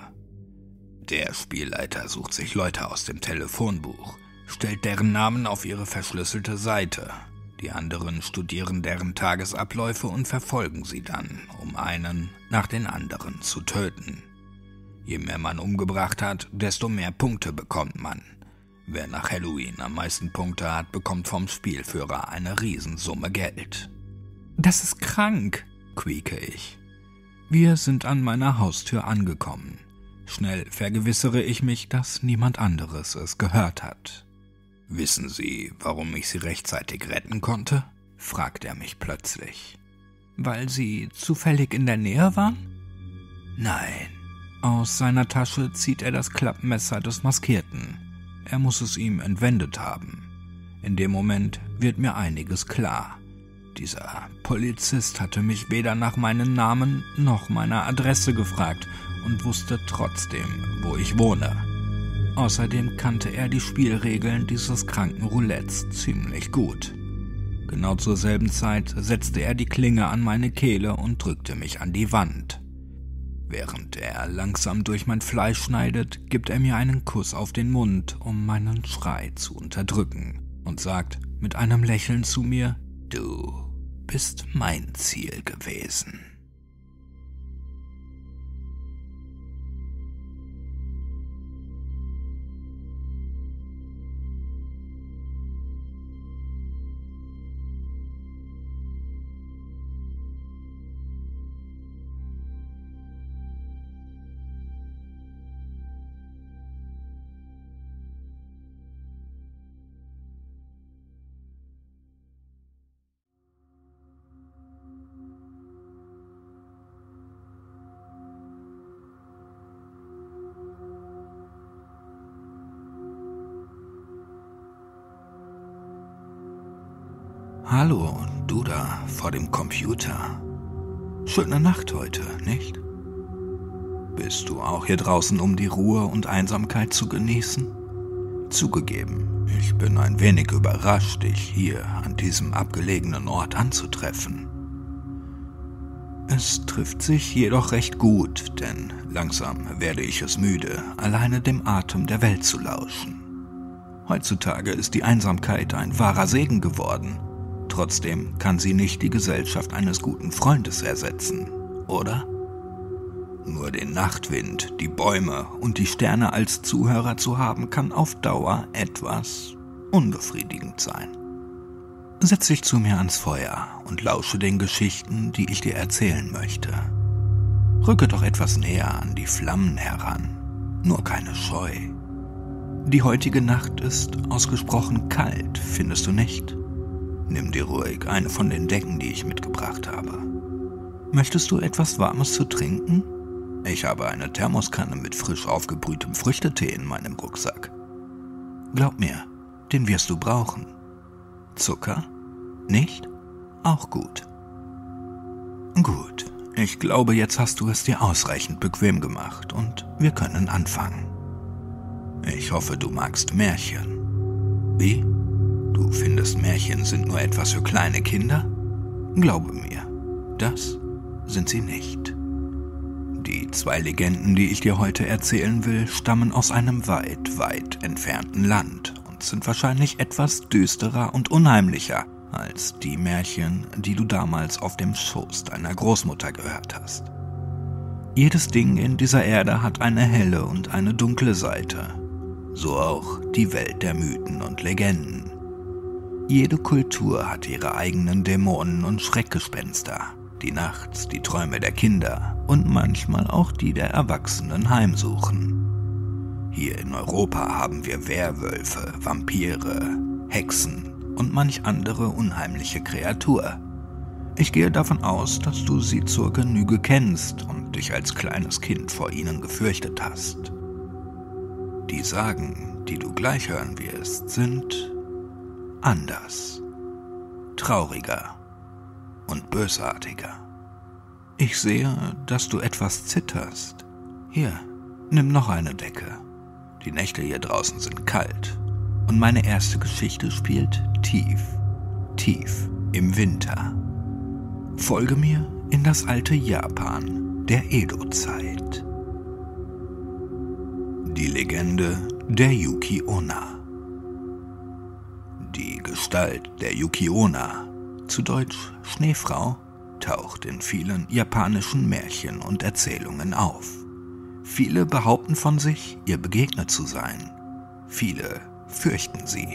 Der Spielleiter sucht sich Leute aus dem Telefonbuch, stellt deren Namen auf ihre verschlüsselte Seite. Die anderen studieren deren Tagesabläufe und verfolgen sie dann, um einen nach den anderen zu töten. Je mehr man umgebracht hat, desto mehr Punkte bekommt man. Wer nach Halloween am meisten Punkte hat, bekommt vom Spielführer eine Riesensumme Geld. »Das ist krank«, quieke ich. Wir sind an meiner Haustür angekommen. Schnell vergewissere ich mich, dass niemand anderes es gehört hat. »Wissen Sie, warum ich Sie rechtzeitig retten konnte?« fragt er mich plötzlich. »Weil Sie zufällig in der Nähe waren?« »Nein.« Aus seiner Tasche zieht er das Klappmesser des Maskierten. Er muss es ihm entwendet haben. In dem Moment wird mir einiges klar. Dieser Polizist hatte mich weder nach meinem Namen noch meiner Adresse gefragt und wusste trotzdem, wo ich wohne. Außerdem kannte er die Spielregeln dieses kranken Roulettes ziemlich gut. Genau zur selben Zeit setzte er die Klinge an meine Kehle und drückte mich an die Wand. Während er langsam durch mein Fleisch schneidet, gibt er mir einen Kuss auf den Mund, um meinen Schrei zu unterdrücken, und sagt mit einem Lächeln zu mir: »Du bist mein Ziel gewesen.« »Hallo, du da vor dem Computer. Schöne Nacht heute, nicht? Bist du auch hier draußen, um die Ruhe und Einsamkeit zu genießen? Zugegeben, ich bin ein wenig überrascht, dich hier an diesem abgelegenen Ort anzutreffen. Es trifft sich jedoch recht gut, denn langsam werde ich es müde, alleine dem Atem der Welt zu lauschen. Heutzutage ist die Einsamkeit ein wahrer Segen geworden. Trotzdem kann sie nicht die Gesellschaft eines guten Freundes ersetzen, oder? Nur den Nachtwind, die Bäume und die Sterne als Zuhörer zu haben, kann auf Dauer etwas unbefriedigend sein. Setz dich zu mir ans Feuer und lausche den Geschichten, die ich dir erzählen möchte. Rücke doch etwas näher an die Flammen heran, nur keine Scheu. Die heutige Nacht ist ausgesprochen kalt, findest du nicht? Nimm dir ruhig eine von den Decken, die ich mitgebracht habe. Möchtest du etwas Warmes zu trinken? Ich habe eine Thermoskanne mit frisch aufgebrühtem Früchtetee in meinem Rucksack. Glaub mir, den wirst du brauchen. Zucker? Nicht? Auch gut. Gut, ich glaube, jetzt hast du es dir ausreichend bequem gemacht und wir können anfangen. Ich hoffe, du magst Märchen. Wie? Du findest, Märchen sind nur etwas für kleine Kinder? Glaube mir, das sind sie nicht. Die zwei Legenden, die ich dir heute erzählen will, stammen aus einem weit, weit entfernten Land und sind wahrscheinlich etwas düsterer und unheimlicher als die Märchen, die du damals auf dem Schoß deiner Großmutter gehört hast. Jedes Ding in dieser Erde hat eine helle und eine dunkle Seite, so auch die Welt der Mythen und Legenden. Jede Kultur hat ihre eigenen Dämonen und Schreckgespenster, die nachts die Träume der Kinder und manchmal auch die der Erwachsenen heimsuchen. Hier in Europa haben wir Werwölfe, Vampire, Hexen und manch andere unheimliche Kreatur. Ich gehe davon aus, dass du sie zur Genüge kennst und dich als kleines Kind vor ihnen gefürchtet hast. Die Sagen, die du gleich hören wirst, sind anders, trauriger und bösartiger. Ich sehe, dass du etwas zitterst. Hier, nimm noch eine Decke. Die Nächte hier draußen sind kalt und meine erste Geschichte spielt tief, tief im Winter. Folge mir in das alte Japan der Edo-Zeit. Die Legende der Yuki-onna. Die Gestalt der Yuki-onna, zu Deutsch Schneefrau, taucht in vielen japanischen Märchen und Erzählungen auf. Viele behaupten von sich, ihr begegnet zu sein. Viele fürchten sie.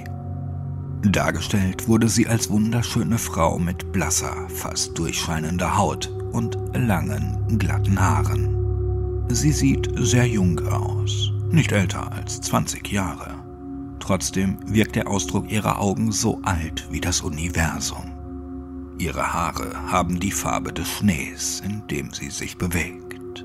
Dargestellt wurde sie als wunderschöne Frau mit blasser, fast durchscheinender Haut und langen, glatten Haaren. Sie sieht sehr jung aus, nicht älter als zwanzig Jahre. Trotzdem wirkt der Ausdruck ihrer Augen so alt wie das Universum. Ihre Haare haben die Farbe des Schnees, in dem sie sich bewegt.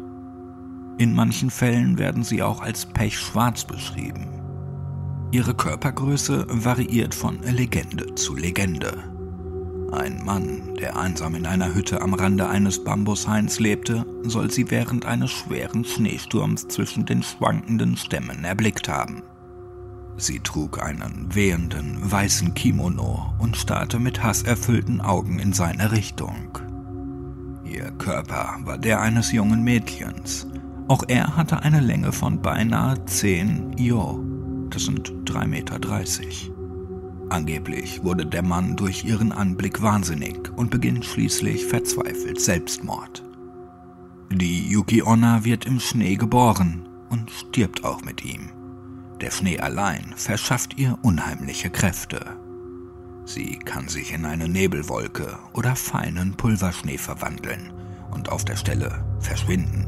In manchen Fällen werden sie auch als pechschwarz beschrieben. Ihre Körpergröße variiert von Legende zu Legende. Ein Mann, der einsam in einer Hütte am Rande eines Bambushains lebte, soll sie während eines schweren Schneesturms zwischen den schwankenden Stämmen erblickt haben. Sie trug einen wehenden, weißen Kimono und starrte mit hasserfüllten Augen in seine Richtung. Ihr Körper war der eines jungen Mädchens. Auch er hatte eine Länge von beinahe zehn Jo. Das sind drei Meter dreißig. Angeblich wurde der Mann durch ihren Anblick wahnsinnig und beginnt schließlich verzweifelt Selbstmord. Die Yuki-onna wird im Schnee geboren und stirbt auch mit ihm. Der Schnee allein verschafft ihr unheimliche Kräfte. Sie kann sich in eine Nebelwolke oder feinen Pulverschnee verwandeln und auf der Stelle verschwinden.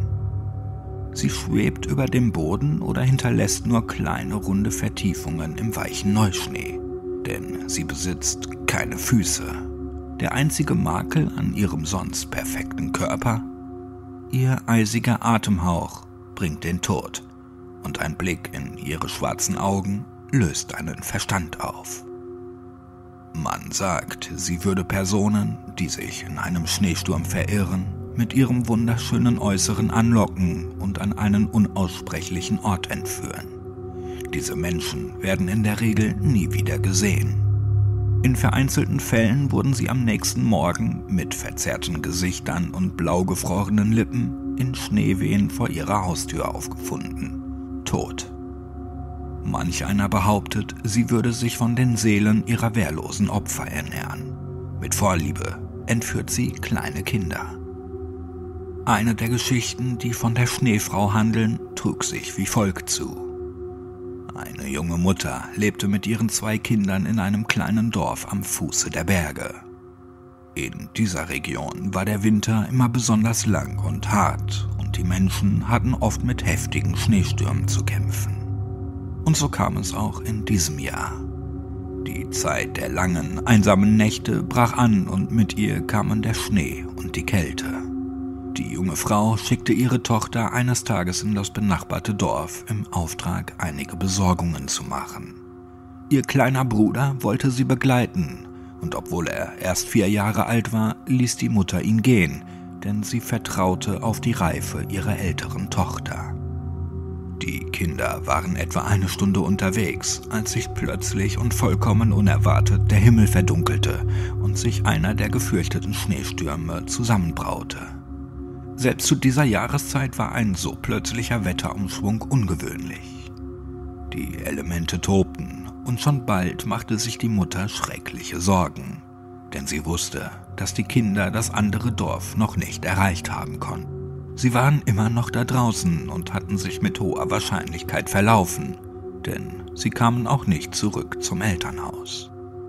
Sie schwebt über dem Boden oder hinterlässt nur kleine runde Vertiefungen im weichen Neuschnee, denn sie besitzt keine Füße. Der einzige Makel an ihrem sonst perfekten Körper? Ihr eisiger Atemhauch bringt den Tod. Und ein Blick in ihre schwarzen Augen löst einen Verstand auf. Man sagt, sie würde Personen, die sich in einem Schneesturm verirren, mit ihrem wunderschönen Äußeren anlocken und an einen unaussprechlichen Ort entführen. Diese Menschen werden in der Regel nie wieder gesehen. In vereinzelten Fällen wurden sie am nächsten Morgen mit verzerrten Gesichtern und blau gefrorenen Lippen in Schneewehen vor ihrer Haustür aufgefunden, tot. Manch einer behauptet, sie würde sich von den Seelen ihrer wehrlosen Opfer ernähren. Mit Vorliebe entführt sie kleine Kinder. Eine der Geschichten, die von der Schneefrau handeln, trug sich wie folgt zu. Eine junge Mutter lebte mit ihren zwei Kindern in einem kleinen Dorf am Fuße der Berge. In dieser Region war der Winter immer besonders lang und hart und die Menschen hatten oft mit heftigen Schneestürmen zu kämpfen. Und so kam es auch in diesem Jahr. Die Zeit der langen, einsamen Nächte brach an und mit ihr kamen der Schnee und die Kälte. Die junge Frau schickte ihre Tochter eines Tages in das benachbarte Dorf im Auftrag, einige Besorgungen zu machen. Ihr kleiner Bruder wollte sie begleiten, und obwohl er erst vier Jahre alt war, ließ die Mutter ihn gehen, denn sie vertraute auf die Reife ihrer älteren Tochter. Die Kinder waren etwa eine Stunde unterwegs, als sich plötzlich und vollkommen unerwartet der Himmel verdunkelte und sich einer der gefürchteten Schneestürme zusammenbraute. Selbst zu dieser Jahreszeit war ein so plötzlicher Wetterumschwung ungewöhnlich. Die Elemente tobten und schon bald machte sich die Mutter schreckliche Sorgen, denn sie wusste, dass die Kinder das andere Dorf noch nicht erreicht haben konnten. Sie waren immer noch da draußen und hatten sich mit hoher Wahrscheinlichkeit verlaufen, denn sie kamen auch nicht zurück zum Elternhaus.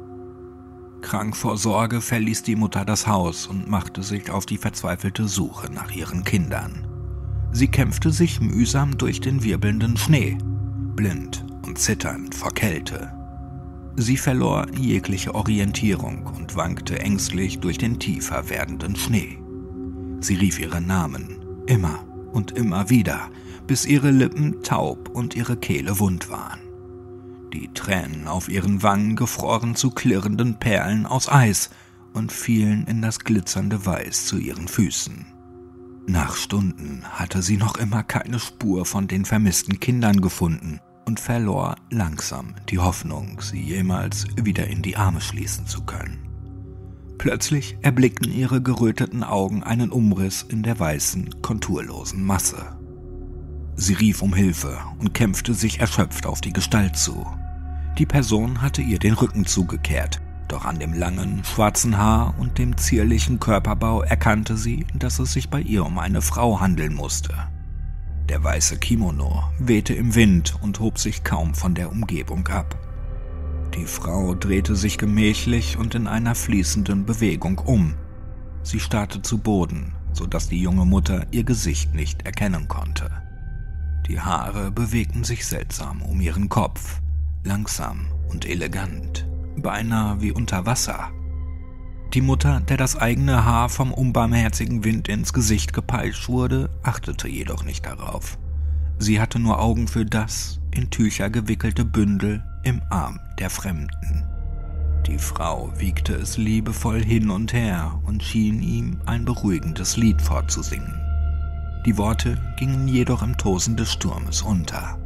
Krank vor Sorge verließ die Mutter das Haus und machte sich auf die verzweifelte Suche nach ihren Kindern. Sie kämpfte sich mühsam durch den wirbelnden Schnee, blind und zitternd vor Kälte. Sie verlor jegliche Orientierung und wankte ängstlich durch den tiefer werdenden Schnee. Sie rief ihren Namen, immer und immer wieder, bis ihre Lippen taub und ihre Kehle wund waren. Die Tränen auf ihren Wangen gefroren zu klirrenden Perlen aus Eis und fielen in das glitzernde Weiß zu ihren Füßen. Nach Stunden hatte sie noch immer keine Spur von den vermissten Kindern gefunden und verlor langsam die Hoffnung, sie jemals wieder in die Arme schließen zu können. Plötzlich erblickten ihre geröteten Augen einen Umriss in der weißen, konturlosen Masse. Sie rief um Hilfe und kämpfte sich erschöpft auf die Gestalt zu. Die Person hatte ihr den Rücken zugekehrt, doch an dem langen, schwarzen Haar und dem zierlichen Körperbau erkannte sie, dass es sich bei ihr um eine Frau handeln musste. Der weiße Kimono wehte im Wind und hob sich kaum von der Umgebung ab. Die Frau drehte sich gemächlich und in einer fließenden Bewegung um. Sie starrte zu Boden, sodass die junge Mutter ihr Gesicht nicht erkennen konnte. Die Haare bewegten sich seltsam um ihren Kopf, langsam und elegant, beinahe wie unter Wasser. Die Mutter, der das eigene Haar vom unbarmherzigen Wind ins Gesicht gepeitscht wurde, achtete jedoch nicht darauf. Sie hatte nur Augen für das in Tücher gewickelte Bündel im Arm der Fremden. Die Frau wiegte es liebevoll hin und her und schien ihm ein beruhigendes Lied vorzusingen. Die Worte gingen jedoch im Tosen des Sturmes unter.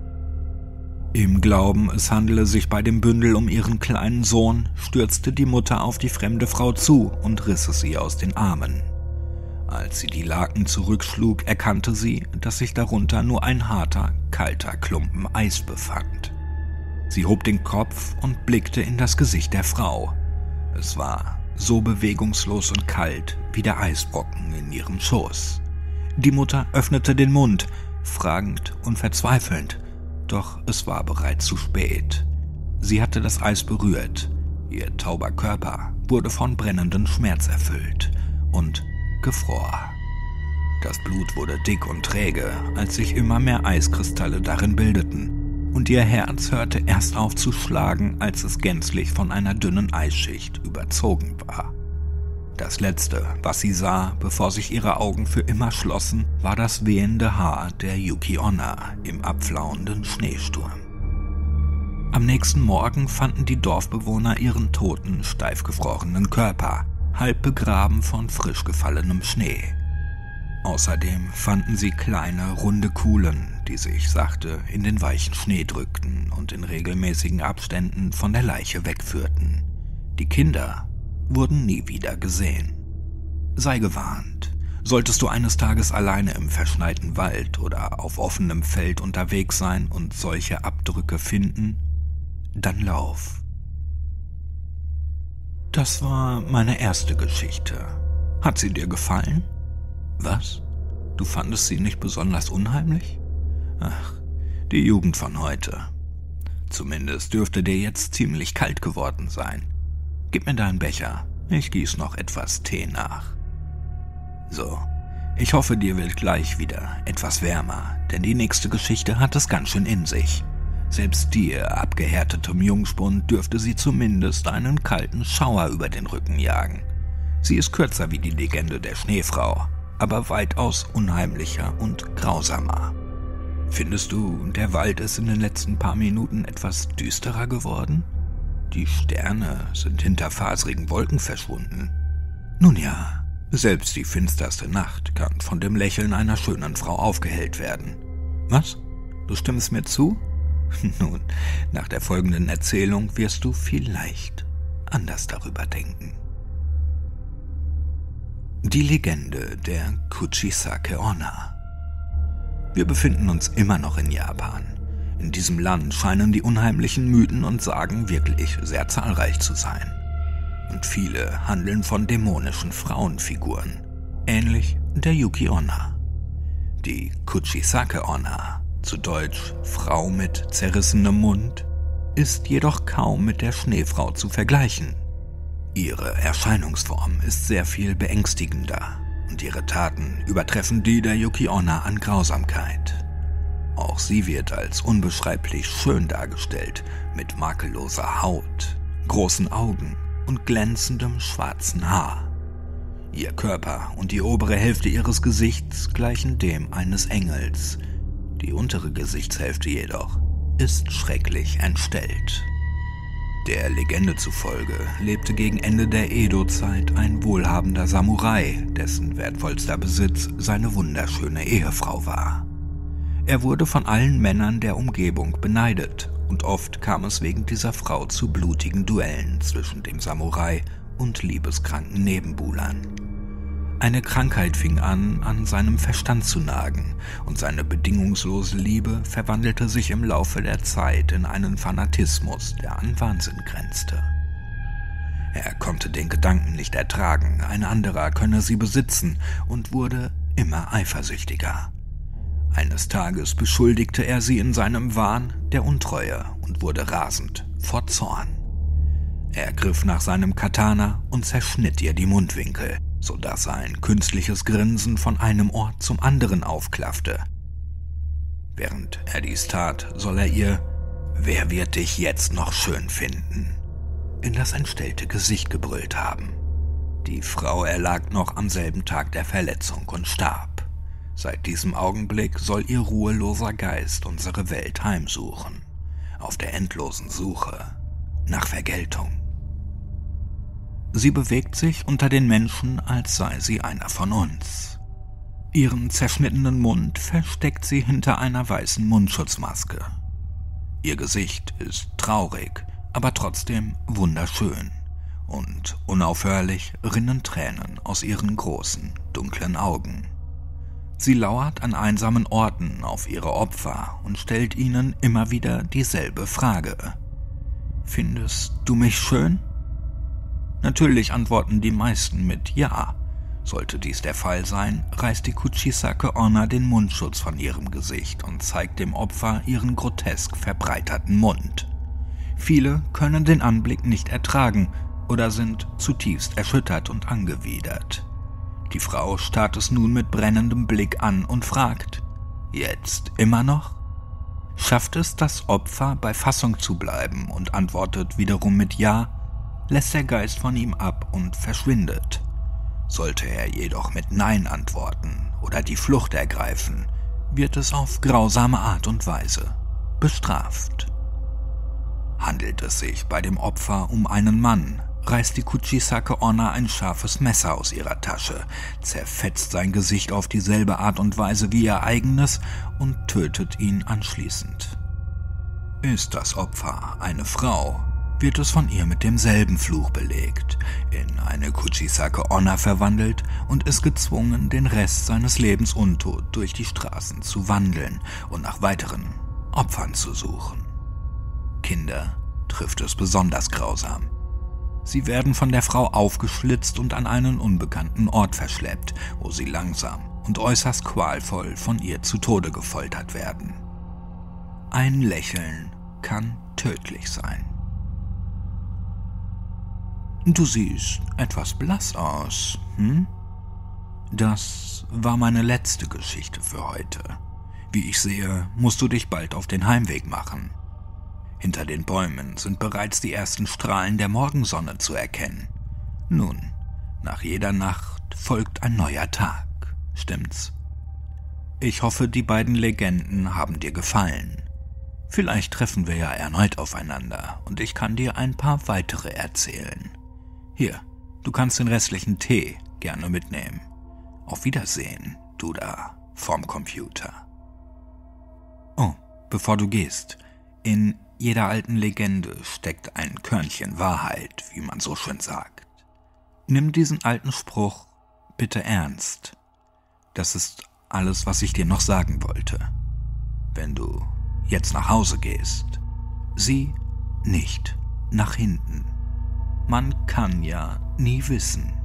Im Glauben, es handele sich bei dem Bündel um ihren kleinen Sohn, stürzte die Mutter auf die fremde Frau zu und riss es ihr aus den Armen. Als sie die Laken zurückschlug, erkannte sie, dass sich darunter nur ein harter, kalter Klumpen Eis befand. Sie hob den Kopf und blickte in das Gesicht der Frau. Es war so bewegungslos und kalt wie der Eisbrocken in ihrem Schoß. Die Mutter öffnete den Mund, fragend und verzweifelnd, doch es war bereits zu spät. Sie hatte das Eis berührt, ihr tauber Körper wurde von brennendem Schmerz erfüllt und gefror. Das Blut wurde dick und träge, als sich immer mehr Eiskristalle darin bildeten, und ihr Herz hörte erst auf zu schlagen, als es gänzlich von einer dünnen Eisschicht überzogen war. Das Letzte, was sie sah, bevor sich ihre Augen für immer schlossen, war das wehende Haar der Yuki Onna im abflauenden Schneesturm. Am nächsten Morgen fanden die Dorfbewohner ihren toten, steif gefrorenen Körper, halb begraben von frisch gefallenem Schnee. Außerdem fanden sie kleine, runde Kuhlen, die sich sachte in den weichen Schnee drückten und in regelmäßigen Abständen von der Leiche wegführten. Die Kinder wurden nie wieder gesehen. Sei gewarnt. Solltest du eines Tages alleine im verschneiten Wald oder auf offenem Feld unterwegs sein und solche Abdrücke finden, dann lauf. Das war meine erste Geschichte. Hat sie dir gefallen? Was? Du fandest sie nicht besonders unheimlich? Ach, die Jugend von heute. Zumindest dürfte dir jetzt ziemlich kalt geworden sein. Gib mir deinen Becher, ich gieß noch etwas Tee nach. So, ich hoffe, dir wird gleich wieder etwas wärmer, denn die nächste Geschichte hat es ganz schön in sich. Selbst dir, abgehärtetem Jungspund, dürfte sie zumindest einen kalten Schauer über den Rücken jagen. Sie ist kürzer wie die Legende der Schneefrau, aber weitaus unheimlicher und grausamer. Findest du, der Wald ist in den letzten paar Minuten etwas düsterer geworden? Die Sterne sind hinter faserigen Wolken verschwunden. Nun ja, selbst die finsterste Nacht kann von dem Lächeln einer schönen Frau aufgehellt werden. Was? Du stimmst mir zu? Nun, nach der folgenden Erzählung wirst du vielleicht anders darüber denken. Die Legende der Kuchisake Onna. Wir befinden uns immer noch in Japan. In diesem Land scheinen die unheimlichen Mythen und Sagen wirklich sehr zahlreich zu sein. Und viele handeln von dämonischen Frauenfiguren, ähnlich der Yuki Onna. Die Kuchisake Onna, zu Deutsch Frau mit zerrissenem Mund, ist jedoch kaum mit der Schneefrau zu vergleichen. Ihre Erscheinungsform ist sehr viel beängstigender und ihre Taten übertreffen die der Yuki Onna an Grausamkeit. Auch sie wird als unbeschreiblich schön dargestellt, mit makelloser Haut, großen Augen und glänzendem schwarzen Haar. Ihr Körper und die obere Hälfte ihres Gesichts gleichen dem eines Engels. Die untere Gesichtshälfte jedoch ist schrecklich entstellt. Der Legende zufolge lebte gegen Ende der Edo-Zeit ein wohlhabender Samurai, dessen wertvollster Besitz seine wunderschöne Ehefrau war. Er wurde von allen Männern der Umgebung beneidet und oft kam es wegen dieser Frau zu blutigen Duellen zwischen dem Samurai und liebeskranken Nebenbuhlern. Eine Krankheit fing an, an seinem Verstand zu nagen, und seine bedingungslose Liebe verwandelte sich im Laufe der Zeit in einen Fanatismus, der an Wahnsinn grenzte. Er konnte den Gedanken nicht ertragen, ein anderer könne sie besitzen, und wurde immer eifersüchtiger. Eines Tages beschuldigte er sie in seinem Wahn der Untreue und wurde rasend vor Zorn. Er griff nach seinem Katana und zerschnitt ihr die Mundwinkel, sodass ein künstliches Grinsen von einem Ohr zum anderen aufklaffte. Während er dies tat, soll er ihr »Wer wird dich jetzt noch schön finden?« in das entstellte Gesicht gebrüllt haben. Die Frau erlag noch am selben Tag der Verletzung und starb. Seit diesem Augenblick soll ihr ruheloser Geist unsere Welt heimsuchen, auf der endlosen Suche nach Vergeltung. Sie bewegt sich unter den Menschen, als sei sie einer von uns. Ihren zerschnittenen Mund versteckt sie hinter einer weißen Mundschutzmaske. Ihr Gesicht ist traurig, aber trotzdem wunderschön, und unaufhörlich rinnen Tränen aus ihren großen, dunklen Augen. Sie lauert an einsamen Orten auf ihre Opfer und stellt ihnen immer wieder dieselbe Frage. »Findest du mich schön?« Natürlich antworten die meisten mit Ja. Sollte dies der Fall sein, reißt die Kuchisake Onna den Mundschutz von ihrem Gesicht und zeigt dem Opfer ihren grotesk verbreiterten Mund. Viele können den Anblick nicht ertragen oder sind zutiefst erschüttert und angewidert. Die Frau starrt es nun mit brennendem Blick an und fragt, »Jetzt immer noch?« Schafft es das Opfer, bei Fassung zu bleiben und antwortet wiederum mit Ja, lässt der Geist von ihm ab und verschwindet. Sollte er jedoch mit Nein antworten oder die Flucht ergreifen, wird es auf grausame Art und Weise bestraft. Handelt es sich bei dem Opfer um einen Mann, reißt die Kuchisake Onna ein scharfes Messer aus ihrer Tasche, zerfetzt sein Gesicht auf dieselbe Art und Weise wie ihr eigenes und tötet ihn anschließend. Ist das Opfer eine Frau, wird es von ihr mit demselben Fluch belegt, in eine Kuchisake Onna verwandelt und ist gezwungen, den Rest seines Lebens untot durch die Straßen zu wandeln und nach weiteren Opfern zu suchen. Kinder trifft es besonders grausam. Sie werden von der Frau aufgeschlitzt und an einen unbekannten Ort verschleppt, wo sie langsam und äußerst qualvoll von ihr zu Tode gefoltert werden. Ein Lächeln kann tödlich sein. Du siehst etwas blass aus, hm? Das war meine letzte Geschichte für heute. Wie ich sehe, musst du dich bald auf den Heimweg machen. Hinter den Bäumen sind bereits die ersten Strahlen der Morgensonne zu erkennen. Nun, nach jeder Nacht folgt ein neuer Tag, stimmt's? Ich hoffe, die beiden Legenden haben dir gefallen. Vielleicht treffen wir ja erneut aufeinander und ich kann dir ein paar weitere erzählen. Hier, du kannst den restlichen Tee gerne mitnehmen. Auf Wiedersehen, du da vorm Computer. Oh, bevor du gehst, in jeder alten Legende steckt ein Körnchen Wahrheit, wie man so schön sagt. Nimm diesen alten Spruch bitte ernst. Das ist alles, was ich dir noch sagen wollte. Wenn du jetzt nach Hause gehst, sieh nicht nach hinten. Man kann ja nie wissen,